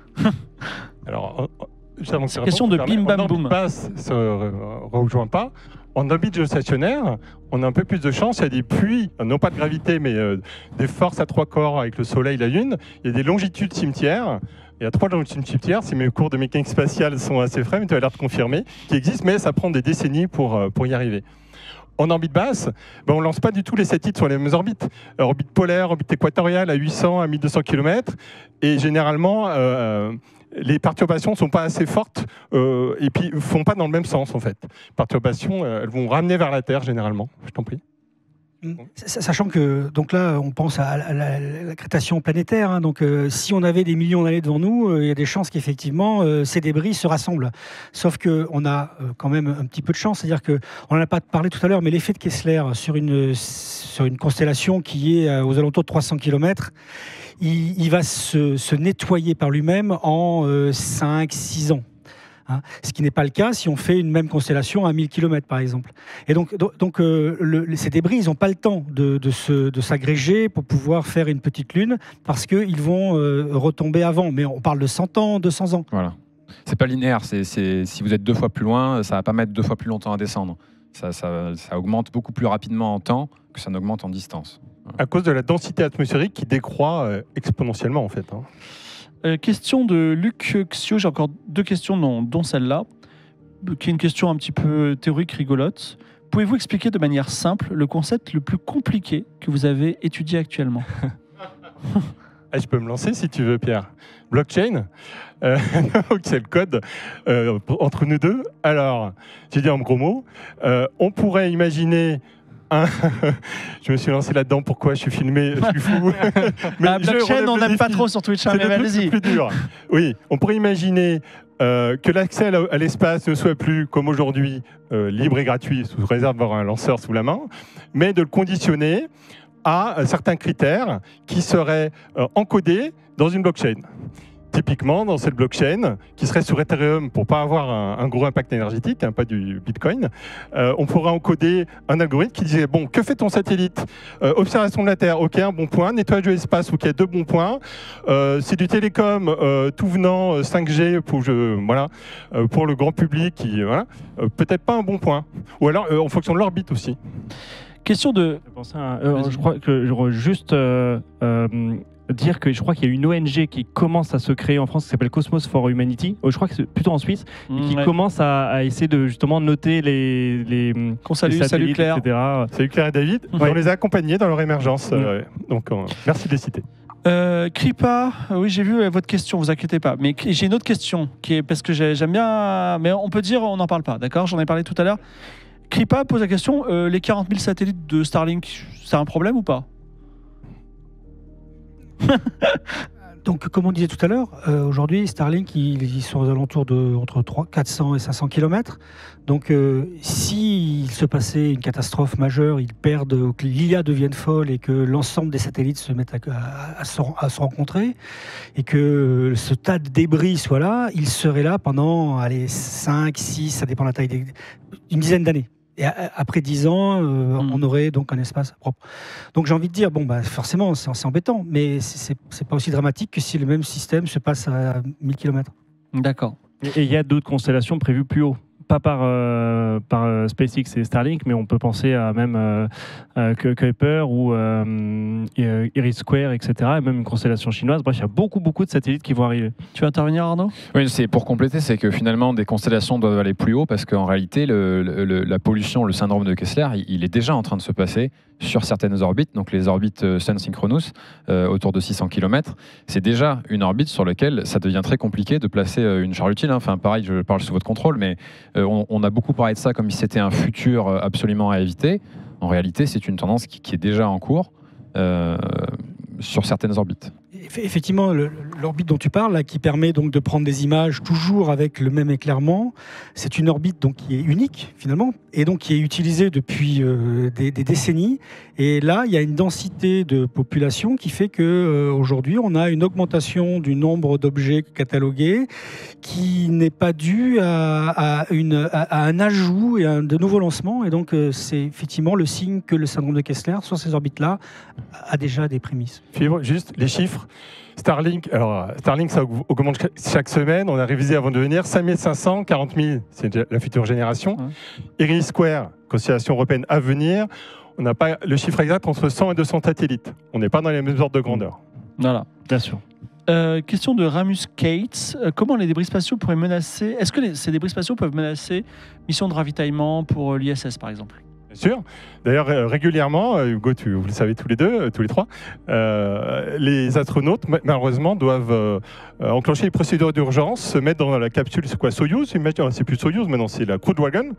Alors, c'est question de bim bam boum. En basse, ça ne rejoint pas. En orbite géostationnaire, on a un peu plus de chance. Il y a des puits, non pas de gravité, mais des forces à 3 corps avec le Soleil, la Lune. Il y a des longitudes cimetières. Il y a 3 longitudes cimetières. Si mes cours de mécanique spatiale sont assez frais, mais tu as l'air de confirmer, qui existent, mais ça prend des décennies pour y arriver. En orbite basse, on ne lance pas du tout les satellites sur les mêmes orbites. Orbite polaire, orbite équatoriale à 800, à 1200 km. Et généralement, les perturbations ne sont pas assez fortes et puis ne font pas dans le même sens, en fait. Les perturbations, elles vont ramener vers la Terre, généralement. Je t'en prie. Sachant que, donc là, on pense à la crétation planétaire. Hein, donc, si on avait des millions d'années devant nous, il y a des chances qu'effectivement, ces débris se rassemblent. Sauf qu'on a quand même un petit peu de chance. C'est-à-dire qu'on n'en a pas parlé tout à l'heure, mais l'effet de Kessler sur une constellation qui est aux alentours de 300 km, il va se nettoyer par lui-même en 5-6 ans. Hein, ce qui n'est pas le cas si on fait une même constellation à 1000 km par exemple. Et donc ces débris, ils n'ont pas le temps de s'agréger pour pouvoir faire une petite lune parce qu'ils vont retomber avant. Mais on parle de 100 ans, 200 ans. Voilà. C'est pas linéaire. Si vous êtes 2 fois plus loin, ça va pas mettre 2 fois plus longtemps à descendre. Ça augmente beaucoup plus rapidement en temps que ça n'augmente en distance. À cause de la densité atmosphérique qui décroît exponentiellement en fait. Hein. Question de Luc Xio, j'ai encore 2 questions, dont celle-là, qui est une question un petit peu théorique, rigolote. Pouvez-vous expliquer de manière simple le concept le plus compliqué que vous avez étudié actuellement? Je peux me lancer si tu veux, Pierre. Blockchain, c'est le code entre nous deux. Alors, j'ai dit en gros mots, on pourrait imaginer... je me suis lancé là-dedans, pourquoi je suis filmé, je suis fou. Mais blockchain, on n'aime pas trop sur Twitch, mais allez-y. C'est plus dur. Oui, on pourrait imaginer que l'accès à l'espace ne soit plus, comme aujourd'hui, libre et gratuit, sous réserve d'avoir un lanceur sous la main, mais de le conditionner à certains critères qui seraient encodés dans une blockchain. Typiquement, dans cette blockchain, qui serait sur Ethereum pour ne pas avoir un gros impact énergétique, hein, pas du Bitcoin, on pourrait encoder un algorithme qui disait, bon, que fait ton satellite? Observation de la Terre, ok, un bon point. Nettoyage de l'espace, ok, 2 bons points. C'est du télécom, tout venant 5G pour le grand public, peut-être pas un bon point. Ou alors, en fonction de l'orbite aussi. Question de... Je crois que j'aurais juste dire que je crois qu'il y a une ONG qui commence à se créer en France qui s'appelle Cosmos for Humanity. Je crois que c'est plutôt en Suisse et qui commence à essayer de justement noter les salut Claire. etc. Salut Claire et David. On les a accompagnés dans leur émergence. Donc merci de les citer. Kripa, oui j'ai vu votre question, vous inquiétez pas. Mais j'ai une autre question qui est parce que j'aime bien, mais on peut dire on n'en parle pas, d'accord? J'en ai parlé tout à l'heure. Kripa pose la question, les 40 000 satellites de Starlink, c'est un problème ou pas? Donc, comme on disait tout à l'heure, aujourd'hui, Starlink, ils sont aux alentours de entre 400 et 500 km. Donc, s'il se passait une catastrophe majeure, ils perdent, que l'IA devienne folle et que l'ensemble des satellites se mettent à se rencontrer et que ce tas de débris soit là, ils seraient là pendant 5, 6, ça dépend de la taille, une dizaine d'années. Et après 10 ans, on aurait donc un espace propre. Donc j'ai envie de dire, forcément, c'est embêtant, mais c'est pas aussi dramatique que si le même système se passe à 1000 km. D'accord. Et il y a d'autres constellations prévues plus haut. Pas par SpaceX et Starlink, mais on peut penser à même Kuiper ou Iris Square, etc. Et même une constellation chinoise. Bref, il y a beaucoup de satellites qui vont arriver. Tu veux intervenir, Arnaud? Oui, c'est pour compléter, c'est que finalement, des constellations doivent aller plus haut parce qu'en réalité, la pollution, le syndrome de Kessler, il est déjà en train de se passer sur certaines orbites, donc les orbites Sun Synchronous, autour de 600 km. C'est déjà une orbite sur laquelle ça devient très compliqué de placer une charge utile. Enfin, pareil, je parle sous votre contrôle, mais on a beaucoup parlé de ça comme si c'était un futur absolument à éviter. En réalité, c'est une tendance qui est déjà en cours sur certaines orbites. Effectivement, l'orbite dont tu parles, là, qui permet donc de prendre des images toujours avec le même éclairement, c'est une orbite donc qui est unique finalement et donc qui est utilisée depuis des décennies. Et là, il y a une densité de population qui fait que aujourd'hui, on a une augmentation du nombre d'objets catalogués qui n'est pas due à un ajout et à de nouveaux lancements. Et donc, c'est effectivement le signe que le syndrome de Kessler sur ces orbites-là a déjà des prémices. Juste les chiffres. Starlink, ça augmente chaque semaine. On a révisé avant de venir 5500, 40 000, c'est la future génération. Iris Square, constellation européenne à venir, on n'a pas le chiffre exact entre 100 et 200 satellites. On n'est pas dans les mêmes ordres de grandeur. Voilà, bien sûr. Question de Ramus Cates. Comment les débris spatiaux pourraient menacer... Est-ce que ces débris spatiaux peuvent menacer missions de ravitaillement pour l'ISS, par exemple? Bien sûr. D'ailleurs, régulièrement, Hugo, vous le savez tous les trois, les astronautes, malheureusement, doivent enclencher les procédures d'urgence, se mettre dans la capsule, c'est quoi, Soyouz? C'est plus Soyouz, maintenant c'est la Crew Dragon,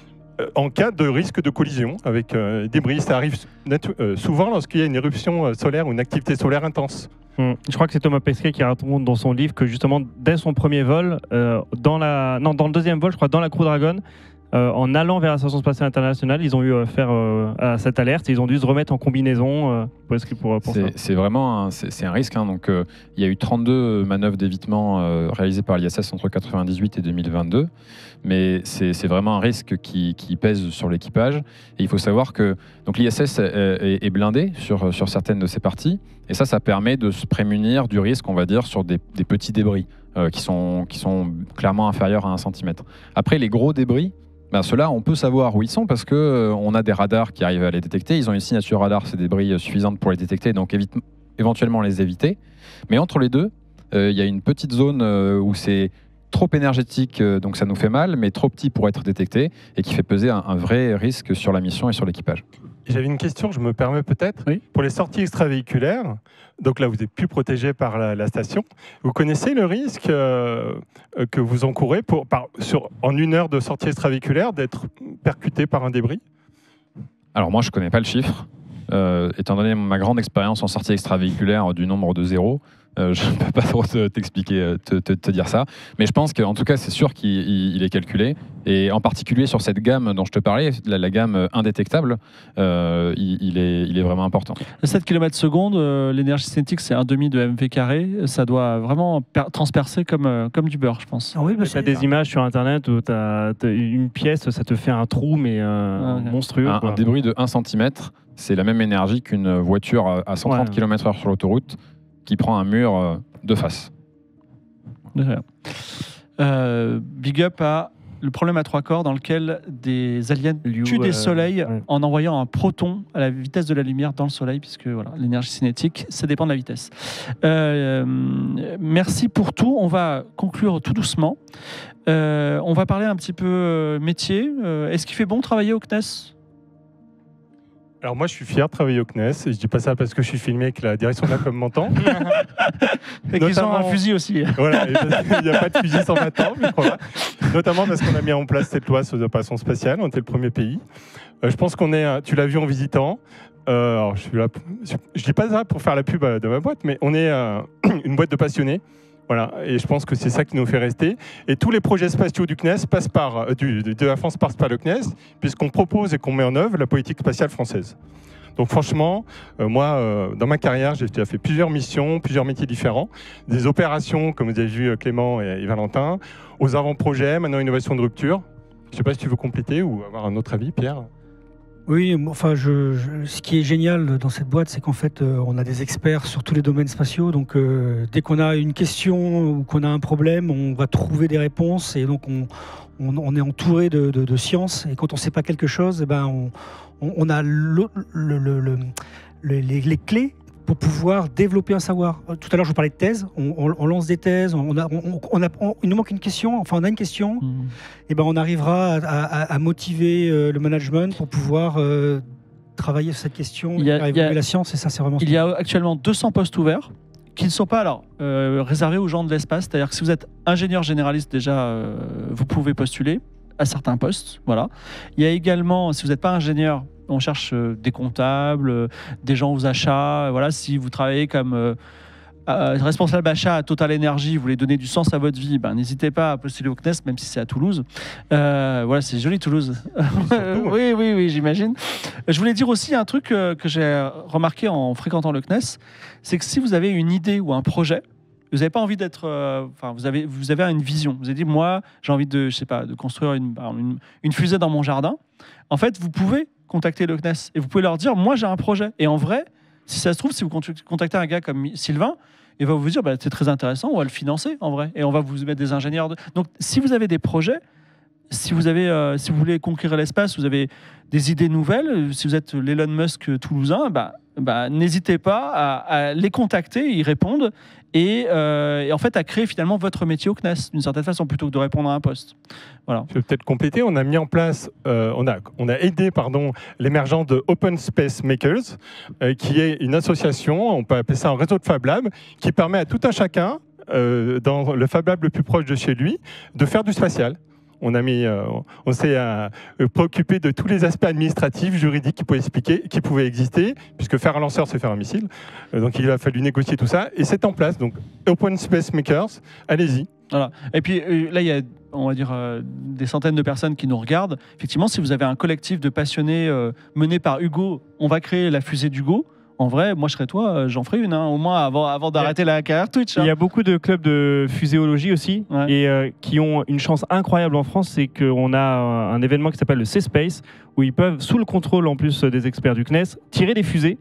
en cas de risque de collision avec débris. Ça arrive souvent lorsqu'il y a une éruption solaire ou une activité solaire intense. Je crois que c'est Thomas Pesquet qui raconte dans son livre que justement, dès son premier vol, dans le deuxième vol, je crois, dans la Crew Dragon, en allant vers la Station Spatiale Internationale, ils ont eu affaire à cette alerte et ils ont dû se remettre en combinaison pour ça. C'est vraiment un risque. Donc, il y a eu 32 manœuvres d'évitement réalisées par l'ISS entre 1998 et 2022. Mais c'est vraiment un risque qui pèse sur l'équipage. Et il faut savoir que l'ISS est blindé sur certaines de ses parties. Et ça permet de se prémunir du risque, on va dire, sur des petits débris qui sont clairement inférieurs à 1 cm. Après, les gros débris, ceux-là, on peut savoir où ils sont parce qu'on a des radars qui arrivent à les détecter. Ils ont une signature radar, ces débris suffisante pour les détecter, donc éventuellement les éviter. Mais entre les deux, il y a une petite zone où c'est trop énergétique, donc ça nous fait mal, mais trop petit pour être détecté et qui fait peser un vrai risque sur la mission et sur l'équipage. J'avais une question, je me permets peut-être. Oui. Pour les sorties extravéhiculaires, donc là vous êtes plus protégé par la station, vous connaissez le risque que vous encourez en 1 heure de sortie extravéhiculaire d'être percuté par un débris? Alors moi je ne connais pas le chiffre. Étant donné ma grande expérience en sortie extravéhiculaire du nombre de 0, je ne peux pas trop t'expliquer, te dire ça. Mais je pense qu'en tout cas, c'est sûr qu'il est calculé. Et en particulier sur cette gamme dont je te parlais, la gamme indétectable, il est vraiment important. 7 km/s, l'énergie cinétique, c'est 1/2 de MV carré. Ça doit vraiment transpercer comme du beurre, je pense. Ah oui, tu as des images sur Internet où tu as une pièce, ça te fait un trou, mais monstrueux. Un débris de 1 cm, c'est la même énergie qu'une voiture à 130 km/h sur l'autoroute qui prend un mur de face. Big up à le problème à 3 corps dans lequel des aliens tuent des soleils en envoyant un proton à la vitesse de la lumière dans le soleil, puisque voilà, l'énergie cinétique, ça dépend de la vitesse. Merci pour tout. On va conclure tout doucement. On va parler un petit peu métier. Est-ce qu'il fait bon travailler au CNES ? Alors moi, je suis fier de travailler au CNES, et je dis pas ça parce que je suis filmé et que la direction de la com m'entend. Et qu'ils ont un fusil aussi. Voilà, il n'y a pas de fusil sans m'attendre, je crois. Notamment parce qu'on a mis en place cette loi sur l'opération spatiale, on était le premier pays. Je pense qu'on est, tu l'as vu en visitant, alors je dis pas ça pour faire la pub de ma boîte, mais on est une boîte de passionnés. Voilà, et je pense que c'est ça qui nous fait rester. Et tous les projets spatiaux du CNES passent par, de la France passent par le CNES, puisqu'on propose et qu'on met en œuvre la politique spatiale française. Donc franchement, moi, dans ma carrière, j'ai déjà fait plusieurs missions, plusieurs métiers différents, des opérations, comme vous avez vu Clément et Valentin, aux avant-projets, maintenant innovation de rupture. Je ne sais pas si tu veux compléter ou avoir un autre avis, Pierre. Oui, enfin, ce qui est génial dans cette boîte, c'est qu'en fait, on a des experts sur tous les domaines spatiaux. Donc, dès qu'on a une question ou qu'on a un problème, on va trouver des réponses. Et donc, on est entouré de science. Et quand on ne sait pas quelque chose, eh ben, on a les clés pour pouvoir développer un savoir. Tout à l'heure, je vous parlais de thèse. On lance des thèses. Il nous manque une question. Enfin, on a une question. Et ben, on arrivera à motiver le management pour pouvoir travailler sur cette question et faire évoluer la science. Et ça, c'est vraiment. Il y a actuellement 200 postes ouverts qui ne sont pas réservés aux gens de l'espace. C'est-à-dire que si vous êtes ingénieur généraliste, déjà, vous pouvez postuler à certains postes. Voilà. Il y a également, si vous n'êtes pas ingénieur, on cherche des comptables, des gens aux achats. Voilà, si vous travaillez comme responsable achat à Total Energy, vous voulez donner du sens à votre vie, ben, n'hésitez pas à postuler au CNES, même si c'est à Toulouse. Voilà, c'est joli Toulouse. oui, j'imagine. Je voulais dire aussi un truc que j'ai remarqué en fréquentant le CNES, c'est que si vous avez une idée ou un projet, vous n'avez pas envie d'être... vous avez une vision. Vous avez dit, moi, j'ai envie de construire une fusée dans mon jardin. En fait, vous pouvez contacter le CNES et vous pouvez leur dire, moi, j'ai un projet. Et en vrai, si ça se trouve, si vous contactez un gars comme Sylvain, il va vous dire, bah, c'est très intéressant, on va le financer, en vrai. Et on va vous mettre des ingénieurs. Donc, si vous avez des projets, si vous voulez conquérir l'espace, vous avez des idées nouvelles, si vous êtes l'Elon Musk toulousain, n'hésitez pas à les contacter, ils répondent, et en fait à créer finalement votre métier au CNES d'une certaine façon plutôt que de répondre à un poste. Voilà. Je vais peut-être compléter. On a mis en place, on a aidé l'émergence de Open Space Makers, qui est une association, on peut appeler ça un réseau de Fab Lab, qui permet à tout un chacun dans le Fab Lab le plus proche de chez lui de faire du spatial. On s'est préoccupé de tous les aspects administratifs, juridiques qui pouvaient exister, puisque faire un lanceur, c'est faire un missile. Donc il a fallu négocier tout ça, et c'est en place. Donc Open Space Makers, allez-y. Voilà. Et puis là, il y a, on va dire, des centaines de personnes qui nous regardent. Effectivement, si vous avez un collectif de passionnés mené par Hugo, on va créer la fusée d'Hugo. En vrai, moi je serais toi, j'en ferai une, au moins avant d'arrêter la carrière Twitch. Il y a beaucoup de clubs de fuséologie aussi, et qui ont une chance incroyable en France, c'est qu'on a un événement qui s'appelle le C-Space, où ils peuvent, sous le contrôle en plus des experts du CNES, tirer des fusées.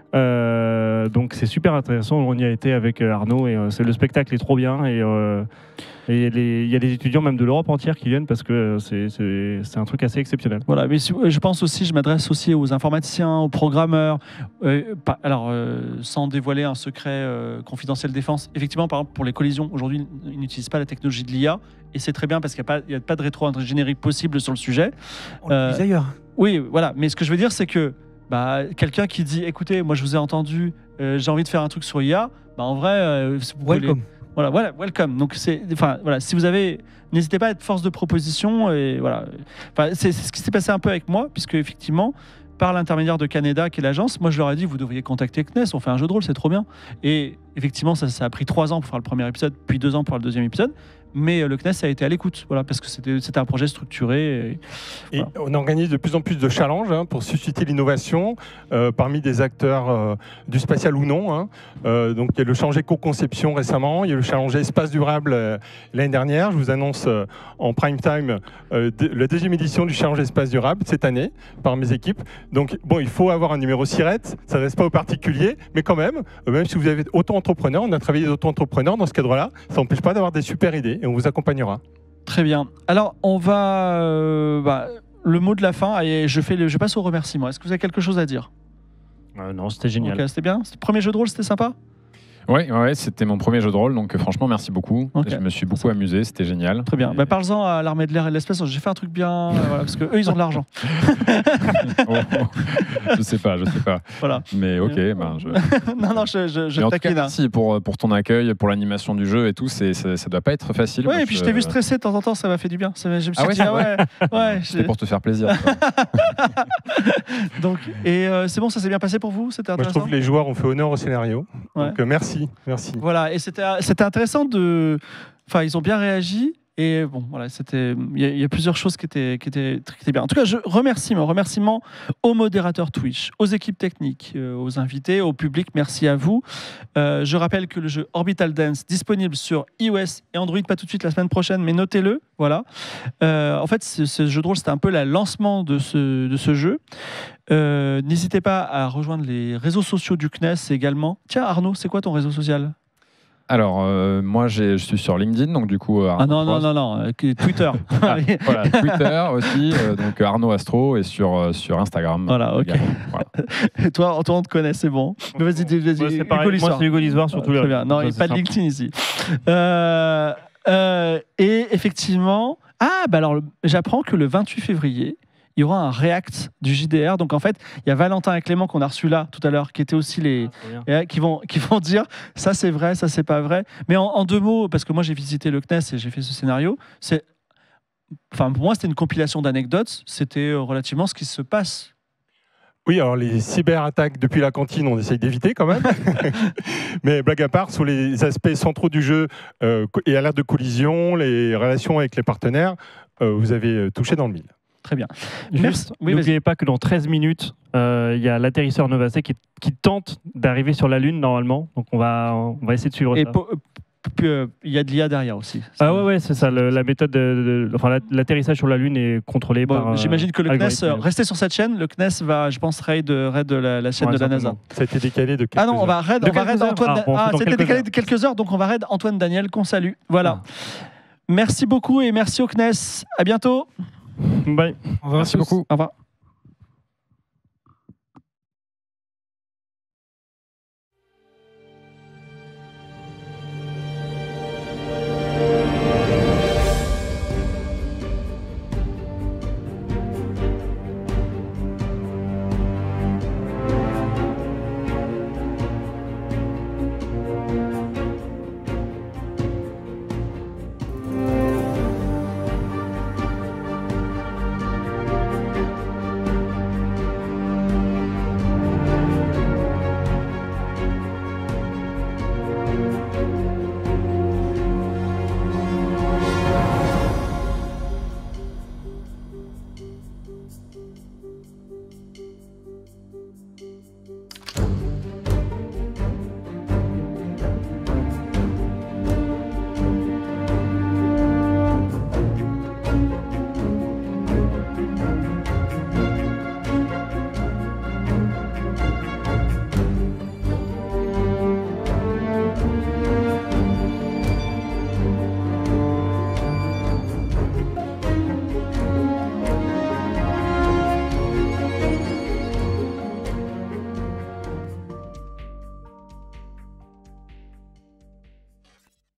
Donc c'est super intéressant, on y a été avec Arnaud, et le spectacle est trop bien, et il y a des étudiants même de l'Europe entière qui viennent parce que c'est un truc assez exceptionnel. Voilà, mais je pense aussi, je m'adresse aussi aux informaticiens, aux programmeurs. Sans dévoiler un secret confidentiel défense, effectivement, par exemple, pour les collisions, aujourd'hui, ils n'utilisent pas la technologie de l'IA, et c'est très bien parce qu'il n'y a pas de rétro-ingénierie possible sur le sujet. On l'utilise ailleurs. Oui, voilà, mais ce que je veux dire, c'est que quelqu'un qui dit, écoutez, moi je vous ai entendu, j'ai envie de faire un truc sur IA, en vrai, welcome. Voilà, welcome. Donc voilà, si vous avez, n'hésitez pas à être force de proposition, et voilà. C'est ce qui s'est passé un peu avec moi, puisque effectivement, par l'intermédiaire de Canada, qui est l'agence, moi je leur ai dit, vous devriez contacter CNES, on fait un jeu de rôle, c'est trop bien. Et effectivement, ça a pris 3 ans pour faire le premier épisode, puis 2 ans pour faire le deuxième épisode. Mais le CNES a été à l'écoute, voilà, parce que c'était un projet structuré. Et on organise de plus en plus de challenges pour susciter l'innovation parmi des acteurs du spatial ou non. Donc il y a le challenge éco-conception récemment, il y a le challenge espace durable l'année dernière. Je vous annonce en prime time la deuxième édition du challenge espace durable cette année par mes équipes. Donc bon, il faut avoir un numéro SIRET, ça ne reste pas aux particuliers, mais quand même si vous avez auto-entrepreneur, on a travaillé des auto-entrepreneurs dans ce cadre-là, ça n'empêche pas d'avoir des super idées. Et on vous accompagnera. Très bien. Alors, on va... le mot de la fin, et je passe au remerciement. Est-ce que vous avez quelque chose à dire? Non, c'était génial. C'était bien. Le premier jeu de rôle, c'était sympa? Oui, c'était mon premier jeu de rôle, donc franchement, merci beaucoup. Okay. Je me suis beaucoup amusé, c'était génial. Très bien. Parle-en à l'armée de l'air et de l'espace. J'ai fait un truc bien, voilà, parce qu'eux, ils ont de l'argent. Je sais pas. Voilà. Mais ok, non, je en taquine. Tout cas, merci pour ton accueil, pour l'animation du jeu et tout. Ça doit pas être facile. Oui, et puis je t'ai vu stresser de temps en temps, ça m'a fait du bien. Je me suis dit, c'était pour te faire plaisir. Donc, c'est bon, ça s'est bien passé pour vous? C'était intéressant. Moi, je trouve que les joueurs ont fait honneur au scénario. Ouais. Donc merci. Voilà, et c'était intéressant de... Enfin, ils ont bien réagi. Et bon, voilà, il y a plusieurs choses qui étaient bien. En tout cas, mon remerciement aux modérateurs Twitch, aux équipes techniques, aux invités, au public. Merci à vous. Je rappelle que le jeu Orbital Dance disponible sur iOS et Android, pas tout de suite la semaine prochaine, mais notez-le. Voilà. En fait, ce jeu de rôle, c'était un peu le lancement de ce jeu. N'hésitez pas à rejoindre les réseaux sociaux du CNES également. Tiens, Arnaud, c'est quoi ton réseau social? Alors, moi, je suis sur LinkedIn, donc du coup... non, Twitter. Voilà, Twitter aussi, donc Arnaud Astro, et sur Instagram. Voilà, ok. Voilà. Et toi, on te connaît, c'est bon. Mais vas-y, c'est pareil, moi, c'est Hugo Lissoir sur tous les réseaux. Non, il n'y a pas de LinkedIn ici. Et effectivement... alors, j'apprends que le 28 février, il y aura un react du JDR. Donc en fait, il y a Valentin et Clément qu'on a reçus là tout à l'heure, qui étaient aussi qui vont dire ça c'est vrai, ça c'est pas vrai. Mais en deux mots, parce que moi j'ai visité le CNES et j'ai fait ce scénario, pour moi c'était une compilation d'anecdotes. C'était relativement ce qui se passe. Oui, alors les cyberattaques depuis la cantine, on essaye d'éviter quand même. Mais blague à part, sur les aspects centraux du jeu et alerte de collision, les relations avec les partenaires, vous avez touché dans le mille. Très bien. Juste, n'oubliez pas que dans 13 minutes, il y a l'atterrisseur Nova C qui tente d'arriver sur la Lune normalement. Donc on va essayer de suivre ça. Il y a de l'IA derrière aussi. Ouais, c'est ça. La méthode l'atterrissage sur la Lune est contrôlé par... J'imagine que le CNES, restez sur cette chaîne, le CNES va, je pense, raid la chaîne de la NASA. Ça a été décalé de quelques heures. On va raid Antoine... c'était décalé de quelques heures, donc on va raid Antoine Daniel, qu'on salue. Voilà. Merci beaucoup et merci au CNES. À bientôt. Bye. Merci beaucoup. Au revoir.